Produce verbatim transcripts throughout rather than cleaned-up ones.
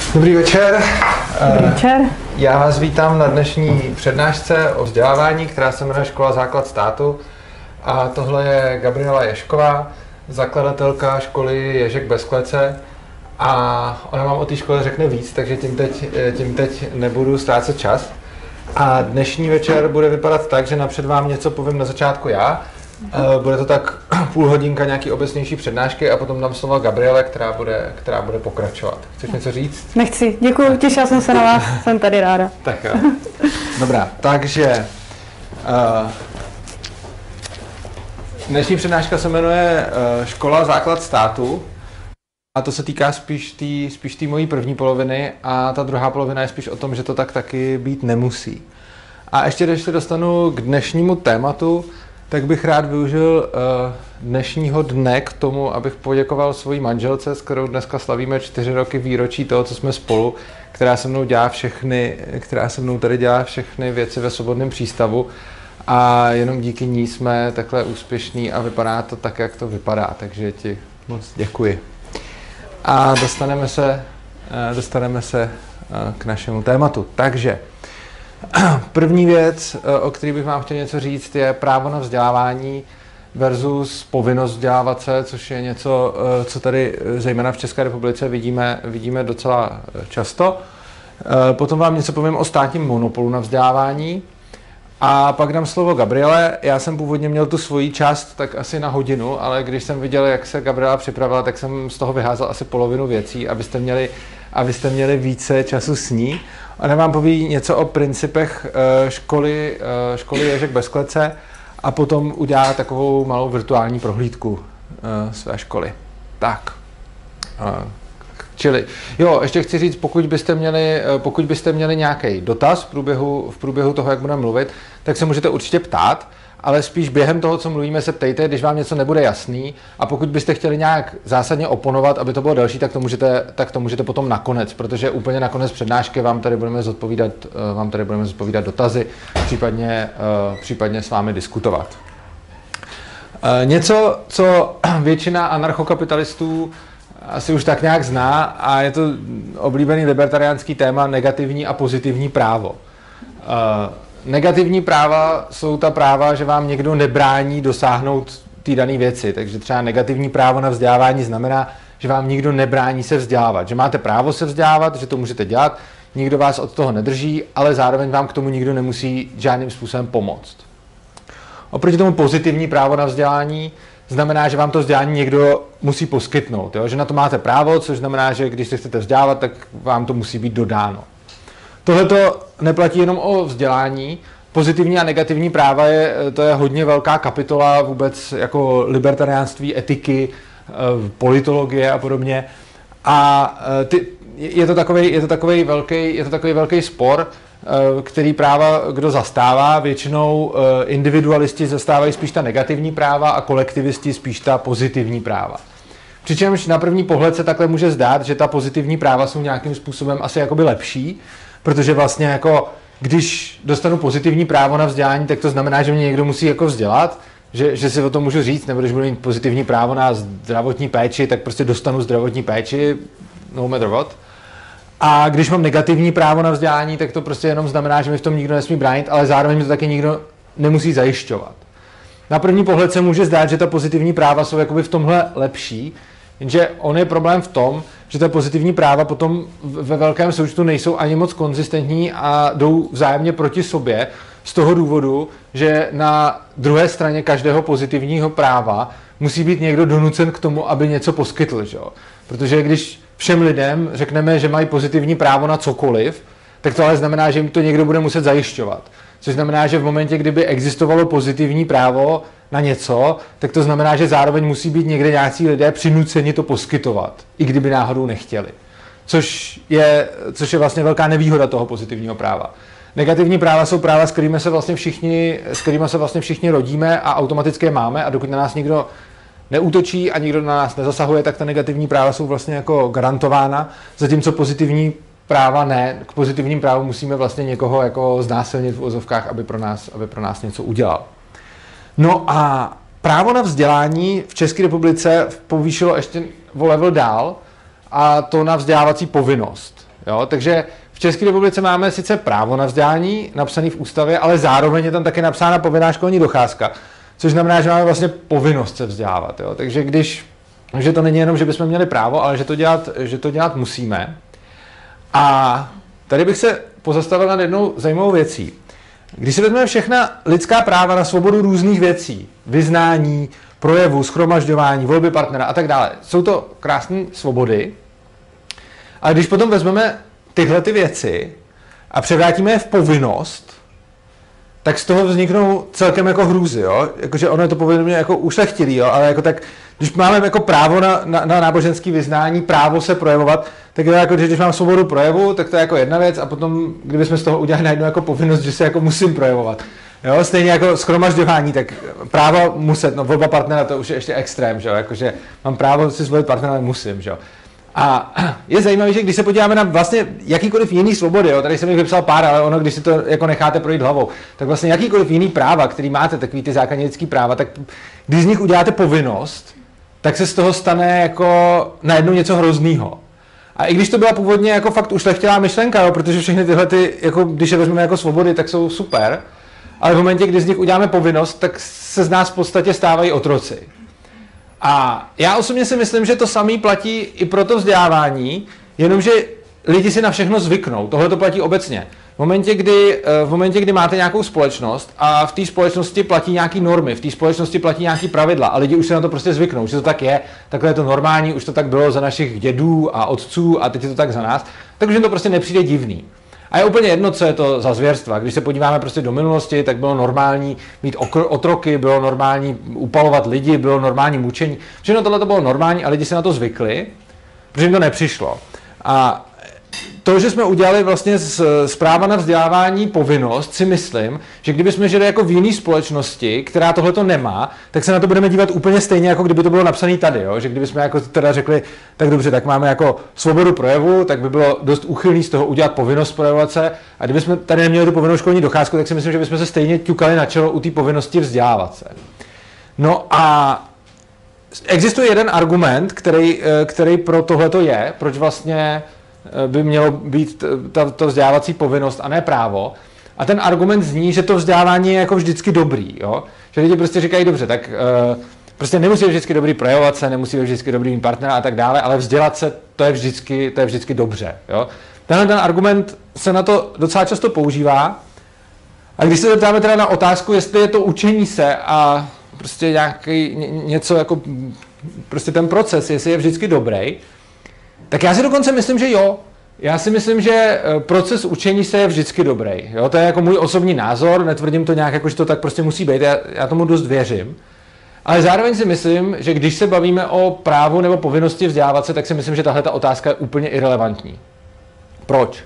Dobrý večer. Dobrý večer. Já vás vítám na dnešní přednášce o vzdělávání, která se jmenuje Škola základ státu. A tohle je Gabriela Ježková, zakladatelka školy Ježek bez klece. A ona vám o té škole řekne víc, takže tím teď, tím teď nebudu ztrácet čas. A dnešní večer bude vypadat tak, že napřed vám něco povím na začátku já. Bude to tak půl hodinka nějaký obecnější přednášky a potom dám slovo Gabriele, která bude, která bude pokračovat. Chceš něco říct? Nechci, děkuji, těšila jsem se na vás, jsem tady ráda. Tak jo. Dobrá, takže uh, dnešní přednáška se jmenuje uh, Škola základ státu a to se týká spíš té spíš té mojí první poloviny a ta druhá polovina je spíš o tom, že to tak taky být nemusí. A ještě když se dostanu k dnešnímu tématu, tak bych rád využil uh, dnešního dne k tomu, abych poděkoval svojí manželce, s kterou dneska slavíme čtyři roky výročí toho, co jsme spolu, která se mnou dělá všechny, která se mnou tady dělá všechny věci ve Svobodném přístavu a jenom díky ní jsme takhle úspěšní a vypadá to tak, jak to vypadá, takže ti moc děkuji. A dostaneme se, uh, dostaneme se uh, k našemu tématu. Takže první věc, o které bych vám chtěl něco říct, je právo na vzdělávání versus povinnost vzdělávat se, což je něco, co tady zejména v České republice vidíme, vidíme docela často. Potom vám něco povím o státním monopolu na vzdělávání a pak dám slovo Gabriele. Já jsem původně měl tu svoji část tak asi na hodinu, ale když jsem viděl, jak se Gabriela připravila, tak jsem z toho vyházel asi polovinu věcí, abyste měli, abyste měli více času s ní. Ona vám poví něco o principech školy, školy Ježek bez klece a potom udělá takovou malou virtuální prohlídku své školy. Tak. Čili, jo, ještě chci říct, pokud byste měli, pokud byste měli nějaký dotaz v průběhu, v průběhu toho, jak budeme mluvit, tak se můžete určitě ptát, ale spíš během toho, co mluvíme, se ptejte, když vám něco nebude jasný a pokud byste chtěli nějak zásadně oponovat, aby to bylo delší, tak to můžete, tak to můžete potom nakonec, protože úplně nakonec přednášky vám tady budeme zodpovídat, vám tady budeme zodpovídat dotazy, případně, případně s vámi diskutovat. Něco, co většina anarchokapitalistů asi už tak nějak zná a je to oblíbený libertariánský téma negativní a pozitivní právo. Negativní práva jsou ta práva, že vám někdo nebrání dosáhnout té dané věci. Takže třeba negativní právo na vzdělávání znamená, že vám nikdo nebrání se vzdělávat. Že máte právo se vzdělávat, že to můžete dělat, nikdo vás od toho nedrží, ale zároveň vám k tomu nikdo nemusí žádným způsobem pomoct. Oproti tomu pozitivní právo na vzdělání znamená, že vám to vzdělání někdo musí poskytnout. Jo? Že na to máte právo, což znamená, že když se chcete vzdělávat, tak vám to musí být dodáno. Tohle to neplatí jenom o vzdělání. Pozitivní a negativní práva je, to je hodně velká kapitola vůbec jako libertariánství, etiky, politologie a podobně. A ty, je to takový, je to takový velký, je to takový velký spor, který práva kdo zastává. Většinou individualisti zastávají spíš ta negativní práva a kolektivisti spíš ta pozitivní práva. Přičemž na první pohled se takhle může zdát, že ta pozitivní práva jsou nějakým způsobem asi jakoby lepší, protože vlastně jako, když dostanu pozitivní právo na vzdělání, tak to znamená, že mě někdo musí jako vzdělat, že, že si o tom můžu říct, nebo když budu mít pozitivní právo na zdravotní péči, tak prostě dostanu zdravotní péči, no matter what. A když mám negativní právo na vzdělání, tak to prostě jenom znamená, že mi v tom nikdo nesmí bránit, ale zároveň mi to taky nikdo nemusí zajišťovat. Na první pohled se může zdát, že ta pozitivní práva jsou jakoby v tomhle lepší, jenže on je problém v tom, že ta pozitivní práva potom ve velkém součtu nejsou ani moc konzistentní a jdou vzájemně proti sobě z toho důvodu, že na druhé straně každého pozitivního práva musí být někdo donucen k tomu, aby něco poskytl. Že? Protože když všem lidem řekneme, že mají pozitivní právo na cokoliv, tak to ale znamená, že jim to někdo bude muset zajišťovat. Což znamená, že v momentě, kdyby existovalo pozitivní právo na něco, tak to znamená, že zároveň musí být někde nějací lidé přinuceni to poskytovat, i kdyby náhodou nechtěli. Což je, což je vlastně velká nevýhoda toho pozitivního práva. Negativní práva jsou práva, s kterými se vlastně všichni, s kterými se vlastně všichni rodíme a automaticky je máme a dokud na nás nikdo neútočí a nikdo na nás nezasahuje, tak ta negativní práva jsou vlastně jako garantována, zatímco pozitivní práva ne. K pozitivním právům musíme vlastně někoho jako znásilnit v uvozovkách, aby pro nás, aby pro nás něco udělal. No a právo na vzdělání v České republice povýšilo ještě o level dál a to na vzdělávací povinnost. Jo? Takže v České republice máme sice právo na vzdělání napsané v ústavě, ale zároveň je tam taky napsána povinná školní docházka, což znamená, že máme vlastně povinnost se vzdělávat. Jo? Takže když, že to není jenom, že bychom měli právo, ale že to dělat, že to dělat musíme. A tady bych se pozastavil nad jednou zajímavou věcí. Když si vezmeme všechna lidská práva na svobodu různých věcí, vyznání, projevu, shromažďování, volby partnera a tak dále, jsou to krásné svobody, ale když potom vezmeme tyhle ty věci a převrátíme je v povinnost, tak z toho vzniknou celkem jako hrůzy, jo? Jakože ono je to povinně jako ušlechtilý, jo? Ale jako tak, když máme jako právo na, na, na náboženské vyznání, právo se projevovat, tak je to jako, že když mám svobodu projevu, tak to je jako jedna věc a potom, kdybychom z toho udělali najednou jako povinnost, že se jako musím projevovat. Jo? Stejně jako shromažďování, tak právo muset, no volba partnera, to už je ještě extrém, že jo? Jakože mám právo si zvolit partnera, ale musím, že jo? A je zajímavé, že když se podíváme na vlastně jakýkoliv jiný svobody, jo, tady jsem jich vypsal pár, ale ono, když si to jako necháte projít hlavou, tak vlastně jakýkoliv jiný práva, který máte, takový ty základní lidský práva, tak když z nich uděláte povinnost, tak se z toho stane jako najednou něco hroznýho. A i když to byla původně jako fakt ušlechtilá myšlenka, jo, protože všechny tyhle, ty, jako, když je vezmeme jako svobody, tak jsou super, ale v momentě, kdy z nich uděláme povinnost, tak se z nás v podstatě stávají otroci. A já osobně si myslím, že to samé platí i pro to vzdělávání, jenomže lidi si na všechno zvyknou. Tohle to platí obecně. V momentě, kdy, v momentě, kdy máte nějakou společnost a v té společnosti platí nějaké normy, v té společnosti platí nějaké pravidla a lidi už se na to prostě zvyknou, že to tak je, takhle je to normální, už to tak bylo za našich dědů a otců a teď je to tak za nás, takže jim to prostě nepřijde divný. A je úplně jedno, co je to za zvěrstva. Když se podíváme prostě do minulosti, tak bylo normální mít otroky, bylo normální upalovat lidi, bylo normální mučení. Všechno tohle to bylo normální a lidi se na to zvykli, protože jim to nepřišlo. A to, že jsme udělali vlastně z, z práva na vzdělávání povinnost, si myslím, že kdybychom žili jako v jiné společnosti, která tohleto nemá, tak se na to budeme dívat úplně stejně, jako kdyby to bylo napsané tady. Jo? Že kdybychom jako teda řekli, tak dobře, tak máme jako svobodu projevu, tak by bylo dost úchylný z toho udělat povinnost projevovat se. A kdybychom tady neměli tu povinnou školní docházku, tak si myslím, že bychom se stejně ťukali na čelo u té povinnosti vzdělávat se. No a existuje jeden argument, který, který pro tohleto je, proč vlastně by mělo být ta, ta vzdělávací povinnost a ne právo. A ten argument zní, že to vzdělávání je jako vždycky dobrý. Jo? Že lidi prostě říkají, dobře, tak uh, prostě nemusí být vždycky dobrý projevovat se, nemusí být vždycky dobrý mít partnera a tak dále, ale vzdělat se, to je vždycky, to je vždycky dobře. Jo? Tenhle ten argument se na to docela často používá. A když se zeptáme teda na otázku, jestli je to učení se a prostě nějaký něco jako prostě ten proces, jestli je vždycky dobrý, tak já si dokonce myslím, že jo. Já si myslím, že proces učení se je vždycky dobrý. Jo? To je jako můj osobní názor, netvrdím to nějak, jako, že to tak prostě musí být, já, já tomu dost věřím. Ale zároveň si myslím, že když se bavíme o právu nebo povinnosti vzdělávat se, tak si myslím, že tahle ta otázka je úplně irelevantní. Proč?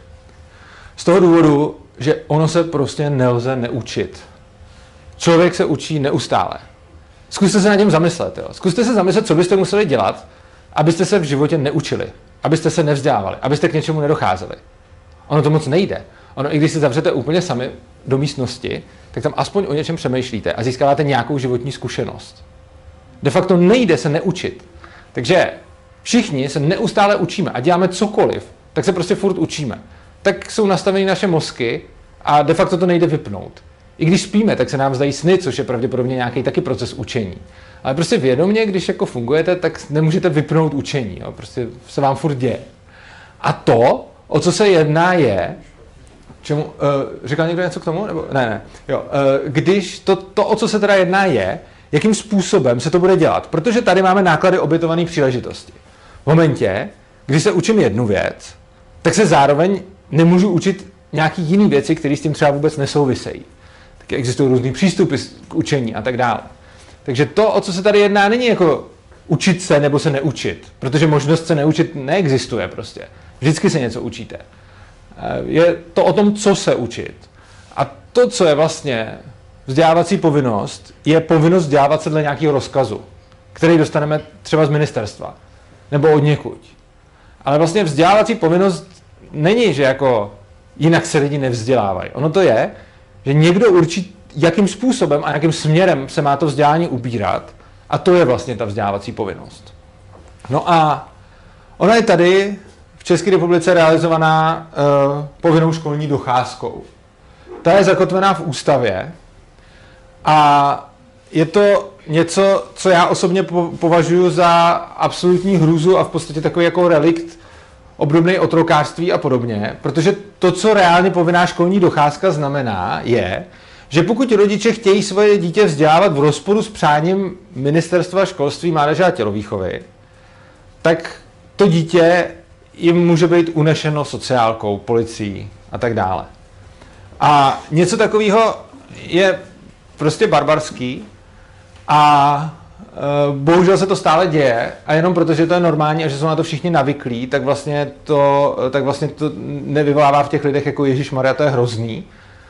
Z toho důvodu, že ono se prostě nelze neučit. Člověk se učí neustále. Zkuste se nad tím zamyslet. Jo? Zkuste se zamyslet, co byste museli dělat, abyste se v životě neučili, abyste se nevzdělávali, abyste k něčemu nedocházeli. Ono to moc nejde. Ono, i když se zavřete úplně sami do místnosti, tak tam aspoň o něčem přemýšlíte a získáváte nějakou životní zkušenost. De facto nejde se neučit. Takže všichni se neustále učíme a děláme cokoliv, tak se prostě furt učíme. Tak jsou nastaveny naše mozky a de facto to nejde vypnout. I když spíme, tak se nám zdají sny, což je pravděpodobně nějaký taky proces učení. Ale prostě vědomě, když jako fungujete, tak nemůžete vypnout učení. Jo? Prostě se vám furt děje. A to, o co se jedná, je... Čemu, uh, říkal někdo něco k tomu? Nebo? Ne, ne. Jo, uh, když to, to, o co se teda jedná, je, jakým způsobem se to bude dělat. Protože tady máme náklady obětované příležitosti. V momentě, kdy se učím jednu věc, tak se zároveň nemůžu učit nějaký jiný věci, které s tím třeba vůbec nesouvisejí. Taky existují různý přístupy k učení a tak dále. Takže to, o co se tady jedná, není jako učit se nebo se neučit, protože možnost se neučit neexistuje prostě. Vždycky se něco učíte. Je to o tom, co se učit. A to, co je vlastně vzdělávací povinnost, je povinnost vzdělávat se dle nějakého rozkazu, který dostaneme třeba z ministerstva nebo od někud. Ale vlastně vzdělávací povinnost není, že jako jinak se lidi nevzdělávají. Ono to je, že někdo určí, jakým způsobem a jakým směrem se má to vzdělání ubírat, a to je vlastně ta vzdělávací povinnost. No a ona je tady v České republice realizovaná uh, povinnou školní docházkou. Ta je zakotvená v ústavě a je to něco, co já osobně považuji za absolutní hrůzu a v podstatě takový jako relikt obdobný otrokářství a podobně, protože to, co reálně povinná školní docházka znamená, je, že pokud rodiče chtějí svoje dítě vzdělávat v rozporu s přáním Ministerstva školství, mládeže a tělovýchovy, tak to dítě jim může být unešeno sociálkou, policií a tak dále. A něco takového je prostě barbarský a e, bohužel se to stále děje a jenom protože to je normální a že jsou na to všichni navyklí, tak vlastně to, tak vlastně to nevyvolává v těch lidech jako Ježišmarja, to je hrozný.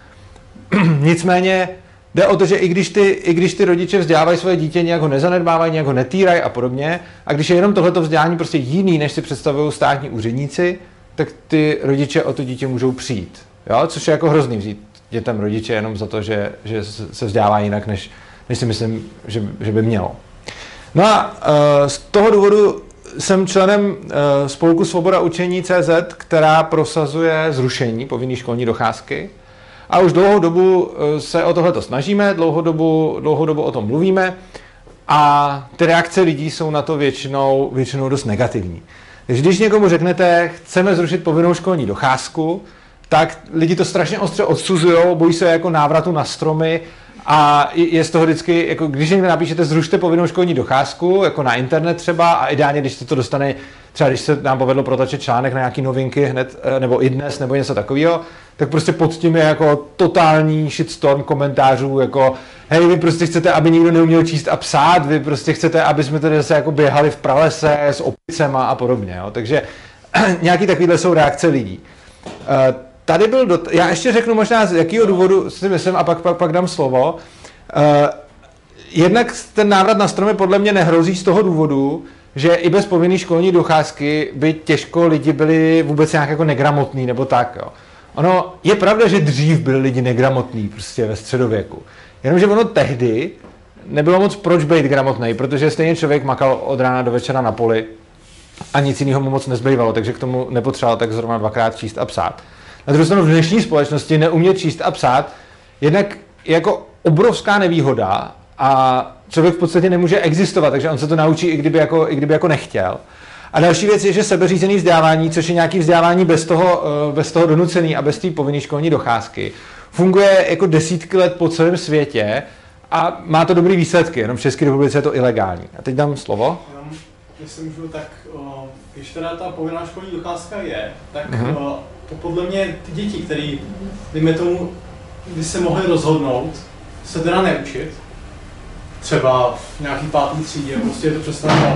Nicméně jde o to, že i když, ty, i když ty rodiče vzdělávají svoje dítě, nějak ho nezanedbávají, nějak ho netýrají a podobně, a když je jenom tohleto vzdělání prostě jiný, než si představují státní úředníci, tak ty rodiče o to dítě můžou přijít. Jo? Což je jako hrozný vzít dětem rodiče jenom za to, že, že se vzdělává jinak, než, než si myslím, že, že by mělo. No a uh, z toho důvodu jsem členem uh, spolku Svoboda učení tečka cé zet, která prosazuje zrušení povinné školní docházky. A už dlouhou dobu se o tohleto snažíme, dlouhou dobu, dlouhou dobu o tom mluvíme a ty reakce lidí jsou na to většinou, většinou dost negativní. Takže když někomu řeknete, chceme zrušit povinnou školní docházku, tak lidi to strašně ostře odsuzují, bojí se jako návratu na stromy a je z toho vždycky, jako když někde napíšete zrušte povinnou školní docházku, jako na internet třeba a ideálně, když se to dostane, třeba když se nám povedlo protočit článek na nějaký novinky hned, nebo i dnes, nebo něco takového, tak prostě pod tím je jako totální shitstorm komentářů, jako hej, vy prostě chcete, aby nikdo neuměl číst a psát, vy prostě chcete, aby jsme tady zase jako běhali v pralese s opicema a podobně, jo. Takže nějaký takovýhle jsou reakce lidí. Uh, tady byl, dot... já ještě řeknu možná z jakého důvodu si myslím a pak, pak, pak dám slovo. Uh, jednak ten návrat na stromy podle mě nehrozí z toho důvodu, že i bez povinné školní docházky by těžko lidi byli vůbec nějak jako negramotní nebo tak, jo. Ono je pravda, že dřív byli lidi negramotní prostě ve středověku. Jenomže ono tehdy nebylo moc proč být gramotný, protože stejně člověk makal od rána do večera na poli a nic jiného mu moc nezbývalo, takže k tomu nepotřeboval tak zrovna dvakrát číst a psát. Na druhou stranu v dnešní společnosti neumět číst a psát jednak je jako obrovská nevýhoda a člověk v podstatě nemůže existovat, takže on se to naučí, i kdyby jako, i kdyby jako nechtěl. A další věc je, že sebeřízený vzdělávání, což je nějaký vzdělávání bez toho, bez toho donucený a bez té povinné školní docházky, funguje jako desítky let po celém světě a má to dobrý výsledky, jenom v České republice je to ilegální. A teď dám slovo. Jenom, jestli můžu, tak když teda ta povinná školní docházka je, tak mm-hmm. to podle mě ty děti, které, dejme tomu, by se mohly rozhodnout se teda neučit, třeba v nějaký pátý třídě, prostě je to přestane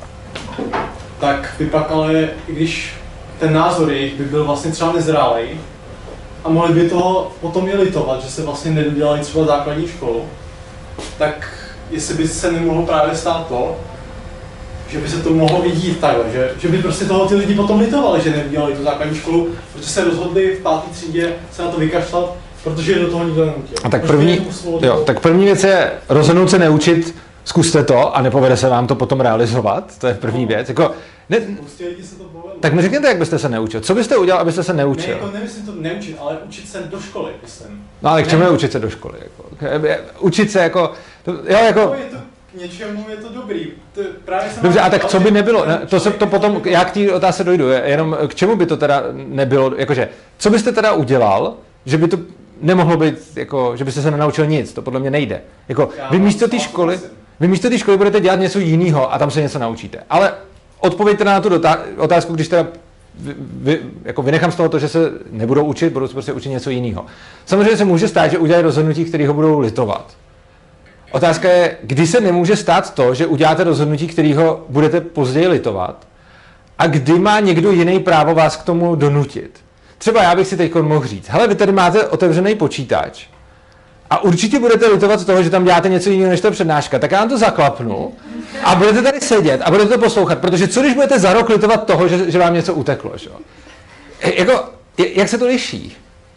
tak by pak ale, i když ten názor jejich by byl vlastně třeba nezrálej a mohli by toho potom i litovat, že se vlastně nedodělali třeba základní školu, tak jestli by se nemohlo právě stát to, že by se to mohlo i dít takhle, že, že by prostě toho ty lidi potom litovali, že nedodělali tu základní školu, protože se rozhodli v páté třídě se na to vykašlat, protože do toho nikdo neutil. A tak první, jo, tak první věc je rozhodnout se neučit, zkuste to a nepovede se vám to potom realizovat, to je první věc. Jako, ne, se to tak mi řekněte, jak byste se neučil. Co byste udělal, abyste se neučil? Ne, jako nemyslím to neučit, ale učit se do školy, myslím. No ale k čemu je učit se do školy? Jako, učit se jako... To, jo, jako... No, je to k něčemu je to dobrý. To právě jsem Dobře, a tak co by nebylo? Ne, to se to potom, já k té otázce dojdu, jenom k čemu by to teda nebylo, jakože, co byste teda udělal, že by to nemohlo být, jako, že byste se nenaučil nic, to podle mě nejde. Jako, vy místo té školy, vy místo té školy budete dělat něco jiného a tam se něco naučíte. Ale odpověďte na tu dotá- otázku, když teda vy, vy, jako vynechám z toho to, že se nebudou učit, budou se prostě učit něco jiného. Samozřejmě se může stát, že udělají rozhodnutí, které ho budou litovat. Otázka je, kdy se nemůže stát to, že uděláte rozhodnutí, kterého budete později litovat, a kdy má někdo jiný právo vás k tomu donutit. Třeba já bych si teď mohl říct, hele, vy tady máte otevřený počítač a určitě budete litovat z toho, že tam děláte něco jiného než ta přednáška, tak já vám to zaklapnu a budete tady sedět a budete to poslouchat, protože co když budete za rok litovat toho, že, že vám něco uteklo, že? Jako, jak se to liší?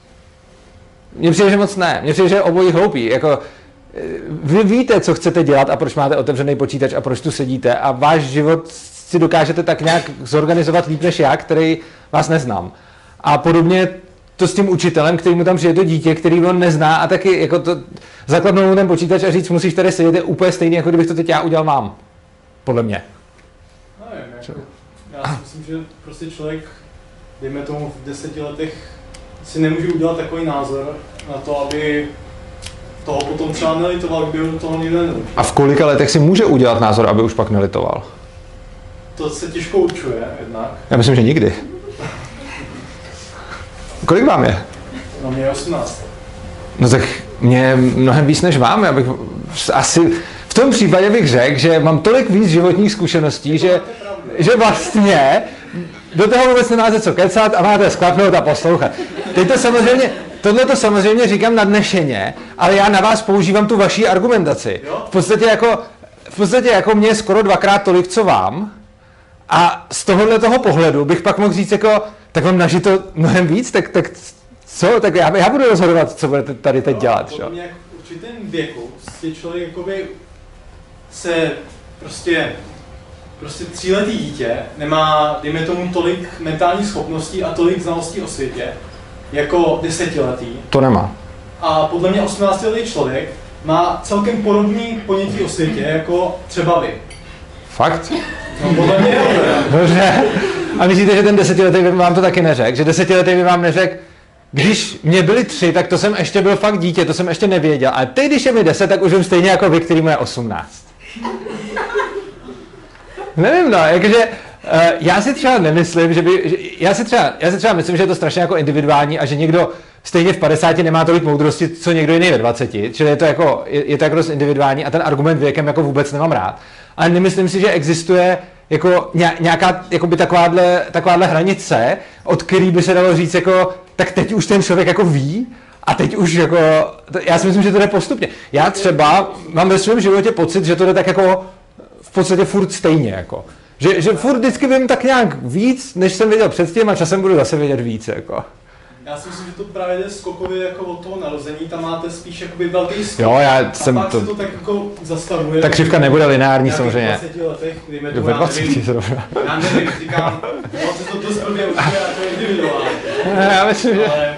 Mně přijde, že moc ne. Mně přijde, že je obojí hloupý. Jako, vy víte, co chcete dělat a proč máte otevřený počítač a proč tu sedíte a váš život si dokážete tak nějak zorganizovat líp než já, který vás neznám. A podobně to s tím učitelem, který mu tam přijde to dítě, který on nezná a taky jako to zakladnout mu ten počítač a říct, musíš tady sedět, je úplně stejný, jako kdybych to teď já udělal vám. Podle mě. No, jako, já si myslím, že prostě člověk, dejme tomu v deseti letech, si nemůže udělat takový názor na to, aby toho potom třeba nelitoval, kdyby ho toho nikdo nenaučil. A v kolika letech si může udělat názor, aby už pak nelitoval? To se těžko určuje jednak. Já myslím, že nikdy. Kolik vám je? No mě je osmnáct. No tak mě je mnohem víc než vám, já bych asi v tom případě bych řekl, že mám tolik víc životních zkušeností, že, že vlastně do toho vůbec nemáte co kecat a máte sklapnout a poslouchat. Teď to samozřejmě, tohle to samozřejmě říkám nadnešeně, ale já na vás používám tu vaší argumentaci. V podstatě jako, v podstatě jako mě je skoro dvakrát tolik, co vám. A z tohohle toho pohledu bych pak mohl říct jako, tak vám nažito mnohem víc, tak, tak co, tak já, já budu rozhodovat, co budete tady teď dělat. Podle mě v určitém věku prostě člověk jakoby se prostě, prostě tříletý dítě nemá, dejme tomu, tolik mentálních schopností a tolik znalostí o světě, jako desetiletý. To nemá. A podle mě osmnáctiletý člověk má celkem podobný ponětí o světě, jako třeba vy. Fakt? No podle mě jo. Dobře. A myslíte, že ten desetiletý by vám to taky neřekl? Že desetiletý by vám neřekl, když mě byli tři, tak to jsem ještě byl fakt dítě, to jsem ještě nevěděl. A teď, když je mi deset, tak už vím stejně jako vy, který mu je osmnáct. Nevím, no, jakože uh, já si třeba nemyslím, že by, že, já, si třeba, já si třeba myslím, že je to strašně jako individuální a že někdo stejně v padesáti nemá tolik moudrosti, co někdo jiný ve dvaceti, čili je to jako, je, je to jako dost individuální a ten argument věkem jako vůbec nemám rád. Ale nemyslím si, že existuje jako nějaká jakoby takováhle, takováhle hranice, od který by se dalo říct jako, tak teď už ten člověk jako ví a teď už jako, to, já si myslím, že to jde postupně. Já třeba mám ve svém životě pocit, že to jde tak jako v podstatě furt stejně jako. Že, že furt vždycky vím tak nějak víc, než jsem věděl předtím a časem budu zase vědět víc jako. Já si myslím, že to právě jde skokově jako od toho narození, tam máte spíš jakoby velký skok. Jo, já a jsem pak to... se to tak jako zastavuje. Ta křivka nebude lineární samozřejmě. V dvaceti letech, dejme to, Ve já dvaceti nevím, zrovna. já nevím, říkám, dvacet to dost blbě určitě, a to je individuální. Já myslím, že... Ale...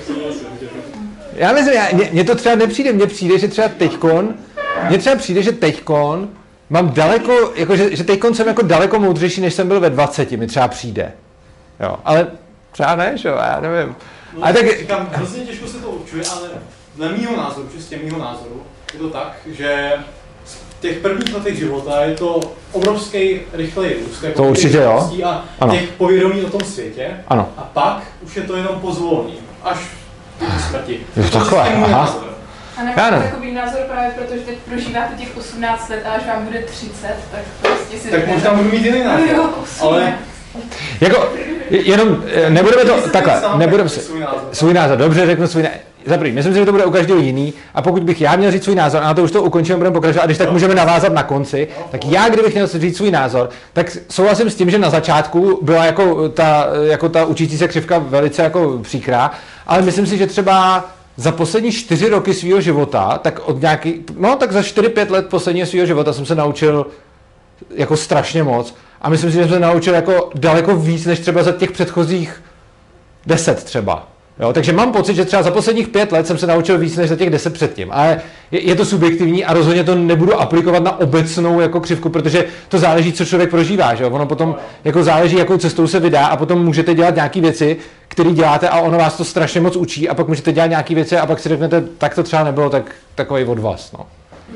Já myslím, já, mně to třeba nepřijde, mně přijde, že třeba teďkon, mně třeba přijde, že teďkon mám daleko, jako že, že teďkon jsem jako daleko moudřejší, než jsem byl ve dvaceti, mi třeba přijde. Jo, ale třeba ne, že jo, já nevím. No, ale tak... Říkám, hrozně těžko se to určuje, ale dle mýho názoru, čistě mýho názoru, je to tak, že v těch prvních letech života je to obrovský rychlej růst. To určitě jo. A ano. těch povědomí o tom světě. Ano. A pak už je to jenom pozvolný, až do smrti. Je to takhle, aha. A nemáte takový názor právě proto, že teď prožíváte těch osmnáct let a až vám bude třicet, tak prostě si... Tak možná budu mít jiný názor, jo, ale... Jako, jenom, nebudeme to, takhle, nebudeme si, svůj názor. Svůj názor, dobře, řeknu svůj názor. Za první, myslím si, že to bude u každého jiný a pokud bych já měl říct svůj názor, a na to už to ukončíme, budeme pokračovat, a když tak můžeme navázat na konci, tak já, kdybych měl říct svůj názor, tak souhlasím s tím, že na začátku byla jako ta, jako ta učící se křivka velice jako příkrá, ale myslím si, že třeba za poslední čtyři roky svého života, tak od nějaký, no tak za čtyři pět let posledního svého života jsem se naučil jako strašně moc. A myslím si, že jsem se naučil jako daleko víc, než třeba za těch předchozích deset třeba. Jo, takže mám pocit, že třeba za posledních pět let jsem se naučil víc, než za těch deset předtím. Ale je, je to subjektivní a rozhodně to nebudu aplikovat na obecnou jako křivku, protože to záleží, co člověk prožívá. Že jo? Ono potom jako záleží, jakou cestou se vydá a potom můžete dělat nějaké věci, které děláte a ono vás to strašně moc učí a pak můžete dělat nějaké věci a pak si řeknete, tak to třeba nebylo tak, takový od vás. No.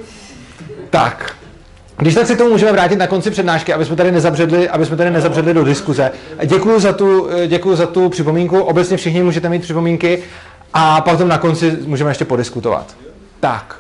Tak. Když tak se k tomu můžeme vrátit na konci přednášky, aby jsme tady nezabředli, aby jsme tady nezabředli do diskuze. Děkuju za tu, děkuju za tu připomínku. Obecně všichni můžete mít připomínky a potom na konci můžeme ještě podiskutovat. Tak.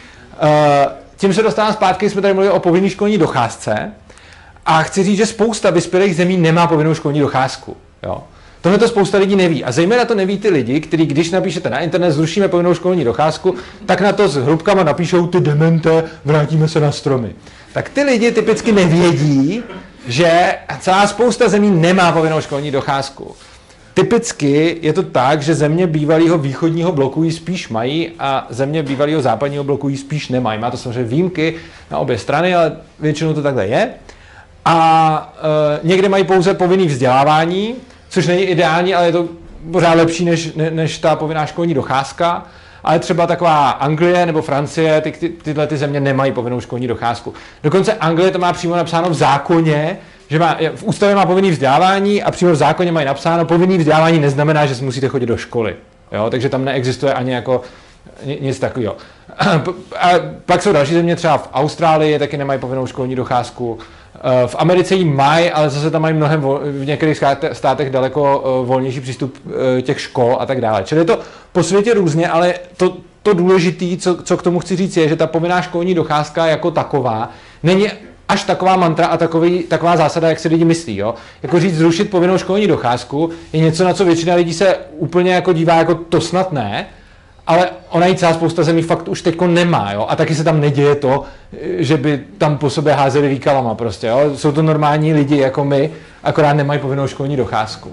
Tím se dostávám zpátky, jsme tady mluvili o povinné školní docházce a chci říct, že spousta vyspělých zemí nemá povinnou školní docházku. Jo. Tohle to spousta lidí neví. A zejména to neví ty lidi, kteří, když napíšete na internet, zrušíme povinnou školní docházku, tak na to s hrubkama napíšou ty demente, vrátíme se na stromy. Tak ty lidi typicky nevědí, že celá spousta zemí nemá povinnou školní docházku. Typicky je to tak, že země bývalého východního bloku ji spíš mají a země bývalého západního bloku ji spíš nemají. Má to samozřejmě výjimky na obě strany, ale většinou to takhle je. A uh, někde mají pouze povinný vzdělávání, což není ideální, ale je to pořád lepší než, ne, než ta povinná školní docházka. Ale třeba taková Anglie nebo Francie, ty, ty, tyhle ty země nemají povinnou školní docházku. Dokonce Anglie to má přímo napsáno v zákoně, že má, v ústavě má povinný vzdělávání a přímo v zákoně mají napsáno, povinný vzdělávání neznamená, že musíte chodit do školy. Jo? Takže tam neexistuje ani jako nic takového. A pak jsou další země, třeba v Austrálii taky nemají povinnou školní docházku. V Americe ji mají, ale zase tam mají mnohem vol, v některých státech daleko volnější přístup těch škol a tak dále. Čili je to po světě různě, ale to, to důležité, co, co k tomu chci říct, je, že ta povinná školní docházka jako taková není až taková mantra a takový, taková zásada, jak si lidi myslí. Jo? Jako říct zrušit povinnou školní docházku je něco, na co většina lidí se úplně jako dívá, jako to snad ne, ale ona ji celá spousta zemí fakt už teďko nemá, jo? A taky se tam neděje to, že by tam po sobě házeli výkalama prostě, jo? Jsou to normální lidi jako my, akorát nemají povinnou školní docházku.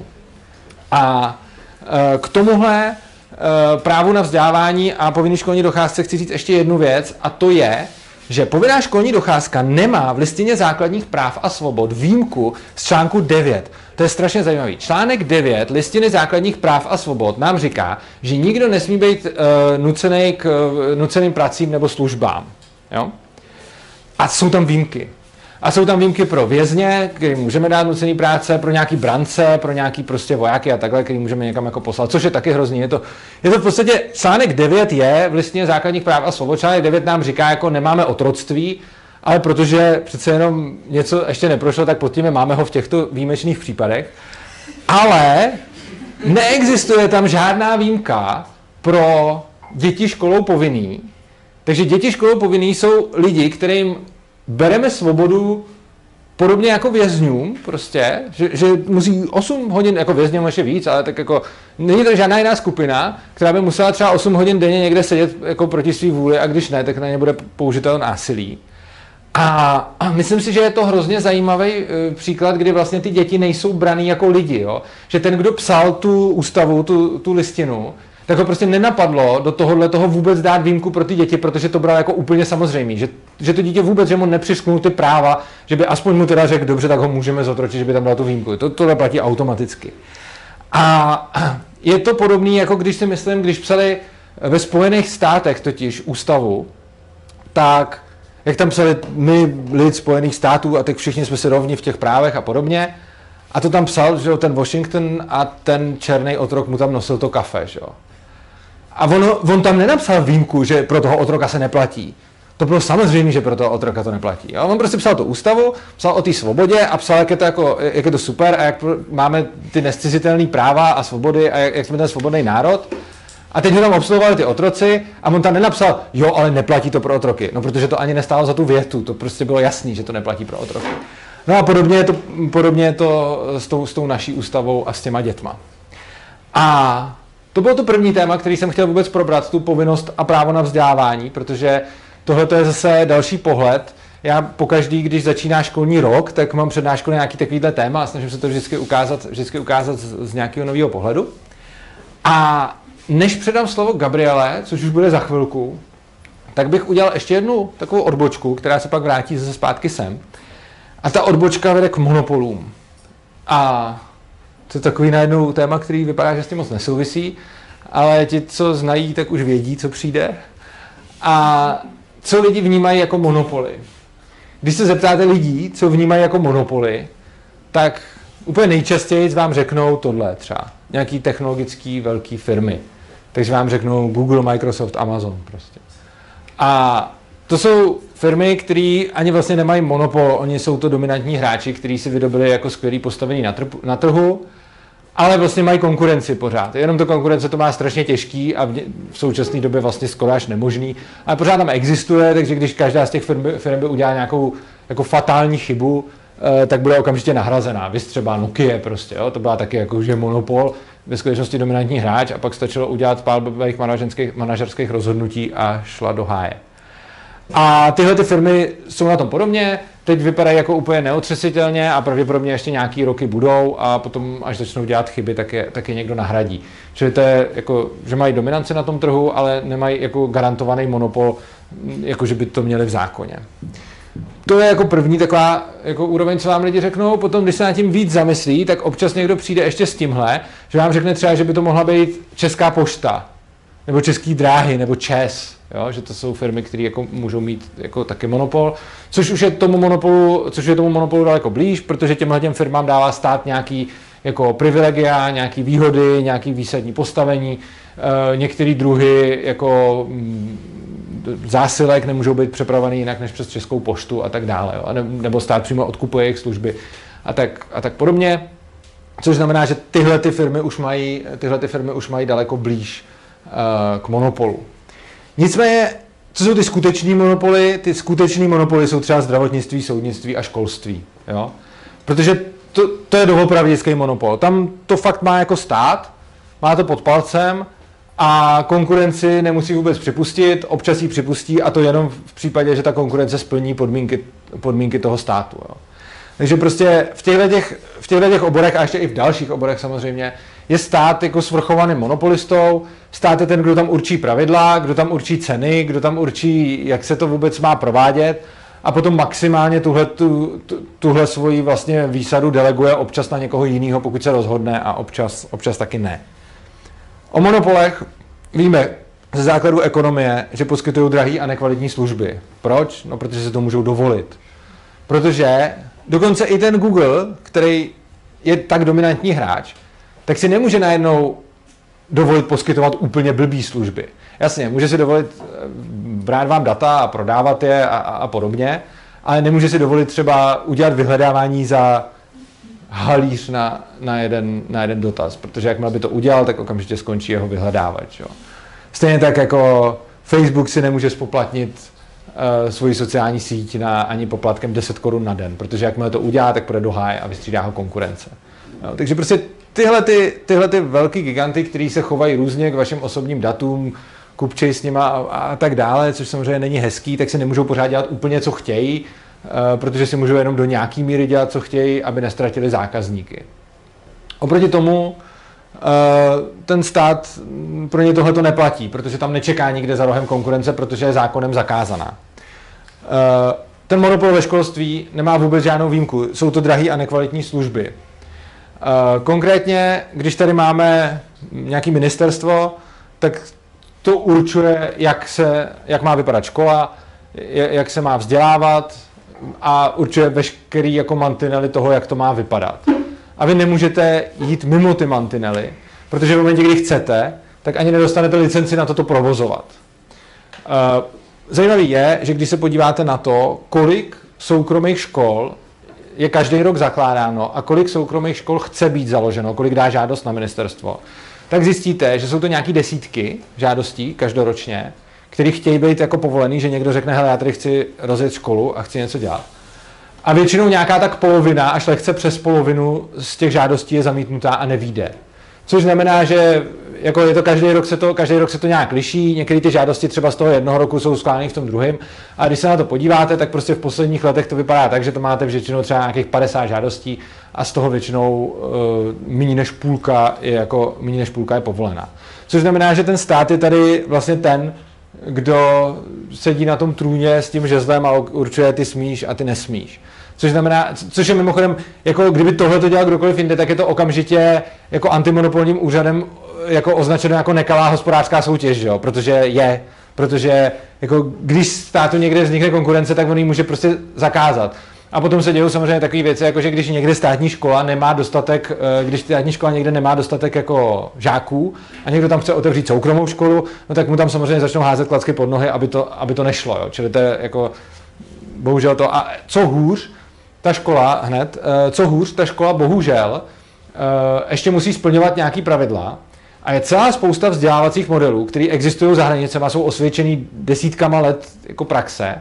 A e, k tomuhle e, právu na vzdělávání a povinné školní docházce chci říct ještě jednu věc, a to je, že povinná školní docházka nemá v listině základních práv a svobod výjimku z článku devět. To je strašně zajímavý. Článek devět listiny základních práv a svobod nám říká, že nikdo nesmí být uh, nucený k uh, nuceným pracím nebo službám. Jo? A jsou tam výjimky. A jsou tam výjimky pro vězně, který můžeme dát nucený práce, pro nějaký brance, pro nějaký prostě vojáky a takhle, který můžeme někam jako poslat, což je taky hrozný. Je to, je to v podstatě, článek devět je v listině základních práv a svobod. Článek devět nám říká, jako nemáme otroctví, ale protože přece jenom něco ještě neprošlo, tak pod tím máme ho v těchto výjimečných případech. Ale neexistuje tam žádná výjimka pro děti školou povinný. Takže děti školou povinný jsou lidi, kterým bereme svobodu podobně jako vězňům, prostě, že, že musí osm hodin, jako vězňům ještě víc, ale tak jako není to žádná jiná skupina, která by musela třeba osm hodin denně někde sedět jako proti svý vůli, a když ne, tak na ně bude použito násilí. A, a myslím si, že je to hrozně zajímavý e, příklad, kdy vlastně ty děti nejsou braný jako lidi, jo? Že ten, kdo psal tu ústavu, tu, tu listinu, tak ho prostě nenapadlo do tohohle toho vůbec dát výjimku pro ty děti, protože to bral jako úplně samozřejmé, že, že to dítě vůbec, že mu nepřišknul ty práva, že by aspoň mu teda řekl, dobře, tak ho můžeme zotročit, že by tam dal tu výjimku. To, tohle platí automaticky. A je to podobné, jako když si myslím, když psali ve Spojených státech totiž ústavu, tak jak tam psali my, lid Spojených států, a tak všichni jsme si rovni v těch právech a podobně, a to tam psal, že ten Washington a ten černý otrok mu tam nosil to kafe, že jo. A ono, on tam nenapsal výjimku, že pro toho otroka se neplatí. To bylo samozřejmě, že pro toho otroka to neplatí. Jo? On prostě psal tu ústavu, psal o té svobodě a psal, jak je to, jako, jak je to super a jak máme ty nezcizitelné práva a svobody a jak, jak jsme ten svobodný národ. A teď ho tam obsluhovali ty otroci a on tam nenapsal, jo, ale neplatí to pro otroky. No, protože to ani nestálo za tu větu, to prostě bylo jasný, že to neplatí pro otroky. No a podobně je to, podobně je to s, tou, s tou naší ústavou a s těma dětma. A to bylo to první téma, který jsem chtěl vůbec probrat, tu povinnost a právo na vzdělávání, protože tohle je zase další pohled. Já pokaždý, když začíná školní rok, tak mám přednášku na nějaký takovýhle téma a snažím se to vždycky ukázat, vždycky ukázat z, z nějakého nového pohledu. A než předám slovo Gabriele, což už bude za chvilku, tak bych udělal ještě jednu takovou odbočku, která se pak vrátí zase zpátky sem. A ta odbočka vede k monopolům. A to je takový najednou téma, který vypadá, že s tím moc nesouvisí, ale ti, co znají, tak už vědí, co přijde. A co lidi vnímají jako monopoly? Když se zeptáte lidí, co vnímají jako monopoly, tak úplně nejčastěji vám řeknou tohle třeba. Nějaký technologický velký firmy. Takže vám řeknou Google, Microsoft, Amazon prostě. A to jsou firmy, které ani vlastně nemají monopol, oni jsou to dominantní hráči, kteří si vydobili jako skvělý postavení na, trhu, na trhu, ale vlastně mají konkurenci pořád. Jenom to konkurence to má strašně těžký a v, v současné době vlastně skoro až nemožný, ale pořád tam existuje, takže když každá z těch firm, firm by udělala nějakou jako fatální chybu, eh, tak bude okamžitě nahrazená. Vys třeba Nokia prostě, jo? To byla taky jako, že monopol, ve skutečnosti dominantní hráč a pak stačilo udělat pár blbých manažerských rozhodnutí a šla do háje. A tyhle ty firmy jsou na tom podobně, teď vypadají jako úplně neotřesitelně a pravděpodobně ještě nějaký roky budou a potom, až začnou dělat chyby, tak je, tak je někdo nahradí. Čili to je jako, že mají dominanci na tom trhu, ale nemají jako garantovaný monopol, jako že by to měli v zákoně. To je jako první taková jako úroveň, co vám lidi řeknou. Potom, když se nad tím víc zamyslí, tak občas někdo přijde ještě s tímhle, že vám řekne třeba, že by to mohla být Česká pošta, nebo Český dráhy, nebo ČES, jo? Že to jsou firmy, které jako můžou mít jako taky monopol, což už je tomu monopolu, což je tomu monopolu daleko blíž, protože těmhle těm firmám dává stát nějaký jako privilegia, nějaký výhody, nějaký výsadní postavení, e, některé druhy jako zásilek nemůžou být přepravovaný jinak než přes Českou poštu a tak dále, jo? Nebo stát přímo odkupuje jejich služby a tak, a tak podobně, což znamená, že tyhle ty firmy už mají, tyhle ty firmy už mají daleko blíž k monopolu. Nicméně, co jsou ty skuteční monopoly? Ty skuteční monopoly jsou třeba zdravotnictví, soudnictví a školství. Jo? Protože to, to je doopravdický monopol. Tam to fakt má jako stát, má to pod palcem a konkurenci nemusí vůbec připustit, občas ji připustí a to jenom v případě, že ta konkurence splní podmínky, podmínky toho státu. Jo? Takže prostě v těchto těch, v těchto těch oborech a ještě i v dalších oborech samozřejmě je stát jako svrchovaným monopolistou, stát je ten, kdo tam určí pravidla, kdo tam určí ceny, kdo tam určí, jak se to vůbec má provádět a potom maximálně tuhle, tu, tu, tuhle svoji vlastně výsadu deleguje občas na někoho jiného, pokud se rozhodne a občas, občas taky ne. O monopolech víme ze základu ekonomie, že poskytují drahé a nekvalitní služby. Proč? No, protože se to můžou dovolit. Protože dokonce i ten Google, který je tak dominantní hráč, tak si nemůže najednou dovolit poskytovat úplně blbý služby. Jasně, může si dovolit brát vám data a prodávat je a, a, a podobně, ale nemůže si dovolit třeba udělat vyhledávání za halíř na, na, jeden, na jeden dotaz, protože jakmile by to udělal, tak okamžitě skončí jeho vyhledávač. Jo. Stejně tak jako Facebook si nemůže spoplatnit uh, svoji sociální síť na, ani poplatkem deset korun na den, protože jakmile to udělá, tak půjde do háje a vystřídá ho konkurence. Jo. Takže prostě tyhle, ty, tyhle ty velký giganty, který se chovají různě k vašim osobním datům, kupčej s nima a, a tak dále, což samozřejmě není hezký, tak se nemůžou pořád dělat úplně, co chtějí, uh, protože si můžou jenom do nějaký míry dělat, co chtějí, aby nestratili zákazníky. Oproti tomu uh, ten stát pro ně tohle to neplatí, protože tam nečeká nikde za rohem konkurence, protože je zákonem zakázaná. Uh, ten monopol ve školství nemá vůbec žádnou výjimku. Jsou to drahé a nekvalitní služby. Uh, konkrétně, když tady máme nějaké ministerstvo, tak to určuje, jak, se, jak má vypadat škola, jak se má vzdělávat a určuje veškerý jako mantinely toho, jak to má vypadat. A vy nemůžete jít mimo ty mantinely, protože v momentě, kdy chcete, tak ani nedostanete licenci na toto provozovat. Uh, zajímavý je, že když se podíváte na to, kolik soukromých škol je každý rok zakládáno a kolik soukromých škol chce být založeno, kolik dá žádost na ministerstvo, tak zjistíte, že jsou to nějaký desítky žádostí každoročně, které chtějí být jako povolený, že někdo řekne, hele, já tady chci rozjet školu a chci něco dělat. A většinou nějaká tak polovina, až lehce přes polovinu z těch žádostí je zamítnutá a nevyjde. Což znamená, že jako je to každý rok se to, každý rok se to nějak liší, některé ty žádosti třeba z toho jednoho roku jsou skládány v tom druhém. A když se na to podíváte, tak prostě v posledních letech to vypadá tak, že to máte většinou třeba nějakých padesát žádostí a z toho většinou uh, méně než půlka je jako méně než půlka je povolená. Což znamená, že ten stát je tady vlastně ten, kdo sedí na tom trůně s tím žezlem a určuje ty smíš a ty nesmíš. Což znamená, což je mimochodem, jako kdyby tohle to dělal kdokoliv jinde, tak je to okamžitě jako antimonopolním úřadem jako označeno jako nekalá hospodářská soutěž, jo? Protože je, protože jako když státu někde vznikne konkurence, tak on ji může prostě zakázat. A potom se dějou samozřejmě takové věci, jako že když někde státní škola nemá dostatek, když státní škola někde nemá dostatek jako žáků a někdo tam chce otevřít soukromou školu, no tak mu tam samozřejmě začnou házet klacky pod nohy, aby to, aby to nešlo, jo? Čili to je jako bohužel to. A co hůř, ta škola hned, co hůř, ta škola bohužel ještě musí splňovat nějaký pravidla a je celá spousta vzdělávacích modelů, které existují za hranicemi a jsou osvědčený desítkama let jako praxe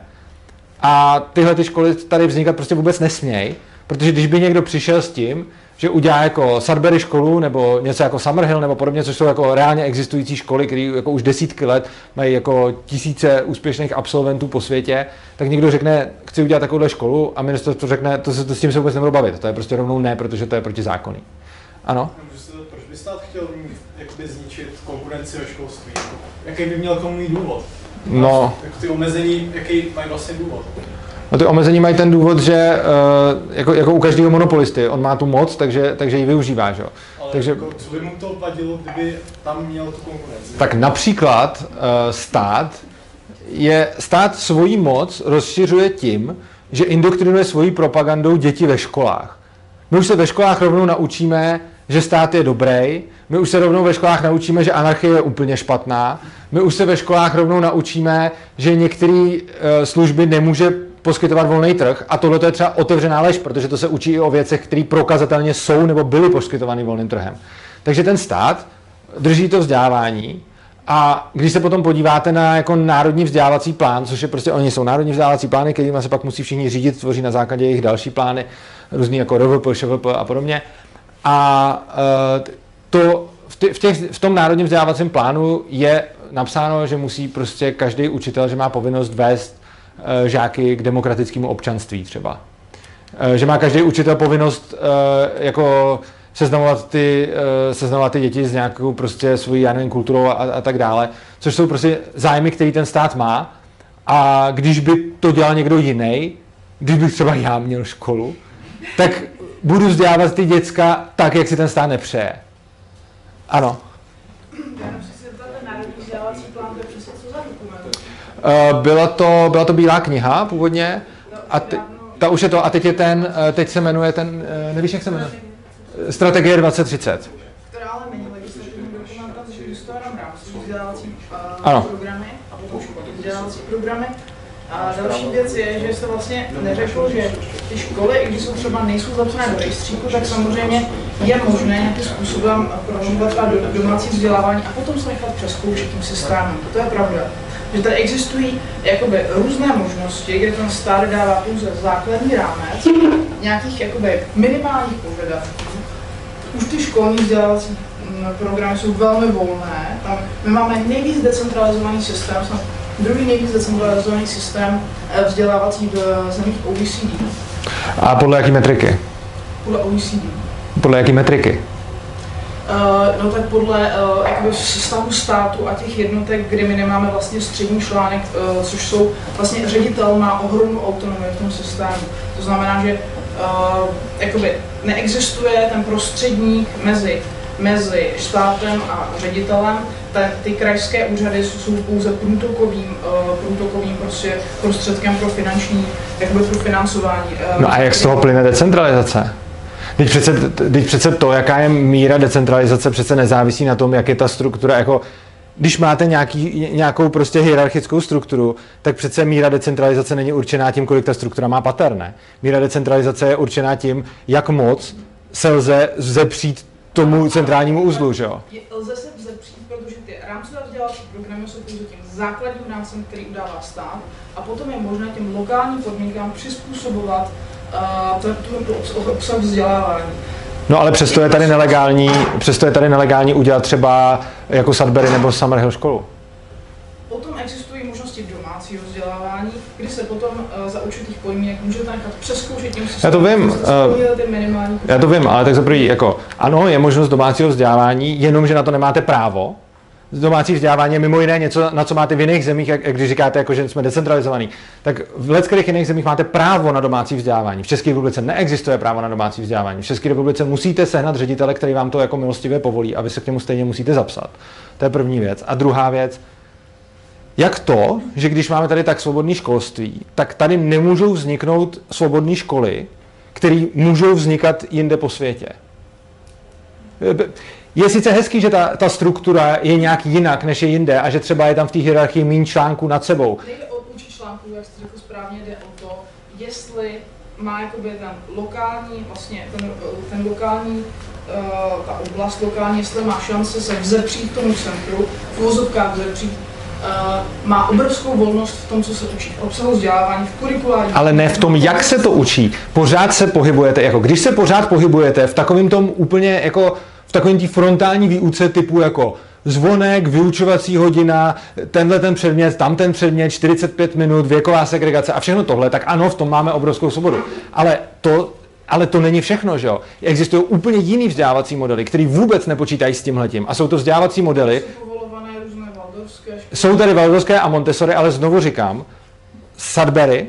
a tyhle ty školy tady vznikat prostě vůbec nesmějí, protože když by někdo přišel s tím, že udělá jako Sudbury školu nebo něco jako Summerhill nebo podobně, což jsou jako reálně existující školy, které jako už desítky let mají jako tisíce úspěšných absolventů po světě, tak někdo řekne, chci udělat takovouhle školu a ministerstvo řekne, to se to s tím se vůbec nebudu bavit, to je prostě rovnou ne, protože to je protizákonný. Ano? Proč by stát chtěl jakoby zničit konkurenci ve školství? Jaký by měl k tomu mít důvod? No. Jako ty omezení, jaký mají vlastně důvod? No ty omezení mají ten důvod, že uh, jako, jako u každého monopolisty, on má tu moc, takže, takže ji využívá, že jo. Ale Takže, jako, co by mu to vadilo, kdyby tam měl tu konkurenci? tak například uh, stát je, stát svoji moc rozšiřuje tím, že indoktrinuje svojí propagandou děti ve školách. My už se ve školách rovnou naučíme, že stát je dobrý, my už se rovnou ve školách naučíme, že anarchie je úplně špatná, my už se ve školách rovnou naučíme, že některé uh, služby nemůže poskytovat volný trh a tohle je třeba otevřená lež, protože to se učí i o věcech, které prokazatelně jsou nebo byly poskytovány volným trhem. Takže ten stát drží to vzdělávání a když se potom podíváte na jako národní vzdělávací plán, což je prostě, oni jsou národní vzdělávací plány, kterými se pak musí všichni řídit, tvoří na základě jejich další plány, různý jako R V P, Š V P a podobně. A uh, to v, těch, v, těch, v tom národním vzdělávacím plánu je napsáno, že musí prostě každý učitel, že má povinnost vést uh, žáky k demokratickému občanství třeba. Uh, že má každý učitel povinnost uh, jako seznamovat ty, uh, seznamovat ty děti s nějakou prostě svojí, já nevím, kulturou a, a tak dále, což jsou prostě zájmy, který ten stát má a když by to dělal někdo jiný, když bych třeba já měl školu, tak budu vzdělávat ty děcka tak, jak si ten stát nepřeje. Ano. Uh, byla to, byla to bílá kniha původně a te, ta už je to, a teď je ten, teď se jmenuje ten, nevíš, jak se jmenuje? Strategie dvacet třicet. Která ale není legislativní dokumenta, takže existuje jenom rámcový vzdělávací Ano. programy a potom školní vzdělávací programy. A další věc je, že jste vlastně neřekl, že ty školy, i když jsou třeba nejsou zapsané do rejstříku, tak samozřejmě je možné nějakým způsobem promovat do domácí vzdělávání a potom se nechat přezkoušet tím systémem. To je pravda. Že tady existují jakoby různé možnosti, kde ten stát dává pouze základní rámec nějakých jakoby minimálních požadavků. Už ty školní vzdělávací programy jsou velmi volné. Tam my máme nejvíc decentralizovaný systém, druhý nejvíc decentralizovaný systém vzdělávací v zemích O E C D. A podle jaké metriky? Podle O E C D. Podle jaké metriky? Uh, no tak podle uh, jakoby stavu státu a těch jednotek, kdy my nemáme vlastně střední článek, uh, což jsou vlastně ředitel má ohromnou autonomii v tom systému. To znamená, že uh, jakoby neexistuje ten prostředník mezi, mezi státem a ředitelem. Ten, ty krajské úřady jsou pouze průtokovým, uh, průtokovým prostě prostředkem pro finanční, jakoby pro financování. Uh, no a jak z toho plyne decentralizace? Teď přece, teď přece to, jaká je míra decentralizace, přece nezávisí na tom, jak je ta struktura, jako když máte nějaký, nějakou prostě hierarchickou strukturu, tak přece míra decentralizace není určená tím, kolik ta struktura má pater, ne? Míra decentralizace je určená tím, jak moc se lze vzepřít tomu centrálnímu uzlu, že jo? Lze se vzepřít, protože ty rámcové vzdělávací programy jsou pouze tím základním rámcem, který udává stát, a potom je možné těm lokálním podmínkám přizpůsobovat uh, to obsah vzdělávání. No ale přesto je tady nelegální, přesto je tady nelegální udělat třeba jako Sudbury nebo Summerhill školu. Potom existují možnosti domácího vzdělávání, kdy se potom uh, za určitých podmínek můžete nechat přezkoušet tím systémem. Já to vím, uh, já to vím, ale tak za první, jako ano, je možnost domácího vzdělávání, jenomže na to nemáte právo. Domácí vzdělávání je mimo jiné něco, na co máte v jiných zemích, jak, jak když říkáte, jako, že jsme decentralizovaní. Tak v leckých jiných zemích máte právo na domácí vzdělávání. V České republice neexistuje právo na domácí vzdělávání. V České republice musíte sehnat ředitele, který vám to jako milostivě povolí, a vy se k němu stejně musíte zapsat. To je první věc. A druhá věc, jak to, že když máme tady tak svobodné školství, tak tady nemůžou vzniknout svobodné školy, které můžou vznikat jinde po světě. Je sice hezký, že ta, ta struktura je nějak jinak, než je jinde, a že třeba je tam v té hierarchii méně článků nad sebou. Nejde o počet článků, jak jste řekl správně, jde o to, jestli má jakoby ten lokální, vlastně ten, ten lokální, uh, ta oblast lokální, jestli má šance se vzepřít tomu centru, v uvozovkách vzepřít, uh, má obrovskou volnost v tom, co se učí, v obsahu vzdělávání, v kurikulární. Ale ne v tom, jak se to učí. Pořád se pohybujete, jako když se pořád pohybujete v takovém tom úplně jako v takovém tí frontální výuce typu jako zvonek, vyučovací hodina, tenhle ten předmět, tam ten předmět, čtyřicet pět minut, věková segregace a všechno tohle, tak ano, v tom máme obrovskou svobodu. Ale to, ale to není všechno, že jo? Existují úplně jiný vzdělávací modely, které vůbec nepočítají s tímhletím. A jsou to vzdělávací modely. Jsou, jsou tady Waldorfské a Montessori, ale znovu říkám, Sudbury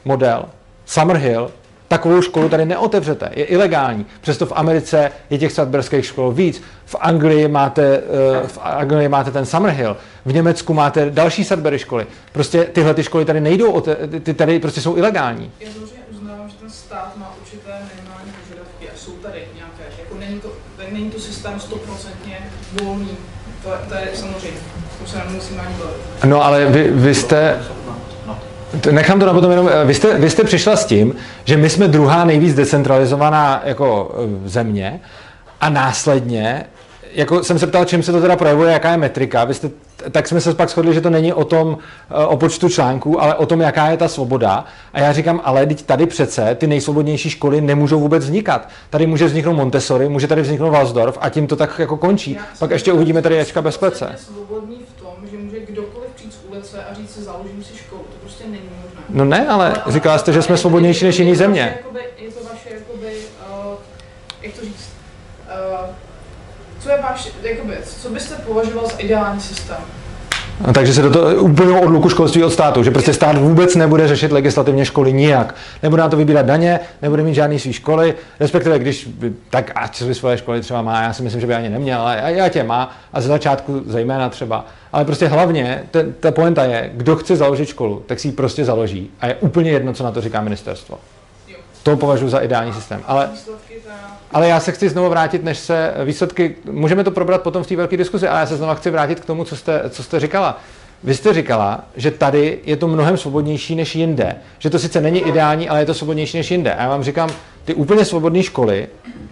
model, Summerhill, takovou školu tady neotevřete, je ilegální. Přesto v Americe je těch sudburyských škol víc. V Anglii máte, v Anglii máte ten Summerhill, v Německu máte další Sudbury školy. Prostě tyhle ty školy tady nejdou, ty tady prostě jsou ilegální. Já samozřejmě uznávám, že ten stát má určité minimální požadavky a jsou tady nějaké. Jako není to, není to systém stoprocentně volný. To, to je samozřejmě, to se nemusíme ani bavit. No ale vy, vy jste... Nechám to na potom jenom, vy jste, vy jste přišla s tím, že my jsme druhá nejvíc decentralizovaná jako země a následně, jako jsem se ptal, čím se to teda projevuje, jaká je metrika, vy jste, tak jsme se pak shodli, že to není o tom, o počtu článků, ale o tom, jaká je ta svoboda. A já říkám, ale teď tady přece ty nejsvobodnější školy nemůžou vůbec vznikat. Tady může vzniknout Montessori, může tady vzniknout Waldorf a tím to tak jako končí. Já pak ještě uvidíme tady Ječka bez klece. Svobodný v tom, že může kdokoliv přijít z ulice a říct si, založím si školu. To prostě není možné. No ne, ale, ale říkala jste, že jsme svobodnější než jiný země. Jakoby, je to vaše, jakoby, uh, jak to říct, uh, co je váš, jakoby, co byste považoval za ideální systém? No, takže se do toho úplnou odluku školství od státu, že prostě stát vůbec nebude řešit legislativně školy nijak. Nebude na to vybírat daně, nebude mít žádný svý školy, respektive když, tak ať si svoje školy třeba má, já si myslím, že by ani neměl, ale já tě má a ze začátku zejména třeba. Ale prostě hlavně, ten, ta pointa je, kdo chce založit školu, tak si ji prostě založí a je úplně jedno, co na to říká ministerstvo. To považuji za ideální systém. Ale, ale já se chci znovu vrátit, než se výsledky, můžeme to probrat potom v té velké diskuzi, ale já se znovu chci vrátit k tomu, co jste, co jste říkala. Vy jste říkala, že tady je to mnohem svobodnější než jinde. Že to sice není ideální, ale je to svobodnější než jinde. A já vám říkám, ty úplně svobodné školy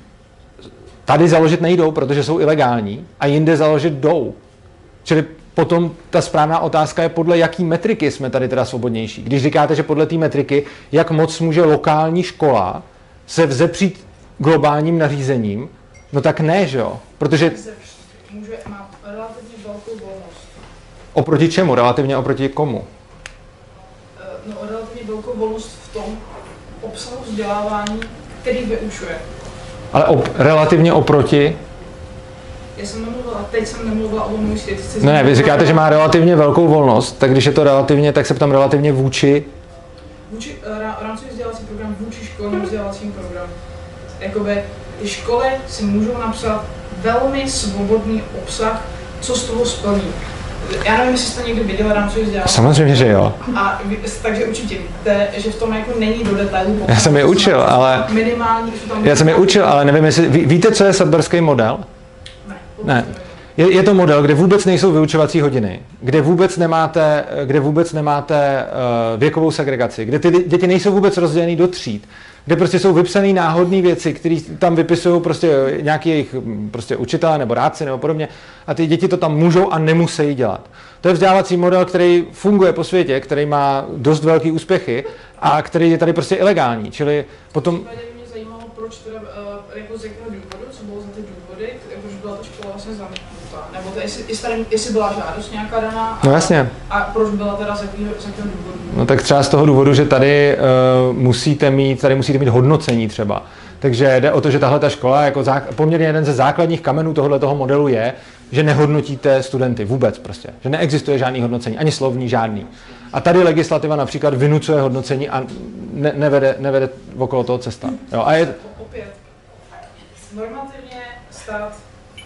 tady založit nejdou, protože jsou ilegální, a jinde založit jdou. Čili potom ta správná otázka je, podle jaký metriky jsme tady teda svobodnější. Když říkáte, že podle té metriky, jak moc může lokální škola se vzepřít globálním nařízením, no tak ne, že jo? Protože... Může, má relativně velkou volnost. Oproti čemu? Relativně oproti komu? No, relativně velkou volnost v tom obsahu vzdělávání, který vyučuje. Ale op- relativně oproti... Já jsem nemluvila, teď jsem nemluvila o volnou světě. Ne, ne, vy říkáte, že má relativně velkou volnost, tak když je to relativně, tak se ptám relativně vůči... Vůči rámcový vzdělávací program, vůči školním vzdělávacím programu. Jakoby ty školy si můžou napsat velmi svobodný obsah, co z toho splní. Já nevím, jestli jste někdy viděli rámcový vzdělávací. Samozřejmě, že jo. A takže určitě víte, že v tom jako není do detailu. Já jsem je učil, ale... Minimální, tam Já jsem je učil, ale nevím, jestli... Ví, víte, co je sudburský model? Ne. Ne. Je, je to model, kde vůbec nejsou vyučovací hodiny, kde vůbec nemáte, kde vůbec nemáte uh, věkovou segregaci, kde ty děti nejsou vůbec rozdělený do tříd, kde prostě jsou vypsané náhodné věci, které tam vypisují prostě nějaký jejich prostě učitelé nebo rádci nebo podobně, a ty děti to tam můžou a nemusí dělat. To je vzdělávací model, který funguje po světě, který má dost velký úspěchy a který je tady prostě ilegální, čili potom... Mě zajímalo, proč teda, uh, jako z jakého důvodu, co bylo za ty důvody, proč byla ta škola vlastně zamítnutá, nebo to, jestli, jestli, jestli byla žádost nějaká daná a, no jasně. A proč byla teda z jakého, z jakého důvodu? No tak třeba z toho důvodu, že tady uh, musíte mít, tady musíte mít hodnocení třeba. Takže jde o to, že tahle ta škola, jako zá, poměrně jeden ze základních kamenů tohoto modelu je, že nehodnotíte studenty vůbec prostě. Že neexistuje žádný hodnocení, ani slovní žádný. A tady legislativa například vynucuje hodnocení a ne, nevede, nevede okolo toho cesta. Jo, a je... Opět, normativně stát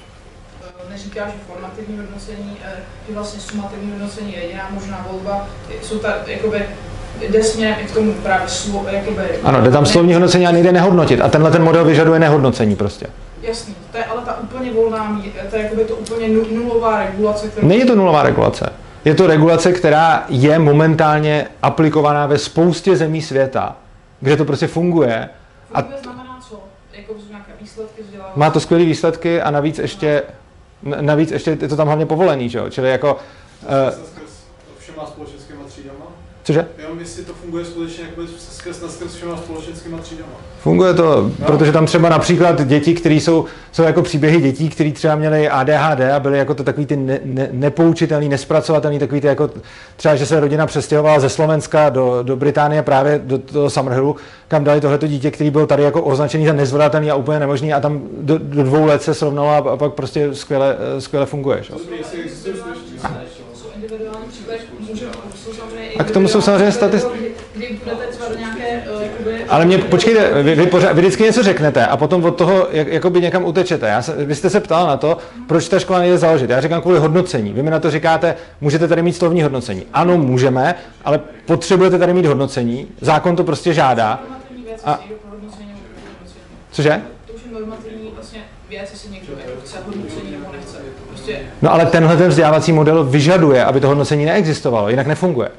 neříká, že formativní hodnocení, že vlastně sumativní hodnocení je jediná možná volba. Jsou ta, jakoby, jde směrem i k tomu právě slo, jakoby... Ano, jde tam slovní hodnocení a nejde nehodnotit. A tenhle ten model vyžaduje nehodnocení prostě. Jasný, to je ale ta úplně volná míra, to je jakoby to úplně nulová regulace, kterou... Není to nulová regulace. Je to regulace, která je momentálně aplikovaná ve spoustě zemí světa, kde to prostě funguje. A to znamená co? Jako nějaké výsledky vzdělávání? Má to skvělé výsledky a navíc ještě, navíc ještě je to tam hlavně povolený, že jo? Čili jako... Uh, všema společenskýma třídama? Cože? Jenom jestli to funguje skutečně jako skrz na skrz všema společenskýma třídama. Funguje to, no. Protože tam třeba například děti, které jsou, jsou jako příběhy dětí, které třeba měly A D H D a byly jako to takový ty ne, ne, nepoučitelný, nespracovatelný, takový ty jako třeba, že se rodina přestěhovala ze Slovenska do, do Británie právě do toho Summerhillu, kam dali tohleto dítě, který byl tady jako označený za nezvladatelný a úplně nemožný a tam do, do dvou let se srovnalo a, a pak prostě skvěle, skvěle funguje. Individuální příklad může, jsou samozřejmě a k tomu jsou samozřejmě statistiky. Kdy budete třeba do Ale mě, počkejte, vy, vy, pořád, vy vždycky něco řeknete a potom od toho jak, jakoby někam utečete. Já se, vy jste se ptal na to, proč ta škola nejde založit. Já říkám kvůli hodnocení. Vy mi na to říkáte, můžete tady mít slovní hodnocení. Ano, můžeme, ale potřebujete tady mít hodnocení. Zákon to prostě žádá. A... Cože? To už je normativní vlastně věc, jestli někdo chce hodnocení nebo nechce. Prostě... No ale tenhle ten vzdělávací model vyžaduje, aby to hodnocení neexistovalo, jinak nefunguje.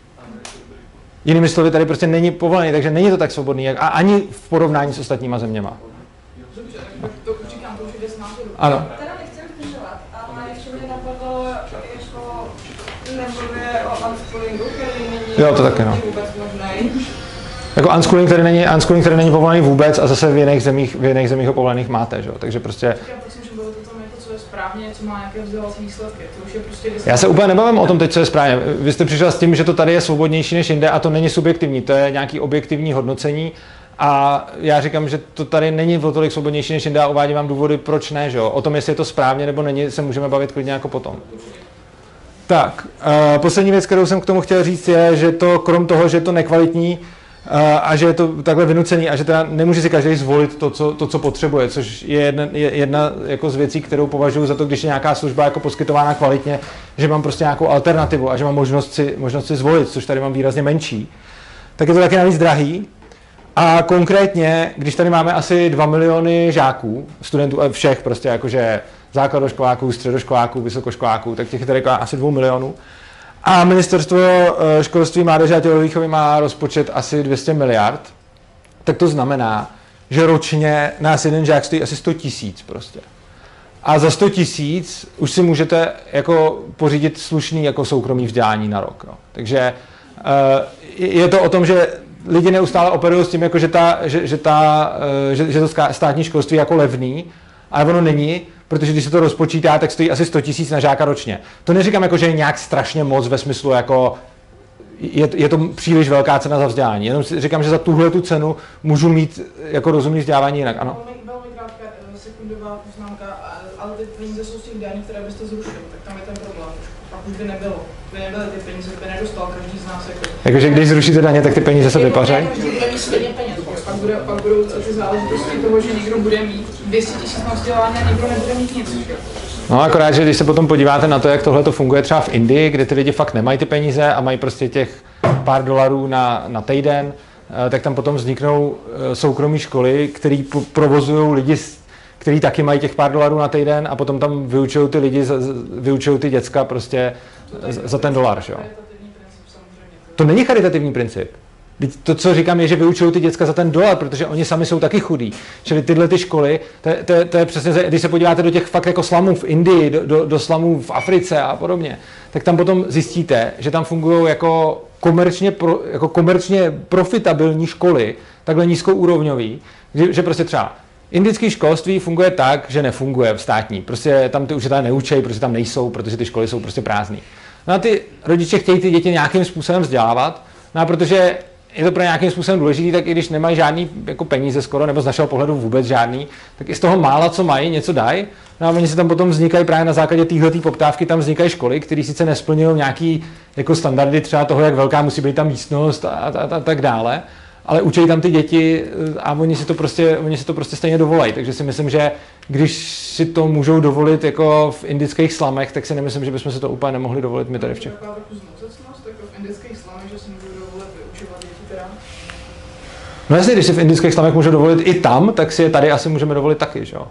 Jinými slovy, tady prostě není povolený, takže není to tak svobodný, jak, a ani v porovnání s ostatníma zeměma. Dobře, tak to říkám, to už je věc názoru. Ano. Teda nechci zdržovat, ale ještě mě napadlo, jako nemluvě o unschoolingu, který není Jo, to taky, no. vůbec možný. Jako unschooling tady není, unschooling tady není povolený vůbec a zase v jiných zemích, v jiných zemích ho povolených máte, že jo? Takže prostě... Říkám, tak jsem mluvit o tom, jako, co je správně, co má nějaké vzdělávací výsledky. To už je prostě... Já se úplně nebavím o tom teď, co je správně. Vy jste přišel s tím, že to tady je svobodnější než jinde a to není subjektivní, to je nějaký objektivní hodnocení a já říkám, že to tady není o tolik svobodnější než jinde a uvádím vám důvody, proč ne, že jo? O tom, jestli je to správně nebo není, se můžeme bavit klidně jako potom. Tak, uh, poslední věc, kterou jsem k tomu chtěl říct, je, že to krom toho, že je to nekvalitní, a že je to takhle vynucený a že teda nemůže si každý zvolit to, co, to, co potřebuje, což je jedna, je jedna jako z věcí, kterou považuji za to, když je nějaká služba jako poskytována kvalitně, že mám prostě nějakou alternativu a že mám možnost si, možnost si zvolit, což tady mám výrazně menší, tak je to taky navíc drahý. A konkrétně, když tady máme asi dva miliony žáků, studentů všech prostě jakože základoškoláků, středoškoláků, vysokoškoláků, tak těch je tady asi dvou milionů. A ministerstvo školství, mládeže a tělovýchovy má rozpočet asi dvě stě miliard, tak to znamená, že ročně nás jeden žák stojí asi sto tisíc prostě. A za sto tisíc už si můžete jako pořídit slušný jako soukromý vzdělání na rok. No. Takže je to o tom, že lidi neustále operují s tím, jako že, ta, že, že, ta, že, že to státní školství je jako levný, ale ono není, protože když se to rozpočítá, tak stojí asi sto tisíc na žáka ročně. To neříkám jako, že je nějak strašně moc ve smyslu jako je, je to příliš velká cena za vzdělání. Jenom si říkám, že za tuhle tu cenu můžu mít jako rozumný vzdělávání jinak. Ano. Velmi, velmi krátká sekundová poznámka, ale ty peníze jsou z těch daní, které byste zrušili, tak tam je ten problém. Pak už by nebylo. By nebyly ty peníze, by nedostal každý z nás. Jako... Jakože když zrušíte daně, tak ty peníze se vypařejí? Každý bude mít stejně peněz. Pak, bude, pak budou ty záležitosti toho, že někdo bude mít dvě stě tisíc na vzdělání a někdo nebude mít nic. No akorát, že když se potom podíváte na to, jak tohle to funguje třeba v Indii, kde ty lidi fakt nemají ty peníze a mají prostě těch pár dolarů na, na týden, tak tam potom vzniknou soukromé školy, které provozují lidi, kteří taky mají těch pár dolarů na týden a potom tam vyučují ty lidi, vyučují ty děcka prostě za ten dolar. Že jo? To není charitativní princip. To, co říkám, je, že vyučují ty děcka za ten dolar, protože oni sami jsou taky chudí. Čili tyhle ty školy, to, to, to je přesně, když se podíváte do těch fakt jako slamů v Indii, do, do, do slamů v Africe a podobně, tak tam potom zjistíte, že tam fungují jako komerčně, pro, jako komerčně profitabilní školy, takhle nízkouúrovňový, že, že prostě třeba indické školství funguje tak, že nefunguje v státní. Prostě tam ty učitelé neučejí, protože tam nejsou, protože ty školy jsou prostě prázdné. No a ty rodiče chtějí ty děti nějakým způsobem vzdělávat, no a protože je to pro nějakým způsobem důležitý, tak i když nemají žádný jako peníze skoro, nebo z našeho pohledu vůbec žádný, tak i z toho mála, co mají, něco dají. No a oni se tam potom vznikají právě na základě téhletý poptávky, tam vznikají školy, které sice nesplňují nějaký jako standardy třeba toho, jak velká musí být ta místnost a, a, a, a tak dále, ale učí tam ty děti a oni si to prostě, oni si to prostě stejně dovolají. Takže si myslím, že když si to můžou dovolit jako v indických slamech, tak si nemyslím, že bychom si to úplně nemohli dovolit my tady v Čechách. No jestli, když si v indických slamech můžu dovolit i tam, tak si je tady asi můžeme dovolit taky, že jo?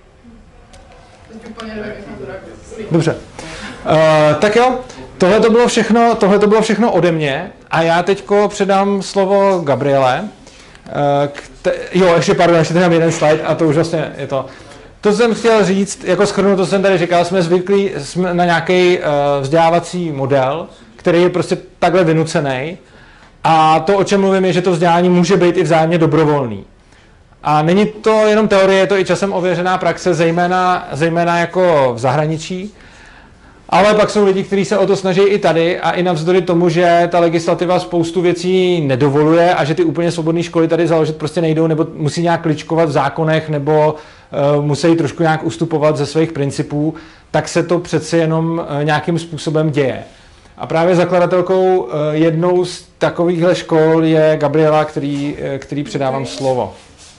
Dobře. Uh, tak jo, tohle to bylo všechno, tohle to bylo všechno ode mě a já teďko předám slovo Gabriele. Uh, kte- jo, ještě pardon, ještě tady mám jeden slide a to už vlastně je to. To jsem chtěl říct, jako shrnu, to jsem tady říkal, jsme zvyklí jsme na nějaký uh, vzdělávací model, který je prostě takhle vynucený. A to, o čem mluvím, je, že to vzdělání může být i vzájemně dobrovolný. A není to jenom teorie, je to i časem ověřená praxe, zejména, zejména jako v zahraničí. Ale pak jsou lidi, kteří se o to snaží i tady a i navzdory tomu, že ta legislativa spoustu věcí nedovoluje a že ty úplně svobodné školy tady založit prostě nejdou, nebo musí nějak kličkovat v zákonech, nebo uh, musí trošku nějak ustupovat ze svých principů, tak se to přeci jenom uh, nějakým způsobem děje. A právě zakladatelkou jednou z takovýchhle škol je Gabriela, který, který předávám slovo.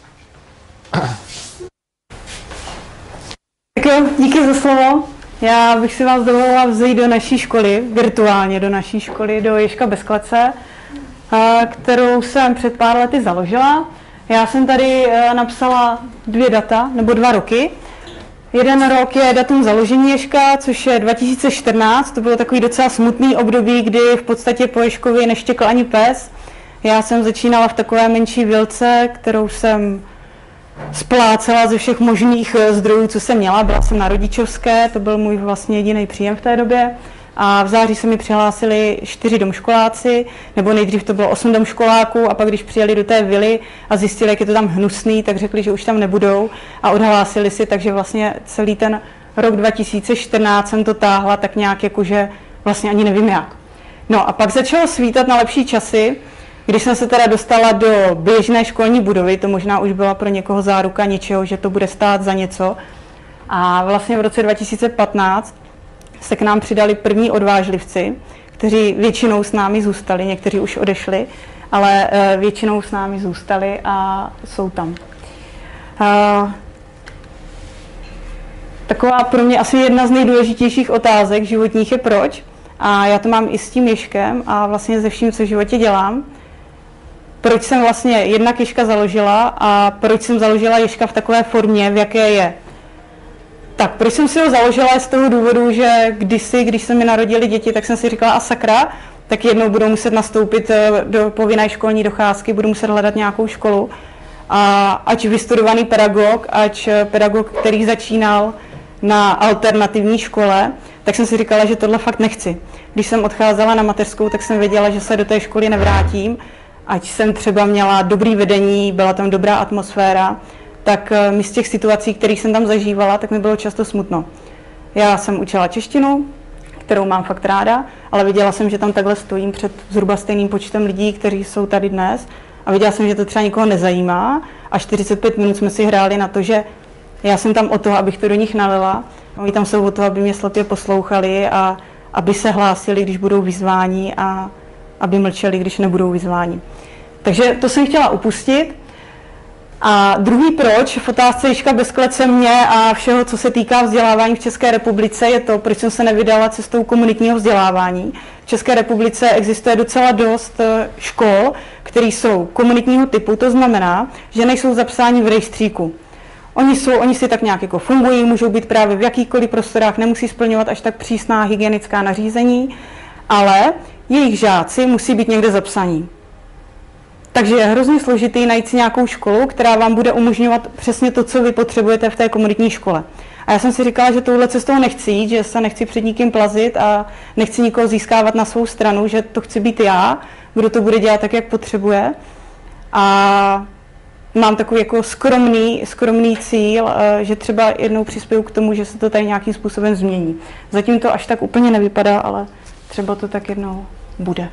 Tak jo, díky za slovo. Já bych si vás dovolila vzít do naší školy, virtuálně do naší školy, do Ježka bez klece, kterou jsem před pár lety založila. Já jsem tady napsala dvě data, nebo dva roky. Jeden rok je datum založení Ježka, což je dva tisíce čtrnáct. To bylo takový docela smutný období, kdy v podstatě po Ježkovi neštěkl ani pes. Já jsem začínala v takové menší vilce, kterou jsem splácela ze všech možných zdrojů, co jsem měla. Byla jsem na rodičovské, to byl můj vlastně jediný příjem v té době. A v září se mi přihlásili čtyři domškoláci, nebo nejdřív to bylo osm domškoláků, a pak když přijeli do té vily a zjistili, jak je to tam hnusný, tak řekli, že už tam nebudou a odhlásili si, takže vlastně celý ten rok dva tisíce čtrnáct jsem to táhla tak nějak jakože vlastně ani nevím jak. No a pak začalo svítat na lepší časy, když jsem se teda dostala do běžné školní budovy, to možná už byla pro někoho záruka něčeho, že to bude stát za něco. A vlastně v roce dva tisíce patnáct se k nám přidali první odvážlivci, kteří většinou s námi zůstali, někteří už odešli, ale většinou s námi zůstali a jsou tam. Taková pro mě asi jedna z nejdůležitějších otázek životních je proč. A já to mám i s tím Ježkem a vlastně ze vším, co v životě dělám. Proč jsem vlastně jednak Ježka založila a proč jsem založila Ježka v takové formě, v jaké je. Tak, proč jsem si ho založila je z toho důvodu, že kdysi, když se mi narodili děti, tak jsem si říkala, a sakra, tak jednou budou muset nastoupit do povinné školní docházky, budu muset hledat nějakou školu. A ať vystudovaný pedagog, ať pedagog, který začínal na alternativní škole, tak jsem si říkala, že tohle fakt nechci. Když jsem odcházela na mateřskou, tak jsem věděla, že se do té školy nevrátím, ať jsem třeba měla dobrý vedení, byla tam dobrá atmosféra, tak mi z těch situací, které jsem tam zažívala, tak mi bylo často smutno. Já jsem učila češtinu, kterou mám fakt ráda, ale viděla jsem, že tam takhle stojím před zhruba stejným počtem lidí, kteří jsou tady dnes, a viděla jsem, že to třeba nikoho nezajímá, a čtyřicet pět minut jsme si hráli na to, že já jsem tam o toho, abych to do nich nalila, a oni tam jsou o toho, aby mě slepě poslouchali a aby se hlásili, když budou vyzváni, a aby mlčeli, když nebudou vyzváni. Takže to jsem chtěla upustit. A druhý proč v otázce Ježka bez klece mě a všeho, co se týká vzdělávání v České republice, je to, proč jsem se nevydala cestou komunitního vzdělávání. V České republice existuje docela dost škol, které jsou komunitního typu, to znamená, že nejsou zapsáni v rejstříku. Oni, jsou, oni si tak nějak jako fungují, můžou být právě v jakýchkoliv prostorách, nemusí splňovat až tak přísná hygienická nařízení, ale jejich žáci musí být někde zapsaní. Takže je hrozně složitý najít si nějakou školu, která vám bude umožňovat přesně to, co vy potřebujete v té komunitní škole. A já jsem si říkala, že touhle cestou nechci jít, že se nechci před nikým plazit a nechci nikoho získávat na svou stranu, že to chci být já, kdo to bude dělat tak, jak potřebuje. A mám takový jako skromný, skromný cíl, že třeba jednou přispěju k tomu, že se to tady nějakým způsobem změní. Zatím to až tak úplně nevypadá, ale třeba to tak jednou bude.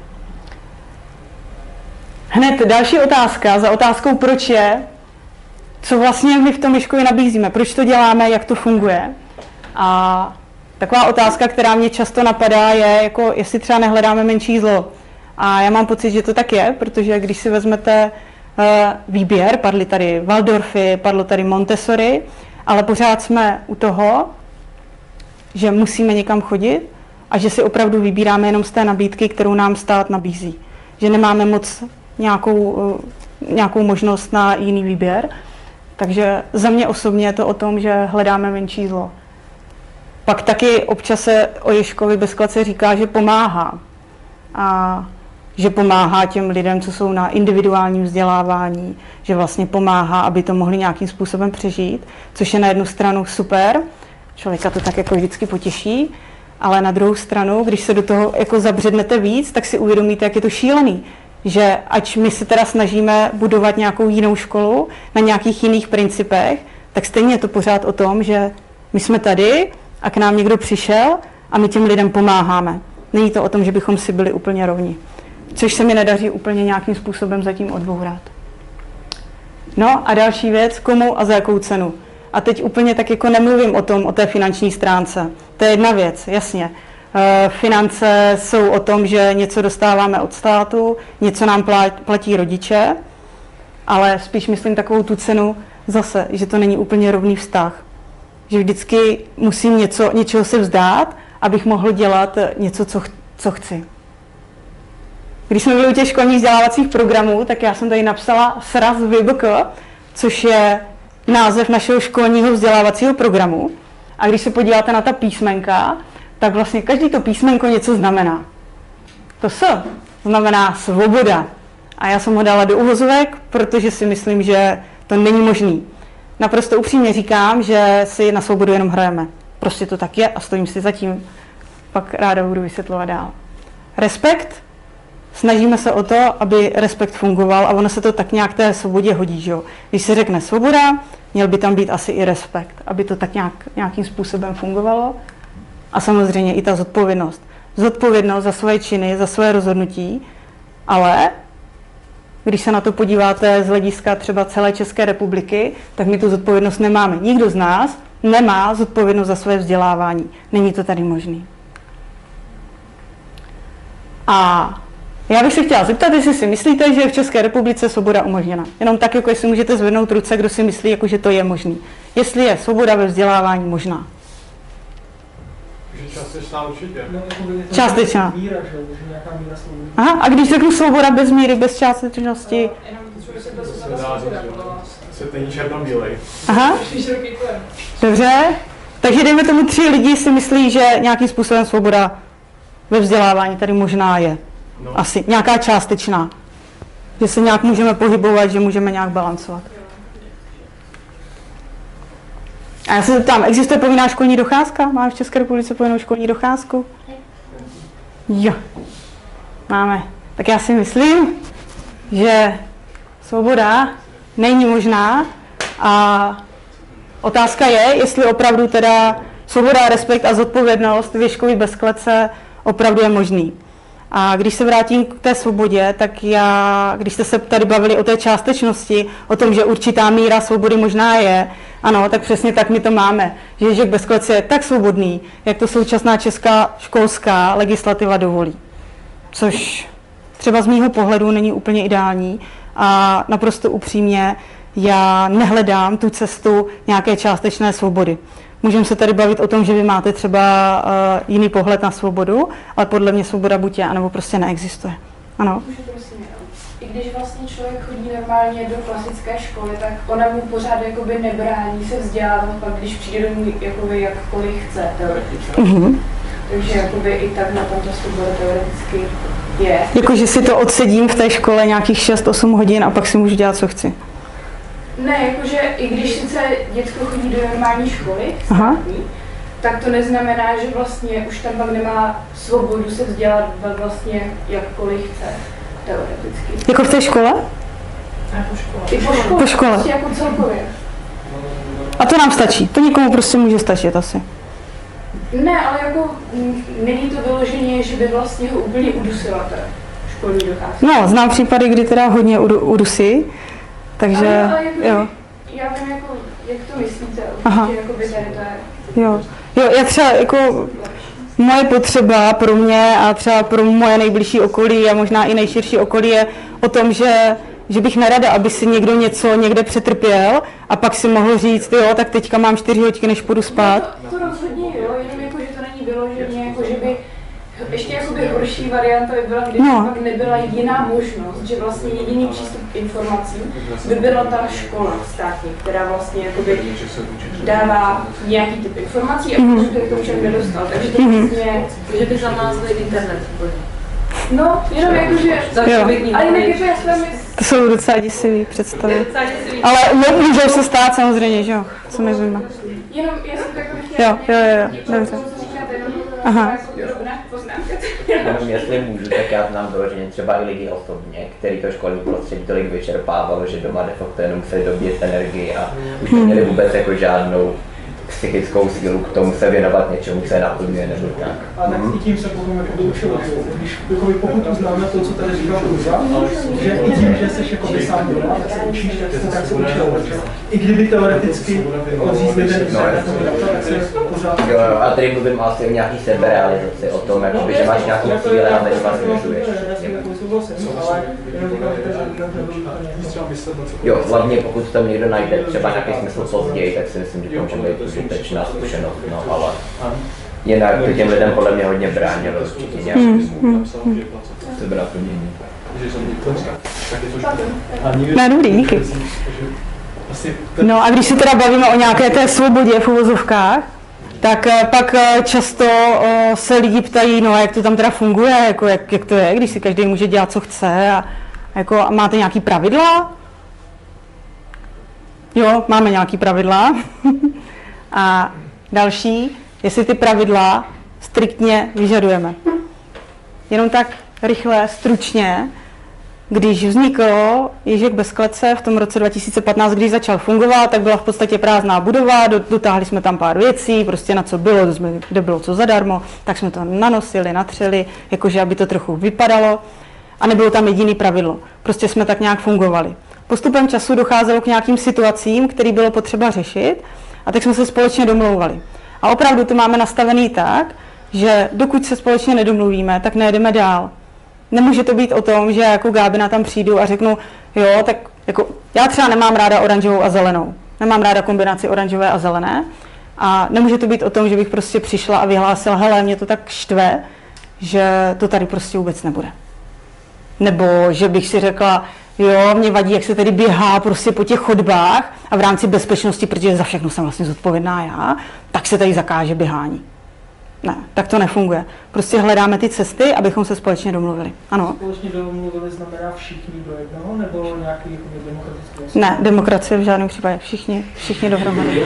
Hned další otázka za otázkou proč je, co vlastně my v tom Ježkovi nabízíme, proč to děláme, jak to funguje. A taková otázka, která mě často napadá, je, jako jestli třeba nehledáme menší zlo. A já mám pocit, že to tak je, protože když si vezmete uh, výběr, padly tady Waldorfy, padlo tady Montessori, ale pořád jsme u toho, že musíme někam chodit a že si opravdu vybíráme jenom z té nabídky, kterou nám stát nabízí. Že nemáme moc nějakou, nějakou možnost na jiný výběr. Takže za mě osobně je to o tom, že hledáme menší zlo. Pak taky občas se o Ježkovi bez klece říká, že pomáhá. A že pomáhá těm lidem, co jsou na individuálním vzdělávání, že vlastně pomáhá, aby to mohli nějakým způsobem přežít, což je na jednu stranu super, člověka to tak jako vždycky potěší, ale na druhou stranu, když se do toho jako zabřednete víc, tak si uvědomíte, jak je to šílený. Že ať my se teda snažíme budovat nějakou jinou školu na nějakých jiných principech, tak stejně je to pořád o tom, že my jsme tady a k nám někdo přišel a my těm lidem pomáháme. Není to o tom, že bychom si byli úplně rovni. Což se mi nedaří úplně nějakým způsobem zatím odbourat. No a další věc, komu a za jakou cenu. A teď úplně tak jako nemluvím o tom, o té finanční stránce. To je jedna věc, jasně. Finance jsou o tom, že něco dostáváme od státu, něco nám platí rodiče, ale spíš myslím takovou tu cenu zase, že to není úplně rovný vztah. Že vždycky musím něco, něčeho se vzdát, abych mohl dělat něco, co, co chci. Když jsme byli u těch školních vzdělávacích programů, tak já jsem tady napsala S R A S V B K, což je název našeho školního vzdělávacího programu. A když se podíváte na ta písmenka, tak vlastně každý to písmenko něco znamená. To S znamená svoboda. A já jsem ho dala do uvozovek, protože si myslím, že to není možný. Naprosto upřímně říkám, že si na svobodu jenom hrajeme. Prostě to tak je a stojím si za tím. Pak ráda budu vysvětlovat dál. Respekt. Snažíme se o to, aby respekt fungoval a ono se to tak nějak té svobodě hodí. Že? Když se řekne svoboda, měl by tam být asi i respekt, aby to tak nějak, nějakým způsobem fungovalo. A samozřejmě i ta zodpovědnost. Zodpovědnost za svoje činy, za svoje rozhodnutí, ale když se na to podíváte z hlediska třeba celé České republiky, tak my tu zodpovědnost nemáme. Nikdo z nás nemá zodpovědnost za své vzdělávání. Není to tady možný. A já bych se chtěla zeptat, jestli si myslíte, že je v České republice svoboda umožněna. Jenom tak, jako jestli můžete zvednout ruce, kdo si myslí, jako že to je možný. Jestli je svoboda ve vzdělávání možná. Částečná určitě. Částečná. Aha, a když řeknu svoboda bez míry, bez částečnosti? Se to není černobílej. Aha. Dobře. Takže dejme tomu tři lidi si myslí, že nějakým způsobem svoboda ve vzdělávání tady možná je. No. Asi nějaká částečná. Že se nějak můžeme pohybovat, že můžeme nějak balancovat. A já se zeptám, existuje povinná školní docházka? Máme v České republice povinnou školní docházku? Jo. Máme. Tak já si myslím, že svoboda není možná a otázka je, jestli opravdu teda svoboda, respekt a zodpovědnost věškovi bez klece opravdu je možný. A když se vrátím k té svobodě, tak já, když jste se tady bavili o té částečnosti, o tom, že určitá míra svobody možná je, ano, tak přesně tak my to máme. Že Ježek bez klece je tak svobodný, jak to současná česká školská legislativa dovolí. Což třeba z mýho pohledu není úplně ideální a naprosto upřímně já nehledám tu cestu nějaké částečné svobody. Můžeme se tady bavit o tom, že vy máte třeba uh, jiný pohled na svobodu, ale podle mě svoboda buď je, anebo prostě neexistuje. Ano? Můžu prosím, i když vlastně člověk chodí normálně do klasické školy, tak ona mu pořád jakoby nebrání se vzdělávat, pak když přijde domů jakoby jakkoliv chce teoreticky. Mm-hmm. Takže jakoby i tak na tom ta svoboda teoreticky je. Jakože si to odsedím v té škole nějakých šest osm hodin a pak si můžu dělat, co chci. Ne, jakože i když sice děcko chodí do normální školy, státní, tak to neznamená, že vlastně už tam pak nemá svobodu se vzdělat vlastně jakkoliv chce, teoreticky. Jako v té škole? Ne, po škole. I po škole, po škole. Prostě jako celkově. A to nám stačí, to někomu prostě může stačit asi. Ne, ale jako m, není to vyloženě, že by vlastně ho úplně udusila ta školní docházka. No, znám případy, kdy teda hodně udu, udusí. Takže, ale, ale jako, jo. Já vím, jako, jak to myslíte, Aha. že jako by tady to je. Jo. Jo, já třeba jako moje potřeba pro mě a třeba pro moje nejbližší okolí a možná i nejširší okolí je o tom, že, že bych nerada, aby si někdo něco někde přetrpěl a pak si mohl říct, jo, tak teďka mám čtyři hodiny, než půjdu spát. No to, to rozhodně jo, jenom jako, že to není vyloženě, jako, že by ještě jakoby horší varianta by byla, kdyby no. pak nebyla jiná možnost, že vlastně jediný přístup k informacím by byla ta škola státní, která vlastně jakoby dává nějaký typ informací a mm-hmm. když to však nedostal, takže to mm-hmm. vlastně... Že by zamázli internet úplně. No, jenom jakože... Ale jinak jako já jsem... To jsou docela děsivý představy. Ale můžou se stát samozřejmě, že jo, co mi zajímá. Jenom, já jsem takový chtěla... Jo, jo, jo, dobře. Aha. Jenom jestli můžu, tak já znám vyloženě třeba i lidi osobně, který to školní prostředí tolik vyčerpávalo, že doma de facto jenom museli dobít energii a už neměli vůbec jako žádnou psychickou sílu k tomu se věnovat něčemu, co je naplňuje nebo tak. A tak i tím se potom jako učilo, když pokud uznáme to, co tady říkal Luza, že i tím, že jsi jako sám doma, tak se učíš, tak se učil. I kdyby teoreticky odřízli ten internet, tak se pořád... Jo, jo, a tady mluvím asi o nějaký seberealizaci, o tom, jakoby, že máš nějaký cíle a teď vás směřuješ. Jo, hlavně pokud tam někdo najde třeba nějaký smysl později, tak si myslím, že to může být užitečná zkušenost, no ale jinak to těm lidem podle mě hodně bránilo určitě nějaký sebenaplnění. Ne, dobrý, díky. No a když se teda bavíme o nějaké té svobodě v uvozovkách, tak pak často se lidi ptají, no a jak to tam teda funguje, jako jak, jak to je, když si každý může dělat, co chce a jako a máte nějaký pravidla? Jo, máme nějaký pravidla. A další, jestli ty pravidla striktně vyžadujeme. Jenom tak rychle, stručně, když vznikl Ježek bez klece v tom roce dva tisíce patnáct, když začal fungovat, tak byla v podstatě prázdná budova, dotáhli jsme tam pár věcí, prostě na co bylo, kde bylo co zadarmo, tak jsme to nanosili, natřeli, jakože aby to trochu vypadalo a nebylo tam jediný pravidlo. Prostě jsme tak nějak fungovali. Postupem času docházelo k nějakým situacím, které bylo potřeba řešit a tak jsme se společně domlouvali. A opravdu to máme nastavený tak, že dokud se společně nedomluvíme, tak nejedeme dál. Nemůže to být o tom, že jako Gábina tam přijdu a řeknu, jo, tak jako, já třeba nemám ráda oranžovou a zelenou. Nemám ráda kombinaci oranžové a zelené. A nemůže to být o tom, že bych prostě přišla a vyhlásila, hele, mě to tak štve, že to tady prostě vůbec nebude. Nebo že bych si řekla, jo, mě vadí, jak se tady běhá prostě po těch chodbách a v rámci bezpečnosti, protože za všechno jsem vlastně zodpovědná já, tak se tady zakáže běhání. Ne, tak to nefunguje. Prostě hledáme ty cesty, abychom se společně domluvili. Ano. Společně domluvili znamená všichni do jednoho, nebo nějaký jako demokratický? Ne, demokracie v žádném případě. Všichni, všichni dohromady.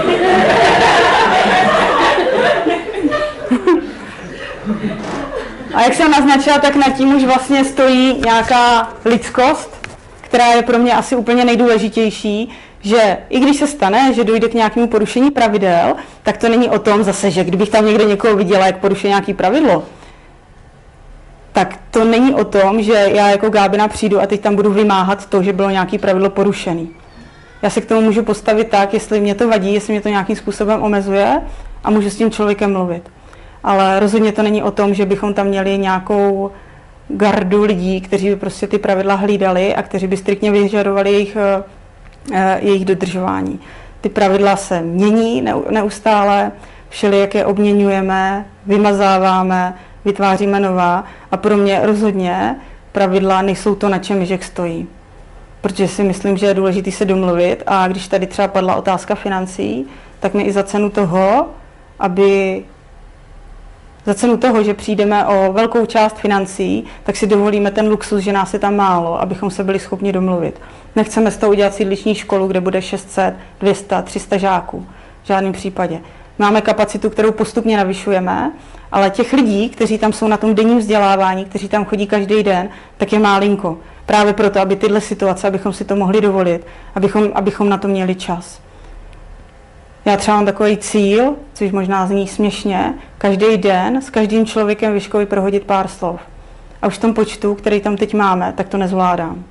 A jak jsem naznačila, tak nad tím už vlastně stojí nějaká lidskost, která je pro mě asi úplně nejdůležitější, že i když se stane, že dojde k nějakému porušení pravidel, tak to není o tom zase, že kdybych tam někde někoho viděla, jak porušuje nějaké pravidlo, tak to není o tom, že já jako Gábina přijdu a teď tam budu vymáhat to, že bylo nějaké pravidlo porušený. Já se k tomu můžu postavit tak, jestli mě to vadí, jestli mě to nějakým způsobem omezuje a můžu s tím člověkem mluvit. Ale rozhodně to není o tom, že bychom tam měli nějakou gardu lidí, kteří by prostě ty pravidla hlídali a kteří by striktně vyžadovali jejich, jejich dodržování. Ty pravidla se mění neustále, všelijak je obměňujeme, vymazáváme, vytváříme nová a pro mě rozhodně pravidla nejsou to, na čem Ježek stojí. Protože si myslím, že je důležité se domluvit a když tady třeba padla otázka financí, tak mi i za cenu toho, aby za cenu toho, že přijdeme o velkou část financí, tak si dovolíme ten luxus, že nás je tam málo, abychom se byli schopni domluvit. Nechceme z toho udělat sídliční školu, kde bude šest set, dvě stě, tři sta žáků. V žádném případě. Máme kapacitu, kterou postupně navyšujeme, ale těch lidí, kteří tam jsou na tom denním vzdělávání, kteří tam chodí každý den, tak je málinko. Právě proto, aby tyhle situace, abychom si to mohli dovolit, abychom, abychom na to měli čas. Já třeba mám takový cíl, což možná zní směšně, každý den s každým člověkem ve škole prohodit pár slov. A už v tom počtu, který tam teď máme, tak to nezvládám.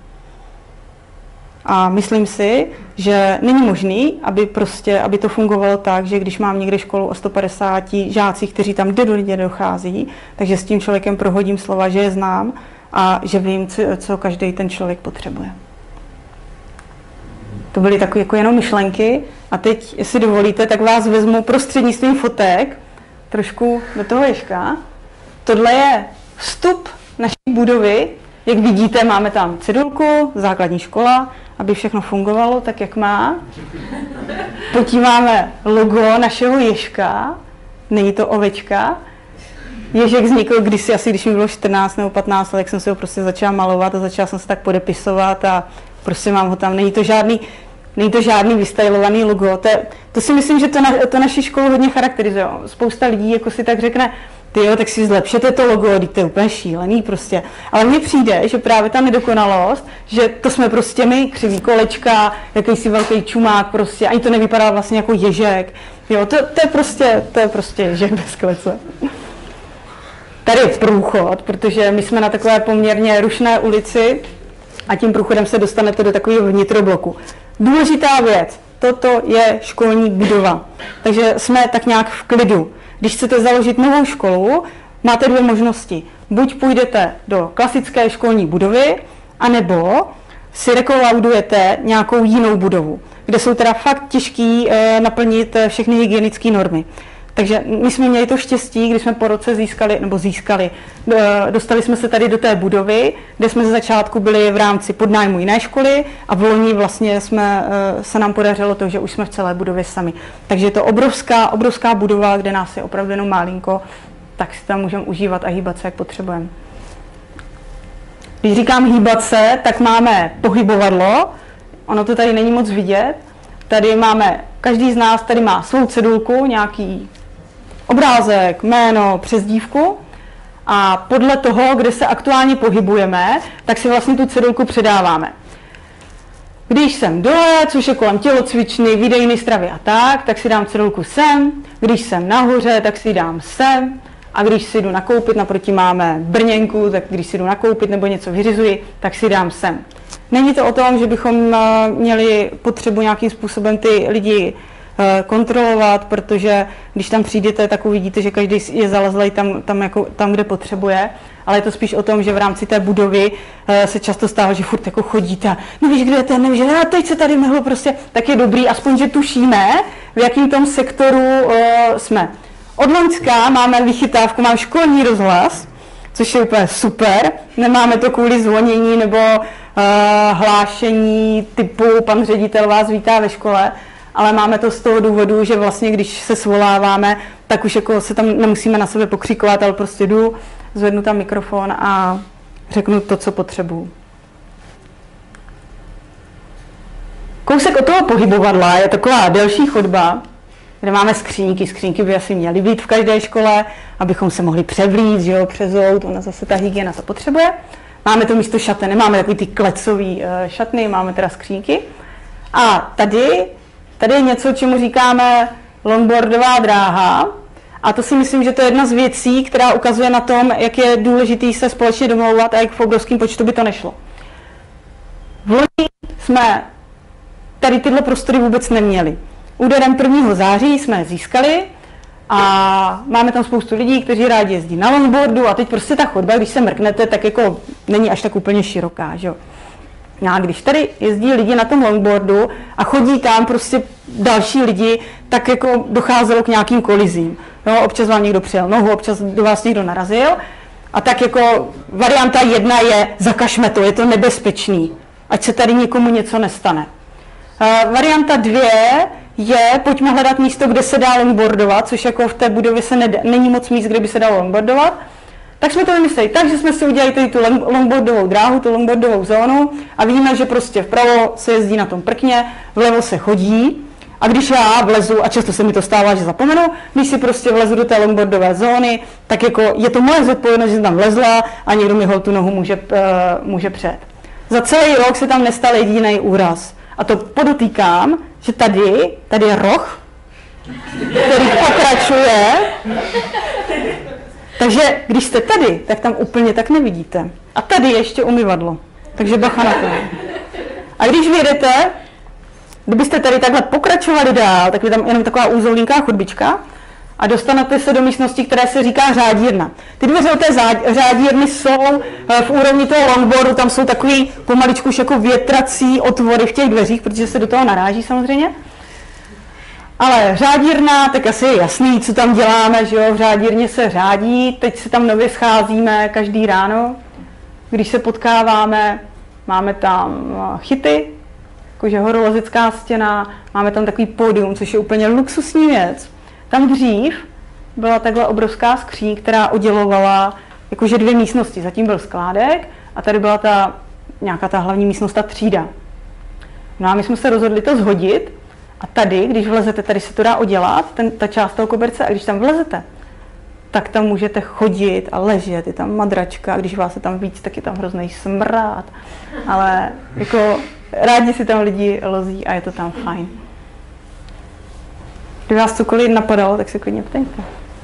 A myslím si, že není možný, aby, prostě, aby to fungovalo tak, že když mám někde školu o sto padesáti žácích, kteří tam denně dochází, takže s tím člověkem prohodím slova, že je znám a že vím, co, co každý ten člověk potřebuje. To byly takové jako jenom myšlenky a teď, jestli dovolíte, tak vás vezmu prostřednictvím fotek trošku do toho Ježka. Tohle je vstup naší budovy. Jak vidíte, máme tam cedulku, základní škola, aby všechno fungovalo tak, jak má. Potíváme logo našeho Ježka, není to ovečka. Ježek vznikl kdysi, asi když mi bylo čtrnáct nebo patnáct let, tak jsem si ho prostě začala malovat a začala jsem se tak podepisovat a prostě mám ho tam, není to žádný, není to žádný vystylovaný logo. To, je, to si myslím, že to, na, to naši školu hodně charakterizuje. Spousta lidí jako si tak řekne, ty jo, tak si zlepšete to logo, to je úplně šílený prostě. Ale mně přijde, že právě ta nedokonalost, že to jsme prostě my, křivý kolečka, jakýsi velký čumák prostě, ani to nevypadá vlastně jako ježek. Jo, to, to je prostě, to je prostě ježek bez klece. Tady je průchod, protože my jsme na takové poměrně rušné ulici a tím průchodem se dostanete do takového vnitrobloku. Důležitá věc, toto je školní budova, takže jsme tak nějak v klidu. Když chcete založit novou školu, máte dvě možnosti. Buď půjdete do klasické školní budovy, anebo si rekolaudujete nějakou jinou budovu, kde jsou teda fakt těžký e, naplnit všechny hygienické normy. Takže my jsme měli to štěstí, když jsme po roce získali, nebo získali, dostali jsme se tady do té budovy, kde jsme ze začátku byli v rámci podnájmu jiné školy a v loni vlastně jsme, se nám podařilo to, že už jsme v celé budově sami. Takže je to obrovská, obrovská budova, kde nás je opravdu jenom málinko, tak si tam můžeme užívat a hýbat se, jak potřebujeme. Když říkám hýbat se, tak máme pohybovadlo, ono to tady není moc vidět. Tady máme, každý z nás tady má svou cedulku, nějaký obrázek, jméno, přezdívku a podle toho, kde se aktuálně pohybujeme, tak si vlastně tu cedulku předáváme. Když jsem dole, což je kolem tělocvičny, výdejny, stravy a tak, tak si dám cedulku sem, když jsem nahoře, tak si ji dám sem a když si jdu nakoupit, naproti máme brněnku, tak když si jdu nakoupit nebo něco vyřizuji, tak si dám sem. Není to o tom, že bychom měli potřebu nějakým způsobem ty lidi kontrolovat, protože když tam přijdete, tak uvidíte, že každý je zalezlej tam, tam, jako, tam, kde potřebuje, ale je to spíš o tom, že v rámci té budovy se často stává, že furt jako chodíte a nevíš, kde je ten, nevíš, že teď se tady mehlo prostě, tak je dobrý, aspoň, že tušíme, v jakým tom sektoru uh, jsme. Od loňska máme vychytávku, mám školní rozhlas, což je úplně super, nemáme to kvůli zvonění nebo uh, hlášení typu pan ředitel vás vítá ve škole, ale máme to z toho důvodu, že vlastně když se svoláváme, tak už jako se tam nemusíme na sebe pokřikovat, ale prostě jdu, zvednu tam mikrofon a řeknu to, co potřebuju. Kousek od toho pohybovadla je taková delší chodba, kde máme skříňky. Skříňky by asi měly být v každé škole, abychom se mohli převlít, že jo, přezout, ona zase ta hygiena to potřebuje. Máme to místo šaten, nemáme takový ty klecový uh, šatny, máme teda skříňky. A tady, tady je něco, čemu říkáme longboardová dráha. A to si myslím, že to je jedna z věcí, která ukazuje na tom, jak je důležitý se společně domlouvat a jak v obrovském počtu by to nešlo. V loni jsme tady tyhle prostory vůbec neměli. Úderem prvního září jsme je získali a máme tam spoustu lidí, kteří rádi jezdí na longboardu a teď prostě ta chodba, když se mrknete, tak jako není až tak úplně široká, že jo. A když tady jezdí lidi na tom longboardu a chodí tam prostě další lidi, tak jako docházelo k nějakým kolizím. No, občas vám někdo přijel nohu, občas do vás někdo narazil a tak jako varianta jedna je zakažme to, je to nebezpečný, ať se tady někomu něco nestane. Uh, varianta dvě je, pojďme hledat místo, kde se dá longboardovat, což jako v té budově se nedá, není moc míst, kde by se dalo longboardovat. Tak jsme to vymysleli tak, že jsme si udělali tady tu longboardovou dráhu, tu longboardovou zónu a víme, že prostě vpravo se jezdí na tom prkně, vlevo se chodí a když já vlezu, a často se mi to stává, že zapomenu, když si prostě vlezu do té longboardové zóny, tak jako je to moje zodpovědnost, že jsem tam vlezla a někdo mi hol tu nohu může, uh, může přejet. Za celý rok se tam nestal jediný úraz. A to podotýkám, že tady, tady je roh, který pokračuje. Takže když jste tady, tak tam úplně tak nevidíte. A tady je ještě umyvadlo. Takže bacha na to. A když vyjedete, kdybyste tady takhle pokračovali dál, tak je tam jenom taková úzovlinká chodbička a dostanete se do místnosti, které se říká řádírna. Ty dveře od té řádírny jsou v úrovni toho longboardu, tam jsou takový pomaličku už jako větrací otvory v těch dveřích, protože se do toho naráží samozřejmě. Ale řádírna, tak asi je jasný, co tam děláme, že jo, v řádírně se řádí, teď se tam nově scházíme každý ráno, když se potkáváme, máme tam chyty, jakože horolezecká stěna, máme tam takový pódium, což je úplně luxusní věc. Tam dřív byla takhle obrovská skříň, která oddělovala jakože dvě místnosti, zatím byl skládek a tady byla ta nějaká ta hlavní místnost, ta třída. No a my jsme se rozhodli to zhodit. A tady, když vlezete, tady se to dá oddělat, ten, ta část toho koberce, a když tam vlezete, tak tam můžete chodit a ležet, je tam madračka, a když vás je tam víc, tak je tam hrozný smrad, ale jako rádi si tam lidi lozí a je to tam fajn. Kdyby vás cokoliv napadalo, tak se klidně ptejte.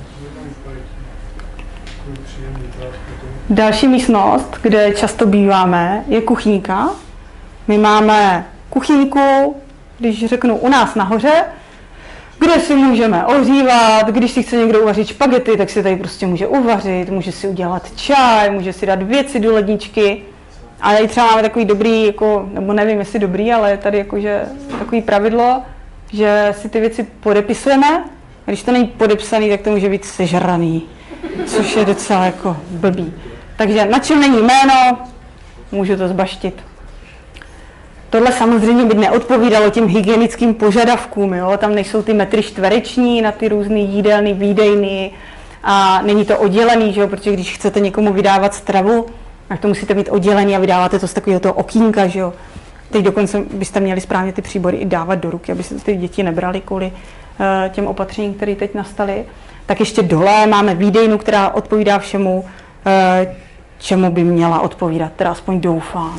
Další místnost, kde často býváme, je kuchyňka. My máme kuchyňku, když řeknu u nás nahoře, kde si můžeme ohřívat, když si chce někdo uvařit špagety, tak si tady prostě může uvařit, může si udělat čaj, může si dát věci do ledničky. A tady třeba máme takový dobrý, jako, nebo nevím jestli dobrý, ale je tady jakože takový pravidlo, že si ty věci podepisujeme, a když to není podepsaný, tak to může být sežraný, což je docela jako blbý. Takže na čem není jméno, můžu to zbaštit. Tohle samozřejmě by neodpovídalo těm hygienickým požadavkům, jo? Tam nejsou ty metry čtvereční na ty různé jídelny, výdejny a není to oddělený, že jo? Protože když chcete někomu vydávat stravu, tak to musíte mít oddělený a vydáváte to z takového toho okýnka, že jo? Teď dokonce byste měli správně ty příbory i dávat do ruky, aby se ty děti nebrali kvůli uh, těm opatřením, které teď nastaly. Tak ještě dole máme výdejnu, která odpovídá všemu, uh, čemu by měla odpovídat, teda aspoň doufám.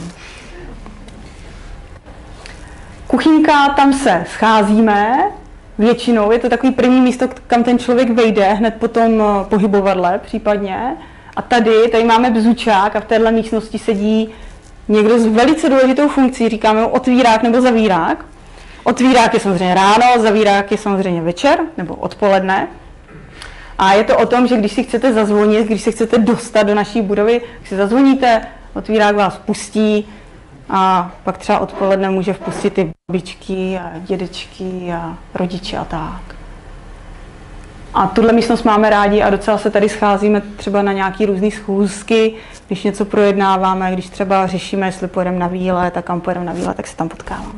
Kuchyňka, tam se scházíme, většinou je to takový první místo, kam ten člověk vejde, hned po tom pohybovadle případně. A tady, tady máme bzučák a v téhle místnosti sedí někdo s velice důležitou funkcí, říkáme mu otvírák nebo zavírák. Otvírák je samozřejmě ráno, zavírák je samozřejmě večer nebo odpoledne. A je to o tom, že když si chcete zazvonit, když se chcete dostat do naší budovy, když si zazvoníte, otvírák vás pustí a pak třeba odpoledne může vpustit i babičky a dědečky a rodiče a tak. A tuhle místnost máme rádi a docela se tady scházíme třeba na nějaký různý schůzky, když něco projednáváme, když třeba řešíme, jestli pojedeme na výlet a kam pojedeme na výlet, tak se tam potkáváme.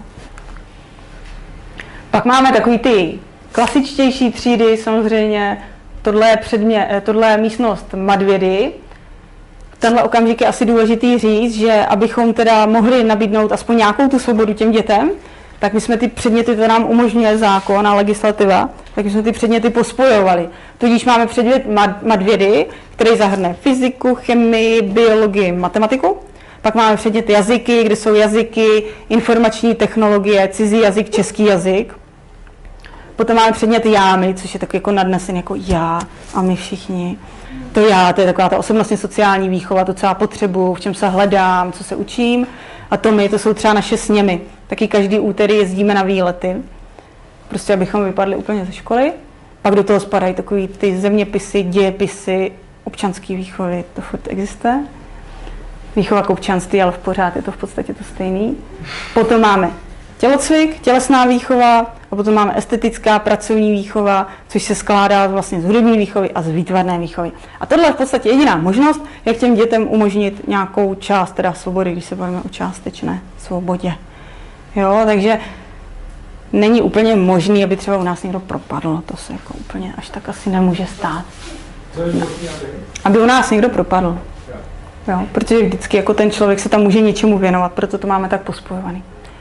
Pak máme takový ty klasičtější třídy, samozřejmě tohle je, předmě, tohle je místnost Madvědy. V tenhle okamžik je asi důležitý říct, že abychom teda mohli nabídnout aspoň nějakou tu svobodu těm dětem, tak my jsme ty předměty, které nám umožňuje zákon a legislativa, tak my jsme ty předměty pospojovali. Tudíž máme předmět Madvědy, který zahrne fyziku, chemii, biologii, matematiku. Pak máme předmět jazyky, kde jsou jazyky, informační technologie, cizí jazyk, český jazyk. Potom máme předmět jámy, což je takový jako nadnesen jako já a my všichni. To já, to je taková ta osobnostně sociální výchova, to, co já potřebuju, v čem se hledám, co se učím. A to my, to jsou třeba naše sněmy. Taky každý úterý jezdíme na výlety, prostě abychom vypadli úplně ze školy. Pak do toho spadají takový ty zeměpisy, dějepisy, občanské výchovy, to furt existuje. Výchova k občanství, ale v pořád je to v podstatě to stejný. Potom máme tělocvik, tělesná výchova, a potom máme estetická pracovní výchova, což se skládá vlastně z hudební výchovy a z výtvarné výchovy. A tohle je v podstatě jediná možnost, jak těm dětem umožnit nějakou část teda svobody, když se bavíme o částečné svobodě. Jo, takže není úplně možný, aby třeba u nás někdo propadl, to se jako úplně až tak asi nemůže stát. No. Aby u nás někdo propadl. Jo, protože vždycky jako ten člověk se tam může něčemu věnovat, proto to máme tak pospojovaný.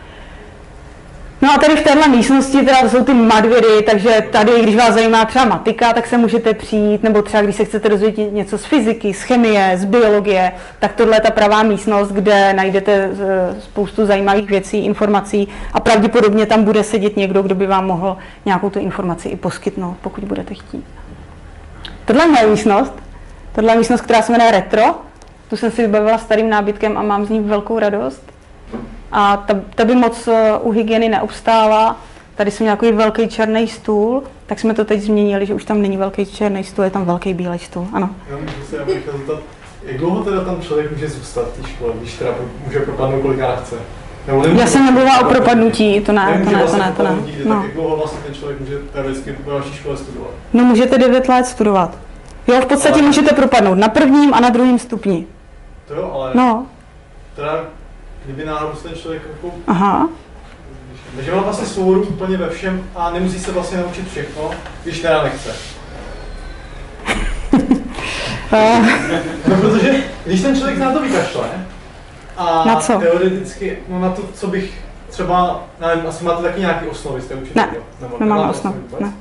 No a tady v téhle místnosti teda jsou ty Madvědy, takže tady, když vás zajímá třeba matika, tak se můžete přijít, nebo třeba když se chcete dozvědět něco z fyziky, z chemie, z biologie, tak tohle je ta pravá místnost, kde najdete spoustu zajímavých věcí, informací a pravděpodobně tam bude sedět někdo, kdo by vám mohl nějakou tu informaci i poskytnout, pokud budete chtít. Tohle je moje místnost, tohle je místnost, která se jmenuje Retro, tu jsem si vybavila starým nábytkem a mám z ní velkou radost. A ta, ta by moc u hygieny neobstála. Tady jsem měl takový velký černý stůl, tak jsme to teď změnili, že už tam není velký černý stůl, je tam velký bílý stůl, ano. Já můžu se zeptat, jak dlouho teda tam člověk může zůstat v té škole, když teda může propadnout kolikrát chce? Já jsem nemluvila o propadnutí, to ne, to ne, to ne, to ne. No. Tak jak dlouho vlastně ten člověk může teoreticky v vaší škole studovat? No můžete devět let studovat. Jo, v podstatě ale... můžete propadnout na prvním a na druhém stupni. To jo, ale... No. Teda, kdyby náhodou ten člověk jako... Aha. Takže má vlastně svobodu úplně ve všem a nemusí se vlastně naučit všechno, když teda nechce. No protože, když ten člověk na to vykašle a na co? Teoreticky, no na to, co bych třeba, nevím, asi máte taky nějaký osnovy, jste učit? Ne, nemáme osnovy, ne.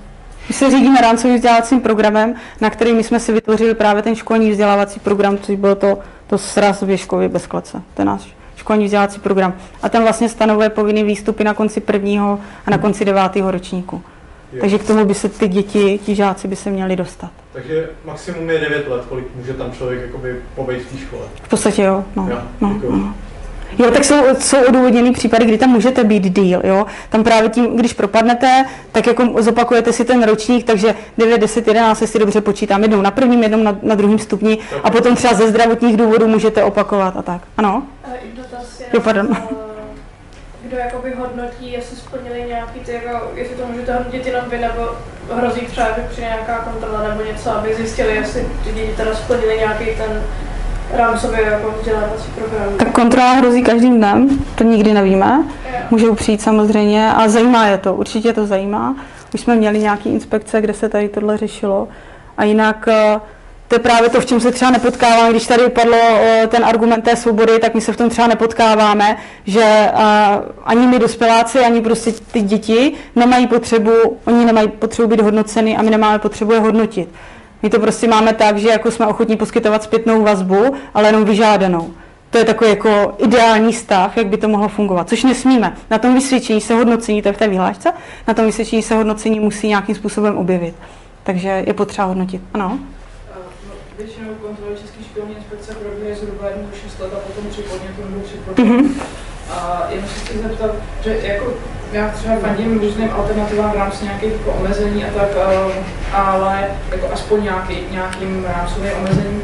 My se řídíme rámcovým vzdělávacím programem, na který my jsme si vytvořili právě ten školní vzdělávací program, což bylo to, to sraz Věškově bez klece, ten náš školní vzdělávací program. A ten vlastně stanovuje povinný výstupy na konci prvního a na konci devátého ročníku. Jo. Takže k tomu by se ty děti, ti žáci by se měli dostat. Takže maximum je devět let, kolik může tam člověk jakoby pobejt v té škole? V podstatě jo, no. Jo, no, no. Jo, tak jsou, jsou odůvodněný případy, kdy tam můžete být díl, jo. Tam právě tím, když propadnete, tak jako zopakujete si ten ročník, takže devět, deset, jedenáct, si dobře počítám, jednou na prvním, jednou na, na druhém stupni a potom třeba ze zdravotních důvodů můžete opakovat a tak. Ano? Jo, pardon. Kdo jakoby hodnotí, jestli splnili nějaký ty, jako, jestli to můžete hodnotit jenom vy, nebo hrozí třeba, že přijde nějaká kontrola nebo něco, aby zjistili, jestli ty děti teda splnili nějaký ten rámcový jako vzdělávací program. Tak kontrola hrozí každým dnem, to nikdy nevíme. Můžou přijít samozřejmě a zajímá je to, určitě to zajímá. Už jsme měli nějaké inspekce, kde se tady tohle řešilo. A jinak to je právě to, v čem se třeba nepotkáváme. Když tady padlo ten argument té svobody, tak my se v tom třeba nepotkáváme, že ani my dospěláci, ani prostě ty děti nemají potřebu, oni nemají potřebu být hodnoceny a my nemáme potřebu je hodnotit. My to prostě máme tak, že jako jsme ochotní poskytovat zpětnou vazbu, ale jenom vyžádanou. To je takový jako ideální stav, jak by to mohlo fungovat, což nesmíme. Na tom vysvědčení se hodnocení, to je v té vyhlášce, na tom vysvědčení se hodnocení musí nějakým způsobem objevit. Takže je potřeba hodnotit. Ano? Většinou kontroly České školní inspekce probíhají zhruba jednou šest let a potom tři podněty nebo tři podněty. Mm-hmm. A jenom se chci zeptat, že jako já třeba fandím různým alternativám v rámci nějakých jako omezení a tak, ale jako aspoň nějaký, nějakým rámcovým omezením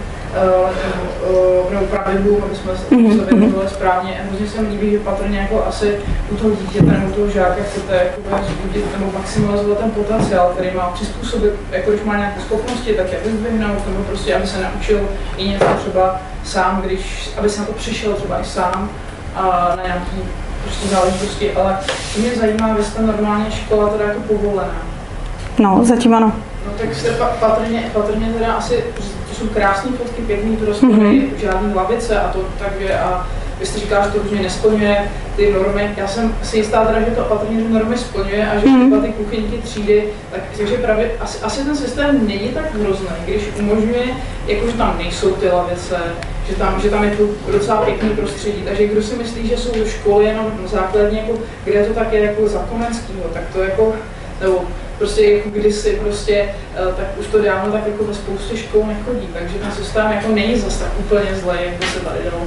nebo pravidlům, aby jsme se věděli správně. Hrozně se mi líbí, že patrně jako asi u toho dítěte nebo u toho žáka chcete vzbudit nebo maximalizovat ten potenciál, který má přizpůsobit, jako když má nějaké schopnosti, tak jak vyzdvihnout, nebo prostě, aby se naučil i něco třeba sám, když, aby se na to přišel třeba i sám a na nějaký prostě záležitosti, ale to mě zajímá, vy jste normálně škola teda jako povolená. No, zatím ano. No tak jste patrně, patrně teda asi, to jsou krásné fotky, pěkný prostor, mm-hmm. žádný lavice a to takže a vy jste říkal, že to různě nesplňuje ty normy. Já jsem si jistá teda, že to patrně ty normy splňuje a že mm-hmm. ty kuchyňky, třídy, tak, takže právě asi, asi ten systém není tak hrozný, když umožňuje, jakože tam nejsou ty lavice, že tam, že tam je to docela pěkný prostředí. Takže kdo si myslí, že jsou školy jenom základně, jako, kde to tak je jako za Komenskýho, tak to jako, nebo prostě jako kdysi prostě, tak už to dávno tak jako ve spoustě škol nechodí, takže ten systém jako není zase tak úplně zlej, jak by se tady dalo.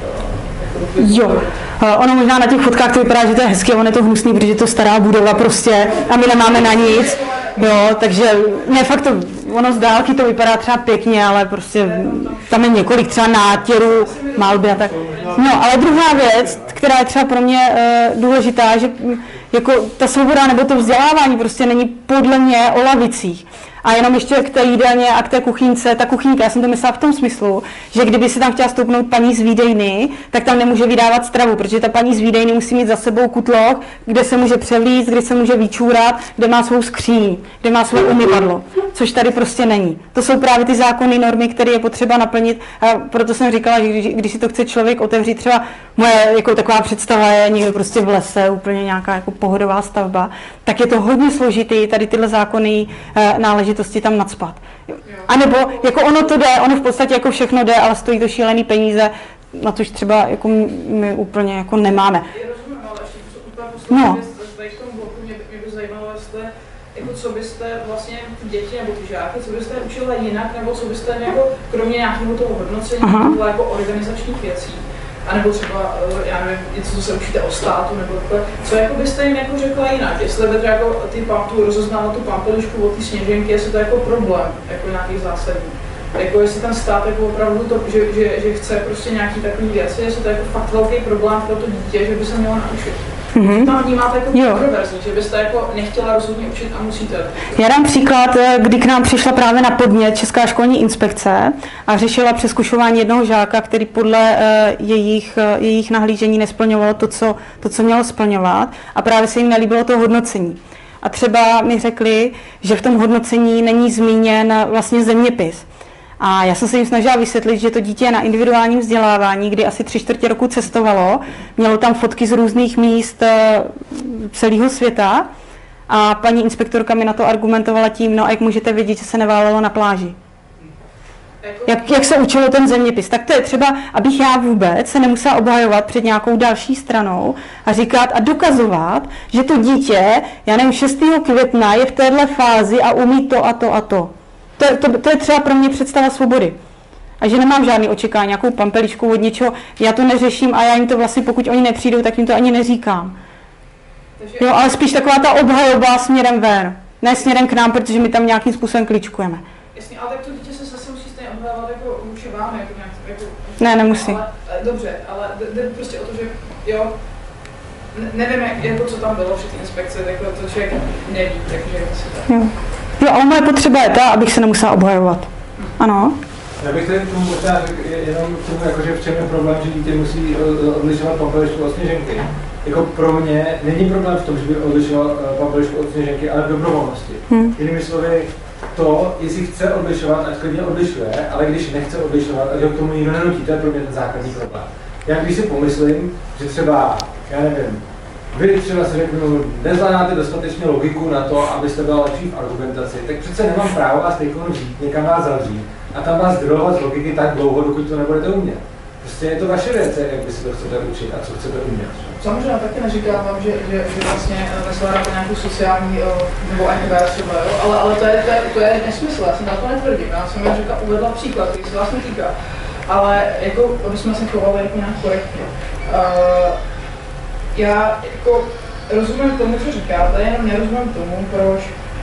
Jo, ono možná na těch fotkách to vypadá, že to je hezky, ono je to hnusný, protože to stará budova prostě a my nemáme na nic, jo, takže ne, fakt to, ono z dálky to vypadá třeba pěkně, ale prostě tam je několik třeba nátěrů, malby a tak. No, ale druhá věc, která je třeba pro mě uh, důležitá, že jako ta svoboda nebo to vzdělávání prostě není podle mě o lavicích. A jenom ještě k té jídelně a k té kuchynce, ta kuchynka, já jsem to myslela v tom smyslu, že kdyby si tam chtěla stoupnout paní z výdejny, tak tam nemůže vydávat stravu, protože ta paní z výdejny musí mít za sebou kutloch, kde se může převlíct, kde se může vyčůrat, kde má svou skříň, kde má své umyvadlo, což tady prostě není. To jsou právě ty zákonné normy, které je potřeba naplnit, a proto jsem říkala, že když, když si to chce člověk otevřít, třeba moje jako taková představa je někde prostě v lese, úplně nějaká jako pohodová stavba, tak je to hodně složitý, tady tyhle zákonné e, náležitosti tam nacpat. A nebo jako ono to jde, ono v podstatě jako všechno jde, ale stojí to šílený peníze, na což třeba jako my úplně jako nemáme. No. Jako co byste vlastně ty děti nebo ty žáky, co byste učila jinak, nebo co byste jako, kromě nějakého toho hodnocení, bylo jako organizačních věcí, anebo třeba, já nevím, něco, co se učíte o státu, nebo takhle, co jako byste jim jako řekla jinak, jestli by to jako ty tu rozeznávat tu pampelišku od té sněženky, jestli to je jako problém, jako nějaký zásadní. Jako jestli ten stát jako opravdu to, že, že, že chce prostě nějaký takový věci, jestli to je jako fakt velký problém pro to dítě, že by se mělo naučit. Mm-hmm. Tam vnímáte jako kontroverzní, že byste jako nechtěla rozhodně učit a musíte. Já dám příklad, kdy k nám přišla právě na podnět Česká školní inspekce a řešila přezkušování jednoho žáka, který podle uh, jejich, uh, jejich nahlížení nesplňovalo to co, to, co mělo splňovat a právě se jim nelíbilo to hodnocení. A třeba mi řekli, že v tom hodnocení není zmíněn vlastně zeměpis. A já jsem se jim snažila vysvětlit, že to dítě je na individuálním vzdělávání, kdy asi tři čtvrtě roku cestovalo, mělo tam fotky z různých míst celého světa A paní inspektorka mi na to argumentovala tím, no a jak můžete vědět, že se neválelo na pláži. Jak, jak se učilo ten zeměpis. Tak to je třeba, abych já vůbec se nemusela obhajovat před nějakou další stranou a říkat a dokazovat, že to dítě, já nevím, šestého května je v téhle fázi a umí to a to a to. To, to, to je třeba pro mě představa svobody. A že nemám žádný očekávání, nějakou pampeličku od něčeho, já to neřeším a já jim to vlastně, pokud oni nepřijdou, tak jim to ani neříkám. Jo, ale spíš taková ta obhajoba směrem ven, ne směrem k nám, protože my tam nějakým způsobem kličkujeme. Jasně, ale tak to dítě se zase musí stejně obhajovat jako vůči vám, jako nějak, jako... Ne, nemusí. Ale, dobře, ale jde prostě o to, že jo, ne, nevím, jak, jako co tam bylo při té inspekci, jako to člověk neví, takže asi tak. Jo. Jo, ale moje potřeba je ta, abych se nemusela obhajovat. Ano? Já bych tady k tomu možná řekl jenom k tomu, jakože v čem je problém, že dítě musí odlišovat pampelišku od sněženky. Jako pro mě není problém v tom, že by odlišoval pampelišku od sněženky, ale v dobrovolnosti. Hmm. Jinými slovy, to, jestli chce odlišovat, ať klidně odlišuje, ale když nechce odlišovat, ať ho k tomu nikdo nenutí, to je pro mě ten základní problém. Já když si pomyslím, že třeba, já nevím, vy třeba si řeknu, nezvládáte dostatečně logiku na to, abyste byla lepší v argumentaci, tak přece nemám právo vás teď vzít, někam vás zavřít a tam vás drolovat z logiky tak dlouho, dokud to nebudete umět. Prostě je to vaše věc, jak vy si to chcete učit a co chcete umět. Samozřejmě taky neříkám vám, že, že, že vlastně nezvládáte nějakou sociální nebo N B třeba, jo? Ale, ale to, je, to, je, to je nesmysl, já jsem na to netvrdím, já jsem jen říkal, uvedla příklad, který se vás netýká. Ale jako, aby jsme se chovali jako nějak korektně. Uh, já jako rozumím tomu, co říkáte, jenom nerozumím tomu, proč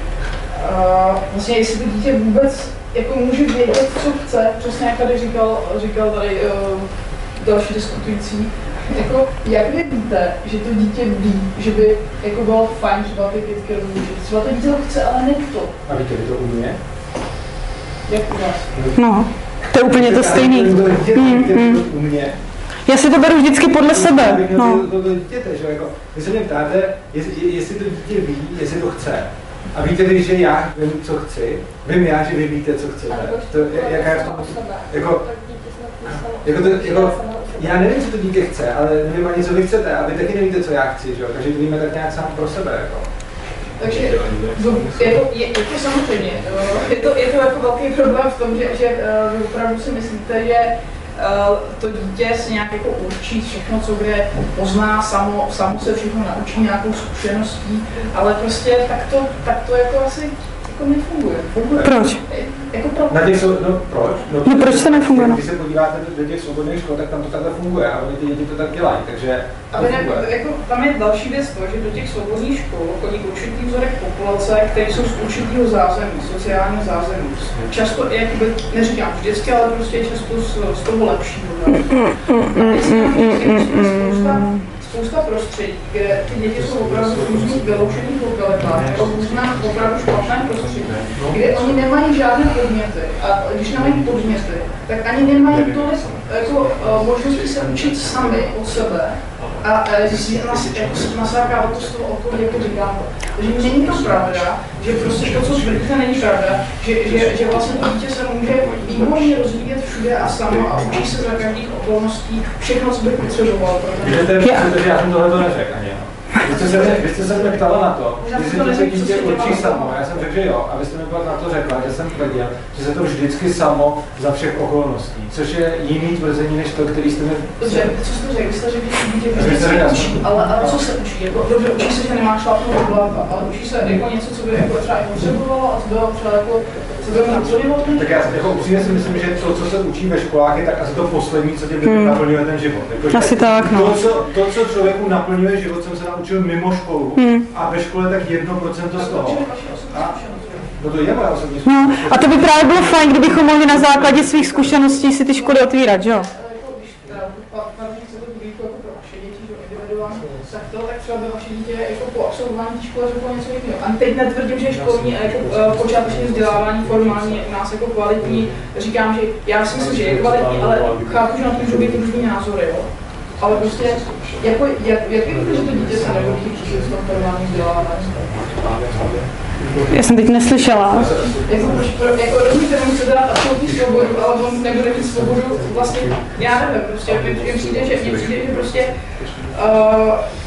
uh, vlastně jestli to dítě vůbec jako může vědět, co chce, přesně jak tady říkal, říkal tady uh, další diskutující, jako jak vy víte, že to dítě ví, že by jako bylo fajn třeba ty kytky rozlučit, třeba to dítě to chce, ale ne to. A víte, vy to umí? Jak u vás? No, to je úplně to stejný. Hmm, hmm. Já si to beru vždycky podle sebe. No. To, to, to dítěte, že jako, vy se mě ptáte, jestli, jestli to dítě ví, jestli to chce. A víte vy, že já vím, co chci, vím já, že vy víte, co chcete. To, jaká je v tom, jako, jako, to, jako, já nevím, co to dítě chce, ale nevím ani, co vy chcete a vy taky nevíte, co já chci, že jo? Takže to víme tak nějak sám pro sebe, jako. Takže je to, je, je to samozřejmě, je to, je to jako velký problém v tom, že, že uh, opravdu si myslíte, že uh, to dítě si nějak jako určí všechno, co kde pozná, samo, samo se všechno naučí nějakou zkušeností, ale prostě tak to, tak to jako asi jako nefunguje. Funguje. Proč? Jako pro... Na těch, no proč? No, no proč to nefunguje? Když se podíváte do těch svobodných škol, tak tam to takhle funguje a oni ty děti to tak dělají, takže ale ne, jako, tam je další věc to, že do těch svobodných škol chodí určitý vzorek populace, které jsou z určitého zázemí, sociálního zázemí. Často, jakoby, neříkám vždycky, ale prostě často z, z toho lepšího. Spousta prostředí, kde ty děti jsou opravdu v různých vyloučených lokalitách, nebo v různém opravdu špatném prostředí, kde oni nemají žádné podněty. A když nemají podněty, tak ani nemají tolik jako, uh, možností se učit sami od sebe a nasákávat to z toho okolí, jako říkám. Takže není to pravda, že prostě to, co tvrdíte, není pravda, že, že, že vlastně to dítě se může výborně rozvíjet všude a samo a učí se za každých okolností všechno, co by potřeboval. Protože já jsem tohle to neřekl ani. Vy jste, se, vy jste se mě ptala na to, jestli to se dítě učí samo. Já jsem řekl, že jo, a vy jste mi na to řekla, že jsem tvrdil, že se to vždycky samo za všech okolností, což je jiný tvrzení než to, který jste mi... Dobře, co jste řekl? Vy jste řekl, že dítě vždycky učí, ale, ale co se učí? Jako, dobře, učí se, že nemá šlápnout do blata, ale učí se jako něco, co by jako třeba potřebovalo a co by třeba jako, co by naplnilo? Tak já jako upřímně si myslím, že to, co se učí ve školách, je tak asi to poslední, co tě hmm. naplňuje ten život. Jako, asi tak, no. To co, to, co člověku naplňuje život, jsem se naučil mimo školu hmm. a ve škole tak jedno procento z toho. A, no to je moje osobní no, a to by právě bylo fajn, kdybychom mohli na základě svých zkušeností si ty školy otvírat, že jo? Tak to, tak třeba by vaše dítě jako po absolvování školy řeklo něco jiného. A teď netvrdím, že je školní a jako uh, počáteční vzdělávání formální je u nás jako kvalitní. Říkám, že já si myslím, že je kvalitní, ale chápu, že na to můžou být různý názory, jo. Ale prostě, jako, jak, jak je to, že to dítě se nebude chtít v tom formálním vzdělávání? Já jsem teď neslyšela. Jako, jako rozumíte, že musíte dát absolutní svobodu, ale on nebude mít svobodu vlastně, já nevím, prostě, mně přijde, že, mně přijde, že prostě uh,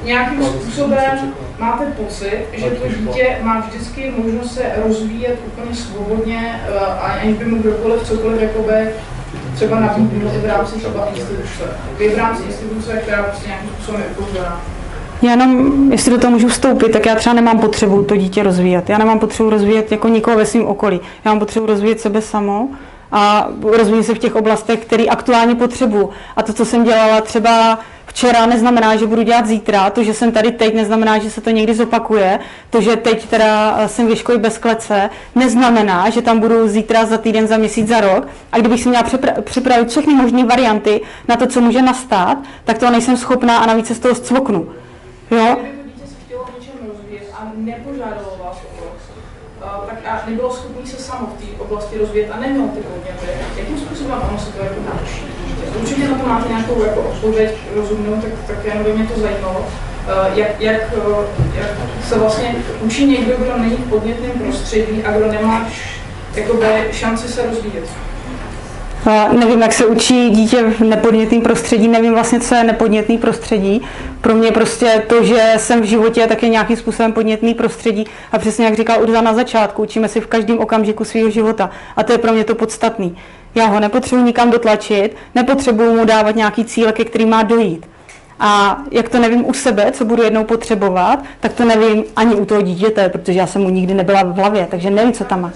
nějakým způsobem máte pocit, že to dítě má vždycky možnost se rozvíjet úplně svobodně, aniž by mu kdokoliv cokoliv jakoby třeba nabídnul i v rámci třeba instituce. I v rámci instituce, která prostě nějakým způsobem je otevřená. Já jenom, jestli do toho můžu vstoupit, tak já třeba nemám potřebu to dítě rozvíjet. Já nemám potřebu rozvíjet jako nikoho ve svém okolí. Já mám potřebu rozvíjet sebe samou a rozvíjet se v těch oblastech, které aktuálně potřebuju. A to, co jsem dělala třeba včera, neznamená, že budu dělat zítra. To, že jsem tady teď, neznamená, že se to někdy zopakuje. To, že teď teda jsem ve škole bez klece, neznamená, že tam budu zítra, za týden, za měsíc, za rok. A kdybych si měla připravit všechny možné varianty na to, co může nastat, tak to nejsem schopná a navíc se z toho zcvoknu. Jo? Kdyby to dítě se chtělo v něčem rozvíjet a nepožádalo vás o to, tak a nebylo schopné se samo v té oblasti rozvíjet a nemělo ty podněty, jakým způsobem ono se to jako naučí? Určitě na to máte nějakou jako odpověď rozumnou, tak, tak jen by mě to zajímalo. Jak, jak, jak se vlastně učí někdo, kdo není v podnětném prostředí a kdo nemá jakoby, šanci se rozvíjet? Nevím, jak se učí dítě v nepodnětném prostředí, nevím vlastně, co je nepodnětný prostředí. Pro mě prostě to, že jsem v životě, tak je nějakým způsobem podnětný prostředí. A přesně jak říkal Urza na začátku, učíme si v každém okamžiku svého života. A to je pro mě to podstatné. Já ho nepotřebuji nikam dotlačit, nepotřebuji mu dávat nějaký cíle, ke kterým má dojít. A jak to nevím u sebe, co budu jednou potřebovat, tak to nevím ani u toho dítěte, protože já jsem mu nikdy nebyla v hlavě, takže nevím, co tam má.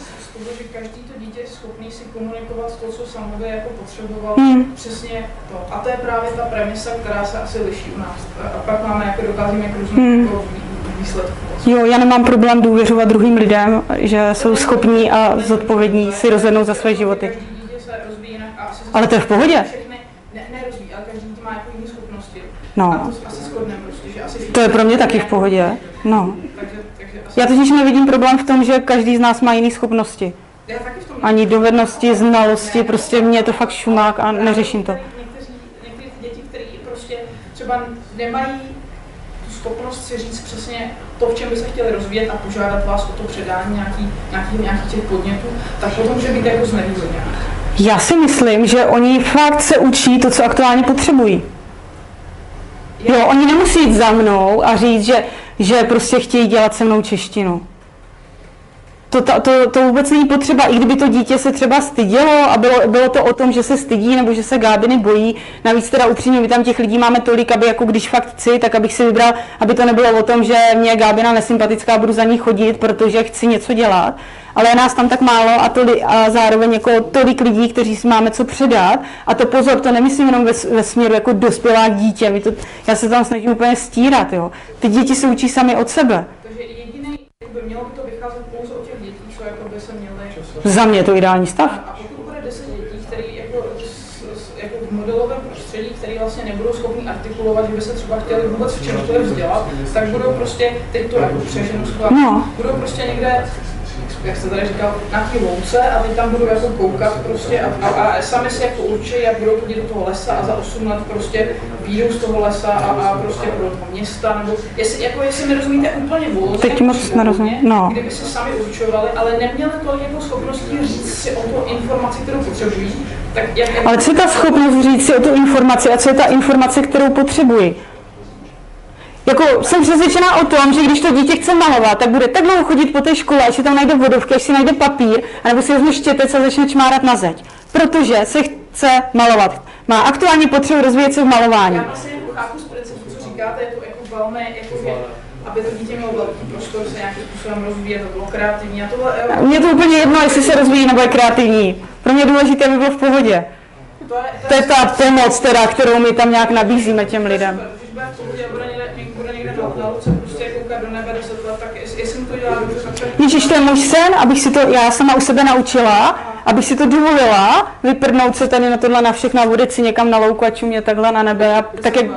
To, co samozřejmě jako potřeboval, hmm. přesně to. A to je právě ta premisa, která se asi liší u nás. A pak máme, jako dokázíme jako různé hmm. jako výsledky. Jo, já nemám problém důvěřovat druhým lidem, že jsou schopní a zodpovědní si rozhodnout za své životy. Každý dítě se rozvíjí jinak a asi ale to je v pohodě. Všechny ne, nerozvíjí, ale každý dítě má jako jiné schopnosti. No. A to asi shodneme prostě, že asi to je pro mě taky v pohodě. No. Takže, takže asi já totiž nevidím problém v tom, že každý z nás má jiné schopnosti. Ani dovednosti, znalosti, prostě mě je to fakt šumák a neřeším to. Některé děti, které prostě třeba nemají tu schopnost si říct přesně to, v čem by se chtěli rozvíjet a požádat vás o to předání nějaký, nějaký, nějaký těch podnětů, tak potom může být jako znevýhodněná. Já si myslím, že oni fakt se učí to, co aktuálně potřebují. Jo, oni nemusí jít za mnou a říct, že, že prostě chtějí dělat se mnou češtinu. To, to, to, to vůbec není potřeba, i kdyby to dítě se třeba stydělo a bylo, bylo to o tom, že se stydí nebo že se Gábiny bojí. Navíc teda upřímně, my tam těch lidí máme tolik, aby jako když fakt chci, tak abych si vybral, aby to nebylo o tom, že mě je Gábina nesympatická, budu za ní chodit, protože chci něco dělat. Ale je nás tam tak málo a, toli, a zároveň jako tolik lidí, kteří si máme co předat. A to pozor, to nemyslím jenom ve, ve směru jako dospělá dítě. My to, já se tam snažím úplně stírat. Jo. Ty děti se učí sami od sebe. Takže jediný, by mělo by to vycházet pouze od těch dětí, co jako by se měly. Za mě je to ideální stav. A pokud bude deset dětí, které jako, jako v modelovém prostředí, které vlastně nebudou schopni artikulovat, že by se třeba chtěli vůbec v čemkoliv vzdělat, tak budou prostě, teď to jako přeženu skvěle, no. budou prostě někde, jak jste tady říkal, na té louce a teď tam budou jako koukat prostě a, a, a sami si jako určí, jak budou chodit do toho lesa a za osm let prostě výjdou z toho lesa a, a prostě budou do toho města, nebo jestli, jako, jestli mi rozumíte úplně volně, teď moc nerozumím, no. Kdyby si sami určovali, ale neměli tolik jako schopností říct si o tu informaci, kterou potřebují, tak jak... Ale co je ta schopnost říct si o tu informaci a co je ta informace, kterou potřebuji? Jako jsem přesvědčená o tom, že když to dítě chce malovat, tak bude tak dlouho chodit po té škole, až si tam najde vodovky, až si najde papír, anebo si vezme štětec a začne čmárat na zeď. Protože se chce malovat. Má aktuálně potřebu rozvíjet se v malování. Já vlastně chápu z principu, co říkáte, je to jako velmi, jako že, aby to dítě mělo velký prostor se nějakým způsobem rozvíjet, to bylo kreativní a tohle... Mně je to úplně jedno, jestli se rozvíjí nebo je kreativní. Pro mě je důležité, aby bylo v pohodě. To je, to je ta pomoc, teda, kterou my tam nějak nabízíme těm lidem. Ježíš, to je můj sen, abych si to já sama u sebe naučila, abych si to dovolila, vyprdnout se tady na tohle na všechno a vodit si někam na louku a čumět takhle na nebe. A tak jak,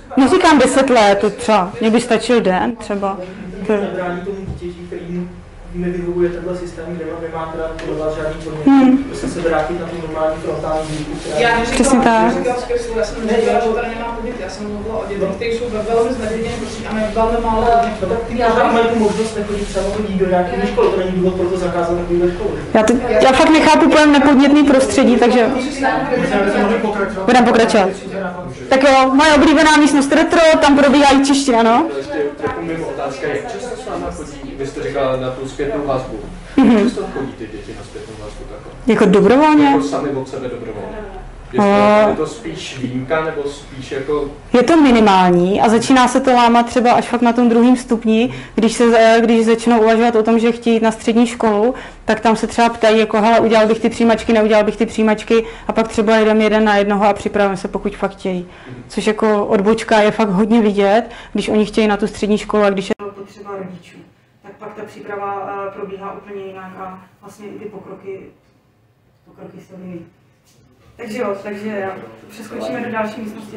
neříkám deset let, to třeba, mě by stačil den třeba. Zabrání tomu dítěti, který mi vyhovuje tenhle systém, kde nemá teda podle žádný podnět. Hmm. Prostě se vrátit na tu normální frontální výuku, která... Já neříkám, neříkám skvělou, já jsem neříkala, že tady nemá podnět, já jsem mluvila o dětech, kteří jsou velmi zneviděni, prostě a mají velmi málo podnětů. Ty možná mají tu možnost nechodit třeba chodit do nějaké školy, to není důvod pro to zakázat takovýhle školy. Já, to, já fakt nechápu pojem nepodnětný prostředí, takže budeme pokračovat. Tak jo, moje oblíbená místnost retro, tam probíhá i čeština, no? Trochu mimo otázka je, často s váma chodí, vy jste říkala na tu zpětnou vazbu. Mm-hmm. Často chodí ty děti na zpětnou vazbu takhle? Jako dobrovolně? Jako sami od sebe dobrovolně. Je to, je to spíš výjimka, nebo spíš jako... Je to minimální a začíná se to lámat třeba až fakt na tom druhém stupni, když, se, když začnou uvažovat o tom, že chtějí jít na střední školu, tak tam se třeba ptají, jako hele, udělal bych ty přijímačky, neudělal bych ty přijímačky a pak třeba jdem jeden na jednoho a připravíme se, pokud fakt chtějí. Což jako odbočka je fakt hodně vidět, když oni chtějí na tu střední školu a když je to potřeba rodičů. Tak pak ta příprava probíhá úplně jinak a vlastně i ty pokroky, pokroky jsou jiný. Takže jo, takže přeskočíme do další místnosti.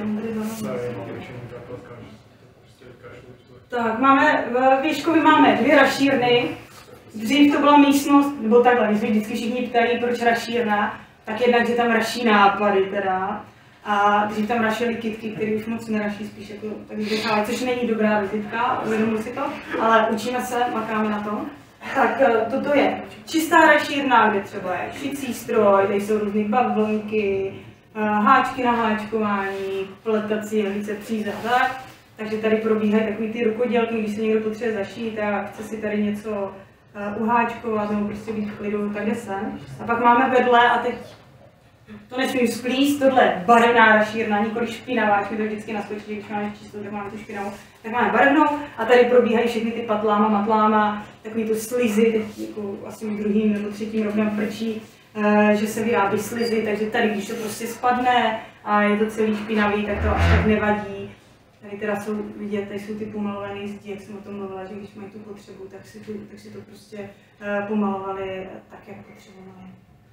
Tak, máme, v Věškovi máme dvě rašírny. Dřív to byla místnost, nebo takhle, když se vždycky všichni ptají, proč rašírna, tak jednak, že tam raší nápady teda. A dřív tam rašily kytky, které už moc neraší, spíš jako tak vychávají, což není dobrá vizitka, uvědomuji si to, ale učíme se, makáme na tom. Tak toto je čistá rašírna, kde třeba je šicí stroj, tady jsou různé bavlnky, háčky na háčkování, pletací, jehlice, příze a tak. Takže tady probíhají takový ty rukodělky, když se někdo potřebuje zašít a chce si tady něco uháčkovat nebo prostě být v klidu, tak jde sem. A pak máme vedle, a teď to nesmím splíst, tohle barevná rašírna, nikoli špinavá, až mi to vždycky naskočí, když máme číslo, tak máme tu špinavou, tak máme barevnou a tady probíhají všechny ty patláma, matláma, takový to slizy, teď jako asi druhým nebo třetím rokem frčí, že se vyrábí slizy, takže tady, když to prostě spadne a je to celý špinavý, tak to až tak nevadí. Tady teda jsou vidět, tady jsou ty pomalované zdi, jak jsem o tom mluvila, že když mají tu potřebu, tak si, tu, tak si to prostě pomalovali tak, jak potřebovali.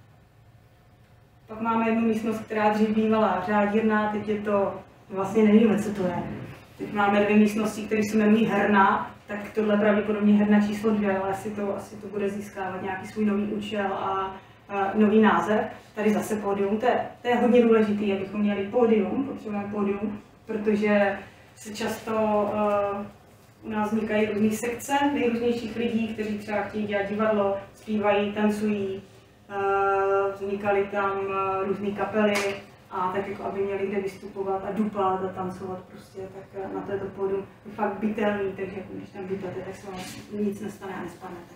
Pak máme jednu místnost, která dřív bývala řádírna, teď je to, vlastně nevíme, co to je. Teď máme dvě místnosti, které se jmenují herna, tak tohle pravděpodobně herna číslo dvě, ale asi to, asi to bude získávat nějaký svůj nový účel a, a nový název. Tady zase pódium, to je, to je hodně důležité, abychom měli pódium, potřebujeme pódium, protože se často uh, u nás vznikají různé sekce nejrůznějších lidí, kteří třeba chtějí dělat divadlo, zpívají, tancují, uh, vznikaly tam uh, různé kapely a tak jako aby měli kde vystupovat a dupat a tancovat prostě, tak uh, na to je to pódium je fakt bytelný, takže jako když tam bytete, tak se vám nic nestane a nespadnete.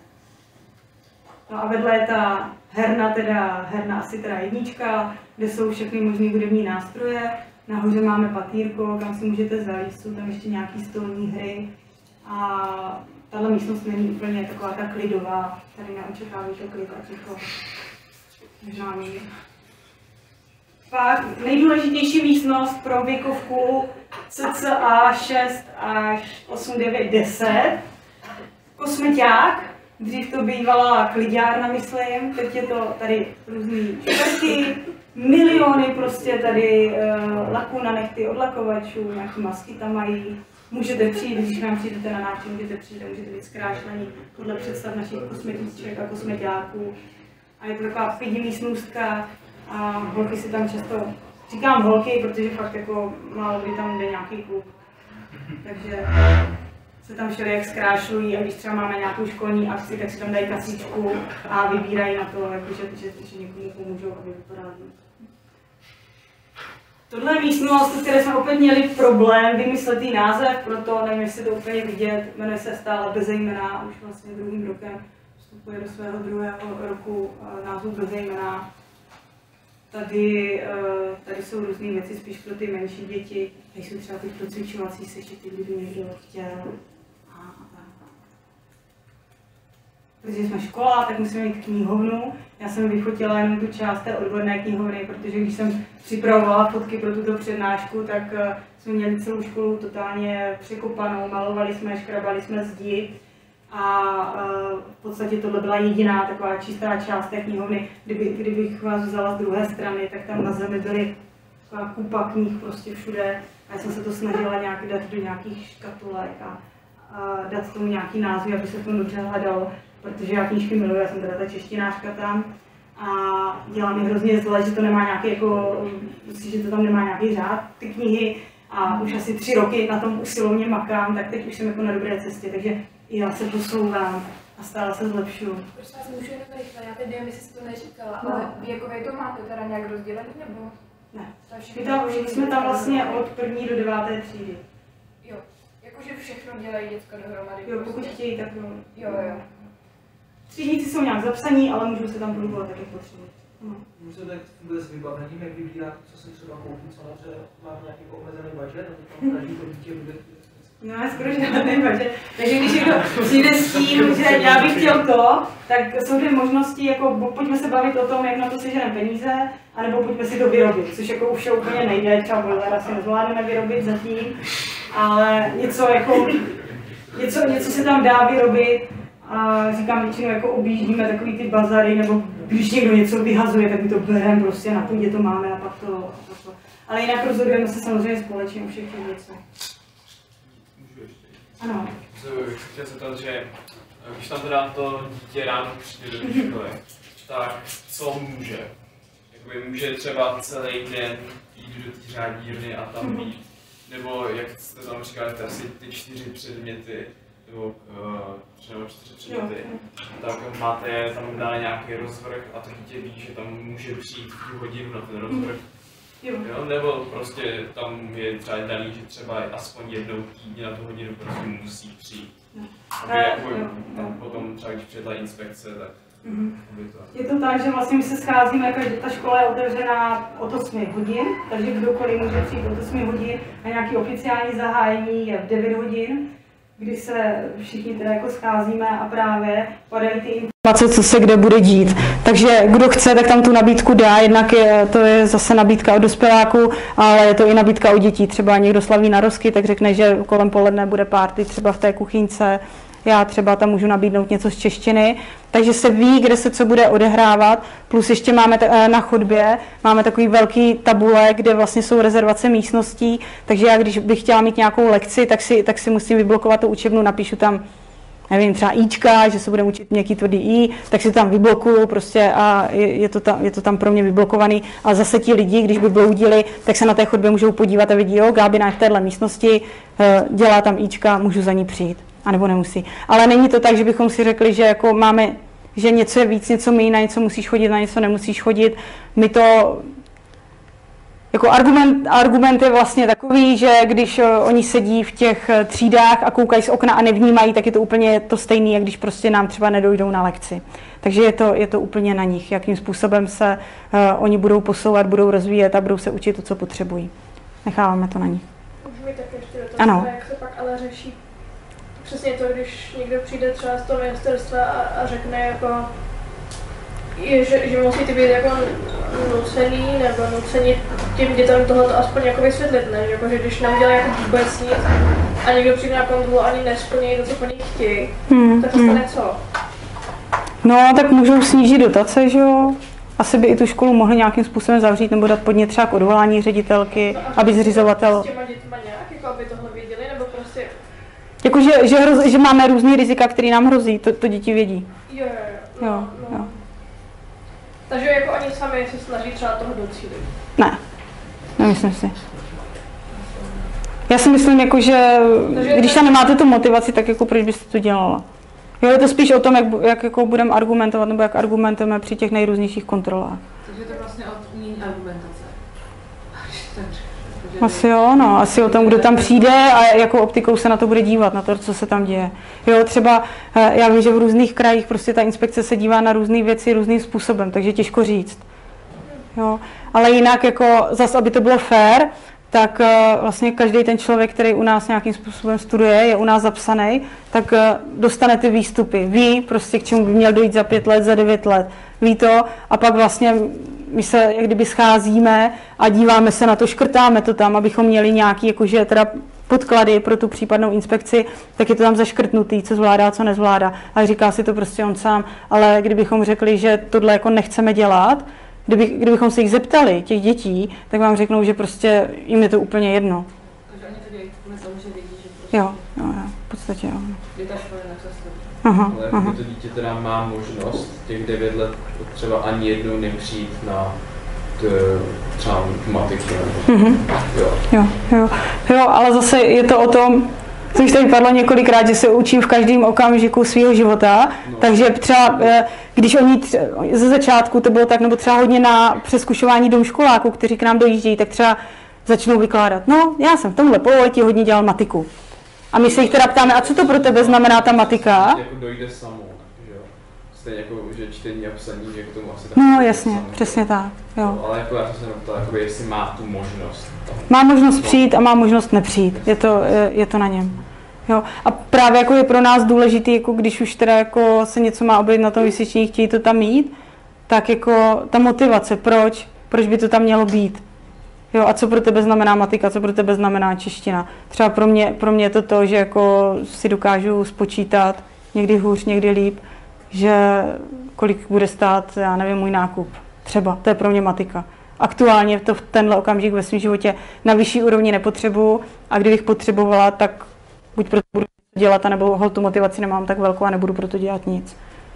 No a vedle je ta herna, teda herna asi teda jednička, kde jsou všechny možné hudební nástroje. Nahoře máme patýrko, kam si můžete zalít, jsou tam ještě nějaké stolní hry. A tahle místnost není úplně taková ta klidová, tady neočekávají to klid a ticho. Možná mír. Pak nejdůležitější místnost pro věkovku cca šest až osm, devět, deset. Kosmeťák. Dřív to bývala klidárna, myslím, teď je to tady různý čtvrky, miliony prostě tady uh, laků na nechty, odlakovačů, nějaký masky tam mají. Můžete přijít, když nám přijdete na návštěvu, můžete přijít a můžete být zkrášlení podle představ našich kosmetiček a kosmeťáků. A je to taková pěti místnostka a holky si tam často, říkám holky, protože fakt jako málo kdy tam jde nějaký klub. Takže se tam všelijak zkrášlují a když třeba máme nějakou školní akci, tak si tam dají kasíčku a vybírají na to, jako, že, že, že někomu pomůžou, aby vypadalo. Tohle je místnost, které jsme opět měli problém vymyslet jí název, proto nevím, jestli to úplně vidět, jmenuje se stále Bezejmená, už vlastně druhým rokem vstupuje do svého druhého roku názvu Bezejmená. Tady, tady jsou různé věci spíš pro ty menší děti, tady jsou třeba ty procvičovací sešity, kdyby někdo chtěl. Protože jsme škola, tak musíme mít knihovnu. Já jsem vyfotila jenom tu část té odborné knihovny, protože když jsem připravovala fotky pro tuto přednášku, tak jsme měli celou školu totálně překopanou, malovali jsme, škrabali jsme zdi. A v podstatě tohle byla jediná taková čistá část té knihovny. Kdyby, kdybych vás vzala z druhé strany, tak tam na zemi byly taková kupa knih prostě všude. A já jsem se to snažila nějak dát do nějakých škatulek a, a dát tomu nějaký názvy, aby se to dobře hledalo. protože já knížky miluji, já jsem teda ta češtinářka tam a dělá mi hrozně zle, že to nemá nějaký jako, že to tam nemá nějaký řád, ty knihy a už asi tři roky na tom usilovně makám, tak teď už jsem jako na dobré cestě, takže já se posouvám a stále se zlepšuju. Prosím vás, můžu jenom rychle, já teď nevím, jestli jsi to neříkala, no. ale věkově to máte teda nějak rozdělený, nebo? Ne. My, tam, my jsme tam vlastně od první do deváté třídy. Jo, jakože všechno dělají děcka dohromady. Jo, pokud chtějí, tak jo. Jo, jo. Třídníci jsou nějak zapsaní, ale můžou se tam pohybovat tak, jak potřebují. No. Můžete tak funguje s vybavením, jak vybírá, co si třeba koupit, co napřed má nějaký omezený budget, a teď každý to dítě bude... No, skoro žádný budget. Takže když někdo přijde s tím, že já bych chtěl to, tak jsou dvě možnosti, jako pojďme se bavit o tom, jak na to seženeme peníze, anebo pojďme si to vyrobit, což jako už úplně nejde, třeba boiler asi nezvládneme vyrobit zatím, ale něco jako, něco, něco se tam dá vyrobit. A říkám, většinou jako objíždíme takový ty bazary, nebo když někdo něco vyhazuje, tak my to bereme, prostě na půdě to máme a pak to, a pak to. Ale jinak rozhodujeme se samozřejmě společně o všech těch věcech. Můžu ještě? Ano. Chtěl se to, že když tam teda to dítě ráno přijde do školy, tak co může? Jakoby může třeba celý den jít do té řádírny a tam být, nebo jak jste tam říkali, asi ty čtyři předměty, nebo tři nebo čtyři předměty, tak máte tam dále nějaký rozvrh a to dítě ví, že tam může přijít v tu hodinu na ten rozvrh. Jo. Jo, nebo prostě tam je třeba daný, že třeba aspoň jednou týdně na tu hodinu prostě musí přijít. Aby jako tam potom třeba když přijedla inspekce, tak mm-hmm. to... Je to tak, že vlastně my se scházíme, jako ta škola je otevřená od osmi hodin, takže kdokoliv může přijít od osmi hodin a nějaký oficiální zahájení je v devět hodin, kdy se všichni teda jako scházíme a právě padají ty informace, co se kde bude dít. Takže kdo chce, tak tam tu nabídku dá, jednak je, to je zase nabídka od dospěláků, ale je to i nabídka od dětí. Třeba někdo slaví narozky, tak řekne, že kolem poledne bude party třeba v té kuchyňce, já třeba tam můžu nabídnout něco z češtiny, takže se ví, kde se co bude odehrávat, plus ještě máme na chodbě, máme takový velký tabule, kde vlastně jsou rezervace místností, takže já když bych chtěla mít nějakou lekci, tak si, tak si musím vyblokovat tu učebnu, napíšu tam, nevím, třeba íčka, že se budeme učit nějaký tvrdý i, tak si to tam vyblokuju prostě a je, je, to tam, je to tam pro mě vyblokovaný. A zase ti lidi, když by bloudili, tak se na té chodbě můžou podívat a vidí, jo, Gábina je v téhle místnosti, dělá tam íčka, můžu za ní přijít. A nebo nemusí. Ale není to tak, že bychom si řekli, že jako máme, že něco je víc, něco méně, na něco musíš chodit, na něco nemusíš chodit. My to, jako argument, argument je vlastně takový, že když oni sedí v těch třídách a koukají z okna a nevnímají, tak je to úplně to stejné, jak když prostě nám třeba nedojdou na lekci. Takže je to, je to úplně na nich, jakým způsobem se uh, oni budou posouvat, budou rozvíjet a budou se učit to, co potřebují. Necháváme to na nich. Můžu mi tak ještě dotaz, ano. Jak se pak ale řeší přesně to, když někdo přijde třeba z toho ministerstva a, a řekne jako, je, že, že musí ty být jako nucený nebo nuceni těm dětem tohoto aspoň jako vysvětlit, ne? Jako, že když neudělají jako vůbec nic a někdo přijde na kontrolu ani nesplní to, co po nich chtějí, hmm, tak to stane hmm. co? No, tak můžou snížit dotace, že jo? Asi by i tu školu mohli nějakým způsobem zavřít nebo dát podnět třeba k odvolání ředitelky, no aby zřizovatel... S těma dětma nějak, jako aby tohle věděli, nebo prostě... Jako, že, že, hroz, že máme různý rizika, které nám hrozí, to, to děti vědí. Jo, jo, jo. jo, no. jo. Takže jako oni sami se snaží třeba toho docílit? Ne, nemyslím si. Já si myslím, jako, že takže když tam nemáte tu motivaci, tak jako proč byste to dělala? Jo, je to spíš o tom, jak, jak jako budeme argumentovat, nebo jak argumentujeme při těch nejrůznějších kontrolách. Takže to vlastně od umění argumentace. Asi jo, no, asi o tom, kdo tam přijde a jakou optikou se na to bude dívat, na to, co se tam děje. Jo, třeba já vím, že v různých krajích prostě ta inspekce se dívá na různé věci různým způsobem, takže těžko říct. Jo, ale jinak jako zase, aby to bylo fair, tak vlastně každý ten člověk, který u nás nějakým způsobem studuje, je u nás zapsaný, tak dostane ty výstupy. Ví prostě, k čemu by měl dojít za pět let, za devět let. Ví to a pak vlastně my se jak kdyby scházíme a díváme se na to, škrtáme to tam, abychom měli nějaký jakože teda podklady pro tu případnou inspekci, tak je to tam zaškrtnutý, co zvládá, co nezvládá. Ale říká si to prostě on sám. Ale kdybychom řekli, že tohle jako nechceme dělat, Kdyby, kdybychom se jich zeptali, těch dětí, tak vám řeknou, že prostě jim je to úplně jedno. Takže oni to dělají kvůli tomu, že vědí, že prostě... Jo, jo, jo, v podstatě jo. Kdy ta škola je na cestě. Aha, ale aha. to dítě teda má možnost těch devět let třeba ani jednou nepřijít na t, třeba matiky. Mm-hmm. Jo. Jo, jo. Jo, ale zase je to o tom, co už tady padlo několikrát, že se učím v každém okamžiku svého života, no. Takže třeba, když oni ze začátku to bylo tak, nebo třeba hodně na přeskušování domškoláků, kteří k nám dojíždějí, tak třeba začnou vykládat, no, já jsem v tomhle pololetí hodně dělal matiku. A my se jich teda ptáme, a co to pro tebe znamená ta matika? Jako dojde samo, že jo. Stejně jako, že čtení a psaní, že k tomu asi tak. No jasně, samo. Přesně tak, jo. No, ale jako já jsem se neptal, jako jestli má tu možnost. Má možnost přijít a má možnost nepřijít, je to, je, je to na něm. Jo. A právě jako je pro nás důležitý, jako když už teda jako se něco má objevit na tom vysvědčení, chtějí to tam mít, tak jako ta motivace, proč, proč by to tam mělo být. Jo, a co pro tebe znamená matika, co pro tebe znamená čeština. Třeba pro mě, pro mě je to to, že jako si dokážu spočítat, někdy hůř, někdy líp, že kolik bude stát, já nevím, můj nákup. Třeba, to je pro mě matika. Aktuálně to v tenhle okamžik ve svém životě na vyšší úrovni nepotřebuju a kdybych potřebovala, tak buď proto budu dělat, anebo hol tu motivaci nemám tak velkou a nebudu proto dělat nic.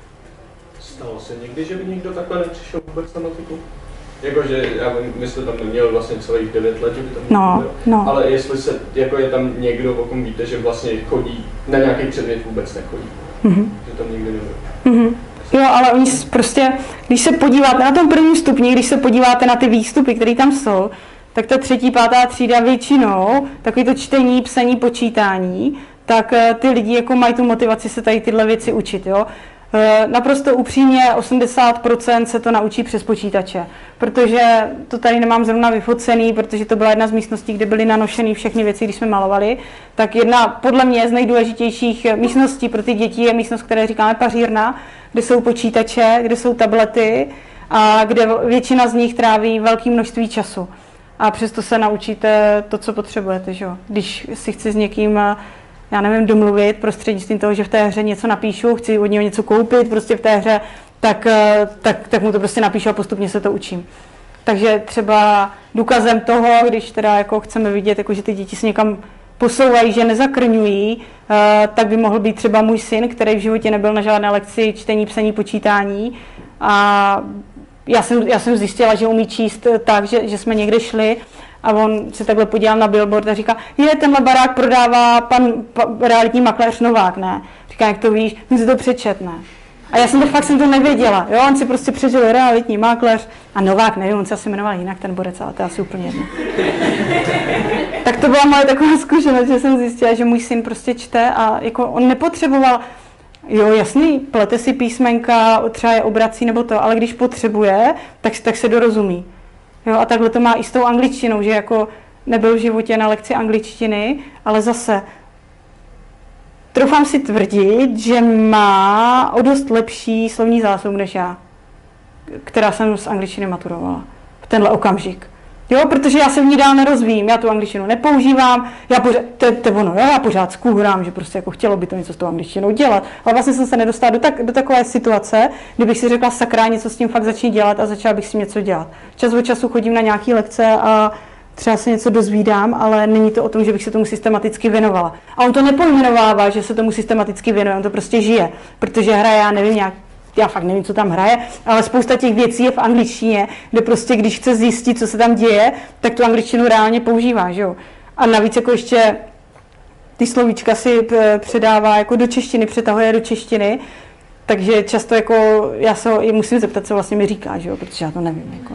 Stalo se někdy, že by někdo takhle nepřišel vůbec na matiku? Jakože, já vím, my jsme tam neměli vlastně celých devět let, že by tam no, no. Ale jestli se, jako je tam někdo, o kom víte, že vlastně chodí, na nějaký předmět vůbec nechodí, mm-hmm. že tam nikdy nebyl. Mm-hmm. Jo, ale oni prostě, když se podíváte na tom prvním stupni, když se podíváte na ty výstupy, které tam jsou, tak ta třetí, pátá třída většinou, takový to čtení, psaní, počítání, tak ty lidi jako mají tu motivaci se tady tyhle věci učit, jo. Naprosto upřímně osmdesát procent se to naučí přes počítače, protože to tady nemám zrovna vyfocený, protože to byla jedna z místností, kde byly nanošený všechny věci, když jsme malovali. Tak jedna podle mě z nejdůležitějších místností pro ty děti je místnost, které říkáme pařírna, kde jsou počítače, kde jsou tablety a kde většina z nich tráví velké množství času. A přesto se naučíte to, co potřebujete, že jo? Když si chci s někým, já nevím, domluvit prostřednictvím toho, že v té hře něco napíšu, chci od něho něco koupit prostě v té hře, tak, tak, tak mu to prostě napíšu a postupně se to učím. Takže třeba důkazem toho, když teda jako chceme vidět, jako že ty děti se někam posouvají, že nezakrňují, tak by mohl být třeba můj syn, který v životě nebyl na žádné lekci čtení, psaní, počítání. A já jsem, já jsem zjistila, že umí číst tak, že, že jsme někde šli a on se takhle podíval na billboard a říká, je, tenhle barák prodává pan pa, realitní makléř Novák, ne? Říká, jak to víš, on si to přečet, ne? A já jsem to fakt jsem to nevěděla, jo, on si prostě přečetl realitní makléř a Novák, nevím, on se asi jmenoval jinak ten borec, ale to je asi úplně jedno. Tak to byla moje taková zkušenost, že jsem zjistila, že můj syn prostě čte a jako on nepotřeboval, jo, jasný, plete si písmenka, třeba je obrací nebo to, ale když potřebuje, tak, tak se dorozumí. Jo, a takhle to má i s tou angličtinou, že jako nebyl v životě na lekci angličtiny, ale zase troufám si tvrdit, že má o dost lepší slovní zásobu než já, která jsem z angličtiny maturovala v tenhle okamžik. Jo, protože já se v ní dál nerozvím, já tu angličtinu nepoužívám, já pořád, to, to ono, jo, já pořád skůrám, že prostě jako chtělo by to něco s tou angličtinou dělat, ale vlastně jsem se nedostala do, tak, do takové situace, kdybych si řekla sakra, něco s tím fakt začni dělat a začala bych si něco dělat. Čas od času chodím na nějaké lekce a třeba se něco dozvídám, ale není to o tom, že bych se tomu systematicky věnovala. A on to nepojmenovává, že se tomu systematicky věnuje, on to prostě žije, protože hraje, já nevím, nějak já fakt nevím, co tam hraje, ale spousta těch věcí je v angličtině, kde prostě, když chce zjistit, co se tam děje, tak tu angličtinu reálně používá, že jo. A navíc jako ještě ty slovíčka si předává jako do češtiny, přetahuje do češtiny, takže často jako já se ho i musím zeptat, co vlastně mi říká, že jo, protože já to nevím, jako.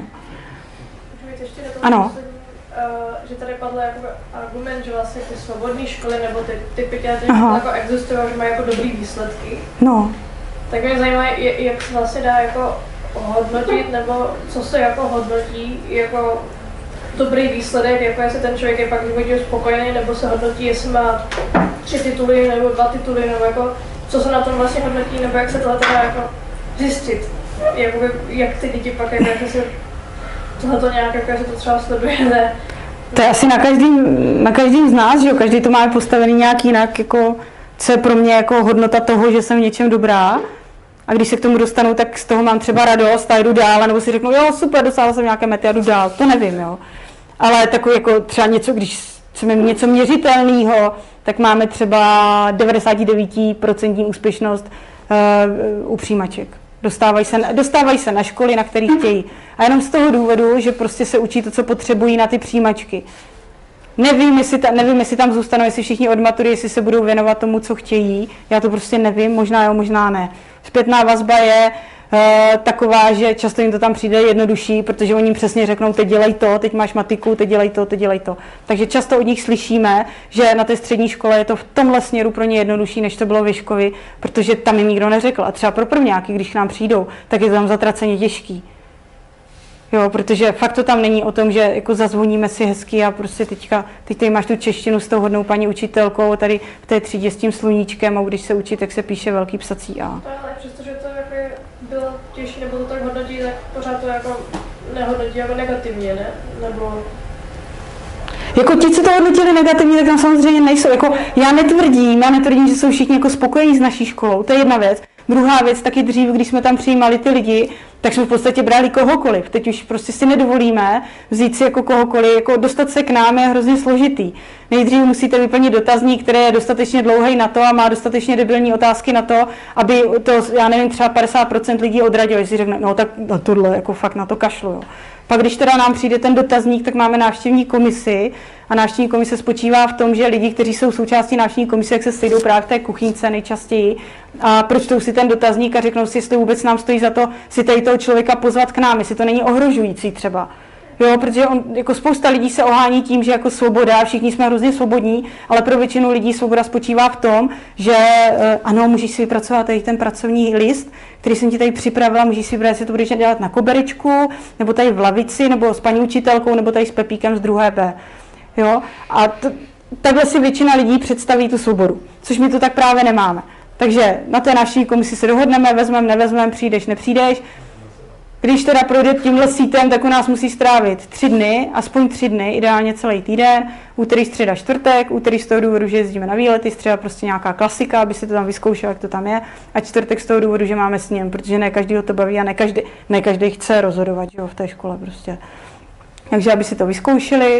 Ano. Že tady padl jako argument, že vlastně ty svobodné školy nebo ty, ty pětileté školy jako existují, že mají jako dobrý výsledky. No. Tak mě zajímá, jak se vlastně dá jako hodnotit, nebo co se jako hodnotí jako dobrý výsledek, jako jestli ten člověk je pak v životě spokojený, nebo se hodnotí, jestli má tři tituly nebo dva tituly, nebo jako co se na tom vlastně hodnotí, nebo jak se tohle teda jako zjistit, jakoby, jak ty děti pak, jako, jak se tohleto nějak, jako se to třeba sledujete. To je asi na každým, na každým z nás, že jo, každý to má postavený nějak jinak, jako co je pro mě jako hodnota toho, že jsem v něčem dobrá. A když se k tomu dostanu, tak z toho mám třeba radost a jdu dál, nebo si řeknu, jo, super, dosáhla jsem nějaké mety a jdu dál, to nevím, jo. Ale takový jako třeba něco, když chceme mít něco měřitelného, tak máme třeba devadesát devět procent úspěšnost uh, u přijímaček. Dostávají se, dostávají se na školy, na které chtějí. A jenom z toho důvodu, že prostě se učí to, co potřebují na ty přijímačky. Nevím, jestli, ta, nevím, jestli tam zůstanou, jestli všichni odmaturí, jestli se budou věnovat tomu, co chtějí. Já to prostě nevím, možná jo, možná ne. Zpětná vazba je uh, taková, že často jim to tam přijde jednodušší, protože oni jim přesně řeknou, teď dělej to, teď máš matiku, teď dělej to, teď dělej to. Takže často od nich slyšíme, že na té střední škole je to v tomhle směru pro ně jednodušší, než to bylo ve školy, protože tam jim nikdo neřekl. A třeba pro prvňáky, když k nám přijdou, tak je to tam zatraceně těžký. Jo, protože fakt to tam není o tom, že jako zazvoníme si hezky a prostě teďka, teď tady máš tu češtinu s tou hodnou paní učitelkou, tady v té třídě s tím sluníčkem a když se učí, tak se píše velký psací A. Ale přestože to jako bylo těžší, nebo to tak hodnotí, tak pořád to jako nehodnotí jako negativně, ne? Nebo... Jako ti, co to hodnotili negativně, tak tam samozřejmě nejsou. Jako, já netvrdím, já netvrdím, že jsou všichni jako spokojení s naší školou, to je jedna věc. Druhá věc, taky dřív, když jsme tam přijímali ty lidi, tak jsme v podstatě brali kohokoliv. Teď už prostě si nedovolíme vzít si jako kohokoliv, jako dostat se k nám je hrozně složitý. Nejdřív musíte vyplnit dotazník, který je dostatečně dlouhý na to a má dostatečně debilní otázky na to, aby to, já nevím, třeba padesát procent lidí odradilo, jestli řekne, no tak no tohle, jako fakt na to kašlu, jo. Pak když teda nám přijde ten dotazník, tak máme návštěvní komisi a návštěvní komise spočívá v tom, že lidi, kteří jsou součástí návštěvní komise, jak se sejdou právě v té kuchyňce nejčastěji a pročtou si ten dotazník a řeknou si, jestli vůbec nám stojí za to si tady toho člověka pozvat k nám, jestli to není ohrožující třeba. Jo, protože on, jako spousta lidí se ohání tím, že jako svoboda, všichni jsme hrozně svobodní, ale pro většinu lidí svoboda spočívá v tom, že ano, můžeš si vypracovat tady ten pracovní list, který jsem ti tady připravila, můžeš si vybrat, jestli to budeš dělat na koberečku, nebo tady v lavici, nebo s paní učitelkou, nebo tady s Pepíkem z druhé B. Jo? A t- takhle si většina lidí představí tu svobodu, což my to tak právě nemáme. Takže na té návštěvní komisi se dohodneme, vezmeme, nevezmeme, přijdeš, nepřijdeš. Když teda projde tímhle sítem, tak u nás musí strávit tři dny, aspoň tři dny, ideálně celý týden, úterý, středa, čtvrtek, úterý z toho důvodu, že jezdíme na výlety, středa prostě nějaká klasika, aby si to tam vyzkoušel, jak to tam je, a čtvrtek z toho důvodu, že máme s ním, protože ne každýho to baví a ne každý, ne každý chce rozhodovat, jo, v té škole prostě. Takže aby si to vyzkoušeli.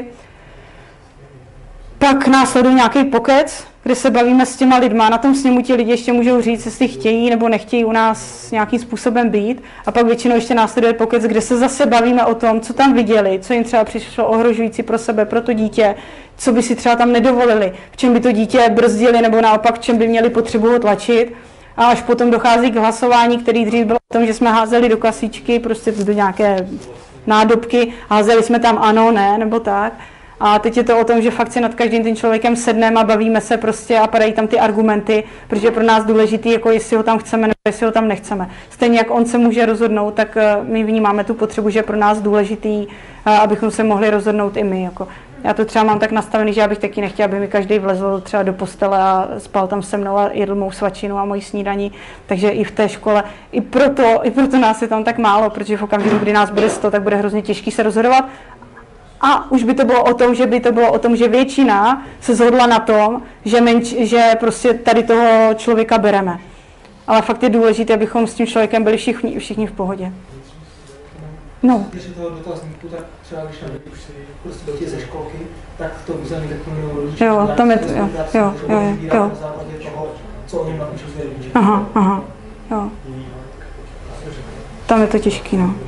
Pak následuje nějaký pokec, kde se bavíme s těma lidma. Na tom sněmu ti lidi ještě můžou říct, jestli chtějí nebo nechtějí u nás nějakým způsobem být. A pak většinou ještě následuje pokec, kde se zase bavíme o tom, co tam viděli, co jim třeba přišlo ohrožující pro sebe, pro to dítě, co by si třeba tam nedovolili, v čem by to dítě brzdili nebo naopak v čem by měli potřebu ho tlačit. A až potom dochází k hlasování, který dřív bylo o tom, že jsme házeli do kasíčky, prostě do nějaké nádobky, házeli jsme tam ano, ne, nebo tak. A teď je to o tom, že fakt si nad každým tím člověkem sedneme a bavíme se prostě a padají tam ty argumenty, protože je pro nás důležitý, jako jestli ho tam chceme nebo jestli ho tam nechceme. Stejně jak on se může rozhodnout, tak my vnímáme tu potřebu, že je pro nás důležitý, abychom se mohli rozhodnout i my. Jako. Já to třeba mám tak nastavený, že já bych taky nechtěla, aby mi každý vlezl třeba do postele a spal tam se mnou a jedl mou svačinu a moji snídaní. Takže i v té škole, i proto, i proto nás je tam tak málo, protože v okamžiku, kdy nás bude sto, tak bude hrozně těžký se rozhodovat. A už by to bylo o tom, že by to bylo o tom, že většina se shodla na tom, že, menč, že prostě tady toho člověka bereme. Ale fakt je důležité, abychom s tím člověkem byli všichni, všichni v pohodě. No. Když je toho dotazníku, tak třeba když tam už si prostě děti ze školky, tak to území definují rodiče. Jo, tam je to, jo, jo, jo, jo. Na základě toho, co o něm napíšou své rodiče. Aha, aha, jo. Tam je to těžký, no.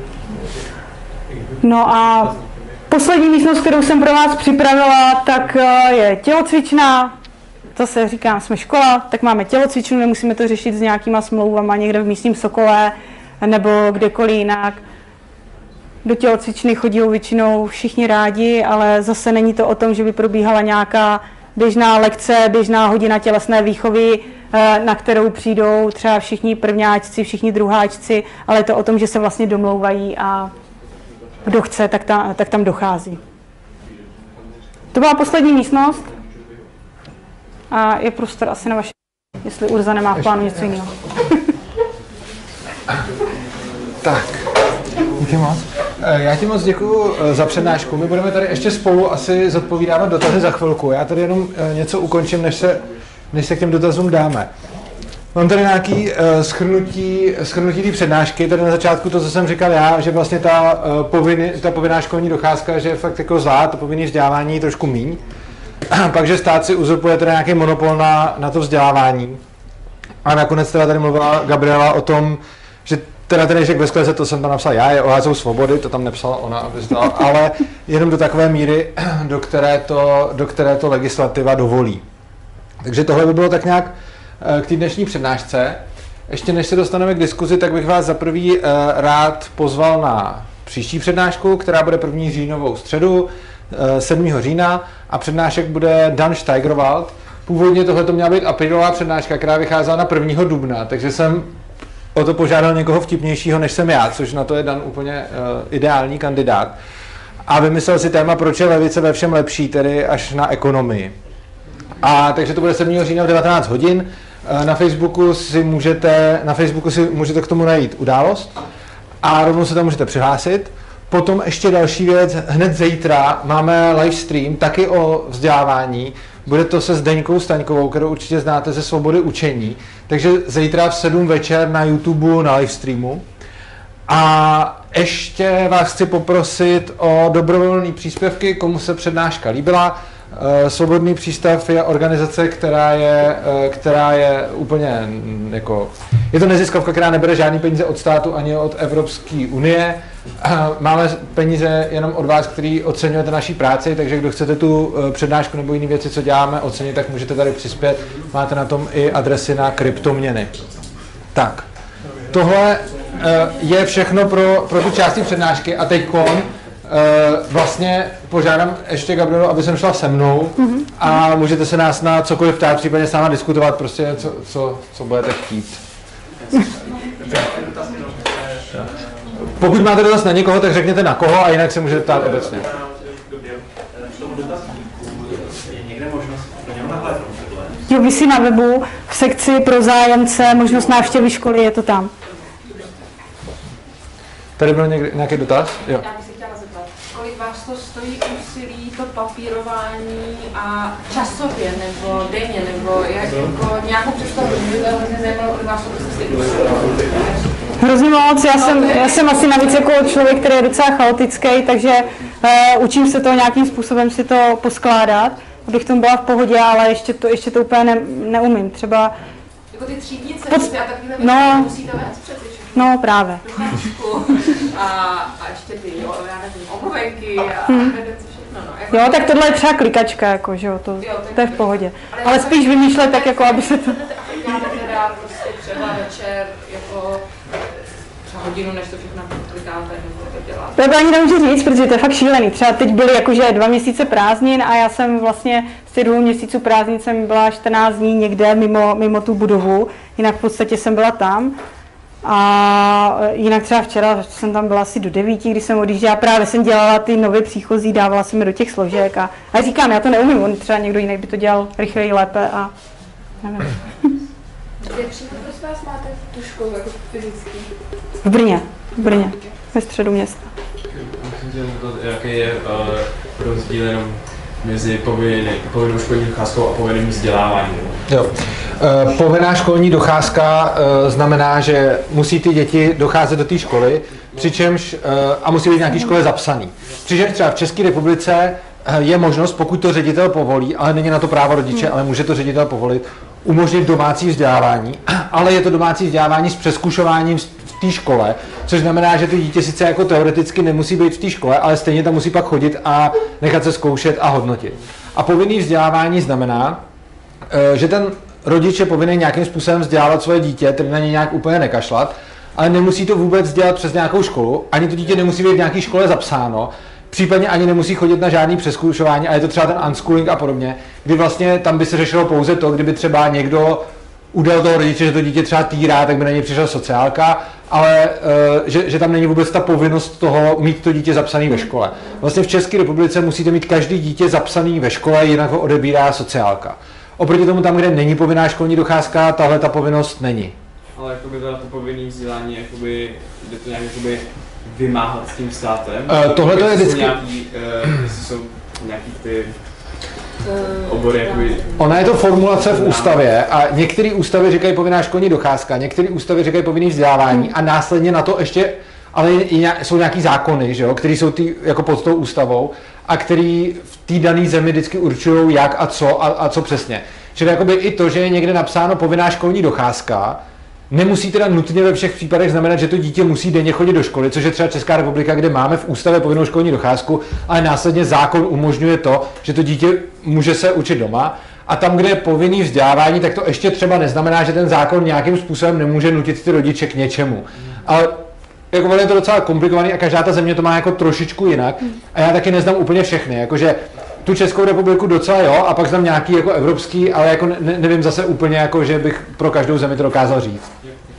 No a poslední místnost, kterou jsem pro vás připravila, tak je tělocvičná. Zase říkám, jsme škola, tak máme tělocvičnu, nemusíme to řešit s nějakýma smlouvama někde v místním Sokole nebo kdekoliv jinak. Do tělocvičny chodí většinou všichni rádi, ale zase není to o tom, že by probíhala nějaká běžná lekce, běžná hodina tělesné výchovy, na kterou přijdou třeba všichni prvňáčci, všichni druháčci, ale je to o tom, že se vlastně domlouvají a kdo chce, tak, ta, tak tam dochází. To byla poslední místnost a je prostor asi na vaše, jestli Urza nemá v plánu něco jiného. Tak, díky moc. Já ti moc děkuju za přednášku. My budeme tady ještě spolu asi zodpovídávat dotazy za chvilku. Já tady jenom něco ukončím, než se, než se k těm dotazům dáme. Mám tady nějaké uh, shrnutí, shrnutí té přednášky, tady na začátku to, co jsem říkal já, že vlastně ta, uh, povinný, ta povinná školní docházka, že je fakt jako zlá, to povinné vzdělávání trošku míň. pak, že stát si uzurpuje teda nějaký monopol na, na to vzdělávání. A nakonec teda tady mluvila Gabriela o tom, že teda ten Ježek ve skleze, to jsem tam napsal já, je oázou svobody, to tam nepsala ona, aby zdala, ale jenom do takové míry, do které, to, do které to legislativa dovolí. Takže tohle by bylo tak nějak k té dnešní přednášce. Ještě než se dostaneme k diskuzi, tak bych vás za prvý rád pozval na příští přednášku, která bude první říjnovou středu, sedmého října, a přednášek bude Dan Steigerwald. Původně tohle to měla být aprílová přednáška, která vycházela na prvního dubna, takže jsem o to požádal někoho vtipnějšího, než jsem já, což na to je Dan úplně uh, ideální kandidát. A vymyslel si téma, proč je levice ve všem lepší, tedy až na ekonomii. A takže to bude sedmého října v devatenáct hodin. Na Facebooku si můžete, na Facebooku si můžete k tomu najít událost a rovnou se tam můžete přihlásit. Potom ještě další věc, hned zítra máme live stream taky o vzdělávání. Bude to se Zdeňkou Staňkovou, kterou určitě znáte ze Svobody učení. Takže zítra v sedm večer na YouTube na live streamu. A ještě vás chci poprosit o dobrovolné příspěvky, komu se přednáška líbila. Svobodný přístav je organizace, která je, která je úplně jako, je to neziskovka, která nebere žádný peníze od státu ani od Evropské unie. Máme peníze jenom od vás, kteří oceňujete naší práci, takže kdo chcete tu přednášku nebo jiné věci, co děláme, ocenit, tak můžete tady přispět. Máte na tom i adresy na kryptoměny. Tak, tohle je všechno pro, pro tu části přednášky a teď kon. Uh, vlastně požádám ještě Gabrielu, aby jsem šla se mnou mm-hmm. a můžete se nás na cokoliv ptát, případně s náma diskutovat, prostě co, co, co budete chtít. Pokud máte dotaz na někoho, tak řekněte na koho a jinak se můžete ptát obecně. Jo, vy si na webu v sekci pro zájemce, možnost návštěvy školy, je to tam. Tady byl někde, nějaký dotaz? Jo. Kolik vás to stojí úsilí, to papírování a časově, nebo denně, nebo jak, jako nějakou představu, že to hrozně zajímalo, kolik vás to stojí úsilí? Hrozně moc, já jsem, já jsem asi navíc jako člověk, který je docela chaotický, takže uh, učím se to nějakým způsobem si to poskládat, abych tomu byla v pohodě, ale ještě to, ještě to úplně ne, neumím. Třeba... Jako ty třídnice, pod... a takovýhle no, musíte vést přeci. No, právě. A, a ještě ty, jo, já nevím, omluvenky a hmm. všechno, no. Jako... Jo, tak tohle je třeba klikačka, jako, že jo, to, jo, to je v pohodě. Ale, ale spíš vymýšlet tak, jako, aby se to... Teda prostě třeba večer, jako třeba hodinu, než to všechno klikáte, nebo to děláte. To ani nemůžu říct, protože to je fakt šílený. Třeba teď byly jakože dva měsíce prázdnin a já jsem vlastně z těch dvou měsíců prázdnin jsem byla čtrnáct dní někde mimo, mimo tu budovu, jinak v podstatě jsem byla tam. A jinak třeba včera jsem tam byla asi do devíti, když jsem odjížděla, právě jsem dělala ty nově příchozí, dávala jsem je do těch složek a, a říkám, já to neumím, on třeba někdo jiný by to dělal rychleji, lépe a nevím. Kde přímo prosím vás máte tu školu jako fyzicky? V Brně, v Brně, ve středu města. Myslím si, že jaký je uh, rozdíl jenom mezi povinný, povinnou školní docházkou a povinným vzděláváním. Jo. E, povinná školní docházka e, znamená, že musí ty děti docházet do té školy, přičemž e, a musí být v nějaké škole zapsaný. Přičemž třeba v České republice je možnost, pokud to ředitel povolí, ale není na to právo rodiče, ale může to ředitel povolit, umožnit domácí vzdělávání, ale je to domácí vzdělávání s přezkušováním v té škole, což znamená, že to dítě sice jako teoreticky nemusí být v té škole, ale stejně tam musí pak chodit a nechat se zkoušet a hodnotit. A povinné vzdělávání znamená, že ten rodič je povinen nějakým způsobem vzdělávat svoje dítě, tedy na ně nějak úplně nekašlat, ale nemusí to vůbec dělat přes nějakou školu, ani to dítě nemusí být v nějaké škole zapsáno, případně ani nemusí chodit na žádný přezkušování, a je to třeba ten unschooling a podobně, kdy vlastně tam by se řešilo pouze to, kdyby třeba někdo udal toho rodiče, že to dítě třeba týrá, tak by na něj přišla sociálka, ale uh, že, že tam není vůbec ta povinnost toho mít to dítě zapsané ve škole. Vlastně v České republice musíte mít každý dítě zapsané ve škole, jinak ho odebírá sociálka. Oproti tomu tam, kde není povinná školní docházka, tahle ta povinnost není. Ale jakoby to povinné vzdělání, jakoby, jde to nějak jakoby vymáhat s tím státem? Uh, Tohle to je vždycky... Nějaký, uh, jestli jsou nějaký ty obory, jakoby... Ona je to formulace v ústavě a některé ústavy říkají povinná školní docházka, některé ústavy říkají povinné vzdělávání a následně na to ještě ale jsou nějaký zákony, že jo, které jsou tý, jako pod tou ústavou a který v té dané zemi vždycky určují jak a co a, a co přesně. Čili jakoby i to, že je někde napsáno povinná školní docházka, nemusí teda nutně ve všech případech znamenat, že to dítě musí denně chodit do školy, což je třeba Česká republika, kde máme v ústavě povinnou školní docházku, ale následně zákon umožňuje to, že to dítě může se učit doma. A tam, kde je povinný vzdělávání, tak to ještě třeba neznamená, že ten zákon nějakým způsobem nemůže nutit ty rodiče k něčemu. Ale jako je to docela komplikovaný a každá ta země to má jako trošičku jinak. A já taky neznám úplně všechny, jakože tu Českou republiku docela jo, a pak znám nějaký jako evropský, ale jako ne, nevím zase úplně, jako, že bych pro každou zemi to dokázal říct.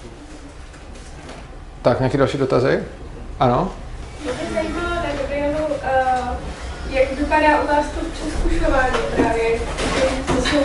Tak, nějaký další dotazy? Ano? Mě by zajímalo, tak Gabrielu, uh, jak vypadá u vás to přezkušování právě, co jsou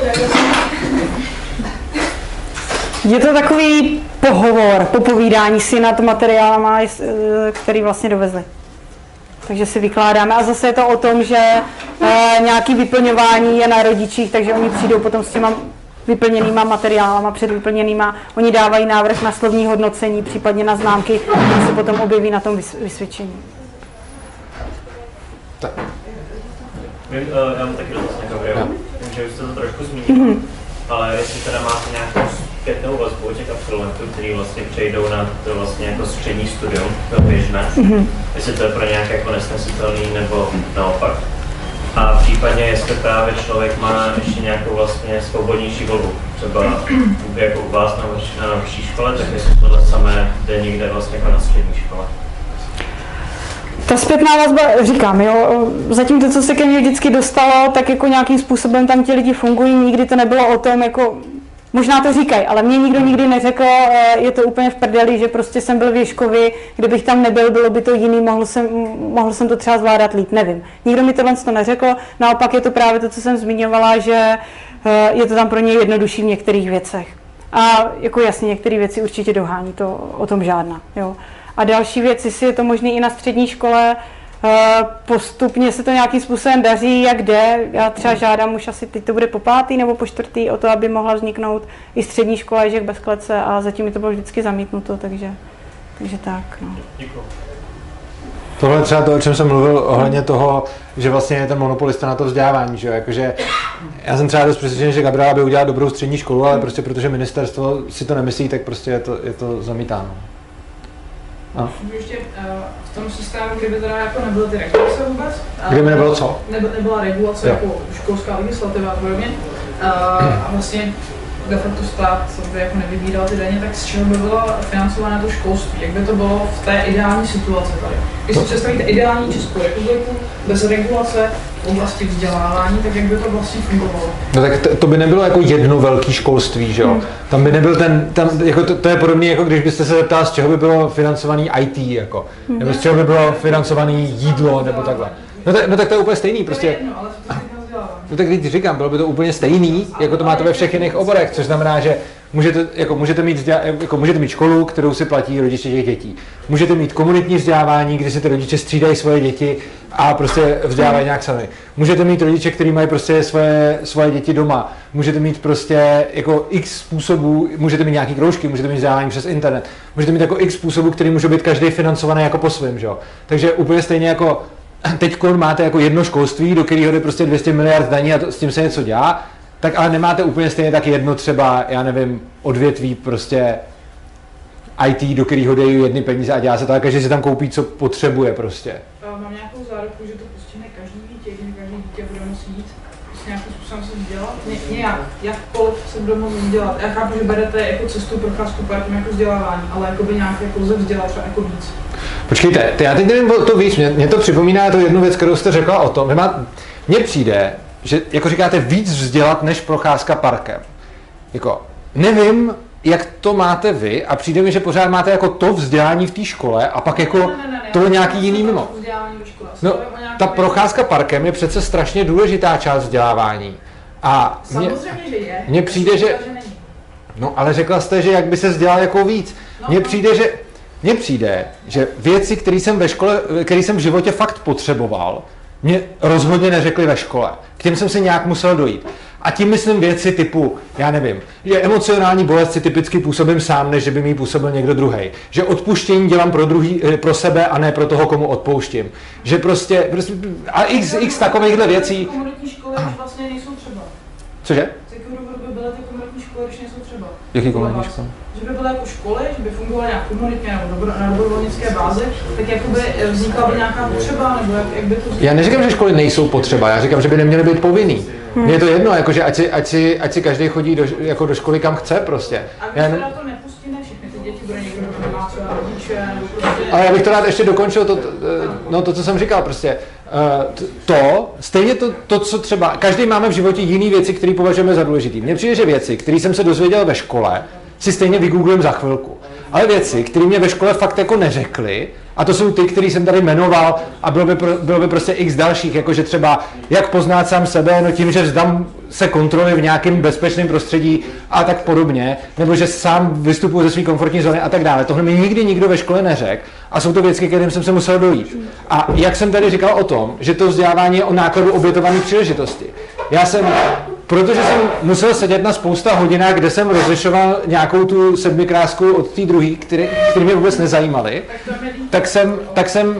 Je to takový pohovor, popovídání si nad materiálama, který vlastně dovezli. Takže si vykládáme a zase je to o tom, že e, nějaký vyplňování je na rodičích, takže oni přijdou potom s těma vyplněnýma materiálama, předvyplněnýma, oni dávají návrh na slovní hodnocení, případně na známky, které se potom objeví na tom vysvědčení. Tak. Já mám taky dotaz na Gabrielu, že už jste to trošku zmínil, mm-hmm. ale jestli teda máte nějakou zpětnou vazbu těch absolventů, kteří vlastně přejdou na to vlastně jako střední studium, to běžné, mm-hmm. jestli to je pro nějaké jako nesnesitelný nebo naopak. A případně, jestli právě člověk má ještě nějakou vlastně svobodnější volbu, třeba jako u vás na, na vyšší škole, tak jestli tohle samé jde někde vlastně jako na střední škole. Ta zpětná vazba, říkám, jo, zatím to, co se ke mně vždycky dostalo, tak jako nějakým způsobem tam ti lidi fungují, nikdy to nebylo o tom, jako, možná to říkají, ale mě nikdo nikdy neřekl, je to úplně v prdeli, že prostě jsem byl v Ježkovi, kdybych tam nebyl, bylo by to jiný, mohl jsem, mohl jsem to třeba zvládat líp, nevím. Nikdo mi tohle to neřekl, naopak je to právě to, co jsem zmiňovala, že je to tam pro ně jednodušší v některých věcech. A jako jasně, některé věci určitě dohání, to o tom žádná, jo. A další věc, jestli je to možné i na střední škole, postupně se to nějakým způsobem daří, jak jde. Já třeba žádám už asi, teď to bude po pátý nebo po čtvrtý, o to, aby mohla vzniknout i střední škola Ježek bez klece a zatím mi to bylo vždycky zamítnuto, takže, takže tak. No. Tohle je třeba to, o čem jsem mluvil ohledně toho, že vlastně je ten monopolista na to vzdělávání, že jo, jakože já jsem třeba dost přesvědčený, že Gabriela by udělala dobrou střední školu, ale prostě protože ministerstvo si to nemyslí, tak prostě je to, je to zamítáno. No. Ještě uh, v tom systému, kdyby teda jako nebyly ty regulace vůbec. Kdyby nebylo co? Neby, nebyla regulace jo. Jako školská legislativa a podobně. Uh, a vlastně de facto stát by jako nevybíral ty daně, tak z čeho by bylo financované to školství? Jak by to bylo v té ideální situaci tady? Když si představíte ideální Českou republiku bez regulace v oblasti vzdělávání, tak jak by to vlastně fungovalo? No tak to, to by nebylo jako jedno velké školství, že jo? Hmm. Tam by nebyl ten, tam, jako to, to je podobné, jako když byste se zeptal, z čeho by bylo financovaný í té, jako, hmm. nebo z čeho by bylo financovaný jídlo, nebo takhle. No, tak, no tak to je úplně stejný, prostě. No tak když říkám, bylo by to úplně stejný, jako to máte ve všech jiných oborech, což znamená, že můžete, jako můžete, mít, jako můžete mít školu, kterou si platí rodiče těch dětí. Můžete mít komunitní vzdělávání, kdy si ty rodiče střídají svoje děti a prostě vzdělávají nějak sami. Můžete mít rodiče, kteří mají prostě svoje, svoje děti doma. Můžete mít prostě jako x způsobů, můžete mít nějaký kroužky, můžete mít vzdělávání přes internet. Můžete mít jako x způsobů, který může být každý financovaný jako po svém, že jo. Takže úplně stejně jako teď máte jako jedno školství, do kterého jde prostě dvě stě miliard daní a to, s tím se něco dělá, tak ale nemáte úplně stejně tak jedno třeba, já nevím, odvětví prostě í té, do kterého dají jedny peníze a dělá se to, každý si tam koupí, co potřebuje prostě. Mám nějakou záruku, že to postihne každý dítě, že každý dítě bude muset jít prostě nějakým způsobem se vzdělat? Ně, nějak, jakkoliv se bude moct vzdělat. Já chápu, že berete jako cestu procházku parkem jako vzdělávání, ale jakoby nějak jako lze vzdělat třeba jako víc. Počkejte, já teď nevím to víc, mě, mě to připomíná to jednu věc, kterou jste řekla o tom, mně přijde, že jako říkáte víc vzdělat než procházka parkem. Jako, nevím, jak to máte vy a přijde mi, že pořád máte jako to vzdělání v té škole a pak jako ne, ne, ne, ne, to nějaký jiný mimo. No, ta procházka parkem je přece strašně důležitá část vzdělávání. A mně, samozřejmě, že je. Mně přijde, že... No, ale řekla jste, že jak by se vzdělal jako víc. Mně přijde, že... Mně přijde, že věci, které jsem ve škole, které jsem v životě fakt potřeboval, mě rozhodně neřekli ve škole. K těm jsem se nějak musel dojít. A tím myslím věci typu, já nevím, že emocionální bolest si typicky působím sám, než že by mi působil někdo druhý. Že odpuštění dělám pro, druhý, pro sebe a ne pro toho, komu odpouštím. Že prostě, prostě a x, x takovýchhle věcí. Komunitní školy už vlastně nejsou třeba. Cože? Z jakého důvodu by byly ty komunitní školy, když nejsou třeba? Jaký komunitní školy? Že by byly jako školy, že by fungovaly nějak komunitně nebo dobro, na dobrovolnické bázi, tak jakoby vznikla by nějaká potřeba, nebo jak, jak by to vzniklo? Já neříkám, že školy nejsou potřeba, já říkám, že by neměly být povinný. Hmm. Mně je to jedno, jakože ať si, ať si, ať si každý chodí do, jako do školy, kam chce prostě. A když ne... to nepustí, ne všechny ty děti, bude někdo, kdo nemá třeba rodiče, nebo prostě... Ale já bych to rád ještě dokončil, to, no to, co jsem říkal prostě. To, stejně to, to, co třeba, každý máme v životě jiný věci, které považujeme za důležitý. Mně přijde, že věci, které jsem se dozvěděl ve škole, si stejně vygooglím za chvilku. Ale věci, které mě ve škole fakt jako neřekli, a to jsou ty, který jsem tady jmenoval a bylo by, pro, bylo by prostě x dalších, jakože třeba jak poznat sám sebe, no tím, že vzdám se kontroly v nějakém bezpečném prostředí a tak podobně, nebo že sám vystupuji ze své komfortní zóny a tak dále. Tohle mi nikdy nikdo ve škole neřekl a jsou to věci, kterým jsem se musel dojít. A jak jsem tady říkal o tom, že to vzdělávání je o nákladu obětované příležitosti. Já jsem, protože jsem musel sedět na spousta hodinách, kde jsem rozlišoval nějakou tu sedmikrásku od té druhé, které mě vůbec nezajímaly, tak jsem, tak jsem,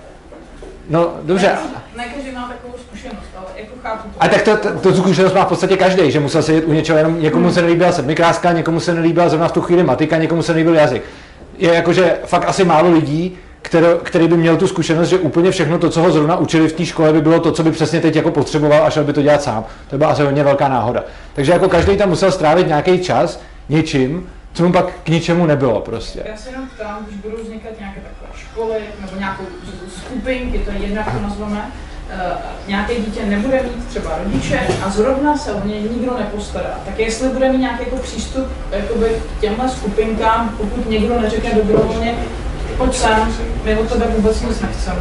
no dobře. Ne každý má takovou zkušenost, ale jako chápu to. A tak to, to, to zkušenost má v podstatě každý, že musel sedět u něčeho, jenom někomu se nelíbila sedmikráska, někomu se nelíbila zrovna v tu chvíli matika, někomu se nelíbil jazyk. Je jakože fakt asi málo lidí, který, který by měl tu zkušenost, že úplně všechno to, co ho zrovna učili v té škole, by bylo to, co by přesně teď jako potřeboval a šel by to dělat sám. To byla asi hodně velká náhoda. Takže jako každý tam musel strávit nějaký čas něčím, co mu pak k ničemu nebylo prostě. Já se jenom ptám, když budou vznikat nějaké takové školy nebo nějakou skupinky, to je jednak to nazveme, uh, nějaké dítě nebude mít třeba rodiče a zrovna se o ně nikdo nepostará. Tak jestli bude mít nějaký jako přístup jakoby k těmhle skupinkám, pokud někdo neřekne dobrovolně, pojď sem, my od tebe vůbec nic nechceme.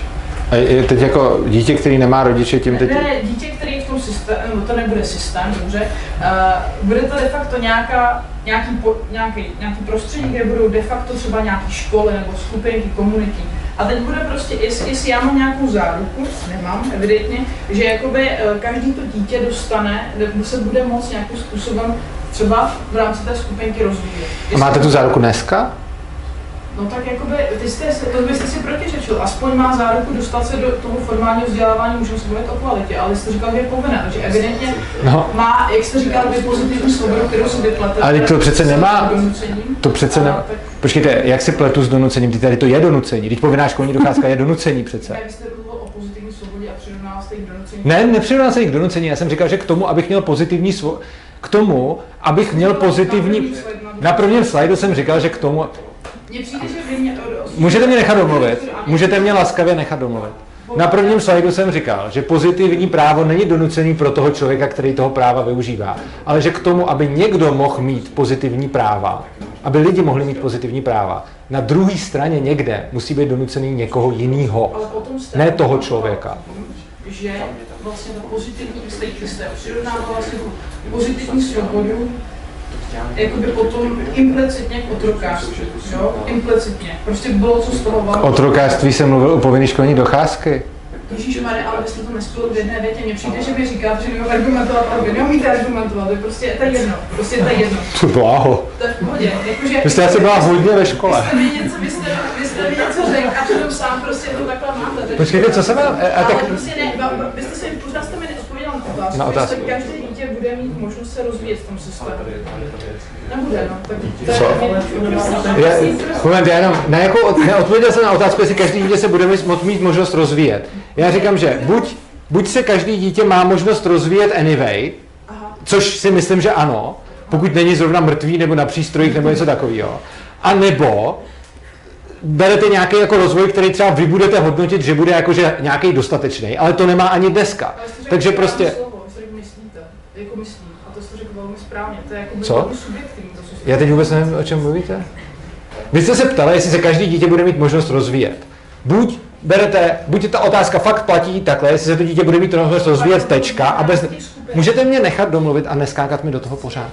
A je teď jako dítě, který nemá rodiče, tím teď... Ne, ne, dítě, který v tom systému, to nebude systém, dobře, uh, bude to de facto nějaká, nějaký, po, nějaký, nějaký prostředí, kde budou de facto třeba nějaké školy nebo skupinky, komunity. A teď bude prostě, jestli, jestli já mám nějakou záruku, nemám, evidentně, že jakoby uh, každý to dítě dostane, nebo se bude moct nějakým způsobem třeba v rámci té skupinky rozvíjet. A máte tu záruku dneska? No tak jakoby, ty jste, to byste si protiřečil, aspoň má záruku dostat se do toho formálního vzdělávání, můžeme se bavit o kvalitě, ale jste říkal, že je povinné, takže evidentně no. Má, jak jste říkal, vy pozitivní svobodu, kterou si vypletete. Ale to přece nemá, to přece nemá, tak... počkejte, jak si pletu s donucením, ty tady to je donucení, teď povinná školní docházka je donucení přece. Tak jste mluvil o pozitivní svobodě a přirovnal jste k donucení. Ne, nepřirovnal se k donucení, já jsem říkal, že k tomu, abych měl pozitivní svobodu, k tomu, abych měl pozitivní, na prvním slajdu jsem říkal, že k tomu, mně přijde, že vy mě... Můžete mě nechat domluvit, můžete mě laskavě nechat domluvit. Na prvním slajdu jsem říkal, že pozitivní právo není donucený pro toho člověka, který toho práva využívá, ale že k tomu, aby někdo mohl mít pozitivní práva, aby lidi mohli mít pozitivní práva, na druhé straně někde musí být donucený někoho jiného, ne toho člověka. Že vlastně to pozitivní systém přirovnává vlastně pozitivní svobodu jakoby potom implicitně k otrokářství, jo? Implicitně. Prostě bylo co z toho valno. O otrokářství jsem mluvil u povinné školní docházky. Ježišmarja, ale vy jste to nespěl v jedné větě. Mně přijde, že vy říkáte, že neumíte argumentovat, ale vy neumíte argumentovat. To je prostě to je jedno. Prostě to je jedno. To bláho. To je v pohodě. Jakože, vy jste asi byla hodně ve škole. Vy jste mi něco, vy jste, vy jste mi něco řekl a přitom sám prostě to takhle máte. Počkejte, co se vám... Ale tak... prostě ne, vy jste se pořád jste mi neodpověděl na otázku. Na otázku. Každé dítě bude mít možnost se rozvíjet v tom systému. Nebude, no. Tak to je... Co? Já, moment, já jenom, na jakou, neodpověděl jsem na otázku, jestli každý dítě se bude mít možnost rozvíjet. Já říkám, že buď, buď se každý dítě má možnost rozvíjet anyway, což si myslím, že ano, pokud není zrovna mrtvý nebo na přístrojích nebo něco takového, a nebo berete nějaký jako rozvoj, který třeba vy budete hodnotit, že bude jakože nějaký dostatečný, ale to nemá ani dneska. Takže prostě... Jako myslím, a to jste řekl velmi správně, to je jako co? Já teď vůbec nevím, o čem mluvíte. Vy jste se ptali, jestli se každý dítě bude mít možnost rozvíjet. Buď berete, buď ta otázka fakt platí takhle, jestli se to dítě bude mít možnost rozvíjet, tečka, a bez... Můžete mě nechat domluvit a neskákat mi do toho pořád?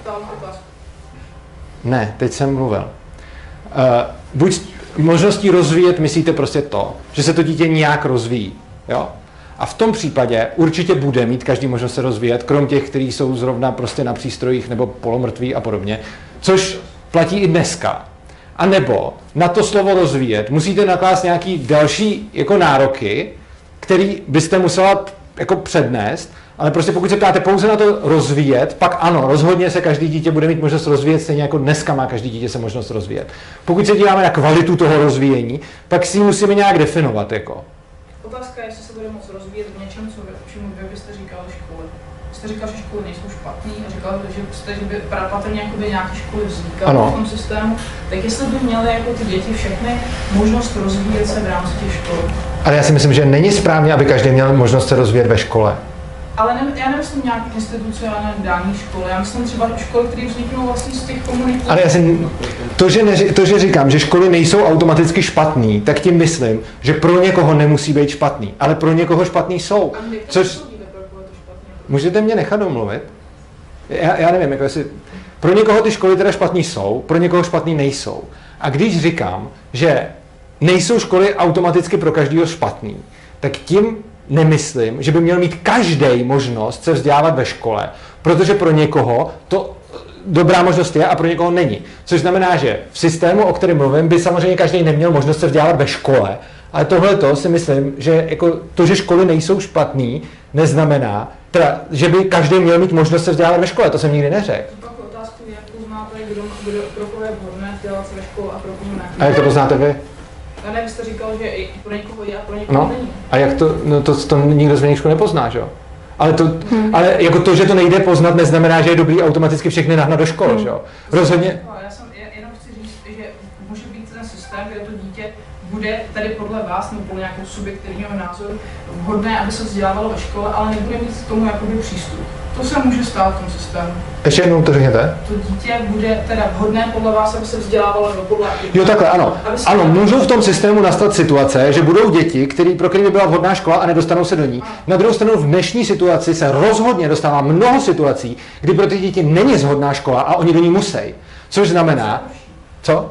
Ne, teď jsem mluvil. Uh, buď možností rozvíjet myslíte prostě to, že se to dítě nějak rozvíjí, jo? A v tom případě určitě bude mít každý možnost se rozvíjet, krom těch, kteří jsou zrovna prostě na přístrojích nebo polomrtví a podobně, což platí i dneska. A nebo na to slovo rozvíjet musíte naklást nějaký další jako nároky, který byste musela jako přednést, ale prostě pokud se ptáte pouze na to rozvíjet, pak ano, rozhodně se každý dítě bude mít možnost rozvíjet, stejně jako dneska má každý dítě se možnost rozvíjet. Pokud se díváme na kvalitu toho rozvíjení, pak si ji musíme nějak definovat. Jako. Otázka je, jestli se bude moct rozvíjet v něčem, co čemu vy byste říkal školy. Jste říkal, že školy nejsou špatný a říkal, že, jste, že by patrně nějaké školy vznikaly v tom systému, tak jestli by měly jako ty děti všechny možnost rozvíjet se v rámci těch škol. Ale já si myslím, že není správně, aby každý měl možnost se rozvíjet ve škole. Ale ne, já nemyslím nějaké institucionální dání školy, já myslím třeba školy, které vzniknou vlastně z těch komunit. Ale já si, to, že neři, to, že říkám, že školy nejsou automaticky špatný, tak tím myslím, že pro někoho nemusí být špatný, ale pro někoho špatný jsou. Což... Můžete mě nechat domluvit? Já, já nevím, jako jestli... Pro někoho ty školy teda špatný jsou, pro někoho špatný nejsou. A když říkám, že nejsou školy automaticky pro každého špatný, tak tím nemyslím, že by měl mít každý možnost se vzdělávat ve škole, protože pro někoho to dobrá možnost je a pro někoho není. Což znamená, že v systému, o kterém mluvím, by samozřejmě každý neměl možnost se vzdělávat ve škole, ale tohle si myslím, že jako to, že školy nejsou špatný, neznamená, teda, že by každý měl mít možnost se vzdělávat ve škole, to jsem nikdy neřekl. Pak otázku, jak poznáte, kdo, kdo, pro koho je vhodné vzdělat se ve škole a pro koho ne. A jak to poznáte vy? A ne, vy jste říkal, že i pro někoho je a pro někoho no. není. A jak to, no to, to nikdo z jiných škol nepozná, že jo? Ale, to, hmm. ale jako to, že to nejde poznat, neznamená, že je dobrý automaticky všechny nahnat do školy, hmm. že jo? Rozhodně. Já jsem jenom chci říct, že může být ten systém, kde to dítě bude tady podle vás nebo podle nějakého subjektivního názoru vhodné, aby se vzdělávalo ve škole, ale nebude mít k tomu jakoby přístup. To se může stát v tom systému. Ještě jednou to řekněte. To dítě bude teda vhodné podle vás, aby se vzdělávalo nebo podle... Jo, takhle, ano. Ano, můžou v tom systému nastat situace, že budou děti, který, pro které by byla vhodná škola a nedostanou se do ní. Na druhou stranu v dnešní situaci se rozhodně dostává mnoho situací, kdy pro ty děti není vhodná škola a oni do ní musí. Což znamená... Co?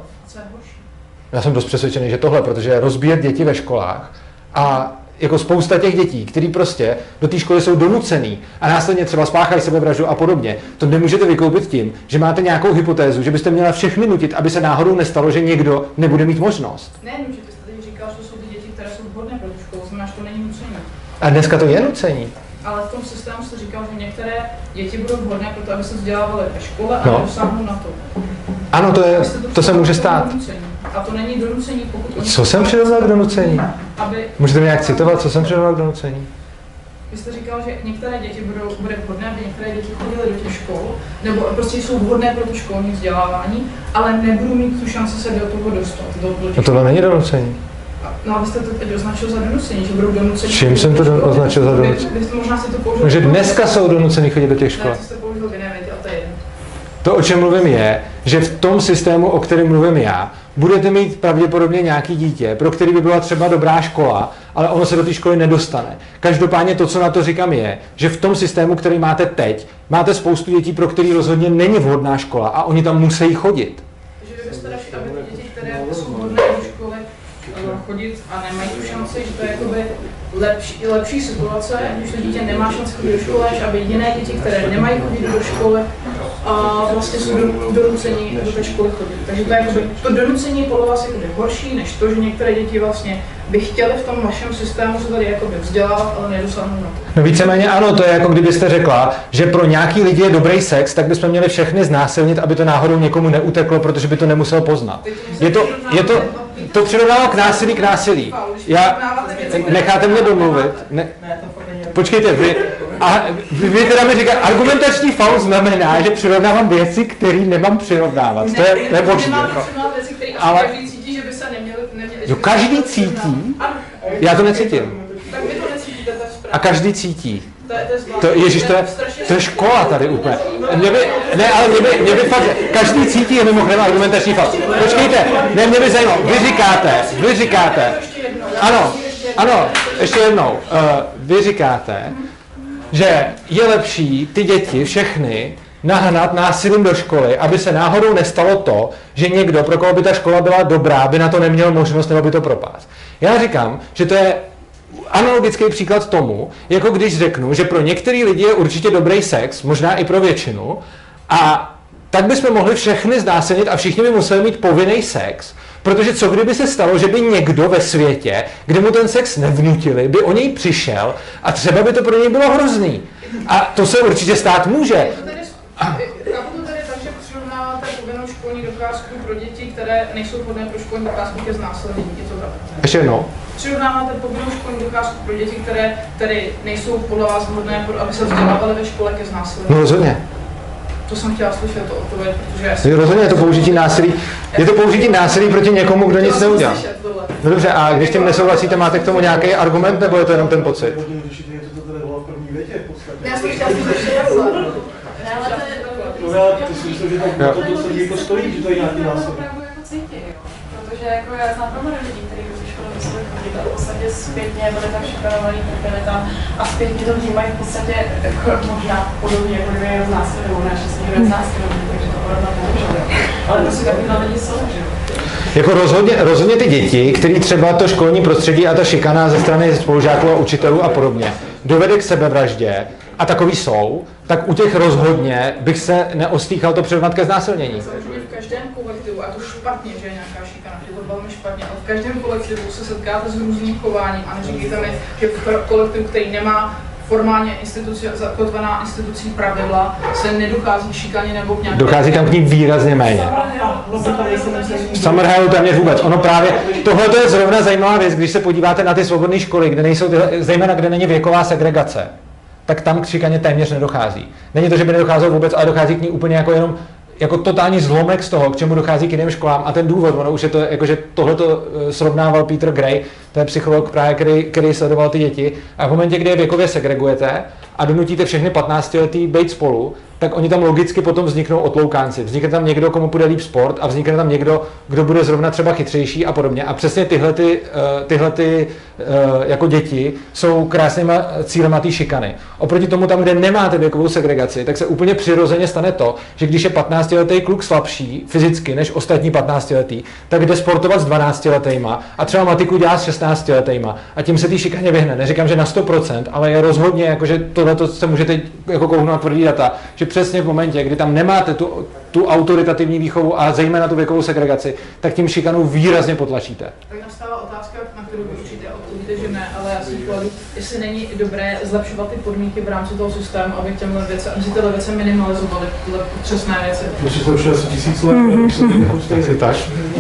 Já jsem dost přesvědčený, že tohle, protože rozbíjet děti ve školách a jako spousta těch dětí, který prostě do té školy jsou donucený a následně třeba spáchají sebevraždu a podobně, to nemůžete vykoupit tím, že máte nějakou hypotézu, že byste měla všechny nutit, aby se náhodou nestalo, že někdo nebude mít možnost. Ne, nutit, jste tady říkal, že to jsou ty děti, které jsou vhodné pro tu školu, znamená, že to není nucení. A dneska to je nucení. Ale v tom systému jste říkal, že některé děti budou vhodné pro to, aby se vzdělávaly ve škole a no. dosáhnou na to. Ano, to, je, to se může stát. A to není donucení, pokud... Co jsem přirovnal k donucení? Aby... Můžete mi nějak citovat, co jsem přirovnal k donucení? Vy jste říkal, že některé děti budou, bude vhodné, aby některé děti chodily do těch škol, nebo prostě jsou vhodné pro to školní vzdělávání, ale nebudou mít tu šanci se do toho dostat. Do, do no tohle není donucení. No a vy jste to teď označil za donucení, že budou donuceni. Čím jsem to označil za donucení? Vy, vy možná si to použil... Že dneska jsou donuceni chodit do těch škol. Ne, to jste použil v jiné větě, a to je jedno. To, o čem mluvím, je, že v tom systému, o kterém mluvím já, budete mít pravděpodobně nějaký dítě, pro který by byla třeba dobrá škola, ale ono se do té školy nedostane. Každopádně to, co na to říkám, je, že v tom systému, který máte teď, máte spoustu dětí, pro který rozhodně není vhodná škola a oni tam musí chodit. Takže vy byste radši, aby ty děti, které jsou vhodné do školy, chodit a nemají tu šanci, že to je jakoby lepší, lepší situace, když to dítě nemá šanci chodit do školy, než aby jiné děti, které nemají chodit do školy, a vlastně jsou donuceni do té školy chodit. Takže to, je jakoby, to donucení je podle vás jakoby horší, než to, že některé děti vlastně by chtěly v tom vašem systému se tady jakoby vzdělávat, ale nedosáhnou na to. No víceméně ano, to je jako kdybyste řekla, že pro nějaký lidi je dobrý sex, tak bychom měli všechny znásilnit, aby to náhodou někomu neuteklo, protože by to nemusel poznat. Je to, je to, to přirovnává k násilí k násilí. Já, necháte mě domluvit? Ne, počkejte, vy, a vy, vy teda mi říkáte, argumentační faul znamená, že přirovnávám věci, které nemám přirovnávat. To je, to je boží. Ale každý cítí, že by se neměli... Jo, každý cítí? Já to necítím. Tak vy to necítíte, to je správně. A každý cítí. To, to, ježiš, to je, to je škola tady úplně. Mě by, ne, ale mě by, mě by fakt, každý cítí je mimochodem argumentační faul. Počkejte, ne, mě by zajímalo, vy říkáte, vy říkáte, ano, ano, ještě jednou, uh, vy říkáte, že je lepší ty děti všechny nahnat násilím do školy, aby se náhodou nestalo to, že někdo, pro koho by ta škola byla dobrá, by na to neměl možnost nebo by to propásl. Já říkám, že to je analogický příklad tomu, jako když řeknu, že pro některý lidi je určitě dobrý sex, možná i pro většinu, a tak bychom mohli všechny znásilnit a všichni by museli mít povinný sex, protože co kdyby se stalo, že by někdo ve světě, kde mu ten sex nevnutili, by o něj přišel a třeba by to pro něj bylo hrozný. A to se určitě stát může. Chápu to tady tak, že přirovnáváte povinnou školní docházku pro děti, které nejsou vhodné pro školní docházku ke znásilnění. Je to tak? Ještě jednou. Přirovnáváte povinnou školní docházku pro děti, které tedy nejsou podle vás vhodné, pro, aby se vzdělávaly ve škole ke znásilnění. No rozhodně. To jsem chtěla slyšet, to odpověď, protože já si... Rozhodně je to použití násilí. Je to použití násilí proti někomu, kdo nic neudělal. No dobře, a když tím nesouhlasíte, máte k tomu nějaký argument, nebo je to jenom ten pocit? Já jsem chtěla slyšet jasno. Ty si myslím, že to celý jako stojí, že to je nějaký násilí. Protože jako já znám mnoho lidí, kteří do školy museli chodit a v podstatě zpětně byli tam šikanovaní, trpěli tam a zpětně to vnímají v podstatě jako možná podobně, jako kdyby je znásilňovou, ne, že se někdo znásilňovou, takže to podobně nemůže. Ale to si takovýhle lidi jsou, že jo. Jako rozhodně, rozhodně ty děti, který třeba to školní prostředí a ta šikana ze strany spolužáků a učitelů a podobně dovede k sebevraždě, a takový jsou, tak u těch rozhodně bych se neostýchal to přirovnat ke znásilnění. Samozřejmě v každém kolektivu, a to špatně, že je nějaká šikana, je to velmi špatně, ale v každém kolektivu se setkáte s různým chováním a neříkejte mi, že v kolektivu, který nemá formálně instituci, zakotvená institucí pravidla, se nedochází k šikaně nebo k nějaké... Dochází tam k ní výrazně méně. Summerhill téměř vůbec. Ono právě, tohle je zrovna zajímavá věc, když se podíváte na ty svobodné školy, kde nejsou, zejména kde není věková segregace, tak tam k šikaně téměř nedochází. Není to, že by nedocházelo vůbec, ale dochází k ní úplně jako jenom jako totální zlomek z toho, k čemu dochází k jiným školám. A ten důvod, ono už je to, jakože tohleto srovnával Peter Gray, to je psycholog právě, který, který sledoval ty děti. A v momentě, kdy je věkově segregujete a donutíte všechny patnáctiletí být spolu, tak oni tam logicky potom vzniknou otloukánci. Vznikne tam někdo, komu půjde líp sport a vznikne tam někdo, kdo bude zrovna třeba chytřejší a podobně. A přesně tyhle, ty, tyhle ty, jako děti jsou krásnýma cílema té šikany. Oproti tomu tam, kde nemáte věkovou segregaci, tak se úplně přirozeně stane to, že když je patnáctiletý kluk slabší fyzicky než ostatní patnáctiletý, tak jde sportovat s dvanáctiletýma a třeba matiku dělá s šestnáctiletýma a tím se té šikaně vyhne. Neříkám, že na sto procent, ale je rozhodně, jakože tohle se můžete jako kouknout na tvrdý data, že přesně v momentě, kdy tam nemáte tu, tu autoritativní výchovu a zejména tu věkovou segregaci, tak tím šikanu výrazně potlačíte. Tak nastává otázka, na kterou určitě odpovíte, že ne, ale já si kladu, jestli není dobré zlepšovat ty podmínky v rámci toho systému, aby k těmhle věcem, aby si tyhle věci minimalizovaly, tyhle přesné věci. Když to už asi tisíc let, asi tak.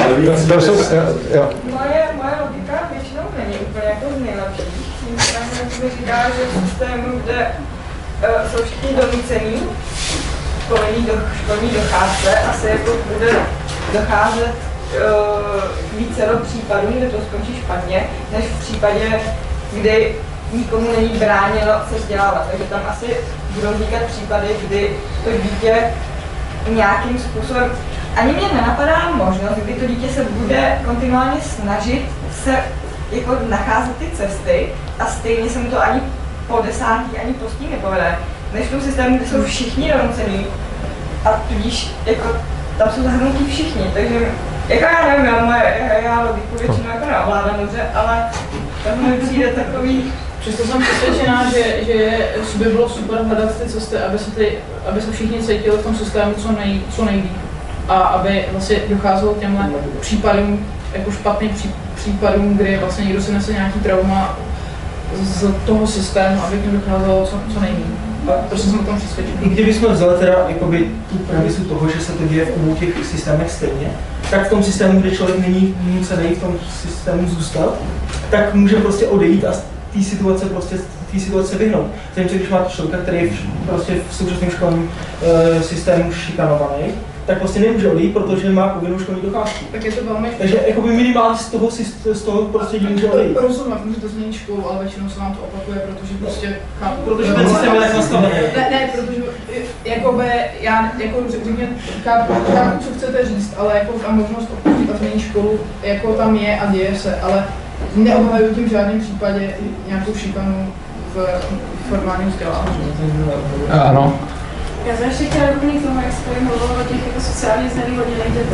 Moje, moje logika většinou není úplně jako z nejlepší. Tím strany říká, že v systému, kde uh, jsou všichni donucení, školní, do, školní docházce, asi jako bude docházet uh, více do případů, kde to skončí špatně, než v případě, kdy nikomu není bráněno se vzdělávat. Takže tam asi budou vznikat případy, kdy to dítě nějakým způsobem, ani mě nenapadá možnost, kdy to dítě se bude kontinuálně snažit se jako nacházet ty cesty a stejně se mu to ani po desátý, ani po stí nepovede, než v tom systému, kde jsou všichni donucení a tudíž jako tam jsou zahrnutí všichni, takže jako já nevím, já, moje, já logiku většinou jako neovládám dobře, ale tam mi přijde takový. Přesto jsem přesvědčená, že, že by bylo super hledat ty cesty, aby se, ty, aby se všichni cítili v tom systému co, nej, co nejlíp. A aby vlastně docházelo k těmhle případům, jako špatným pří, případům, kdy vlastně někdo si nese nějaký trauma z toho systému, aby k něm docházelo co, co nejlíp. Prostě jsem o tom přesvědčený. I kdybychom vzali teda jakoby, tu premisu toho, že se to děje v obou těch systémech stejně, tak v tom systému, kde člověk není nucený v tom systému zůstat, tak může prostě odejít a té situace prostě té situace vyhnout. Zatímco když máte člověka, který je prostě v současném školním e, systému šikanovaný, tak prostě nemůže odejít, protože má povinnou školní docházku. Tak je to velmi... Takže jakoby minimálně z toho, z toho prostředí může odejít. Rozumím, může to změnit školu, ale většinou se vám to opakuje, protože prostě chápu. Protože ten systém je tak nastavený. Ne, ne, protože jakoby, já jako řekněme, chápu, chápu, co chcete říct, ale jako ta možnost opustit a změnit školu, jako tam je a děje se, ale neobhajuji tím v žádném případě nějakou šikanu v formálním vzdělávání. Ano. Já jsem ještě chtěla doplnit k tomu, jak jste tady mluvil o těch jako sociálně znevýhodněných dětech.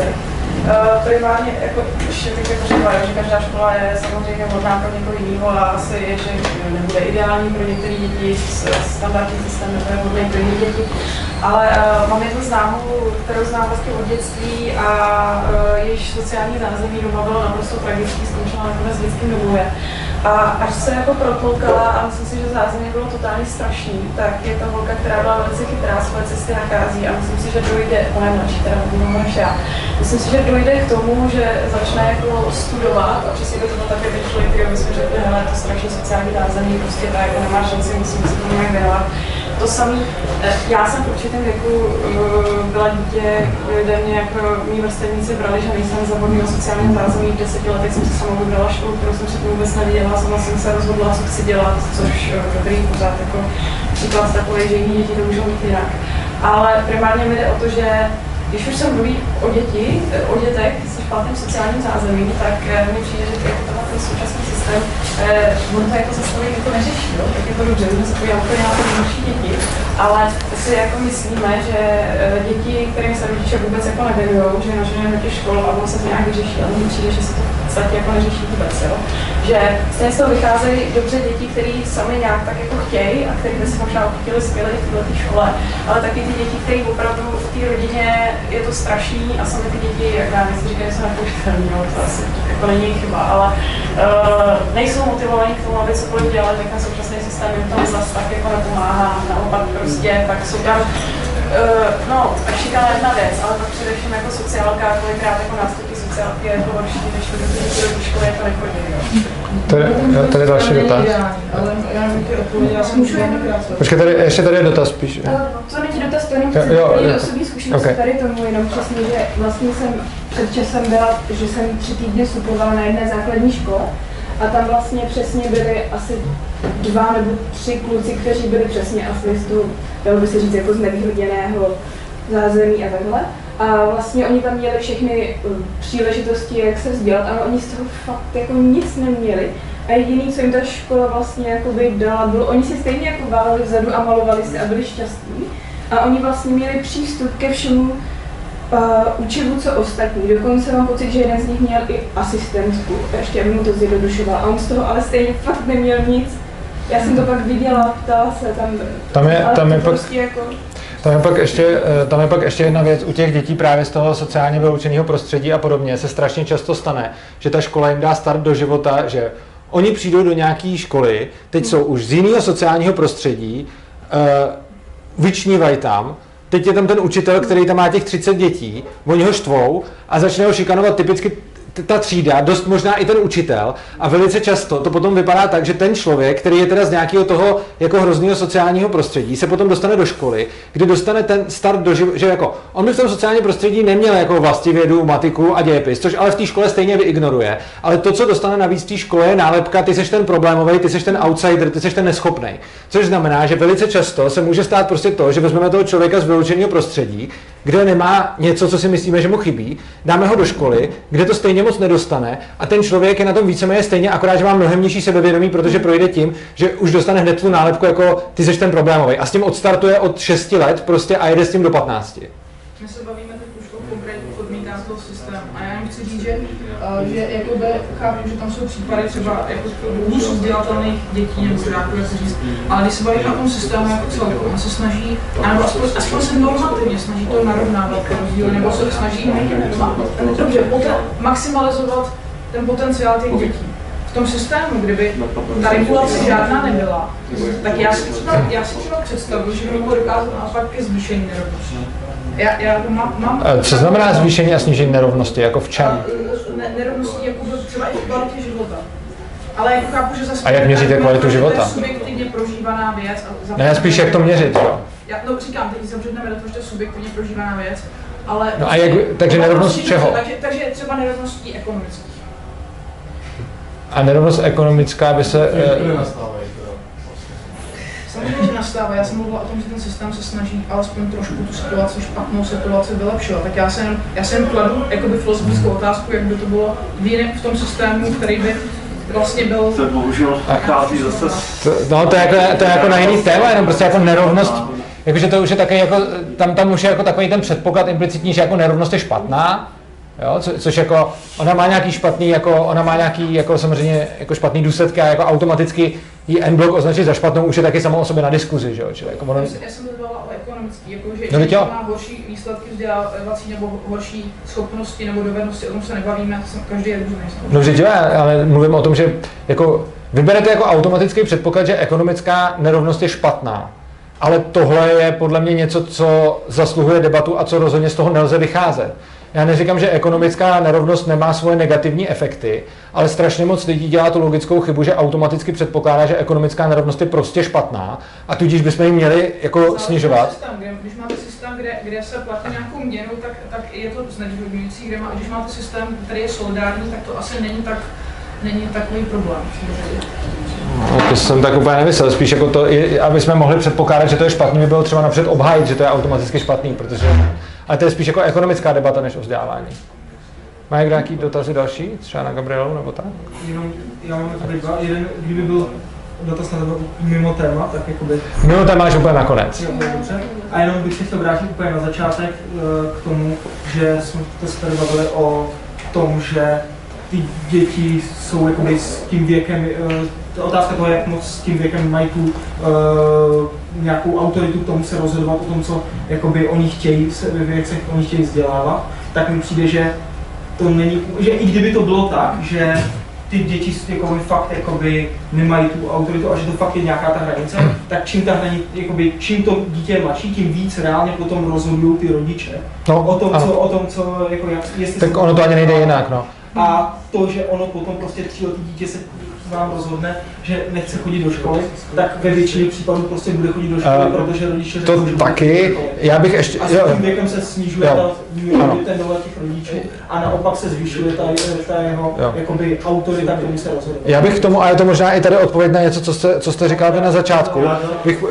Uh, primárně, jako, ještě bych jako řekla, že každá škola je samozřejmě vhodná pro někoho jiného a asi je, že nebude ideální pro některé děti, standardní systém nebude vhodný pro jiné děti. Ale uh, mám jednu známou, kterou znám vlastně od dětství a uh, jejíž sociální zázemí doma bylo naprosto tragický, skončila nakonec v dětském domově. A až se jako protloukala a myslím si, že zázemí bylo totálně strašný, tak je to holka, která byla velice chytrá, svoje cesty nachází a myslím si, že dojde, ona je mladší, teda hodně než já, myslím si, že dojde k tomu, že začne jako studovat a přesně to bylo také ten člověk, který by jsme řekli, hele, to strašně sociální zázemí, prostě tak, jako nemá šanci, musím se tomu nějak věnovat. To samé, já jsem v určitém věku byla dítě, kde mě jako mý vrstevníci brali, že nejsem za vhodného sociálního zázemí. V deseti letech jsem si sama vybrala školu, kterou jsem předtím vůbec neviděla, sama jsem se rozhodla, co chci dělat, což dobrý pořád jako příklad takový, že jiní děti to můžou mít jinak. Ale primárně mi jde o to, že když už jsem mluví o děti, o dětech se špatným sociálním zázemím, tak mi přijde, že jako ten současný systém, eh, on to jako zastavit jako neřeší, jo? Tak je to dobře, že se podívá úplně na to nejmladší děti, ale si jako myslíme, že děti, kterým se rodiče vůbec jako nevěnují, že naženeme do těch škol a on se to nějak vyřeší, ale mně přijde, že se to v podstatě jako neřeší vůbec, jo? Že stejně z toho vycházejí dobře děti, které sami nějak tak jako chtějí a které by se možná uchytili skvěle v této škole, ale taky ty děti, které opravdu v té rodině je to strašný a sami ty děti, jak já nechci říkat, že jsou nepoužitelný, no, to asi jako není chyba, ale uh, nejsou motivovaní k tomu, aby cokoliv dělali, tak ten současný systém jim tam zase tak jako nepomáhá, naopak prostě, tak jsou tam, uh, no, ještě je jedna věc, ale pak především jako sociálka, kolikrát jako nástupy sociálky je jako horší, než to děti do školy jako nechodí, jo. To je další dotaz. Ale já nevím, ty odpovědi, já jsem můžu jednokrát. Počkej, tady, ještě tady je dotaz spíš. To není dotaz, to jenom chci osobní zkušenost okay. Tady tomu, jenom přesně, že vlastně jsem před časem byla, že jsem tři týdny vstupovala na jedné základní škole a tam vlastně přesně byli asi dva nebo tři kluci, kteří byli přesně asi z toho, dalo by se říct, jako z nevýhodněného zázemí a takhle. A vlastně oni tam měli všechny příležitosti, jak se vzdělat, ale oni z toho fakt jako nic neměli. A jediný, co jim ta škola vlastně jakoby dala, bylo, oni si stejně jako váleli vzadu a malovali si a byli šťastní. A oni vlastně měli přístup ke všemu uh, učivu, co ostatní. Dokonce mám pocit, že jeden z nich měl i asistentku, ještě aby mu to zjednodušoval. A on z toho ale stejně fakt neměl nic. Já jsem to pak viděla, ptala se tam, tam je, ale tam je prostě pak... jako... Tam je, pak ještě, tam je pak ještě jedna věc u těch dětí právě z toho sociálně vyloučeného prostředí a podobně se strašně často stane, že ta škola jim dá start do života, že oni přijdou do nějaké školy, teď jsou už z jiného sociálního prostředí, uh, vyčnívají tam, teď je tam ten učitel, který tam má těch třicet dětí, oni ho štvou a začne ho šikanovat typicky ta třída, dost možná i ten učitel a velice často to potom vypadá tak, že ten člověk, který je teda z nějakého toho jako hrozného sociálního prostředí, se potom dostane do školy, kde dostane ten start do života, že jako on by v tom sociálním prostředí neměl jako vlastivědu, matiku a dějepis, což ale v té škole stejně vyignoruje, ale to, co dostane navíc v té škole, je nálepka, ty seš ten problémový, ty seš ten outsider, ty seš ten neschopnej. Což znamená, že velice často se může stát prostě to, že vezmeme toho člověka z vyloučeného prostředí, kde nemá něco, co si myslíme, že mu chybí, dáme ho do školy, kde to stejně moc nedostane a ten člověk je na tom víceméně stejně, akorát, že má mnohem nižší sebevědomí, protože projde tím, že už dostane hned tu nálepku jako ty seš ten problémový a s tím odstartuje od šesti let prostě a jede s tím do patnácti. My se bavíme teď už o konkrétních podmínkách toho systému a já jen chci říct, že, uh, že jakoby chápu, že tam jsou případy třeba jako hůř vzdělatelných dětí nebo žáků, jak se říct, ale když se bavíme o tom systému jako celku, on se snaží, nebo aspoň, aspoň se normativně snaží to narovnávat ty rozdíly, nebo se snaží dobře, maximalizovat ten potenciál těch dětí. V tom systému, kdyby ta regulace žádná nebyla, tak já si třeba, já si třeba představuji, že by mohlo dokázat naopak ke zvýšení nerovnosti. Já, já mám, mám, Co znamená zvýšení a snížení nerovnosti, jako v čem? Ne, nerovnosti jako třeba i v kvalitě života. Ale jako chápu, že zase... A jak měříte kvalitu života? To je subjektivně prožívaná věc. A ne, já spíš jak to měřit, jo? Já, no říkám, teď zabředneme do toho, že to je subjektivně prožívaná věc, ale... No a jak, takže nerovnost čeho? Takže, takže třeba nerovností ekonomických. A nerovnost ekonomická by se... Samozřejmě, že nastává. Já jsem mluvila o tom, že ten systém se snaží alespoň trošku tu situaci, špatnou situaci vylepšovat. Tak já jsem, já jsem kladu jakoby filozofickou otázku, jak by to bylo v, jiném, v tom systému, který by vlastně byl... To bohužel nachází zase... To, no to je, jako, to je jako na jiný téma, jenom prostě jako nerovnost. Jakože to už je taky jako, tam, tam už je jako takový ten předpoklad implicitní, že jako nerovnost je špatná. Jo, co, což jako, ona má nějaký špatný, jako, ona má nějaký, jako samozřejmě, jako špatný důsledky a jako automaticky jí N-blok označit za špatnou už je taky samo o sobě na diskuzi, že jo? Čili jako ono... Já jsem mluvila o ekonomický, jako že no, když má horší výsledky vzdělávací nebo horší schopnosti nebo dovednosti, o tom se nebavíme, to jsem každý je různý. No vždyť jo, ale mluvím o tom, že jako vyberete jako automatický předpoklad, že ekonomická nerovnost je špatná. Ale tohle je podle mě něco, co zasluhuje debatu a co rozhodně z toho nelze vycházet. Já neříkám, že ekonomická nerovnost nemá svoje negativní efekty, ale strašně moc lidí dělá tu logickou chybu, že automaticky předpokládá, že ekonomická nerovnost je prostě špatná a tudíž bychom ji měli jako Záleží snižovat. Systém, kde, když máte systém, kde, kde se platí nějakou měnu, tak, tak je to znevýhodňující. Kde má, když máte systém, který je solidární, tak to asi není tak není takový problém. No, to jsem tak úplně nemyslel, spíš jako to, aby jsme mohli předpokládat, že to je špatný, by bylo třeba napřed obhájit, že to je automaticky špatný, protože, ale to je spíš jako ekonomická debata než o vzdělávání. Má někdo nějaký dotazy další, třeba na Gabrielu nebo tak? Jenom, já mám tady dva, jeden, kdyby byl dotaz na to mimo téma, tak jakoby... Mimo téma až úplně nakonec. Jo, dobře. A jenom bych se chtěl vrátit úplně na začátek k tomu, že jsme se tady bavili o tom, že ty děti jsou jakoby s tím věkem, ta otázka toho, jak moc s tím věkem mají tu uh, nějakou autoritu k tomu se rozhodovat o tom, co jakoby oni chtějí, se, jak se oni chtějí vzdělávat, tak mi přijde, že to není, že i kdyby to bylo tak, že ty děti jakoby fakt jakoby nemají tu autoritu a že to fakt je nějaká ta hranice, tak čím ta hranice, jakoby čím to dítě je mladší, tím víc reálně potom rozhodují ty rodiče. No, o tom, co, o tom, co, jako jak, jestli... Tak ono to ani nejde jinak, no. A to, že ono potom prostě tříletý dítě se vám rozhodne, že nechce chodit do školy, tak ve většině případů prostě bude chodit do školy, uh, protože rodiče to řeknou, taky, já bych ještě... A s tím věkem se snižuje jo. ta, ten dole těch rodičů a naopak se zvyšuje ta, ta jeho jakoby, autorita, kterou se rozhoduje. Já bych k tomu, a je to možná i tady odpověď na něco, co jste, co jste říkal vy na začátku, bych,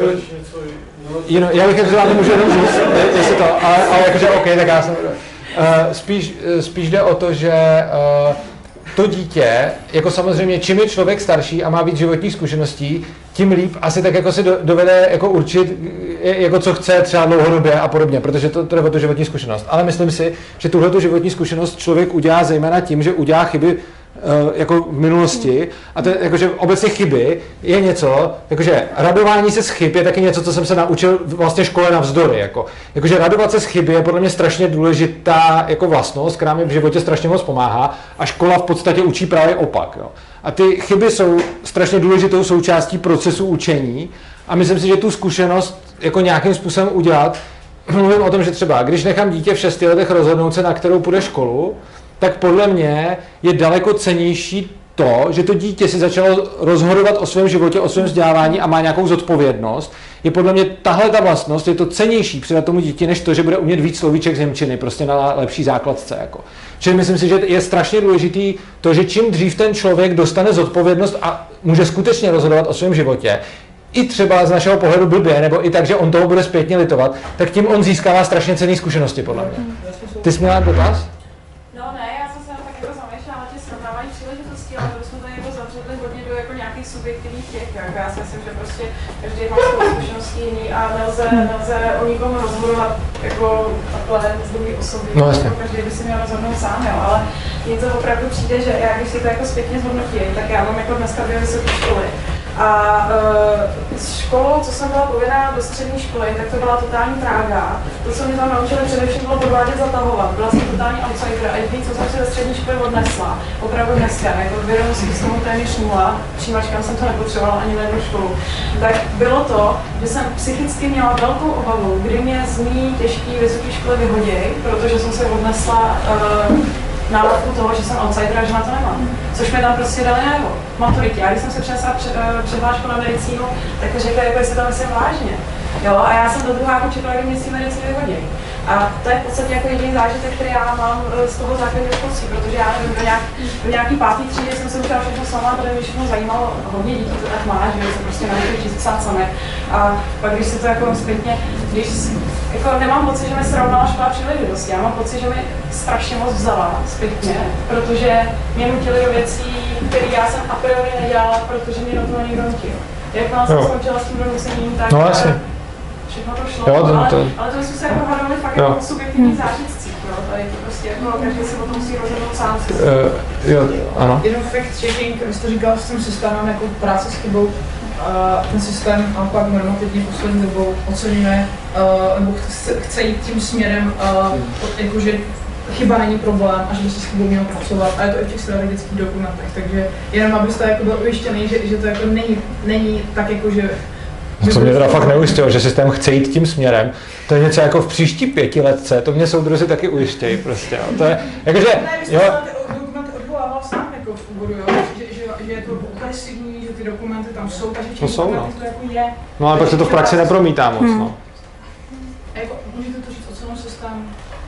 jenom, já bych ještě vám nemůžu jenom říct, jestli to, ale, ale jakože OK, tak já jsem... Uh, spíš, spíš jde o to, že uh, to dítě, jako samozřejmě, čím je člověk starší a má víc životních zkušeností, tím líp asi tak jako si do, dovede jako určit, jako co chce třeba dlouhodobě a podobně, protože to, to je o tu životní zkušenost. Ale myslím si, že tuhletu životní zkušenost člověk udělá zejména tím, že udělá chyby jako v minulosti a to je, jakože obecně chyby je něco, jakože radování se z chyb je taky něco, co jsem se naučil vlastně škole navzdory, jako, jakože radovat se z chyby je podle mě strašně důležitá jako vlastnost, která mi v životě strašně moc pomáhá a škola v podstatě učí právě opak, jo. A ty chyby jsou strašně důležitou součástí procesu učení a myslím si, že tu zkušenost jako nějakým způsobem udělat, mluvím o tom, že třeba když nechám dítě v šesti letech rozhodnout se, na kterou půjde školu, tak podle mě je daleko cennější to, že to dítě si začalo rozhodovat o svém životě, o svém vzdělávání a má nějakou zodpovědnost. Je podle mě tahle ta vlastnost, je to cennější předat tomu dítě, než to, že bude umět víc slovíček z němčiny, prostě na lepší základce. Jako. Čili myslím si, že je strašně důležitý to, že čím dřív ten člověk dostane zodpovědnost a může skutečně rozhodovat o svém životě, i třeba z našeho pohledu blbě, nebo i tak, že on toho bude zpětně litovat, tak tím on získává strašně cenné zkušenosti, podle mě. Ty jsi měla dotaz? No ne, já jsem se tak jako zamýšlela na tě srovnávání příležitostí, ale to jsme tady jako zavřeli hodně do jako nějakých subjektivních těch, jako já si myslím, že prostě každý má svou zkušenosti jiný a nelze, nelze o nikom rozhodovat jako takhle z druhé osoby, no, jako každý by si měl rozhodnout sám, jo, ale mně to opravdu přijde, že já když si to jako zpětně zhodnotím, tak já mám jako dneska dvě vysoké školy. A uh, s školou, co jsem byla povinná do střední školy, tak to byla totální trága. To, co mě tam naučili především, bylo podvádět, zatahovat. Byla jsem totální outsider a jediný, co jsem si ve střední škole odnesla, opravdu dneska, jako vědomostí z tomu téměř nula, přijímačkám jsem to nepotřebovala ani na jednu školu, tak bylo to, že jsem psychicky měla velkou obavu, kdy mě z mý těžký vysoké školy vyhodí, protože jsem se odnesla uh, nálepku toho, že jsem outsider a že na to nemám. Což mi tam prostě dali najevo. Maturitě. Já když jsem se přinesla přihlášku na medicínu, tak mi řekli, jako jestli to myslím vážně. Jo, a já jsem do druháku čekala, kdy mě z té medicíny vyhodí. A to je v podstatě jako jediný zážitek, který já mám z toho základního školství, protože já nevím, do, nějak, do nějaký pátý třídy jsem se učila všechno sama, protože mě všechno zajímalo, hodně dětí to tak má, že se prostě naučí číst psát samé. A pak když si to jako zpětně, když jako nemám pocit, že mi srovnala škola příležitosti, já mám pocit, že mi strašně moc vzala zpětně, protože mě nutili do věcí, které já jsem a priori nedělala, protože mě do toho někdo nutil. Jakmile jsem skončila s tím donucením, tak no, všechno to šlo, jo, to, to, ale, ale to jsme se jako hledali fakt jako subjektivní zážitcích, tady to prostě jako každý se o tom musí rozhodnout sám. Uh, jo, ano. Jenom fact checking, vy jste říkal s tím systémem jako práce s chybou, a ten systém a pak normativně poslední dobou oceňuje, uh, nebo chce, chce jít tím směrem, uh, jakože chyba není problém a že by se s chybou měl pracovat a je to i v těch strategických dokumentech, takže jenom abyste jako byl ujištěný, že, že to jako není, není tak jako, že Co mě teda fakt neujistilo, že systém chce jít tím směrem, to je něco jako v příští pětiletce, to mě soudruzi taky ujištějí prostě, jo. To je, jakože, jo. Dokumenty odvolával sám jako v úvodu, jo, že, že, že je to agresivní, že ty dokumenty tam jsou, takže v těch dokumentech to jako je. No ale pak se to v praxi nepromítá moc, no. A jako, můžete to říct o celém systému?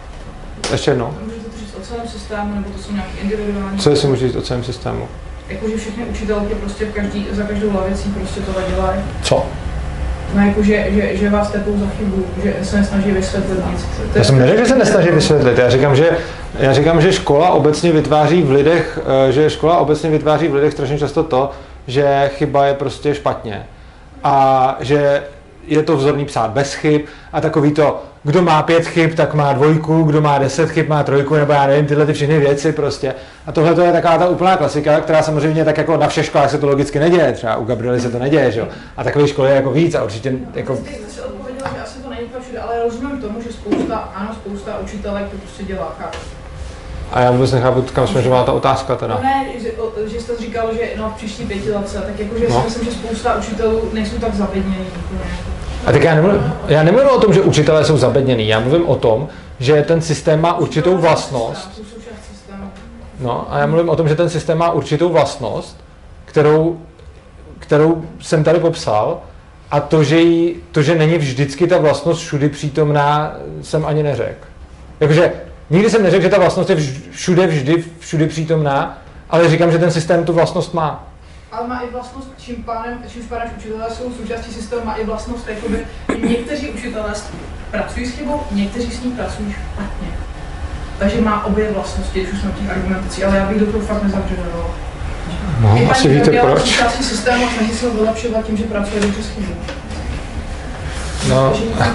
Ještě jednou. Můžete to říct o celém systému, nebo to jsou nějaké individuální? Co si můžu říct o celém systému? Jakože všechny učitelky prostě v každý, za každou lavicí prostě tohle dělají. Co? No jakože, že, že vás tepou za chybu, že se nesnaží vysvětlit nic. To Já jsem neřekl, že se nesnaží vysvětlit, já říkám, že, já říkám, že škola obecně vytváří v lidech, že škola obecně vytváří v lidech strašně často to, že chyba je prostě špatně. A že je to vzorný psát bez chyb a takový to, kdo má pět chyb, tak má dvojku, kdo má deset chyb, má trojku, nebo já nevím, tyhle ty všechny věci prostě. A tohle to je taková ta úplná klasika, která samozřejmě tak jako na všech školách se to logicky neděje, třeba u Gabriely se to neděje, že jo. A takových škol je jako víc a určitě jako... Ty jste si odpověděl, že asi to není to všude, ale rozumím tomu, že spousta, ano, spousta učitelek to prostě dělá, chápu. A já vůbec nechápu, kam směřovala ta otázka teda. No ne, že, že jste říkal, že no, v příští pětiletce, tak jakože no. Si myslím, že spousta učitelů nejsou tak zabednění. A tak já nemluvím, já nemluvím o tom, že učitelé jsou zabednění, já mluvím o tom, že ten systém má určitou vlastnost. No a já mluvím o tom, že ten systém má určitou vlastnost, kterou, kterou jsem tady popsal, a to, že, jí, to, že není vždycky ta vlastnost všudy přítomná, jsem ani neřekl. Jakože nikdy jsem neřekl, že ta vlastnost je všude vždy všudy přítomná, ale říkám, že ten systém tu vlastnost má. Ale má i vlastnost, čím pádem, čím pádem učitelé jsou součástí systému, má i vlastnost, jakoby někteří učitelé pracují s chybou, někteří s ní pracují špatně. Takže má obě vlastnosti, když už jsme těch argumentací, ale já bych do toho fakt nezavřenoval. No, I asi víte proč. Součástí systému a snaží se ho vylepšovat tím, že pracuje dobře s chybou. No.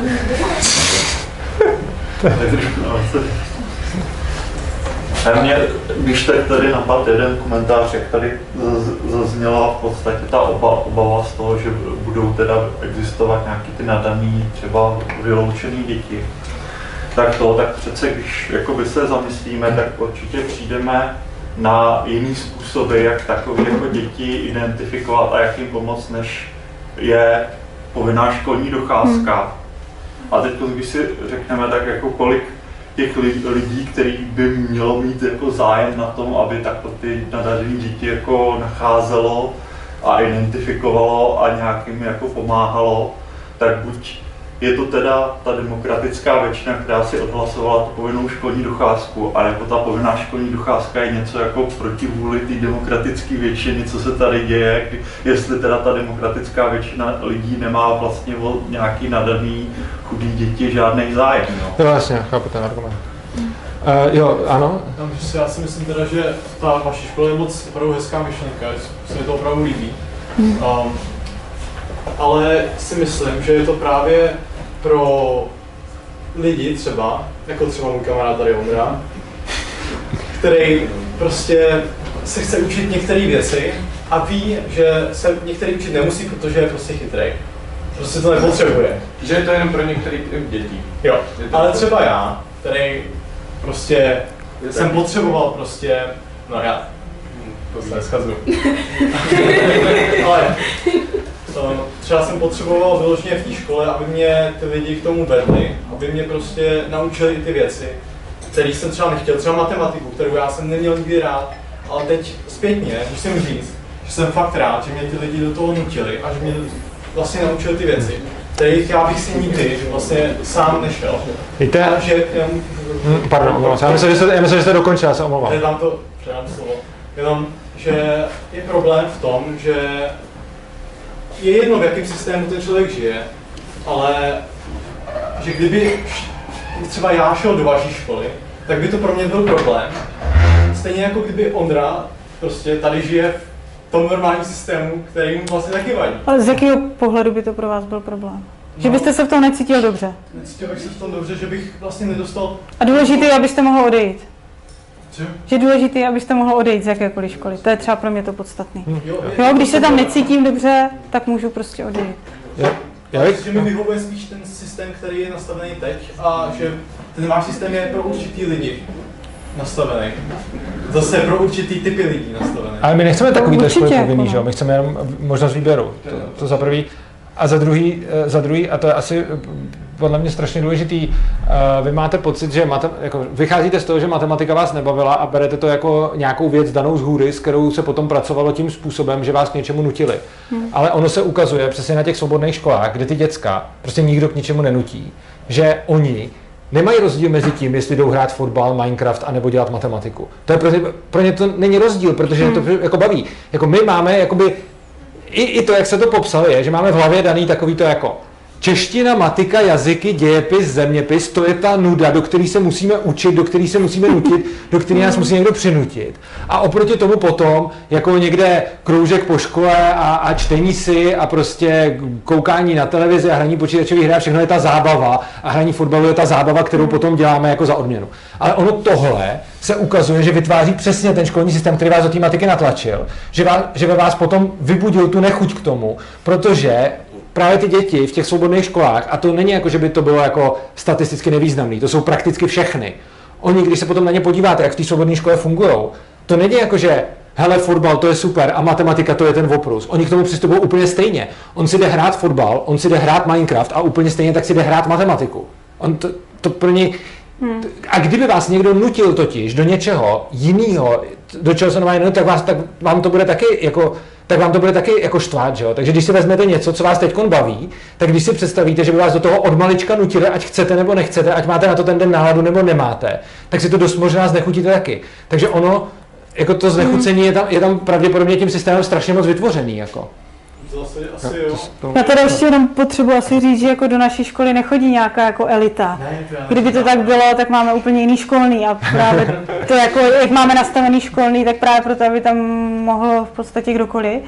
A mě, když tak tady napadl jeden komentář, jak tady zazněla v podstatě ta oba, obava z toho, že budou teda existovat nějaký ty nadaný, třeba vyloučený děti. Tak to, tak přece, když jakoby se zamyslíme, tak určitě přijdeme na jiný způsoby, jak takové jako děti identifikovat a jak jim pomoct, než je povinná školní docházka. A teď, když si řekneme, tak jako kolik těch lidí, který by mělo mít jako zájem na tom, aby takto ty nadažené děti jako nacházelo a identifikovalo a nějakým jako pomáhalo, tak buď je to teda ta demokratická většina, která si odhlasovala tu povinnou školní docházku, a jako ta povinná školní docházka je něco jako proti vůli té demokratické většiny, co se tady děje, jestli teda ta demokratická většina lidí nemá vlastně o nějaký nadaný chudý děti žádný zájem. No. Jo, vlastně, chápu ten argument. Uh, jo, ano? Já si myslím teda, že ta vaše škola je moc opravdu hezká myšlenka, se mi to opravdu líbí. Um, ale si myslím, že je to právě pro lidi třeba, jako třeba můj kamarád tady Ondra, který prostě se chce učit některé věci a ví, že se některý učit nemusí, protože je prostě chytrej. Prostě to nepotřebuje. Že je to jenom pro některé děti. Jo, ale třeba já, který prostě jsem potřeboval prostě, no já, to se neschazuju. Ale třeba jsem potřeboval vyloženě v té škole, aby mě ty lidi k tomu vedli, aby mě prostě naučili i ty věci, které jsem třeba nechtěl, třeba matematiku, kterou já jsem neměl nikdy rád, ale teď zpětně musím říct, že jsem fakt rád, že mě ty lidi do toho nutili a že mě vlastně naučili ty věci, kterých já bych si nikdy vlastně sám nešel. Víte? A že, já, hmm, pardon, omlouvám se, já myslím, že jste, já myslím, že jste dokončil, já se omlouvám. Předám to, předám slovo. Jenom, že je problém v tom, že je jedno, v jakém systému ten člověk žije, ale že kdyby třeba já šel do vaší školy, tak by to pro mě byl problém. Stejně jako kdyby Ondra prostě tady žije v tom normálním systému, který mu vlastně taky vadí. Ale z jakého pohledu by to pro vás byl problém? Že byste se v tom necítil dobře. Necítil bych se v tom dobře, že bych vlastně nedostal... A důležité je, abyste mohl odejít. Co? Že důležité je, abyste mohl odejít z jakékoliv školy. To je třeba pro mě to podstatné. Jo, jo, když se tam necítím dobře, tak můžu prostě odejít. Jo. Já bych... Že mi vyhovuje spíš ten systém, který je nastavený teď a že ten váš systém je pro určitý lidi nastavený. Zase pro určitý typy lidí nastavený. Ale my nechceme takovýhle školy povinný, jako že jo? My chceme jenom možnost výběru. To, to za prvý. A za druhý, za druhý, a to je asi podle mě strašně důležitý, vy máte pocit, že matem, jako, vycházíte z toho, že matematika vás nebavila a berete to jako nějakou věc danou z hůry, s kterou se potom pracovalo tím způsobem, že vás k něčemu nutili. Hmm. Ale ono se ukazuje přesně na těch svobodných školách, kde ty děcka prostě nikdo k ničemu nenutí, že oni nemají rozdíl mezi tím, jestli jdou hrát fotbal, Minecraft, anebo dělat matematiku. To je pro ně, pro ně to není rozdíl, protože hmm. to jako baví. Jako my máme jakoby I, I to, jak se to popsalo, je, že máme v hlavě daný takový to jako čeština, matika, jazyky, dějepis, zeměpis, to je ta nuda, do které se musíme učit, do které se musíme nutit, do které nás musí někdo přinutit. A oproti tomu potom, jako někde kroužek po škole a, a čtení si a prostě koukání na televizi a hraní počítačových hry a všechno je ta zábava a hraní fotbalu je ta zábava, kterou potom děláme jako za odměnu. Ale ono tohle se ukazuje, že vytváří přesně ten školní systém, který vás do té matiky natlačil, že, vás, že ve vás potom vybudil tu nechuť k tomu, protože právě ty děti v těch svobodných školách, a to není jako, že by to bylo jako statisticky nevýznamný, to jsou prakticky všechny. Oni, když se potom na ně podíváte, jak v té svobodné škole fungujou, to není jako, že hele, fotbal, to je super a matematika, to je ten oprus. Oni k tomu přistupují úplně stejně. On si jde hrát fotbal, on si jde hrát Minecraft a úplně stejně tak si jde hrát matematiku. On to, to pro něj... Hmm. A kdyby vás někdo nutil totiž do něčeho jiného, do čeho se normálně nenutil, tak, vás, tak vám to bude taky jako... tak vám to bude taky jako štvát, že jo? Takže když si vezmete něco, co vás teďkon baví, tak když si představíte, že by vás do toho od malička nutili, ať chcete nebo nechcete, ať máte na to ten den náladu nebo nemáte, tak si to dost možná znechutíte taky. Takže ono, jako to znechucení je tam, je tam pravděpodobně tím systémem strašně moc vytvořený, jako. Zase asi jo. Já teda ještě jenom potřebuji asi říct, že jako do naší školy nechodí nějaká jako elita. Kdyby to tak bylo, tak máme úplně jiný školný a právě to jako, jak máme nastavený školný, tak právě proto, aby tam mohlo v podstatě kdokoliv.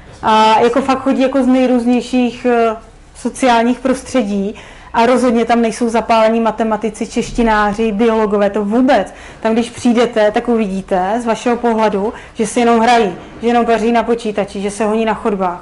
A jako fakt chodí jako z nejrůznějších sociálních prostředí a rozhodně tam nejsou zapálení matematici, češtináři, biologové, to vůbec. Tam, když přijdete, tak uvidíte z vašeho pohledu, že si jenom hrají, že jenom paří na počítači, že se honí na chodbách.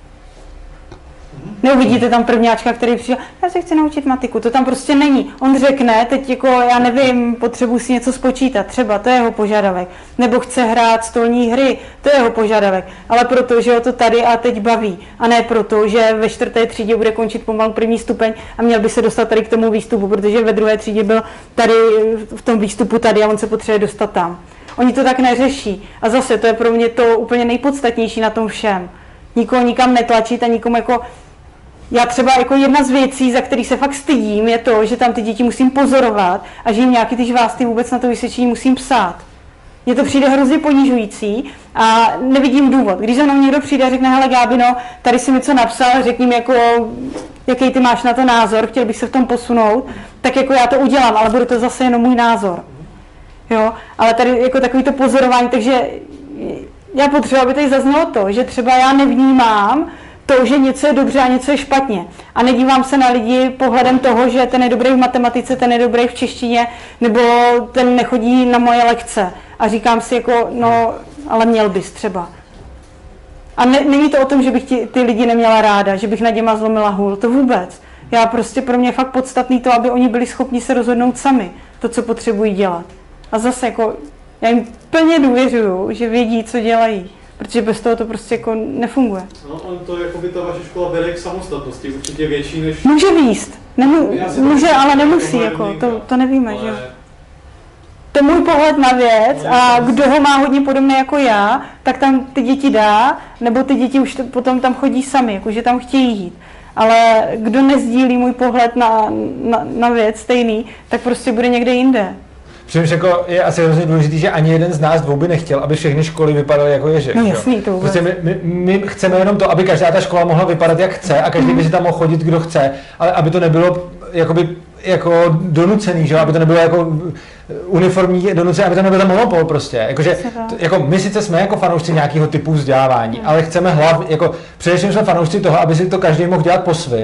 Neuvidíte tam prvňáčka, který přijde, já se chci naučit matiku, to tam prostě není. On řekne, teď jako, já nevím, potřebuji si něco spočítat, třeba, to je jeho požadavek. Nebo chce hrát stolní hry, to je jeho požadavek. Ale proto, že ho to tady a teď baví. A ne proto, že ve čtvrté třídě bude končit pomalu první stupeň a měl by se dostat tady k tomu výstupu, protože ve druhé třídě byl tady v tom výstupu tady a on se potřebuje dostat tam. Oni to tak neřeší. A zase, to je pro mě to úplně nejpodstatnější na tom všem. Nikoho nikam netlačit a nikomu jako... Já třeba jako jedna z věcí, za který se fakt stydím, je to, že tam ty děti musím pozorovat a že jim nějaký ty žvásty vůbec na to vysvědčení musím psát. Mně to přijde hrozně ponižující a nevidím důvod. Když za mnou někdo přijde a řekne, hele Gábino, tady si mi co napsal, řekni mi jako, jaký ty máš na to názor, chtěl bych se v tom posunout, tak jako já to udělám, ale bude to zase jenom můj názor. Jo, ale tady jako takový to pozorování, takže já potřebuji, aby tady zaznělo to, že třeba já nevnímám to, že něco je dobře a něco je špatně. A nedívám se na lidi pohledem toho, že ten je dobrý v matematice, ten je dobrý v češtině, nebo ten nechodí na moje lekce. A říkám si jako, no, ale měl bys třeba. A ne, není to o tom, že bych ti, ty lidi neměla ráda, že bych nad něma zlomila hůl, to vůbec. Já prostě pro mě je fakt podstatný to, aby oni byli schopni se rozhodnout sami, to, co potřebují dělat. A zase jako, já jim plně důvěřuju, že vědí, co dělají. Protože bez toho to prostě jako nefunguje. No, on to jako by ta vaše škola vede k samostatnosti, určitě větší než... Může výst, Nemu, může, ale nemusí, jako, to, to nevíme, ale... že? To je můj pohled na věc a kdo ho má hodně podobný jako já, tak tam ty děti dá, nebo ty děti už to, potom tam chodí sami, jakože tam chtějí jít. Ale kdo nezdílí můj pohled na, na, na věc stejný, tak prostě bude někde jinde. Přičemž jako je asi hrozně důležitý, že ani jeden z nás dvou by nechtěl, aby všechny školy vypadaly jako Ježek. No jasný, to vůbec. Prostě my, my, my chceme jenom to, aby každá ta škola mohla vypadat jak chce a každý by si tam mohl chodit, kdo chce, ale aby to nebylo jakoby jako donucený, že? Aby to nebylo jako uniformní donucený, aby to nebyl ten monopol prostě. Jakože, to, jako my sice jsme jako fanoušci nějakého typu vzdělávání, hmm. ale chceme hlavně, jako především jsme fanoušci toho, aby si to každý mohl dělat po svým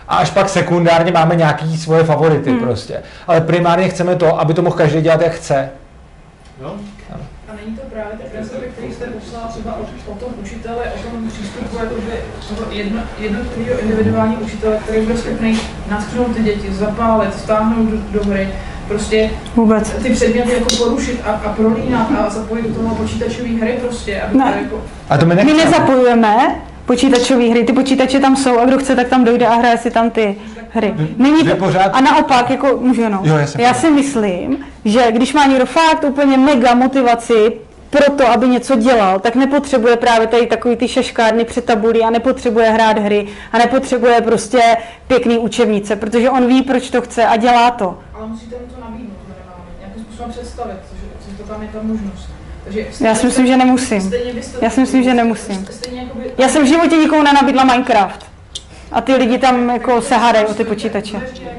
a až pak sekundárně máme nějaký svoje favority hmm. prostě. Ale primárně chceme to, aby to mohl každý dělat, jak chce. No. A není to právě ten princip, který jste poslal třeba o, o tom učiteli, o tom přístupu jakoby, toho jedno, jednotlivého individuálního učitele, který bude schopný nasknout ty děti, zapálit, stáhnout do, do hry, prostě vůbec ty předměty jako porušit a, a prolínat a zapojit do toho počítačové hry prostě. Aby no. to jako... A to my, my nezapojujeme počítačové hry, ty počítače tam jsou a kdo chce, tak tam dojde a hraje si tam ty hry. Není to, a naopak, jako můžu no, jo, já si myslím, že když má někdo fakt úplně mega motivaci pro to, aby něco dělal, tak nepotřebuje právě tady takový ty šaškárny před tabulí a nepotřebuje hrát hry a nepotřebuje prostě pěkný učebnice, protože on ví, proč to chce a dělá to. Ale musíte mu to nabídnout, nějakým způsobem představit, že to tam je ta možnost. Takže já si myslím, že nemusím. Já si myslím, že nemusím. Já jsem v životě nikomu nenabídla Minecraft. A ty lidi tam jako se hádají o ty počítače.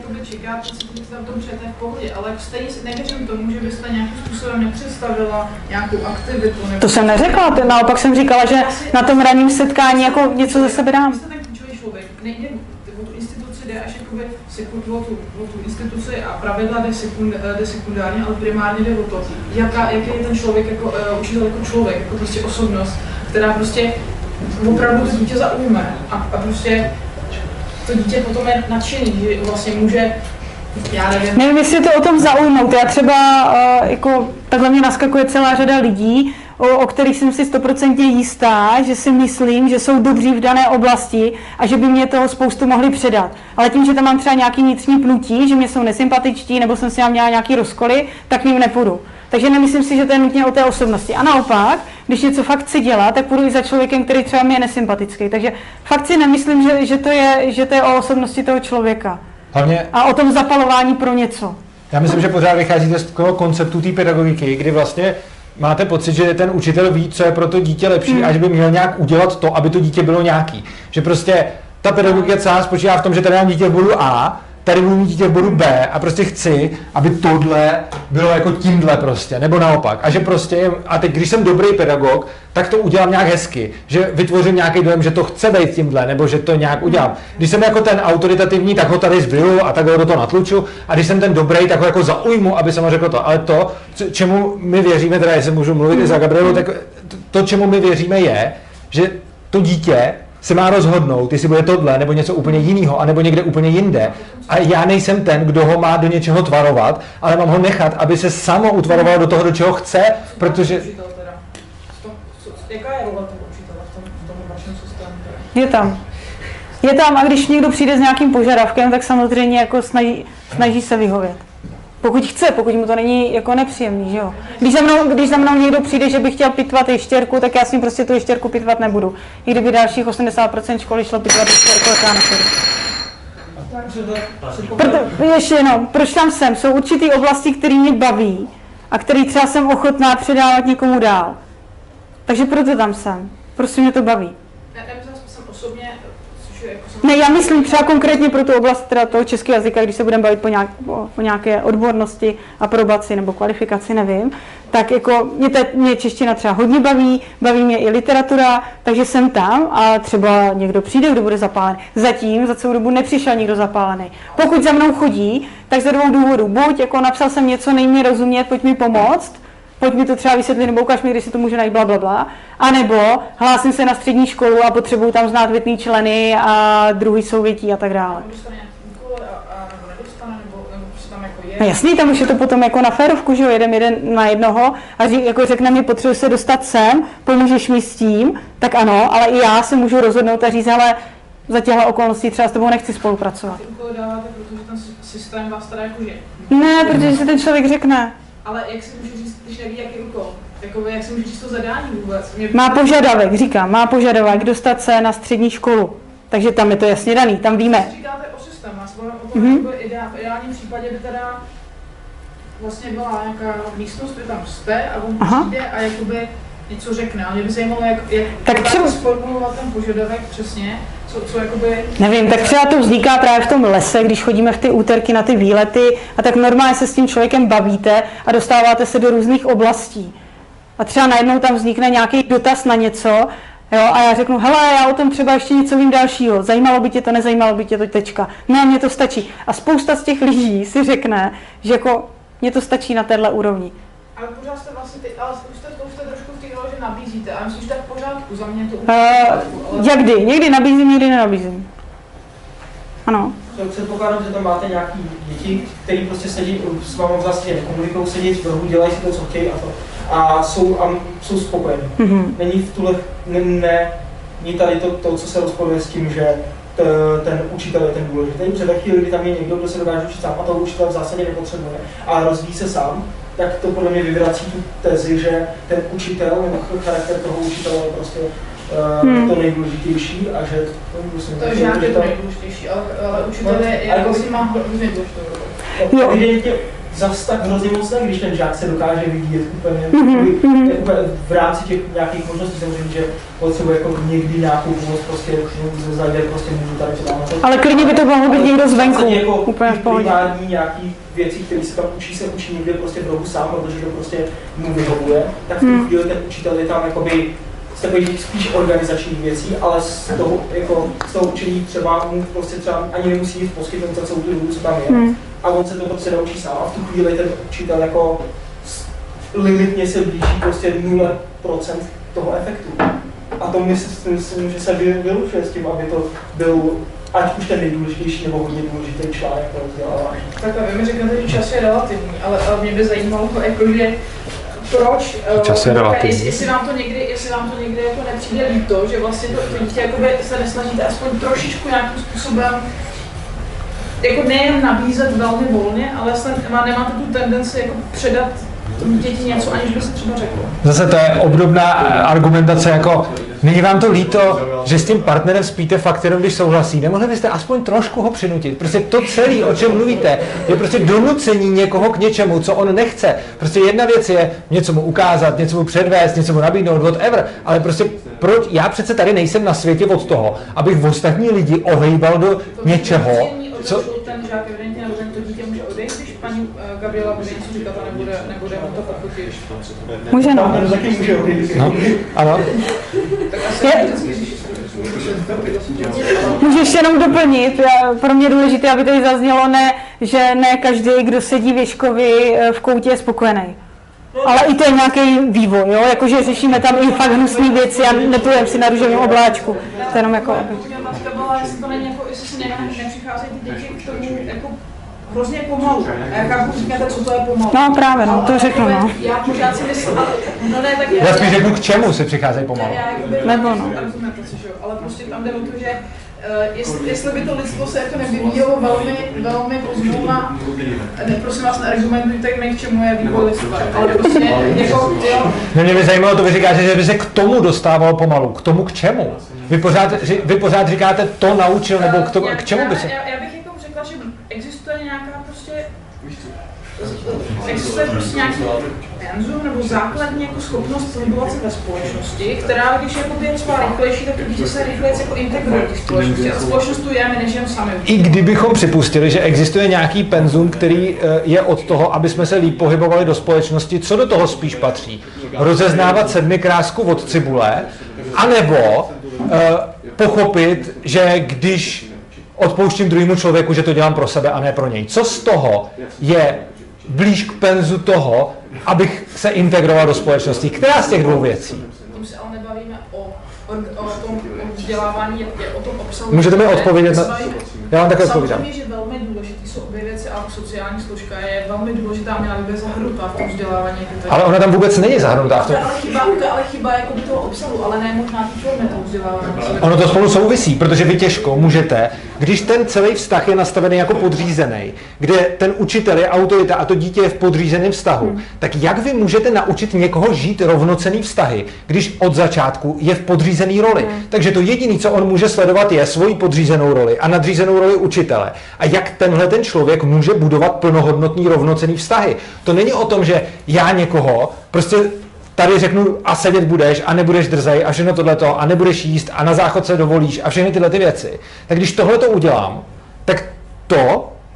Ale stejně si nevěřím tomu, že byste nějakým způsobem nepředstavila nějakou aktivitu. Nebo... To jsem neřekla, naopak jsem říkala, že na tom ranním setkání jako něco ze sebe dám. Vy jste ten klíčový člověk, nejde o tu instituci, jde až jakoby sekund, o, tu, o tu instituci a pravidla jde, sekund, jde sekundárně, ale primárně jde o to, jaká, jaký je ten člověk jako uh, učitel jako člověk, jako prostě osobnost, která prostě opravdu to dítě zaujme a, a prostě to dítě potom je nadšený, že vlastně může. Já nevím. Nevím, jestli to o tom zaujmout. Já třeba, uh, jako, takhle mě naskakuje celá řada lidí, o, o kterých jsem si stoprocentně jistá, že si myslím, že jsou dobří v dané oblasti a že by mě toho spoustu mohli předat. Ale tím, že tam mám třeba nějaký vnitřní pnutí, že mě jsou nesympatičtí nebo jsem si tam měla nějaký rozkoly, tak k ním nepůjdu. Takže nemyslím si, že to je nutně o té osobnosti. A naopak, když něco fakt chci dělat, tak půjdu i za člověkem, který třeba mi je nesympatický. Takže fakt si nemyslím, že, že, to, je, že to je o osobnosti toho člověka. Hlavně, a o tom zapalování pro něco. Já myslím, že pořád vycházíte z toho konceptu té pedagogiky, kdy vlastně máte pocit, že ten učitel ví, co je pro to dítě lepší hmm. a že by měl nějak udělat to, aby to dítě bylo nějaký. Že prostě ta pedagogika celá spočívá v tom, že tady mám dítě v bodu A, tady budu mít dítě v bodu B a prostě chci, aby tohle bylo jako tímhle prostě, nebo naopak. A že prostě, a teď když jsem dobrý pedagog, tak to udělám nějak hezky, že vytvořím nějaký dojem, že to chce být tímhle, nebo že to nějak udělám. Když jsem jako ten autoritativní, tak ho tady zbiju a tak ho do toho natluču, a když jsem ten dobrý, tak ho jako zaujmu, aby jsem ho řekl to. Ale to, čemu my věříme, teda jestli můžu mluvit i za Gabrielu, tak to, čemu my věříme je, že to dítě se má rozhodnout, jestli bude tohle, nebo něco úplně jiného, anebo někde úplně jinde. A já nejsem ten, kdo ho má do něčeho tvarovat, ale mám ho nechat, aby se samo utvaroval do toho, do čeho chce, protože... Jaká je role toho učitele v tom, v tom vašem systému? Je tam. Je tam a když někdo přijde s nějakým požadavkem, tak samozřejmě jako snaží, snaží se vyhovět. Pokud chce, pokud mu to není jako nepříjemný, že jo. Když za mnou, když za mnou někdo přijde, že by chtěl pitvat ještěrku, tak já s ním prostě tu ještěrku pitvat nebudu. I kdyby dalších osmdesát procent školy šlo pitvat ještěrku, tak já nepůjdu. Proto, ještě no, proč tam jsem? Jsou určitý oblasti, které mě baví a které třeba jsem ochotná předávat někomu dál. Takže proto tam jsem. Prostě mě to baví. Ne, já myslím třeba konkrétně pro tu oblast teda toho českého jazyka, když se budeme bavit po, nějak, po, po nějaké odbornosti, aprobaci nebo kvalifikaci, nevím, tak jako mě, te, mě čeština třeba hodně baví, baví mě i literatura, takže jsem tam a třeba někdo přijde, kdo bude zapálený. Zatím za celou dobu nepřišel nikdo zapálený. Pokud za mnou chodí, tak ze dvou důvodů. Buď jako napsal jsem něco, nejde mi rozumět, pojď mi pomoct, pojď mi to třeba vysvětlit, nebo ukaž mi, kde si to může najít, bla, bla, bla. A nebo hlásím se na střední školu a potřebuju tam znát větný členy a druhý souvětí a tak dále. No jasný, tam už je to potom jako na férovku, že jo, jedem jeden na jednoho a ří, jako řekne mi, potřebuji se dostat sem, pomůžeš mi s tím, tak ano, ale i já se můžu rozhodnout a říct, ale za těchto okolností třeba s tebou nechci spolupracovat. Ty úkoly dáváte, protože ten systém vás teda jako je. Ne, protože si ten člověk řekne. Ale jak si může říct, když neví, jaký úkol? Jakoby, jak si může říct to zadání vůbec? Mě... Má požadavek, říkám, má požadavek dostat se na střední školu. Takže tam je to jasně daný, tam víme. Říkáte o systému, já jsem o tom, mm-hmm. v ideálním případě by teda vlastně byla nějaká místnost, kde tam jste a on Aha. přijde a jakoby něco řekne. Ale mě by zajímalo, jak, jak tak třeba... sformulovat ten požadavek přesně, co, co jakoby... Nevím, tak třeba to vzniká právě v tom lese, když chodíme v ty úterky na ty výlety a tak normálně se s tím člověkem bavíte a dostáváte se do různých oblastí. A třeba najednou tam vznikne nějaký dotaz na něco Jo, a já řeknu, hele, já o tom třeba ještě něco vím dalšího, zajímalo by tě to, nezajímalo by tě to, tečka. Ne, mně to stačí. A spousta z těch lidí si řekne, že jako mně to stačí na téhle úrovni. Ale pořád jste vlastně, ty, ale už jste, to už jste trošku v té roli, že nabízíte, a myslím, že tak v pořádku, za mě to Uh, ale... Jak kdy? Někdy nabízím, někdy nenabízím. Ano. Předpokládám, že tam máte nějaký děti, které prostě sedí s vámi v zásadě nekomunikují, sedí v rohu, dělají si to, co chtějí a to. A jsou, a jsou spokojení. Mm-hmm. Není v tuhle, ne, ne, není tady to, to, co se rozporuje s tím, že t, ten učitel je ten důležitý. Protože ve chvíli, kdy tam je někdo, kdo se dokáže učit sám a toho učitel v zásadě nepotřebuje a rozvíjí se sám, tak to podle mě vyvrací tu tezi, že ten učitel nebo charakter toho učitele je prostě uh, hmm. to nejdůležitější a že to musím to je žádný to nejdůležitější, ale, ale učitel je, no, jako si má hrozně důležitou roli. Evidentně zas tak hrozně moc ne, když ten žák se dokáže vyvíjet úplně, mm-hmm. úplně v rámci těch nějakých možností, samozřejmě, že potřebuje jako někdy nějakou pomoc, prostě zajde, prostě můžu tady předávat. Ale klidně by to mohlo být někdo zvenku, jako úplně v pohodě. Nějaký věci, které se tam učí, se učí někde prostě v rohu sám, protože to prostě mu vyhovuje, tak v tu hmm. chvíli ten učitel je tam jakoby z takových spíš organizačních věcí, ale z toho, jako, z toho učení třeba mu prostě třeba ani nemusí jít poskytnout za celou tu dobu, co tam je. Hmm. A on se to prostě naučí sám a v tu chvíli ten učitel jako limitně se blíží prostě nula procent toho efektu. A to myslím, myslím že se vylučuje s tím, aby to byl ať už ten nejdůležitější nebo hodně důležitý článek pro vzdělávání. Tak a vy mi řeknete, že čas je relativní, ale, ale mě by zajímalo, jakože proč, čas je relativní. Jestli, jestli vám to někdy, jestli vám to někdy jako nepřijde líto, že vlastně to, to dítě jakoby se nesnažíte aspoň trošičku nějakým způsobem jako nejen nabízet velmi volně, ale snad nemáte tu tendenci jako předat tomu děti něco, aniž by se třeba řeklo. Zase to je obdobná argumentace jako, není vám to líto, že s tím partnerem spíte fakt jenom, když souhlasí. Nemohli byste aspoň trošku ho přinutit. Prostě to celé, o čem mluvíte, je prostě donucení někoho k něčemu, co on nechce. Prostě jedna věc je něco mu ukázat, něco mu předvést, něco mu nabídnout, whatever, ale prostě proč, já přece tady nejsem na světě od toho, abych v ostatní lidi ohejbal do něčeho, co... Ten žák evidentně nebo to dítě může odejít, když paní Gabriela bude něco říkat a nebude, nebude mu to pochotit. Může no. no. Ano. Můžu ještě jenom doplnit, pro mě je důležité, aby tady zaznělo ne, že ne každý, kdo sedí v Ježkovi v koutě, je spokojený. Ale i to je nějaký vývoj, jo? Jakože řešíme tam i fakt hnusné věci a neplujeme si na růžovém obláčku. To jenom jako... Jestli to není jako, jestli si nepřicházejí ty děti k tomu jako hrozně pomalu. A jak chápu, říkáte, co to je pomalu. No právě, no, to řeknu, no. Já pořád si myslím, ale no ne, tak já... Já spíš řeknu, k čemu se přicházejí pomalu. Nebo no. Ale prostě tam jde o to, že Uh, jestli, jestli by to lidstvo se jako nevyvíjelo velmi, velmi pozvolna, ne, prosím vás, neargumentujte mi, k čemu je vývoj lidstva, ale prostě jako, jo. No mě by zajímalo, to vy říkáte, že by se k tomu dostávalo pomalu, k tomu k čemu? Vy pořád, vy pořád říkáte, to naučil, nebo k, to, uh, k čemu by se? Já, já bych jako řekla, že existuje nějaká prostě, existuje prostě nějaký penzum nebo základní jako schopnost pohybovat se ve společnosti, která když je třeba rychlejší, tak dítě se rychleji jako integruje v společnosti. A společnost tu je, my než jen sami. I kdybychom připustili, že existuje nějaký penzum, který je od toho, aby jsme se líp pohybovali do společnosti, co do toho spíš patří? Rozeznávat sedmikrásku od cibule, anebo uh, pochopit, že když odpouštím druhému člověku, že to dělám pro sebe a ne pro něj. Co z toho je blíž k penzu toho, abych se integroval do společnosti? Která z těch dvou věcí? Tím se ale nebavíme o, o, o tom vzdělávání, je, je o tom obsahu. Můžete mi odpovědět na... Já vám také odpovídám. Samozřejmě, že velmi důležitý jsou obě věci a sociální složka je velmi důležitá, měla by být zahrnutá v tom vzdělávání. Ale ona tam vůbec není zahrnutá v tom. Ale chyba, ale chyba jako by toho obsahu, ale ne možná ty formy toho vzdělávání. Ono to spolu souvisí, protože vy těžko můžete, když ten celý vztah je nastavený jako podřízený, kde ten učitel je autorita a to dítě je v podřízeném vztahu, hmm. tak jak vy můžete naučit někoho žít rovnocenný vztahy, když od začátku je v podřízený roli? Hmm. Takže to jediné, co on může sledovat, je svoji podřízenou roli a nadřízenou roli učitele. A jak tenhle ten člověk může budovat plnohodnotný rovnocenný vztahy? To není o tom, že já někoho prostě tady řeknu a sedět budeš a nebudeš drzej a všechno tohleto a nebudeš jíst a na záchod se dovolíš a všechny tyhle ty věci. Tak když tohle to udělám, tak to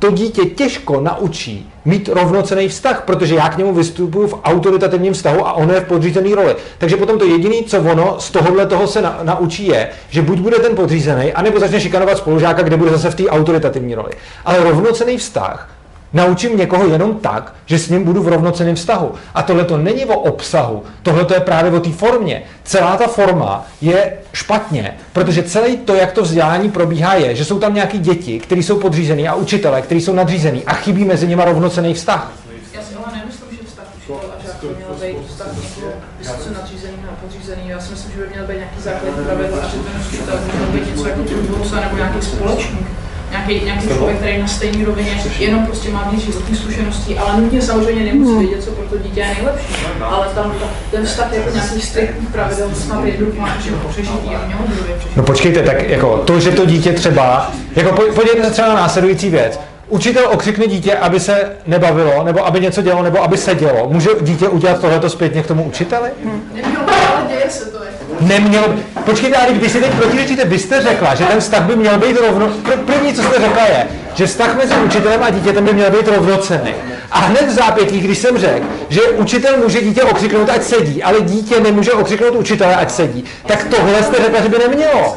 to dítě těžko naučí mít rovnocenný vztah, protože já k němu vystupuju v autoritativním vztahu a ono je v podřízený roli. Takže potom to jediné, co ono z tohohle toho se na, naučí, je, že buď bude ten podřízený, anebo začne šikanovat spolužáka, kde bude zase v té autoritativní roli. Ale rovnocenný vztah naučím někoho jenom tak, že s ním budu v rovnocenném vztahu. A tohle to není o obsahu, tohle to je právě o té formě. Celá ta forma je špatně, protože celé to, jak to vzdělání probíhá, je, že jsou tam nějaký děti, které jsou podřízený a učitelé, kteří jsou nadřízený a chybí mezi nimi rovnocenný vztah. Já si ale nemyslím, že vztah učitel a žák by měl být vztah někoho vysoce nadřízený a podřízený. Já si myslím, že by měl být nějaký základní pravidla a že ten učitel by měl být něco jako průvodce nebo nějaký společník. Nějaký, nějaký člověk, který na stejné rovině jenom prostě má víc životní zkušeností, ale nutně samozřejmě nemusí vědět, co pro to dítě je nejlepší. Ale tam ten vztah jako nějaký striktní pravidel snad je doufám, že ho přežitý a mělo by přežitý. No počkejte, tak jako to, že to dítě třeba, jako podívejte se třeba na následující věc. Učitel okřikne dítě, aby se nebavilo, nebo aby něco dělalo, nebo aby sedělo. Může dítě udělat tohleto zpětně k tomu učiteli? Nemělo, ale děje se to. Neměl. Počkejte, ale když si teď protiřečíte, vy jste řekla, že ten vztah by měl být rovno... První, co jste řekla, je, že vztah mezi učitelem a dítětem by měl být rovnocenný. A hned v zápětí, když jsem řekl, že učitel může dítě okřiknout, ať sedí, ale dítě nemůže okřiknout učitele, ať sedí, tak tohle jste řekla, že by nemělo.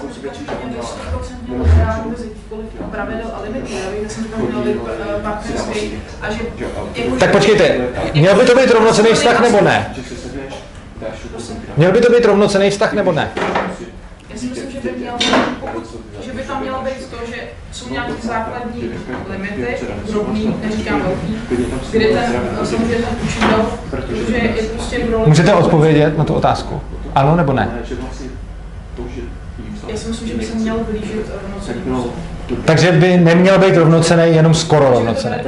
Tak počkejte, měl by to být rovnocenný vztah nebo ne? Měl by to být rovnocenný vztah nebo ne? Já si myslím, že by, měl, že by tam mělo být to, že jsou nějaké základní limity, drobný, neříkám velký, kdy ten, samozřejmě ten učitel, protože je prostě v roli... Můžete odpovědět na tu otázku? Ano nebo ne? Já si myslím, že by se měl blížit rovnocenný. Takže by neměl být rovnocenný, jenom skoro rovnocenný.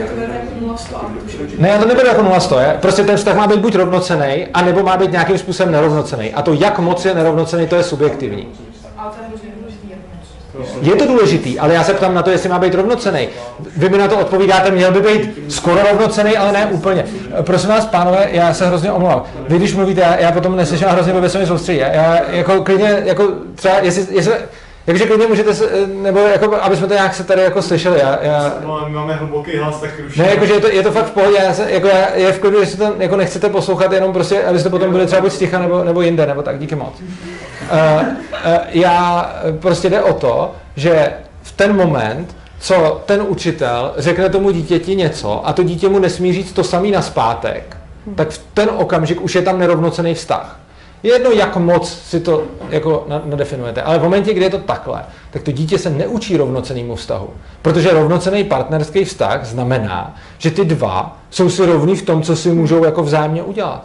Ne, já to neberu jako nula sto, je. Prostě ten vztah má být buď rovnocenný, anebo má být nějakým způsobem nerovnocenný. A to, jak moc je nerovnocenný, to je subjektivní. Je to důležitý, ale já se ptám na to, jestli má být rovnocenný. Vy mi na to odpovídáte, měl by být skoro rovnocenný, ale ne úplně. Prosím vás, pánové, já se hrozně omlouvám. Vy, když mluvíte, já, já potom neslyším a hrozně blbě se mi soustředí. Já jako klidně, jako třeba, jestli, jestli takže klidně můžete, nebo jako, aby jsme to nějak se tady jako slyšeli. Já, já... No, my máme hluboký hlas, tak rušíme. Ne, jakože je to, je to fakt v pohodě, já se, jako já, je v klidu, jestli to jako nechcete poslouchat, jenom prostě, abyste potom byli třeba buď sticha nebo, nebo jinde, nebo tak, díky moc. Uh, uh, já prostě jde o to, že v ten moment, co ten učitel řekne tomu dítěti něco a to dítě mu nesmí říct to samý nazpátek, tak v ten okamžik už je tam nerovnocenný vztah. Je jedno, jak moc si to jako nadefinujete, ale v momentě, kdy je to takhle, tak to dítě se neučí rovnocennému vztahu. Protože rovnocenný partnerský vztah znamená, že ty dva jsou si rovní v tom, co si můžou jako vzájemně udělat.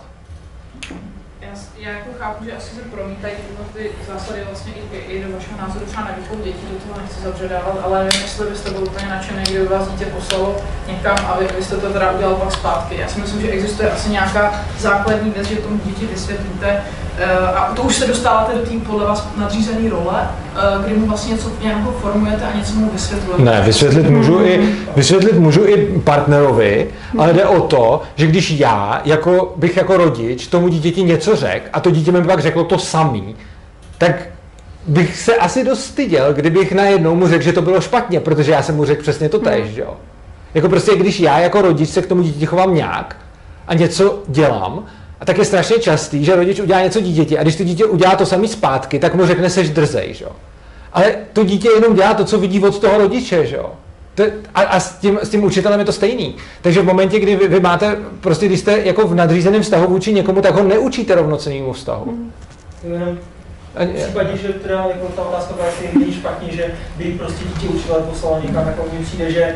Já, já jako chápu, že asi se promítají ty zásady vlastně i, i do vašeho názoru třeba na výchovu dětí, do toho nechci zabředávat, ale nevím, jestli byste byl úplně nadšený, kdyby vás dítě poslalo někam a vy, vy jste to teda udělal pak zpátky. Já si myslím, že existuje asi nějaká základní věc, že tomu dítě vysvětlíte, a to už se dostáváte do té podle vás nadřízené role, kdy mu vlastně něco nějakou formujete a něco mu vysvětlujete. Ne, vysvětlit můžu i, vysvětlit můžu i partnerovi, ale jde o to, že když já jako, bych jako rodič tomu dítěti něco řekl a to dítě mi pak řeklo to samý, tak bych se asi dost styděl, kdybych najednou mu řekl, že to bylo špatně, protože já jsem mu řekl přesně to též, hmm. jo. Jako prostě, když já jako rodič se k tomu dítěti chovám nějak a něco dělám, a tak je strašně častý, že rodič udělá něco dítěti a když to dítě udělá to samý zpátky, tak mu řekne, seš drzej, že jo. Ale to dítě jenom dělá to, co vidí od toho rodiče, že jo. A, a s, tím, s tím učitelem je to stejný. Takže v momentě, kdy vy, vy máte, prostě když jste jako v nadřízeném vztahu vůči někomu, tak ho neučíte rovnocennému vztahu. Mm. V případě, že teda jako ta otázka byla, jestli není špatně, že by prostě dítě učitel poslal někam, tak mně přijde, že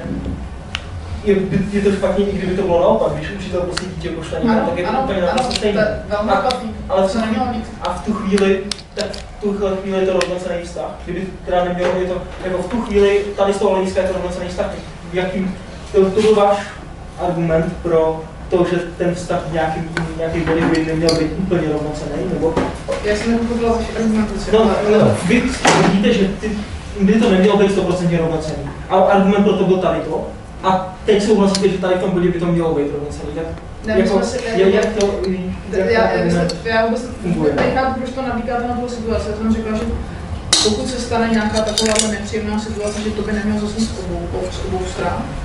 je, je to špatně, i kdyby to bylo naopak, když učitel prostě dítě pošle někam, tak je to úplně naprosto stejný. Ale co nemělo být? A v tu chvíli, tak v tu chvíli je to rovnocenný vztah. Kdyby teda nemělo, je to, jako v tu chvíli, tady z toho hlediska je to rovnocenný vztah, jakým, to, to byl váš argument pro to, že ten vztah v nějakým, nějaký body by neměl být úplně rovnocenný, nebo... Já jsem nepochopila vaši argumentaci. No, no, vy vidíte, že ty, by to nemělo být sto procent rovnocenný. A argument pro to byl tady to. A teď souhlasíte, že tady v tom bodě by to mělo být rovnocenný. Tak ne, jako, si, je, jak to, jak já, to já, já vůbec nechápu, proč to nabíkáte na tu situaci. Já jsem řekla, že pokud se stane nějaká taková nepříjemná situace, že to by nemělo zase z obou, z obou stran.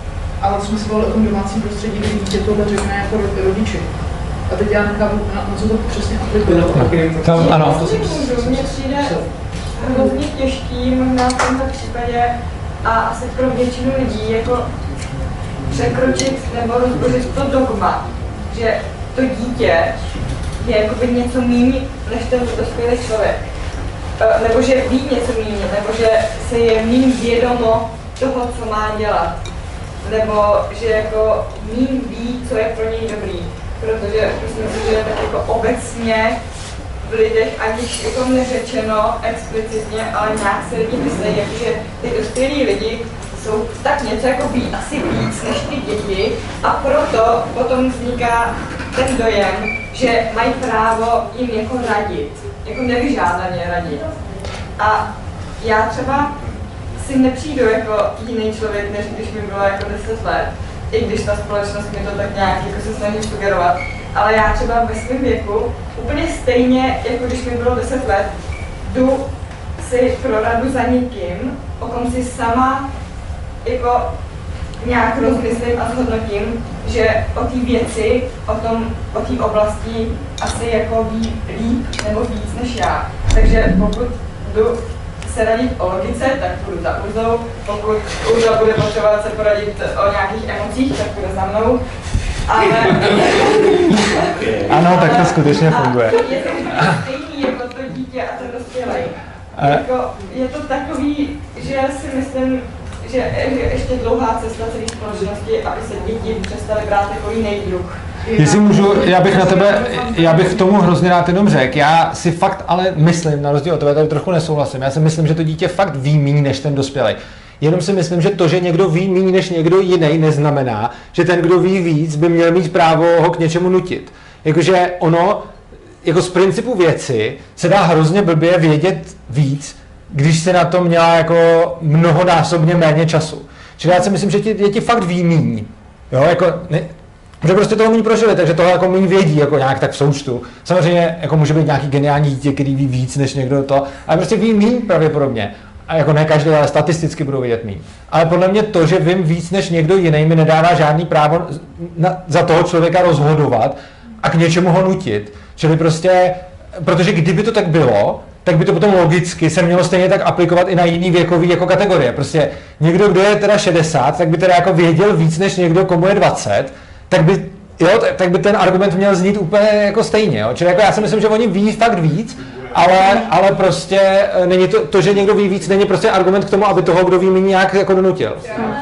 ale to jsme se bavili o tom domácím prostředí, kdy dítě tohle řekne jako rodiči. A teď já nechápu, na, na co to přesně aplikuje. Tam, ano. Mně přijde hrozně těžký možná v tomto případě a asi pro většinu lidí jako překročit nebo rozbořit to dogma, že to dítě je jakoby něco méně než ten dospělý člověk. Nebo že ví něco méně, nebo že se je méně vědomo toho, co má dělat. Nebo že jako méně ví, co je pro něj dobrý. Protože myslím si, že tak jako obecně v lidech, aniž jako neřečeno explicitně, ale nějak se lidi myslí, že ty dospělí lidi jsou tak něco jako ví, asi víc než ty děti a proto potom vzniká ten dojem, že mají právo jim jako radit, jako nevyžádaně radit. A já třeba si nepřijdu jako jiný člověk, než když mi bylo jako deset let, i když ta společnost mi to tak nějak jako se snaží sugerovat, ale já třeba ve svém věku úplně stejně, jako když mi bylo deset let, jdu si pro radu za někým, o kom si sama jako nějak rozmyslím a zhodnotím, že o té věci, o tom, o té oblasti asi jako ví líp nebo víc než já. Takže pokud jdu se radit o logice, tak půjdu za Urzou, pokud Urza bude potřebovat se poradit o nějakých emocích, tak půjde za mnou. Ale... Ano, tak to skutečně funguje. Je to stejný jako to dítě a ten dospělej. Jako, je to takový, že si myslím, že je ještě dlouhá cesta celé společnosti, aby se děti přestaly brát jako jiný druh. Jestli můžu, já bych na tebe, já bych tomu hrozně rád jenom řekl, já si fakt ale myslím, na rozdíl od tebe, tady trochu nesouhlasím, já si myslím, že to dítě fakt ví méně než ten dospělý. Jenom si myslím, že to, že někdo ví méně než někdo jiný, neznamená, že ten, kdo ví víc, by měl mít právo ho k něčemu nutit. Jakože ono, jako z principu věci, se dá hrozně blbě vědět víc, když se na to měla jako mnohonásobně méně času. Čili já si myslím, že ti děti fakt ví míň. Jo, jako, ne, že prostě toho méně prožili, takže toho jako méně vědí, jako nějak tak v součtu. Samozřejmě jako může být nějaký geniální dítě, který ví víc než někdo to, ale prostě ví míň pravděpodobně. A jako ne každý, ale statisticky budou vědět míň. Ale podle mě to, že vím víc než někdo jiný, mi nedává žádný právo na, za toho člověka rozhodovat a k něčemu ho nutit. Čili prostě, protože kdyby to tak bylo, tak by to potom logicky se mělo stejně tak aplikovat i na jiný věkový jako kategorie. Prostě někdo, kdo je teda šedesát, tak by teda jako věděl víc než někdo, komu je dvacet, tak by, jo, tak by ten argument měl znít úplně jako stejně. Jo. Čili jako já si myslím, že oni ví fakt víc, ale, ale prostě není to, to, že někdo ví víc, není prostě argument k tomu, aby toho, kdo ví méně, nějak jako donutil.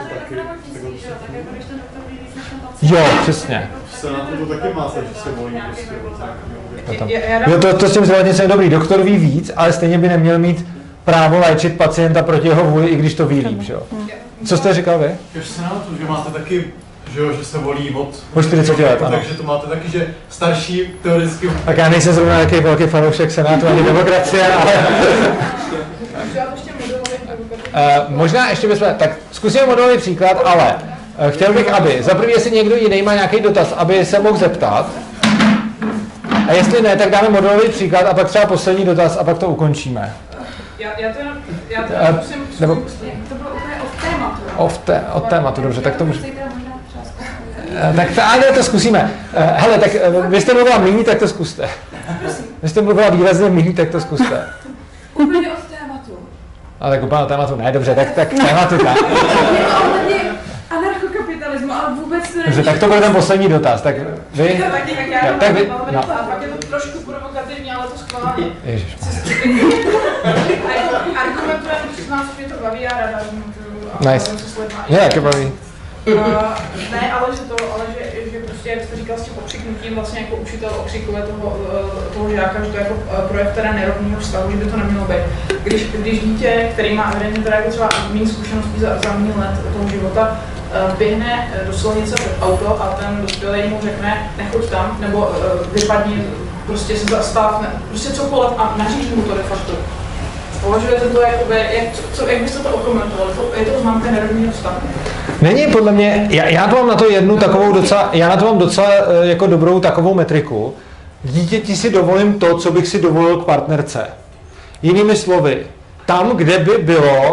Jo, přesně. Se na to taky má se, že se volí prostě. Jo, to, to s tím zdravotnictvím je dobrý. Doktor ví víc, ale stejně by neměl mít právo léčit pacienta proti jeho vůli, i když to ví líp, že jo? Co jste říkal vy? Že se na to, že máte taky, že jo, že se volí od... Po čtyřiceti let, ano. Takže to máte taky, že starší teoreticky... Tak já nejsem zrovna nějaký velký fanoušek Senátu ani demokracie, ale... uh, možná ještě bychom... Tak zkusíme modelový příklad, ale uh, chtěl bych, aby za první, jestli někdo jiný má nějaký dotaz, aby se mohl zeptat. A jestli ne, tak dáme modelový příklad a pak třeba poslední dotaz a pak to ukončíme. Já, já to jenom, já to jenom musím nebo... to bylo úplně od tématu. Od, té, od tématu, dobře, tak to může... Tak to, ale to zkusíme. Hele, tak vy jste mluvila míň, tak to zkuste. Vy jste mluvila výrazně míň, tak to zkuste. Úplně od tématu. Ale tak úplně od tématu, ne, dobře, tak, tak tématu tak. Anarchokapitalismu, ale vůbec to není. Dobře, tak to bude ten poslední dotaz, tak vy... Taky, tak já ja, tak vy... No. A pak je to trošku provokativní, ale to schválně. Ježiš. Argumentujeme, že nás mě to baví a ráda argumentuju. Nice. Mě taky baví. Uh, ne, ale že to, ale že, že prostě, jak jste říkal s tím okřiknutím, vlastně jako učitel okřikuje toho, toho žáka, že to je jako projev teda nerovného vztahu, že by to nemělo být. Když, když dítě, který má evidentně teda jako třeba méně zkušeností za, za méně let toho života, uh, běhne do silnice před auto a ten dospělý mu řekne, nechoď tam, nebo uh, vypadni, prostě se zastav, ne, prostě cokoliv a nařídí mu to de facto. Považujete to jakoby, jak, co, jak byste to okomentovali? Je to známka nerovného vztahu? Není, podle mě, já, já to mám na to jednu takovou docela, já na to mám docela jako dobrou takovou metriku. Dítěti si dovolím to, co bych si dovolil k partnerce. Jinými slovy, tam, kde by bylo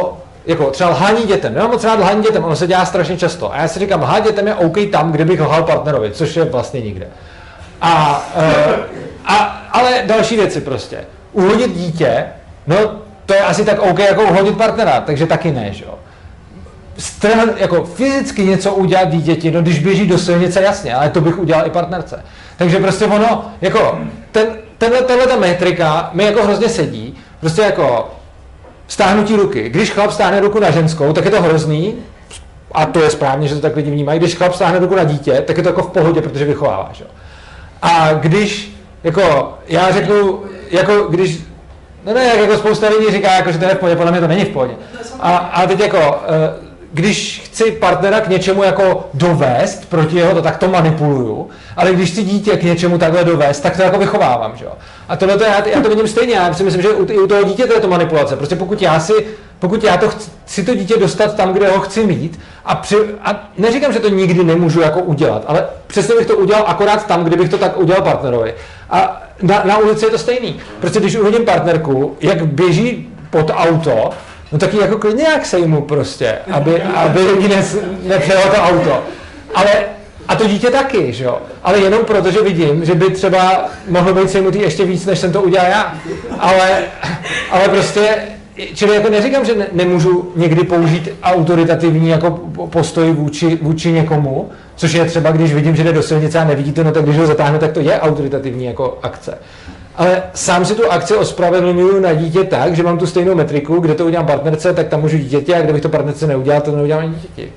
jako třeba lhání dětem, nemám moc rád lhání dětem, ono se dělá strašně často. A já si říkám, lhát dětem je OK tam, kde bych lhal partnerovi, což je vlastně nikde. A, uh, a, ale další věci prostě. Uhodit dítě, no to je asi tak OK jako uhodit partnera, takže taky ne, že jo. Strhn, jako fyzicky něco udělat dítěti, no když běží do silnice, jasně, ale to bych udělal i partnerce. Takže prostě ono, jako, ten, tenhle, tato metrika mi jako hrozně sedí, prostě jako stáhnutí ruky. Když chlap stáhne ruku na ženskou, tak je to hrozný, a to je správně, že to tak lidi vnímají. Když chlap stáhne ruku na dítě, tak je to jako v pohodě, protože vychovává, že jo. A když, jako, já řeknu, jako když, no ne, jako spousta lidí říká, jako, že to je v pohodě, podle mě to není v pohodě. A, a teď jako, když chci partnera k něčemu jako dovést proti jeho, to tak to manipuluju, ale když chci dítě k něčemu takhle dovést, tak to jako vychovávám, že jo. A tohle to já, já to vidím stejně, já si myslím, že u, u toho dítěte je to manipulace. Prostě pokud já si, pokud já to chci, chci to dítě dostat tam, kde ho chci mít, a, při, a neříkám, že to nikdy nemůžu jako udělat, ale přesně bych to udělal akorát tam, kdybych to tak udělal partnerovi. A na, na ulici je to stejný. Prostě když uvidím partnerku, jak běží pod auto, no tak ji jako klidně jak sejmu prostě, aby, aby lidi ne, nepřejelo to auto. Ale, a to dítě taky, že jo? Ale jenom proto, že vidím, že by třeba mohlo být sejmutý ještě víc, než jsem to udělal já. Ale, ale prostě, čili jako neříkám, že ne, nemůžu někdy použít autoritativní jako postoj vůči, vůči někomu, což je třeba, když vidím, že jde do silnice a nevidí to, no tak když ho zatáhnu, tak to je autoritativní jako akce. Ale sám si tu akci ospravedlňuju na dítě tak, že mám tu stejnou metriku, kde to udělám partnerce, tak tam můžu dítěti, a kdybych to partnerce neudělal, to neudělám ani dítěti.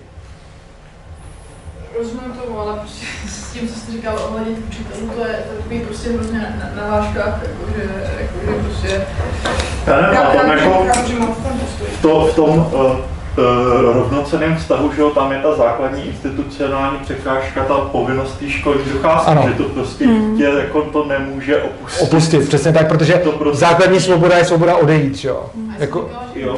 Rozumím tomu, ale prostě s tím, co jste říkal ohledně těch učitelů, to je takový prostě hrozně na, na vážkách, jakože, jakože prostě... Já nevím, a tam jako v, to, v tom uh, uh, rovnocenném vztahu, že jo, tam je ta základní institucionální překážka, ta povinnost té školní docházky, že to prostě hmm. dítě jako to nemůže opustit. Opustit, přesně tak, protože to prostě... základní svoboda je svoboda odejít, že jo. Jako... jo.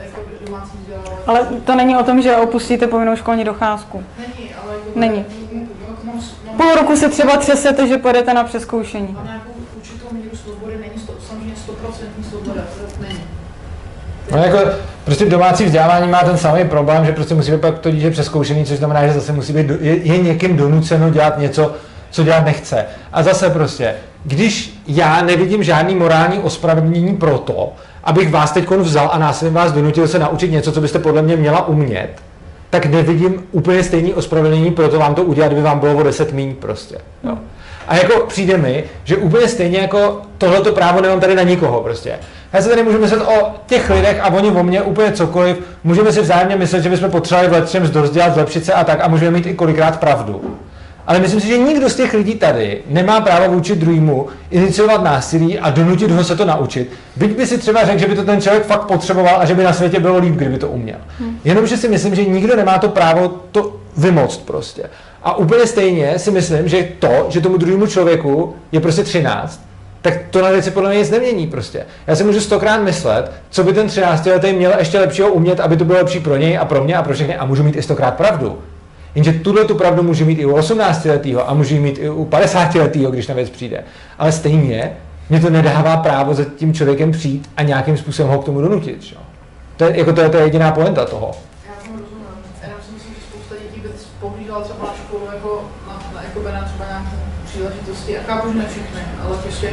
Ale to není o tom, že opustíte povinnou školní docházku. Není, ale... Není. Půl roku se třeba třesete, že pojedete na přezkoušení. A nějakou určitou míru svobody není sto, samozřejmě sto procent svoboda, to není. No jako prostě domácí vzdělávání má ten samý problém, že prostě musí být pak to dítě přezkoušený, což znamená, že zase musí být, je, je někým donuceno dělat něco, co dělat nechce. A zase prostě, když já nevidím žádný morální ospravedlnění pro to, abych vás teď vzal a násilím vás donutil se naučit něco, co byste podle mě měla umět, tak nevidím úplně stejný ospravedlnění pro to vám to udělat, kdyby vám bylo o deset míň prostě. Jo. A jako přijde mi, že úplně stejně jako tohleto právo nemám tady na nikoho prostě. Já se tady můžu myslet o těch lidech a oni o mně úplně cokoliv. Můžeme si vzájemně myslet, že bychom potřebovali v lecčem zdozdělat, zlepšit se a tak a můžeme mít i kolikrát pravdu. Ale myslím si, že nikdo z těch lidí tady nemá právo vůči druhému iniciovat násilí a donutit ho se to naučit. Byť by si třeba řekl, že by to ten člověk fakt potřeboval a že by na světě bylo líp, kdyby to uměl. Hmm. Jenomže si myslím, že nikdo nemá to právo to vymoct prostě. A úplně stejně si myslím, že to, že tomu druhému člověku je prostě třináct, tak to na věci podle mě nic nemění prostě. Já si můžu stokrát myslet, co by ten třináctiletý měl ještě lepšího umět, aby to bylo lepší pro něj a pro mě a pro všechny a můžu mít i stokrát pravdu. Jenže tuhle tu pravdu můžu mít i u osmnáctiletého a můžu mít i u padesátiletého, když na věc přijde. Ale stejně mě to nedává právo za tím člověkem přijít a nějakým způsobem ho k tomu donutit. Že? To je, jako to je ta jediná pointa toho. Já tomu rozumím. Já si myslím, že spousta dětí by pohlížela třeba na školu jako na, na, jako na třeba nějaké příležitosti. A chápu, že ne všechny, ale prostě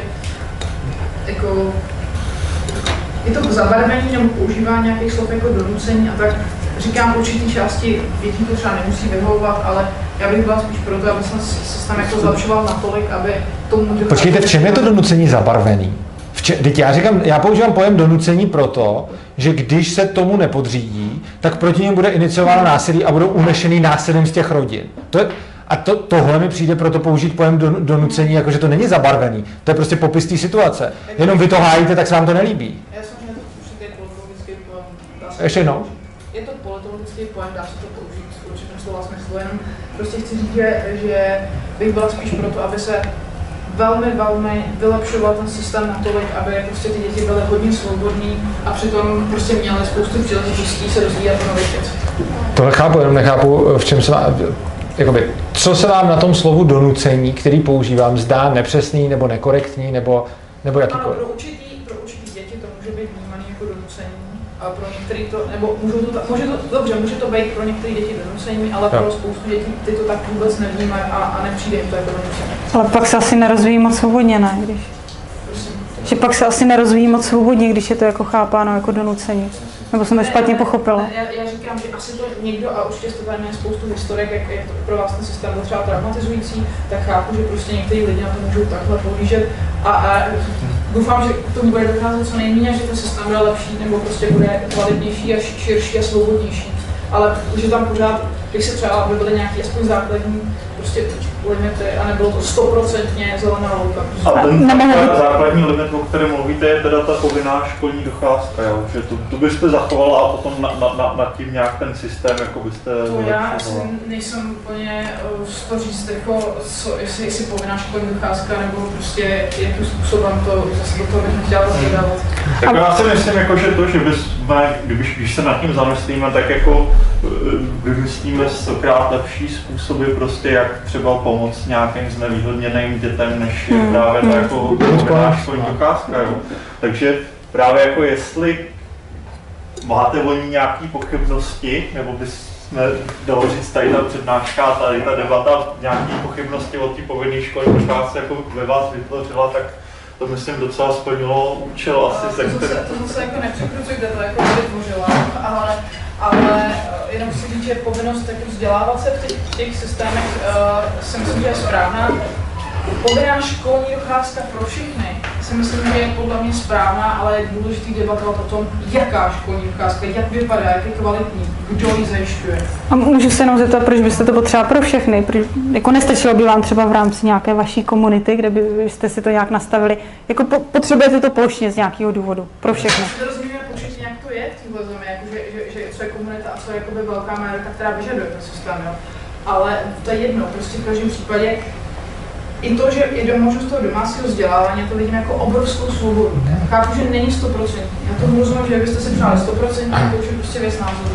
jako je to zabarvení nebo používání nějakých slov jako donucení a tak. Říkám, určitý části dětí to třeba nemusí vyhovovat, ale já bych byla spíš proto, aby jsem se tam jako zlepšoval natolik, aby tomu... Počkejte, v čem je to donucení zabarvený? Teď já říkám, já používám pojem donucení proto, že když se tomu nepodřídí, tak proti němu bude iniciováno násilí a budou unešený násilím z těch rodin. To je, a to, tohle mi přijde proto použít pojem don, donucení, jakože to není zabarvený. To je prostě popis té situace. Jenom vy to hájíte, tak se vám to nelíbí. Já jsem že to určitě politologický pojem. Ještě jednou. Je to politologický pojem, dá se to použít v určitém slova smyslu, jenom prostě chci říct, že, že bych byla spíš proto, aby se velmi, velmi vylepšoval ten systém natolik, aby prostě ty děti byly hodně svobodní a přitom prostě měly spoustu příležitostí se dozvídat nové věci. To chápu, jenom nechápu, v čem se vám, jakoby, co se vám na tom slovu donucení, který používám, zdá nepřesný nebo nekorektní nebo, nebo jakýkoliv. Ano, pro určitý, pro určitý děti to může být vnímané jako donucení, ale pro některý to, nebo můžou to, může to, dobře, může to být pro některé děti donucení, ale pro spoustu dětí ty to tak vůbec nevnímají a, a nepřijde jim to jako donucení. Ale pak se asi nerozvíjí moc svobodně, ne? Když... Že pak se asi nerozvíjí moc svobodně, když je to jako chápáno jako donucení. Nebo jsem to špatně pochopila? Já, já říkám, že asi to někdo, a určitě jste tady měli spoustu historek, jak je to pro vás ten systém byl třeba traumatizující, tak chápu, že prostě některý lidi na to můžou takhle pohlížet a, a doufám, že k tomu bude docházet co nejméně, že ten systém bude lepší nebo prostě bude kvalitnější a širší a svobodnější. Ale že tam pořád, když se třeba by byly nějaký aspoň základní prostě limity a nebylo to stoprocentně zelená louka. A ten základní limit, o kterém mluvíte, je teda ta povinná školní docházka, jo? Že tu, tu byste zachovala a potom na, na, na, nad tím nějak ten systém, jako byste... To já asi nejsem úplně z toho říct, jako, co, jestli, jestli povinná školní docházka, nebo prostě jakým způsobem to zase do toho bych nechtěla rozdělat. Tak já si myslím, jako, že to, že bychom, když, když se nad tím zamyslíme, tak jako vymyslíme stokrát lepší způsoby prostě, jak třeba pomoct nějakým znevýhodněným dětem, než je hmm. právě ta jako povinná školní docházka, jo. Takže právě jako jestli máte o ní nějaké pochybnosti, nebo bychom dalo říct tady ta přednáška, tady ta debata, nějaké pochybnosti o té povinné školní docházce jako ve vás vytvořila, tak to myslím docela splnilo účel asi se kterým... To zase jako nepřekrucujte, to jako vytvořila, ale ale jenom si říct, že povinnost jako vzdělávat se v těch, v těch systémech uh, si myslím, že je správná. Povinná školní docházka pro všechny si myslím, že je podle mě správná, ale je důležité debatovat o tom, jaká školní docházka, jak vypadá, jak je kvalitní, kdo ji zajišťuje. A můžu se jenom zeptat, proč byste to potřeba pro všechny? Proč, jako nestačilo by vám třeba v rámci nějaké vaší komunity, kde byste si to nějak nastavili? Jako po, potřebujete to plošně z nějakého důvodu, pro všechny? Rozumíme početně, jak to je v téhle zemi, jako že, že, že co je komunita a co je jakoby velká majorita, která vyžaduje ten systém, jo. Ale to je jedno, prostě v každém případě i to, že je možnost toho domácího vzdělávání, to vidím jako obrovskou svobodu. Chápu, že není sto procent. Já to rozumím, že byste si přáli sto procent, to už je prostě věc názoru.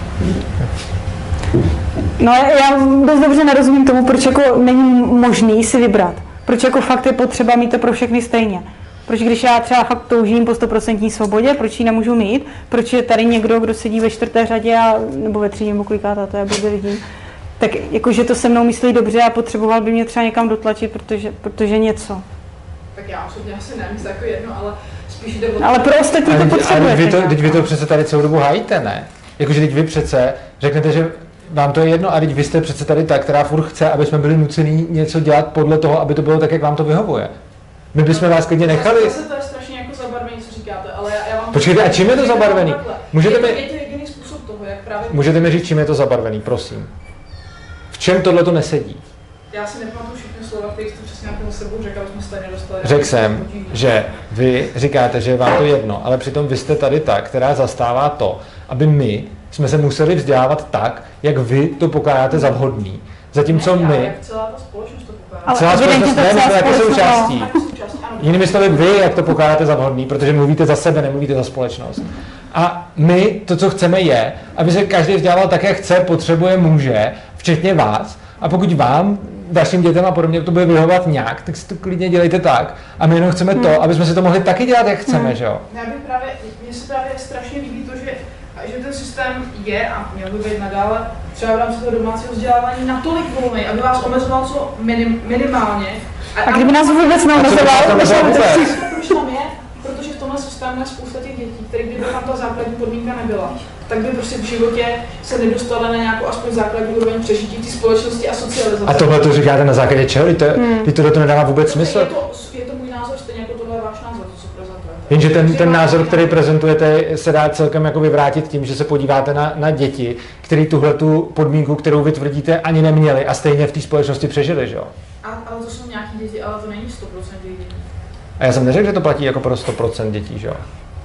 No já dost dobře nerozumím tomu, proč jako není možný si vybrat. Proč jako fakt je potřeba mít to pro všechny stejně. Proč když já třeba fakt toužím po sto procent svobodě, proč ji nemůžu mít? Proč je tady někdo, kdo sedí ve čtvrté řadě a, nebo ve třídě, nebo kolikáta, to já blbě vidím. Tak jakože to se mnou myslí dobře a potřeboval by mě třeba někam dotlačit, protože, protože něco. Tak já osobně asi nevím, to jako jedno, ale spíš jde o... Ale pro ostatní to potřebujete. Vy to, teď vy to přece tady celou dobu hájíte, ne? Jakože teď vy přece řeknete, že vám to je jedno a teď vy jste přece tady ta, která furt chce, aby jsme byli nuceni něco dělat podle toho, aby to bylo tak, jak vám to vyhovuje. My bychom vás klidně nechali... Zase to je strašně jako zabarvený, co říkáte, ale já, já vám... Počkejte, a čím je to zabarvený? Můžete mi... Je to jediný způsob toho, jak právě... Můžete mi říct, čím je to zabarvený, prosím. V čem tohle to nesedí? Já si nepamatuju všechny slova, které jste přesně na sebou řekl, aby jsme stejně dostali. Řekl jsem, že vy říkáte, že je vám to jedno, ale přitom vy jste tady ta, která zastává to, aby my jsme se museli vzdělávat tak, jak vy to pokládáte za vhodný. Zatímco ne, my... Jak celá ta společnost to pokládá. Celá společnost ne, my jsme jako součástí. Jinými slovy, vy, jak to pokládáte za vhodný, protože mluvíte za sebe, nemluvíte za společnost. A my, to, co chceme, je, aby se každý vzdělával tak, jak chce, potřebuje, může, včetně vás. A pokud vám, vašim dětem a podobně to bude vyhovovat nějak, tak si to klidně dělejte tak. A my jenom chceme hmm. to, aby jsme si to mohli taky dělat, jak chceme, hmm. že jo? Já bych právě, mně se právě strašně líbí to, že, že ten systém je a měl by být nadále třeba v rámci toho domácího vzdělávání natolik volný, aby vás omezoval co minim, minimálně. A, a kdyby nás vůbec neomezoval, proč tam je? Protože v tomhle systému je spousta těch dětí, které kdyby tam ta základní podmínka nebyla, tak by prostě v životě se nedostali na nějakou aspoň základní úroveň přežití té společnosti a socializace. A tohle to říkáte na základě čeho? To, hmm. tohle to nedává vůbec smysl. Je to, je to můj názor, stejně jako tohle je váš názor, to, co prezentujete. Jenže ten, ten názor, který prezentujete, se dá celkem jako vyvrátit tím, že se podíváte na, na děti, které tuhle tu podmínku, kterou vy tvrdíte, ani neměli a stejně v té společnosti přežili, že jo? Ale to jsou nějaké děti, ale to není sto procent dětí. A já jsem neřekl, že to platí jako pro sto procent dětí, že jo?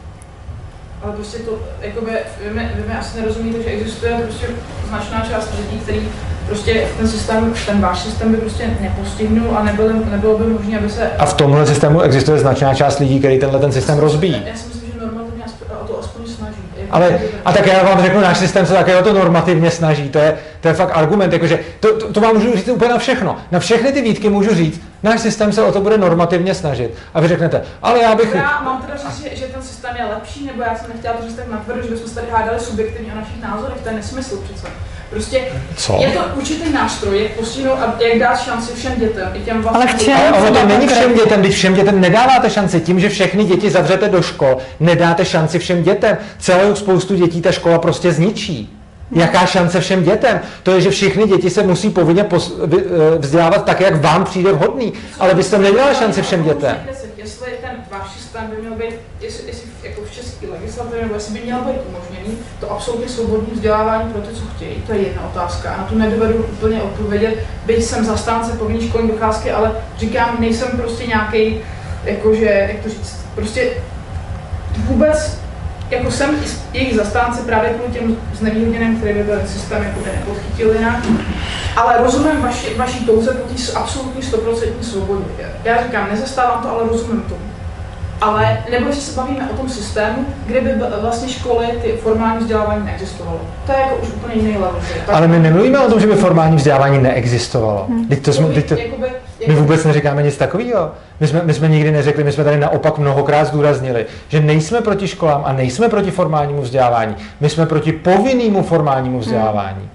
Ale prostě to, jakoby, vy mi, vy mi asi nerozumíte, že existuje prostě značná část lidí, který prostě ten systém, ten váš systém by prostě nepostihnul a nebylo, nebylo by možné, aby se... A v tomhle systému existuje značná část lidí, který tenhle ten systém rozbíjí. Já si myslím, že normativně o to aspoň snaží. Ale, a tak já vám řeknu, náš systém se také o to normativně snaží, to je, to je fakt argument, jakože to, to, to vám můžu říct úplně na všechno. Na všechny ty výtky můžu říct, náš systém se o to bude normativně snažit. A vy řeknete, ale já bych... Já mám teda říct, že, že ten systém systém je lepší, nebo já jsem nechtěla to, že jste tak natvrdo, že bychom se tady hádali subjektivně o našich názorech, to je nesmysl přece. Prostě Co? je to určitý nástroj, jak postihnout a jak dát šanci všem dětem, i těm vlastně... Ale v čem? Ale ono to není všem dětem, když všem dětem nedáváte šanci. Tím, že všechny děti zavřete do škol, nedáte šanci všem dětem. Celou spoustu dětí ta škola prostě zničí. Jaká šance všem dětem? To je, že všechny děti se musí povinně vzdělávat tak, jak vám přijde vhodný. Ale vy jste nedělali šanci všem dětem. Jestli ten váš systém by měl být, jestli, jestli jako v české legislativě, nebo jestli by měl být umožněný, to absolutně svobodné vzdělávání pro ty, co chtějí, to je jedna otázka. A na to nedovedu úplně odpovědět, byť jsem zastánce povinné školní docházky, ale říkám, nejsem prostě nějaký, jakože, jak to říct, prostě vůbec, jako jsem jejich zastánce právě kvůli těm znevýhodněným, který by ten systém jako nepodchytil jinak. Ale rozumím vaši, vaší touze po té absolutní stoprocentní svobodě. Já říkám, nezastávám to, ale rozumím tomu. Ale nebo jestli se bavíme o tom systému, kde by vlastně školy, ty formální vzdělávání neexistovalo. To je jako už úplně jiný level. Ale my nemluvíme o tom, že by formální vzdělávání neexistovalo. Hmm. To jsme, to, jakoby, my vůbec neříkáme nic takového. My jsme, my jsme nikdy neřekli, my jsme tady naopak mnohokrát zdůraznili, že nejsme proti školám a nejsme proti formálnímu vzdělávání. My jsme proti povinnému formálnímu vzdělávání. Hmm.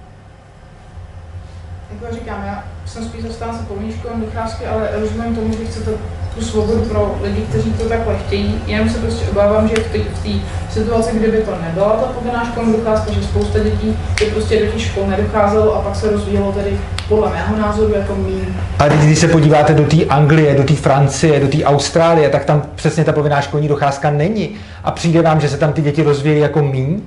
Jako říkám, já jsem spíš zastánce povinné školní docházky, ale rozumím tomu, že chcete tu svobodu pro lidi, kteří to takhle chtějí. Jenom se prostě obávám, že v té situaci, kdyby to nebyla ta povinná školní docházka, že spousta dětí by prostě do těch škol nedocházelo a pak se rozvíjelo tedy podle mého názoru jako míň. Ale když se podíváte do té Anglie, do té Francie, do té Austrálie, tak tam přesně ta povinná školní docházka není. A přijde vám, že se tam ty děti rozvíjí jako míň?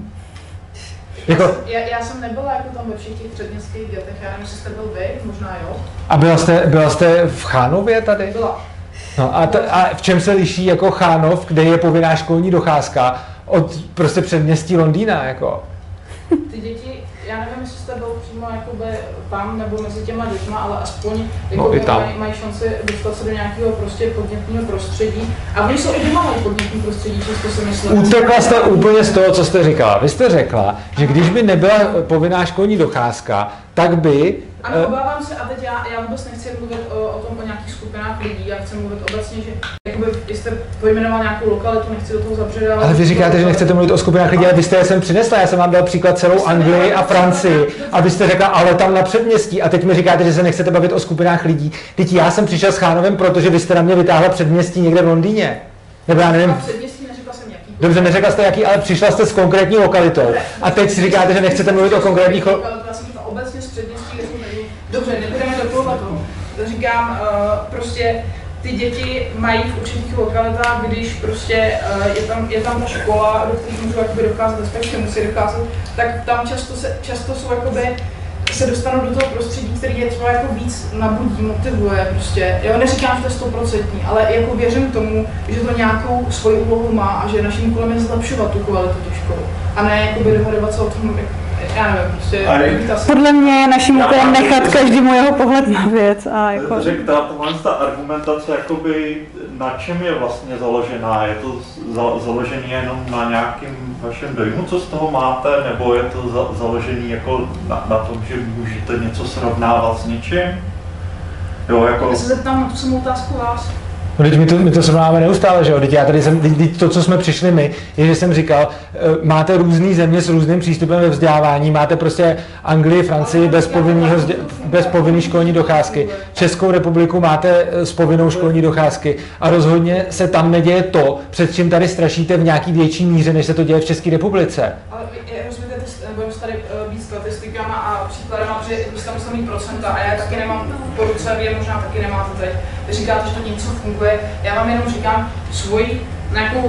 Jako... Já, já jsem nebyla jako tam ve všech těch předměstských dětech, já nevím, jestli jste byl vy, možná jo. A byla jste, byla jste v Chánově tady? Byla. No a, t- a v čem se liší jako Chánov, kde je povinná školní docházka, od prostě předměstí Londýna, jako? Ty děti, já nevím, jestli jste byl přímo jakoby tam nebo mezi těma dětma, ale aspoň jako no, mají, mají šanci dostat se do nějakého prostě podnětného prostředí. A oni jsou i doma mají podnětné prostředí, často si myslím. Utekla jste úplně z toho, co jste říkala. Vy jste řekla, že když by nebyla povinná školní docházka, tak by... Ano, obávám se, a teď já, já vůbec nechci mluvit o, o tom o nějakých skupinách lidí, já chci mluvit obecně, že jakoby, jste pojmenoval nějakou lokalitu, nechci do toho zabředat. Ale vy říkáte, že nechcete mluvit o skupinách lidí, ale vy jste je sem přinesla, já jsem vám dal příklad celou Anglii a Francii a vy jste řekla, ale tam na předměstí a teď mi říkáte, že se nechcete bavit o skupinách lidí. Teď já jsem přišel s Chánovem, protože vy jste na mě vytáhla předměstí někde v Londýně. Nebo já nevím. Dobře, neřekla jste jaký, ale přišla jste s konkrétní lokalitou. A teď si říkáte, že nechcete mluvit o konkrétních lokalitách. Obecně z předměstí, dobře, nebudeme do toho. Říkám, uh, prostě ty děti mají v určitých lokalitách, když prostě uh, je, tam, je tam ta škola, do které můžou jakoby docházet, respektive musí docházet, tak tam často, se, často jsou jakoby, se dostanou do toho prostředí, který je třeba jako víc nabudí, motivuje prostě. Jo, neříkám, že to je stoprocentní, ale jako věřím tomu, že to nějakou svoji úlohu má a že naším úkolem je zlepšovat tu kvalitu těch škol. A ne jakoby dohadovat se o tom, já nevím, prostě... Podle mě je naším úkolem nechat každému jeho pohled na věc a jako... Řekl, tohle ta argumentace, jakoby, na čem je vlastně založená? Je to za, založený jenom na nějakým vašem dojmu, co z toho máte, nebo je to za, založený jako na, na tom, že můžete něco srovnávat s něčím? Jo, jako... Já se zeptám na tu samou otázku vás. No, teď my to, my to srovnáváme neustále, že jo? Teď já tady jsem, teď to, co jsme přišli my, je, že jsem říkal, máte různý země s různým přístupem ve vzdělávání, máte prostě Anglii, Francii bez, povinného, bez povinné školní docházky, Českou republiku máte s povinnou školní docházky a rozhodně se tam neděje to, před čím tady strašíte v nějaký větší míře, než se to děje v České republice. Ale rozumíte, budeme tady být statistikama a příkladama, protože vy jste musel mít procenta a já taky nemám po ruce, vy je možná taky nemáte teď. Vy říkáte, že to něco funguje, já vám jenom říkám svoji nějakou,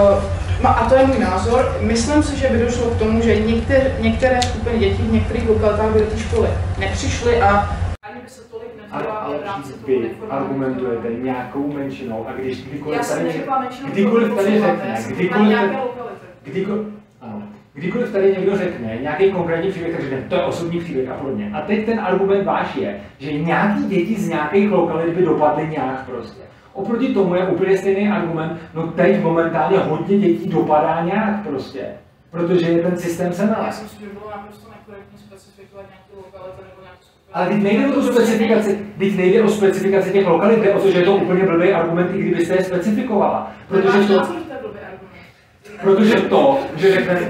uh, a to je můj názor, myslím si, že by došlo k tomu, že některé, některé skupiny dětí v některých lokalitách by do té školy nepřišly a ani by se tolik nedělala v rámci toho neformálního. Argumentujete nějakou menšinou a když kdykoliv já jsem tady, neřekla menšinou, kdykoliv tady řekne, kdykoliv, kdykoliv, ano, kdykoliv tady někdo řekne nějaký konkrétní příběh, tak řekne, to je osobní příběh a podobně. A teď ten argument váš je, že nějaký děti z nějakých lokalit by dopadly nějak prostě. Oproti tomu je úplně stejný argument, no teď momentálně hodně dětí dopadá nějak prostě, protože je ten systém semele. Já si myslím, že bylo naprosto nekorektní specifikovat nějaký lokality nebo nějaký skupinu. Ale teď nejde o tu specifikaci, teď nejde o specifikaci těch lokalit, jde o to, že je to úplně blbý argument, i kdybyste je specifikovala. Protože to... Protože to, že řekne,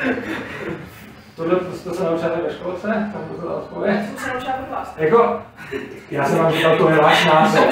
tohle to se naučíte ve školce, tam to byla odpověď. To se naučila vyplást. Jako, já jsem vám říkal, to je váš názor.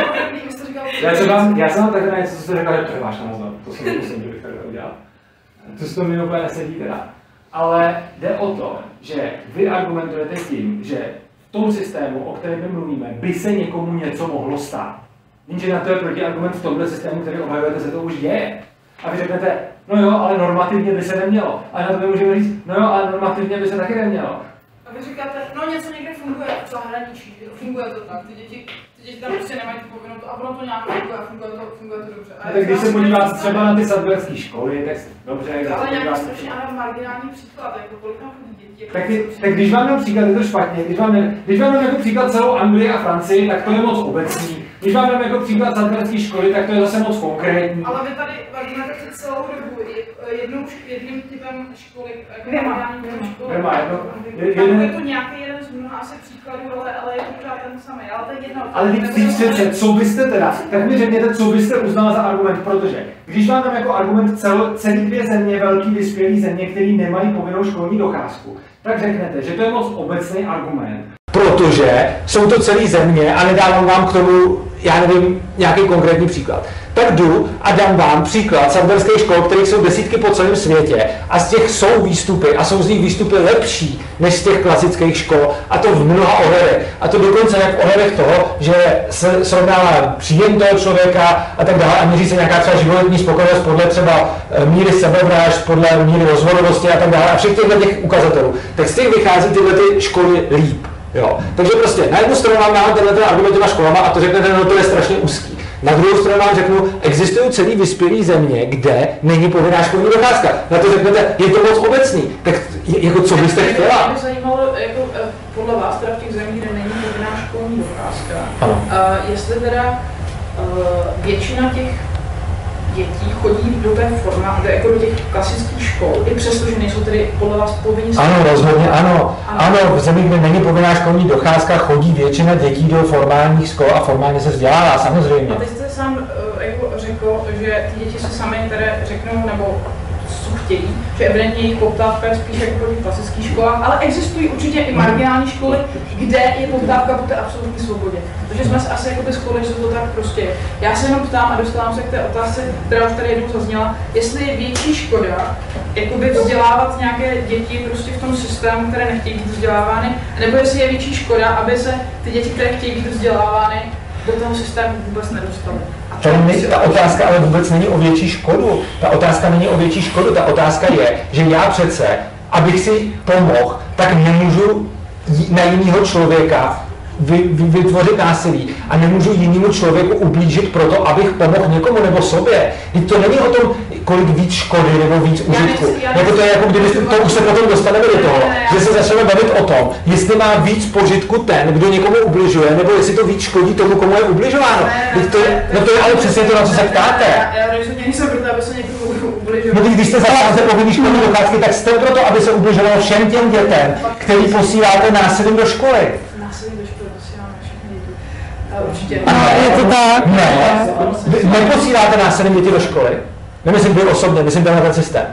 Já jsem vám, já jsem vám takhle něco, co jste říkal, že to je váš názor. To jsem nemusím, že bych takhle udělal. To si to mi úplně nesedí teda. Ale jde o to, že vy argumentujete tím, že v tom systému, o kterém my mluvíme, by se někomu něco mohlo stát. Jenže na to je protiargument v tomhle systému, který obhajujete, se to už děje. A vy řeknete, no jo, ale normativně by se nemělo. A na to my můžeme říct, no jo, ale normativně by se taky nemělo. A vy říkáte, no něco někde funguje v zahraničí, funguje to tak, ty děti, ty děti tam prostě nemají tu povinnost a ono to nějak funguje a funguje to, funguje to dobře. A tak když se podíváte třeba na ty sadlerské školy, tak dobře, to ale nějaký strašně ale marginální příklad, jako kolik tam chodí děti. Tak, tak když vám dám příklad, je to špatně. Když vám, když vám dám jako příklad celou Anglii a Francii, tak to je moc obecný. Když vám dám jako příklad sadlerské školy, tak to je zase moc konkrétní. Ale vy tady argumentujete celou dobu jednou, jedním typem školy, jako marginální typem školy. Nemá, jedno, jeden... Je to nějaký jeden z mnoha asi příkladů, ale, ale je to pořád ten samý. Ale to je jedno. Ale když přece, co byste teda, tak mi řekněte, co byste uznal za argument, protože když vám dám jako argument cel, celý dvě země, velký vyspělý země, který nemají povinnou školní docházku, tak řeknete, že to je moc obecný argument. Protože jsou to celé země a nedávám vám k tomu, já nevím, nějaký konkrétní příklad. Tak jdu a dám vám příklad sadlerských škol, kterých jsou desítky po celém světě a z těch jsou výstupy a jsou z nich výstupy lepší než z těch klasických škol a to v mnoha ohledech. A to dokonce jak v ohledech toho, že se srovnává příjem toho člověka a tak dále a měří se nějaká třeba životní spokojenost podle třeba míry sebevražd, podle míry rozvodovosti a tak dále a všech těchto těch ukazatelů. Tak z těch vychází tyhle ty školy líp. Jo. Takže prostě na jednu stranu vám dám tenhle argument těma školama a to řeknete, no to je strašně úzký. Na druhou stranu vám řeknu, existují celý vyspělý země, kde není povinná školní docházka. Na to řeknete, je to moc obecný. Tak jako co byste chtěla? Mě by zajímalo, jako, podle vás teda v těch zemích, kde není povinná školní docházka, uh, jestli teda uh, většina těch dětí chodí do té forma, jako do těch klasických škol, i přesto, že nejsou tedy podle vás povinní. Ano, rozhodně ano. Ano, v zemích, kde není povinná školní docházka, chodí většina dětí do formálních škol a formálně se vzdělává, samozřejmě. A teď jste sám uh, jako řekl, že ty děti se sami které řeknou, nebo co chtějí, že evidentně jejich poptávka je spíš jako po těch klasických školách, ale existují určitě i marginální školy, kde je poptávka po té absolutní svobodě. Takže jsme se asi jako shodli, že to tak prostě je. Já se jenom ptám a dostávám se k té otázce, která už tady jednou zazněla, jestli je větší škoda jakoby vzdělávat nějaké děti prostě v tom systému, které nechtějí být vzdělávány, nebo jestli je větší škoda, aby se ty děti, které chtějí být vzdělávány, do toho systému vůbec nedostaly. Ta, ta otázka ale vůbec není o větší škodu. Ta otázka není o větší škodu. Ta otázka je, že já přece, abych si pomohl, tak nemůžu na jiného člověka vy, vy, vytvořit násilí a nemůžu jinému člověku ublížit proto, abych pomohl někomu nebo sobě. To není o tom, kolik víc škody nebo víc užitku. Jako to je jako kdyby to už se potom dostaneme do toho, že se začneme bavit o tom, jestli má víc požitku ten, kdo někomu ubližuje, nebo jestli to víc škodí tomu, komu je ubližováno. To je, no to je ale přesně to, na co se ptáte. Já rozhodně nejsem proto, aby se někomu ubližoval. No když jste zastánce povinný školní docházky, tak jste proto, aby se ubližovalo všem těm dětem, který posíláte násilím do školy. Násilím do školy posíláme všechny děti. Určitě. Ano, je to tak. Ne, vy neposíláte násilím děti do školy. Nemyslím vy osobně, myslím ten ten systém.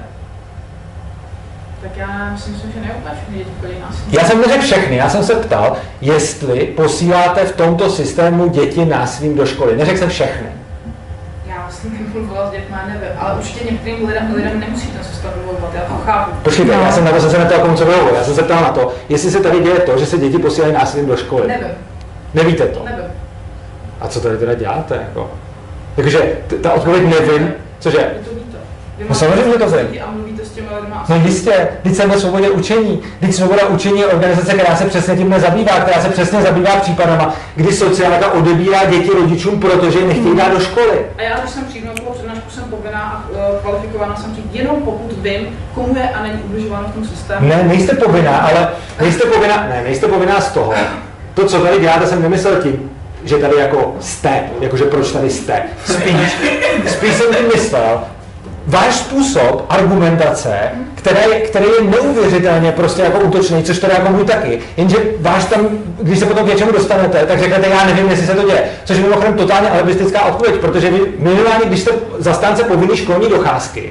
Tak já si myslím, že neopak všechny děti chodí násilím. Já jsem neřekl všechny, já jsem se ptal, jestli posíláte v tomto systému děti násilím do školy. Neřekl jsem všechny. Já vlastně nemluvila s dětmi, nevím, ale určitě některým lidem, lidem nemusí ten systém vyvolovat, já to chápu. Počkejte, já jsem na to se neptal, komu co vyhovuje. Já jsem se ptal na to, jestli se tady děje to, že se děti posílají násilím do školy. Nevím. Nevíte to? Nevím. A co tady teda děláte? Jako? Jakože ta odpověď nevím, cože? No samozřejmě to vím. A mluvíte s těmi lidma. No jistě, teď jsem ve svobodě učení. Teď Svoboda učení je organizace, která se přesně tím nezabývá, která se přesně zabývá případama, kdy sociálka odebírá děti rodičům, protože je nechtějí dát do školy. A já, když jsem přijímal tu přednášku, jsem povinná a uh, kvalifikovaná jsem říct, jenom pokud vím, komu je a není ubližováno v tom systému. Ne, nejste povinná, ale nejste povinná, ne, nejste povinná z toho. To, co tady děláte, jsem nemyslel tím, že tady jako jste, jakože proč tady jste. Spíš, spíš jsem tím myslel, váš způsob argumentace, který, který je neuvěřitelně prostě jako útočný, což teda jako můj taky, jenže váš tam, když se potom k něčemu dostanete, tak řeknete, já nevím, jestli se to děje, což je mimochodem totálně alibistická odpověď, protože vy minimálně, když jste zastánce povinné školní docházky,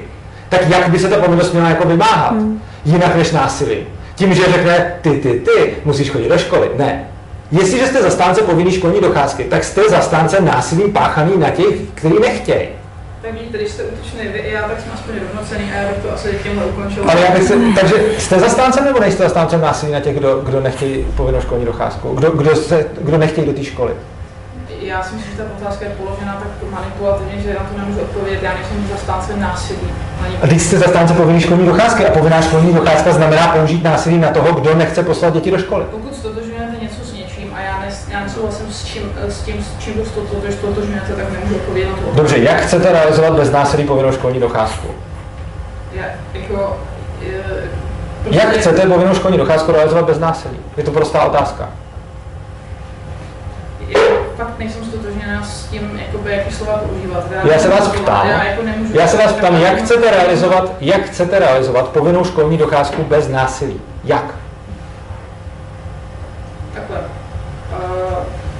tak jak by se ta povinnost měla jako vymáhat? Hmm. Jinak než násilí. Tím, že řekne, ty, ty, ty, musíš chodit do školy. Ne. Jestliže jste zastánce povinné školní docházky, tak jste zastánce násilím páchaný na těch, kteří nechtějí. Tak vidíte, když jste útočný vy i já, tak jsme aspoň rovnocenný a já bych to asi tímhle ukončil. Ale já bych se, takže jste zastáncem nebo nejste zastáncem násilí na těch, kdo, kdo nechtějí povinnou školní docházku? Kdo, kdo, se, kdo nechtějí do té školy? Já si myslím, že ta otázka je položená tak manipulativně, že na to nemůžu odpovědět. Já nejsem zastáncem násilí. A když jste zastánce povinné školní docházky a povinná školní docházka znamená použít násilí na toho, kdo nechce poslat děti do školy. Pokud stotožňujete něco s něčím a já, nes, já nesouhlasím s, čím, s tím, s čím to stotožňujete, tak nemůžu odpovědět na to. Dobře, jak chcete realizovat bez násilí povinnou školní docházku? Já, jako, je, jak chcete povinnou školní docházku realizovat bez násilí? Je to prostá otázka. Já fakt nejsem stotožněná s tím, jakoby, jaký slova používat. Já, já se vás ptám, já, jako já se vás ptám, jak chcete realizovat, jak chcete realizovat povinnou školní docházku bez násilí? Jak? Takhle. Uh,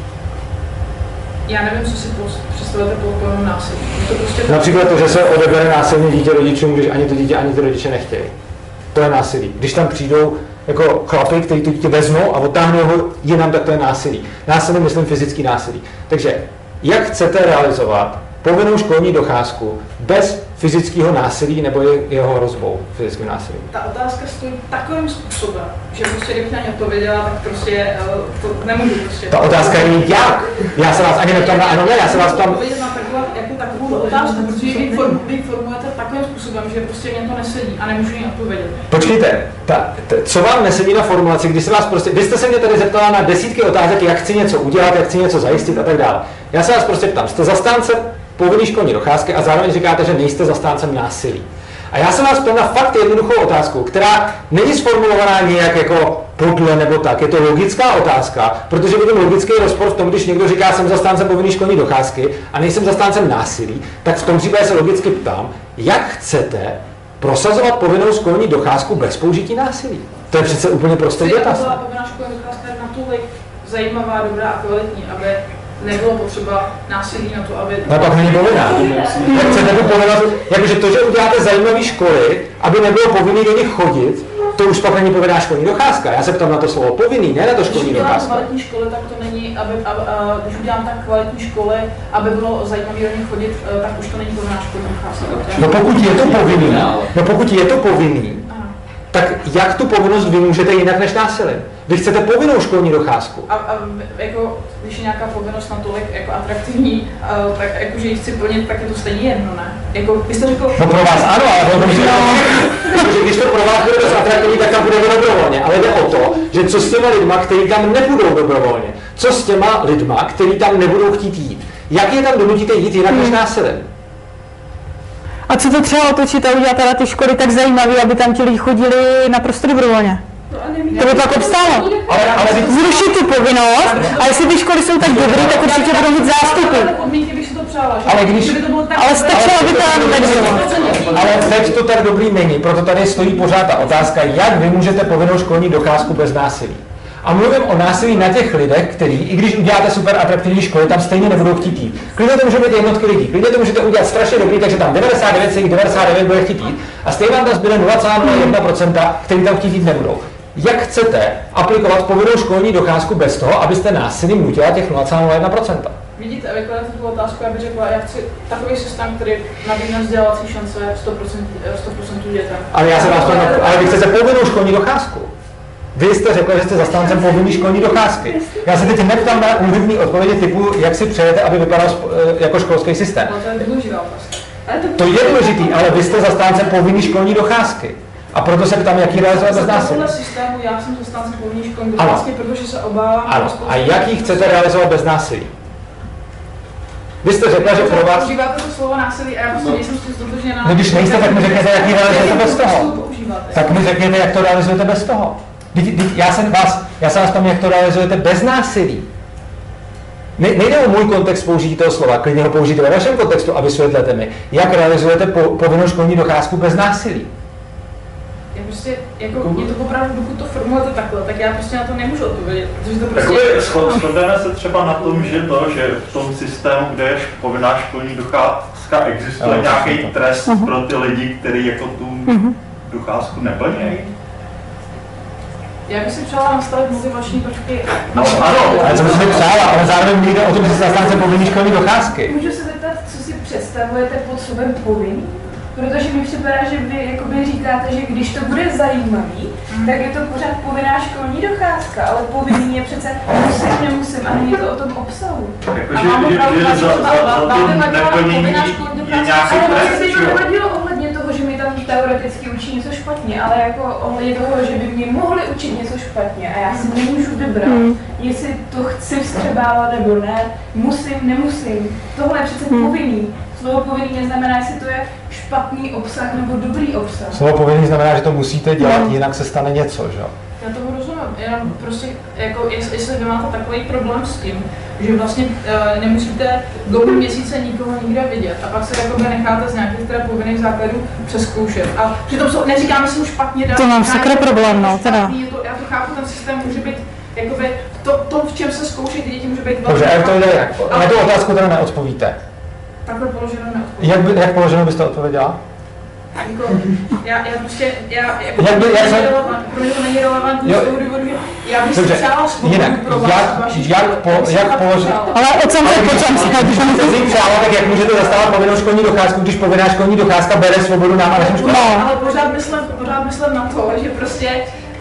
já nevím, co si představujete pod pojmem násilí. To prostě například to, že se odebere násilně dítě rodičům, když ani to dítě, ani ty rodiče nechtějí. To je násilí. Když tam přijdou jako chlapy, kteří to dítě vezmou a odtáhnou ho jinam, tak to je násilí. Násilí myslím fyzický násilí. Takže jak chcete realizovat povinnou školní docházku bez fyzického násilí nebo jeho hrozbou fyzickým násilím? Ta otázka stojí takovým způsobem, že prostě kdybych na ně odpověděla, tak prostě to nemůžu prostě. Ta otázka je jak? Já se vás ani neptám na ano, ne, já se vás ptám. Odpovědět na takovou, jako takovou otázku, protože vy, form, vy formujete takovým způsobem, že prostě mě to nesedí a nemůžu jí odpovědět. Počkejte, ta, ta, co vám nesedí na formulaci, když se vás prostě, vy jste se mě tady zeptala na desítky otázek, jak chci něco udělat, jak chci něco zajistit a tak dále. Já se vás prostě ptám, jste zastánce povinné školní docházky a zároveň říkáte, že nejste zastáncem násilí. A já se vás ptám na fakt jednoduchou otázku, která není sformulovaná nějak jako podle nebo tak. Je to logická otázka, protože vidím logický rozpor v tom, když někdo říká, jsem zastáncem povinné školní docházky a nejsem zastáncem násilí, tak v tom případě se logicky ptám, jak chcete prosazovat povinnou školní docházku bez použití násilí. To je přece úplně prostý dotaz. Ta povinná školní docházka je natolik zajímavá, dobrá a kvalitní, aby nebylo potřeba násilí na to, aby... No pak není povinná. Jak chcete to povinnost, jakože to, že uděláte zajímavé školy, aby nebylo povinný do nich chodit, to už pak není povinná školní docházka. Já se ptám na to slovo povinný, ne na to školní docházka. Když udělám kvalitní školy, tak to není, aby, a, a, když udělám tak kvalitní školy, aby bylo zajímavé do nich chodit, tak už to není povinná školní docházka. No pokud je to povinný, no pokud je to povinný, tak jak tu povinnost vy můžete jinak než násilím? Vy chcete povinnou školní docházku. A, a jako, když je nějaká povinnost natolik jako atraktivní, a, tak jako, že ji chci plnit, tak je to stejně jedno, ne? Jako, vy jste řekl... No pro vás ano, ale to musí že když to pro vás bude dost atraktivní, tak tam bude dobrovolně. Ale jde o to, že co s těma lidma, kteří tam nebudou dobrovolně? Co s těma lidma, kteří tam nebudou chtít jít? Jak je tam donutíte jít jinak než násilím? A co to třeba otočit a udělat ty školy tak zajímavé, aby tam ti lidi chodili naprosto dobrovolně? To by pak obstálo. Ale, ale zrušit tu povinnost a jestli ty školy jsou tak dobré, tak určitě budou mít zástupy. Ale když... Ale stačilo by tam tak bylo. Ale teď to tak dobrý není, proto tady stojí pořád ta otázka, jak vy můžete povinnou školní docházku bez násilí. A mluvím o násilí na těch lidech, kteří, i když uděláte super atraktivní školy, tam stejně nebudou chtít jít. Klidně to může být jednotky lidí, klidně to můžete udělat strašně dobrý, takže tam devadesát devět celá devadesát devět bude chtít jít a stejně vám tam zbyde nula celá nula jedna procenta, který tam chtít jít nebudou. Jak chcete aplikovat povinnou školní docházku bez toho, abyste násilím nutila těch nula celá nula jedna procenta? Vidíte, vykládáte tu otázku, já bych řekla, já chci takový systém, který nabídne vzdělávací šance sto procent dětem. Ale já se vás ptám, ale vy chcete povinnou školní docházku. Vy jste řekl, že jste zastáncem povinné školní docházky. Já se teď neptám na úhydný odpovědi typu, jak si přejete, aby vypadal jako školský systém. No to je důležitá otázka. To je důležitý, ale vy jste zastáncem povinné školní docházky. A proto se ptám, jaký realizovat bez násilí. Systému já jsem zastáncem povinné školní docházky, protože se obávám... Ano, a jak ji chcete realizovat bez násilí? Vy jste řekla, že pro vás... Používáte to slovo násilí a já prostě nejsem s tím ztotožněná. No když nejste, tak mi řekněte, jak ji realizujete bez toho. Tak mi řekněte, jak to realizujete bez toho. Já jsem vás, já se vás tam, jak to realizujete bez násilí. Ne, nejde o můj kontext použití toho slova, klidně ho použijte ve vašem kontextu a vysvětlete mi, jak realizujete po, povinnou školní docházku bez násilí. Já prostě, jako, mě to opravdu, dokud to formulujete takhle, tak já prostě na to nemůžu odpovědět, protože to prostě... Jakoby shodneme se třeba na tom, že to, že v tom systému, kde je povinná školní docházka, existuje no, nějaký trest uh-huh. pro ty lidi, kteří jako tu uh-huh. docházku neplní. Já bych si přála nastavit motivační prvky. No ano, ale co bych si přála, ale zároveň nejde o tom, že se zastánce povinný školní docházky. Můžu se zeptat, co si představujete pod slovem povinný? Protože mi připadá, že vy jakoby říkáte, že když to bude zajímavý, mm. tak je to pořád povinná školní docházka, ale povinný je přece musím, nemusím a není to o tom obsahu. Jakože, že za to neplnění je nějaký trest, že jo? Nevadilo ohledně toho, že mi tam teoreticky učí něco špatně, ale jako ohledně toho, že by mě mohli učit něco špatně a já si nemůžu vybrat, mm. jestli to chci vstřebávat nebo ne, musím, nemusím. Tohle je přece mm. povinný. Slovo povinný neznamená, jestli to je špatný obsah nebo dobrý obsah. Slovo povinný znamená, že to musíte dělat, no. Jinak se stane něco, že jo? Já tomu rozumím, jenom prostě, jako, jestli, jestli vy máte takový problém s tím, že vlastně uh, nemusíte do půl měsíce nikoho nikde vidět a pak se jakoby necháte z nějakých teda povinných základů přeskoušet. A přitom jsou, neříkám, že jsou špatně dát. To mám sakra problém, no, teda. To, já to chápu, ten systém může být, jakoby, to, to v čem se zkouší ty děti může být velmi. Dobře, jak to jde jak? Na tu otázku teda neodpovíte. Takhle položeno neodpovídá. Jak, by, jak položeno byste odpověděla? Jako, já, já prostě, já, jako, jak by, jak to, pro mě to není relevantní z toho důvodu, že já bych si přála svobodu pro vás, jak, vaši jak, po, jak položit... Ale o čem se počem si když jste si přála, tak jak můžete zastávat povinnou školní docházku, když povinná školní docházka bere svobodu nám a našim školám? No, ale pořád myslím, pořád myslím na to, že prostě...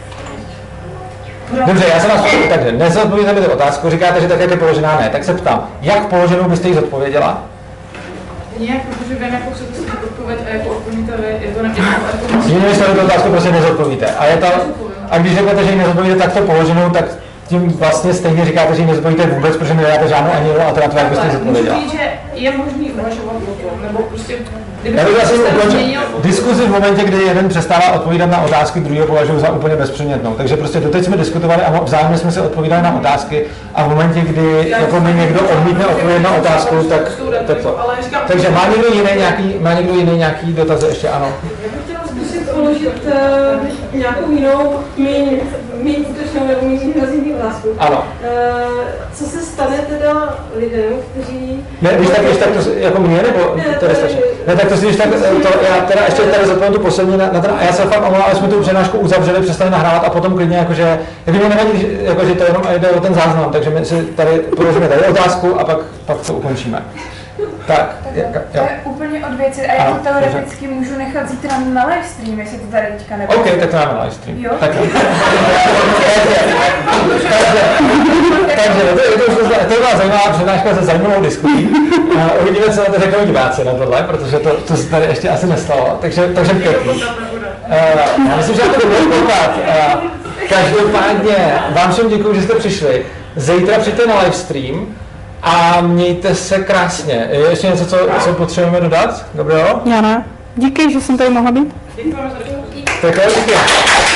Dobře, já se vás ptám, takže nezodpovíte mi tu otázku, říkáte, že tak, jak je položená, ne, tak se ptám, jak položenou byste ji zodpověděla? Nějak, protože vím, jakou se to odpověď a jako odpovíte vy, je to nevědět. Jinými slovy, tu otázku prostě nezodpovíte. A, je ta, a když řeknete, že ji nezodpovíte takto položenou, tak tím vlastně stejně říkáte, že ji nezodpovíte vůbec, protože nedáte žádnou ani alternativu, jak byste ji zodpověděla. Můžu říct, že je možný uvažovat o tom, nebo prostě... Já bych asi ukončil diskuzi v momentě, kdy jeden přestává odpovídat na otázky, druhého považuji za úplně bezpředmětnou. Takže prostě doteď jsme diskutovali a vzájemně jsme si odpovídali na otázky a v momentě, kdy jako mi někdo odmítne odpovědět na otázku, tak, tak to. Takže má někdo jiný nějaký, má někdo jiný nějaký dotaz ještě? Ano. Já bych chtěla zkusit položit uh, nějakou jinou, méně útočnou nebo méně invazivní otázku. Ano. Uh, co se stane teda lidem, kteří... Ne, když tak, když tak to jako mě, nebo ne, to je stačí? Ne, tak to si když tak, to, já teda ještě tady zodpovím tu poslední na, na ten, a já se fakt omlouvám, ale jsme tu přednášku uzavřeli, přestali nahrávat a potom klidně jakože, jako mě nevadí, jakože to jenom jde o ten záznam, takže my si tady položíme tady otázku a pak, pak to ukončíme. Tak, jaka, to je úplně od věci a já to teoreticky můžu nechat zítra na livestream, jestli to tady teďka nebude. OK, tak to máme na livestream. Jo? Tak, takže, to, to, to, to byla zajímavá přednáška se zajímavou diskutí. Uh, uvidíme, co na to řeknou diváci na tohle, protože to, to se tady ještě asi nestalo. Takže, takže pěkný. Uh, já myslím, že to bude koukat. Uh, každopádně vám všem děkuji, že jste přišli. Zítra přijďte na livestream. A mějte se krásně. Je ještě něco, co, co potřebujeme dodat? Dobrého? Já ne. Díky, že jsem tady mohla být. Děkujeme za to. Tak jo, díky.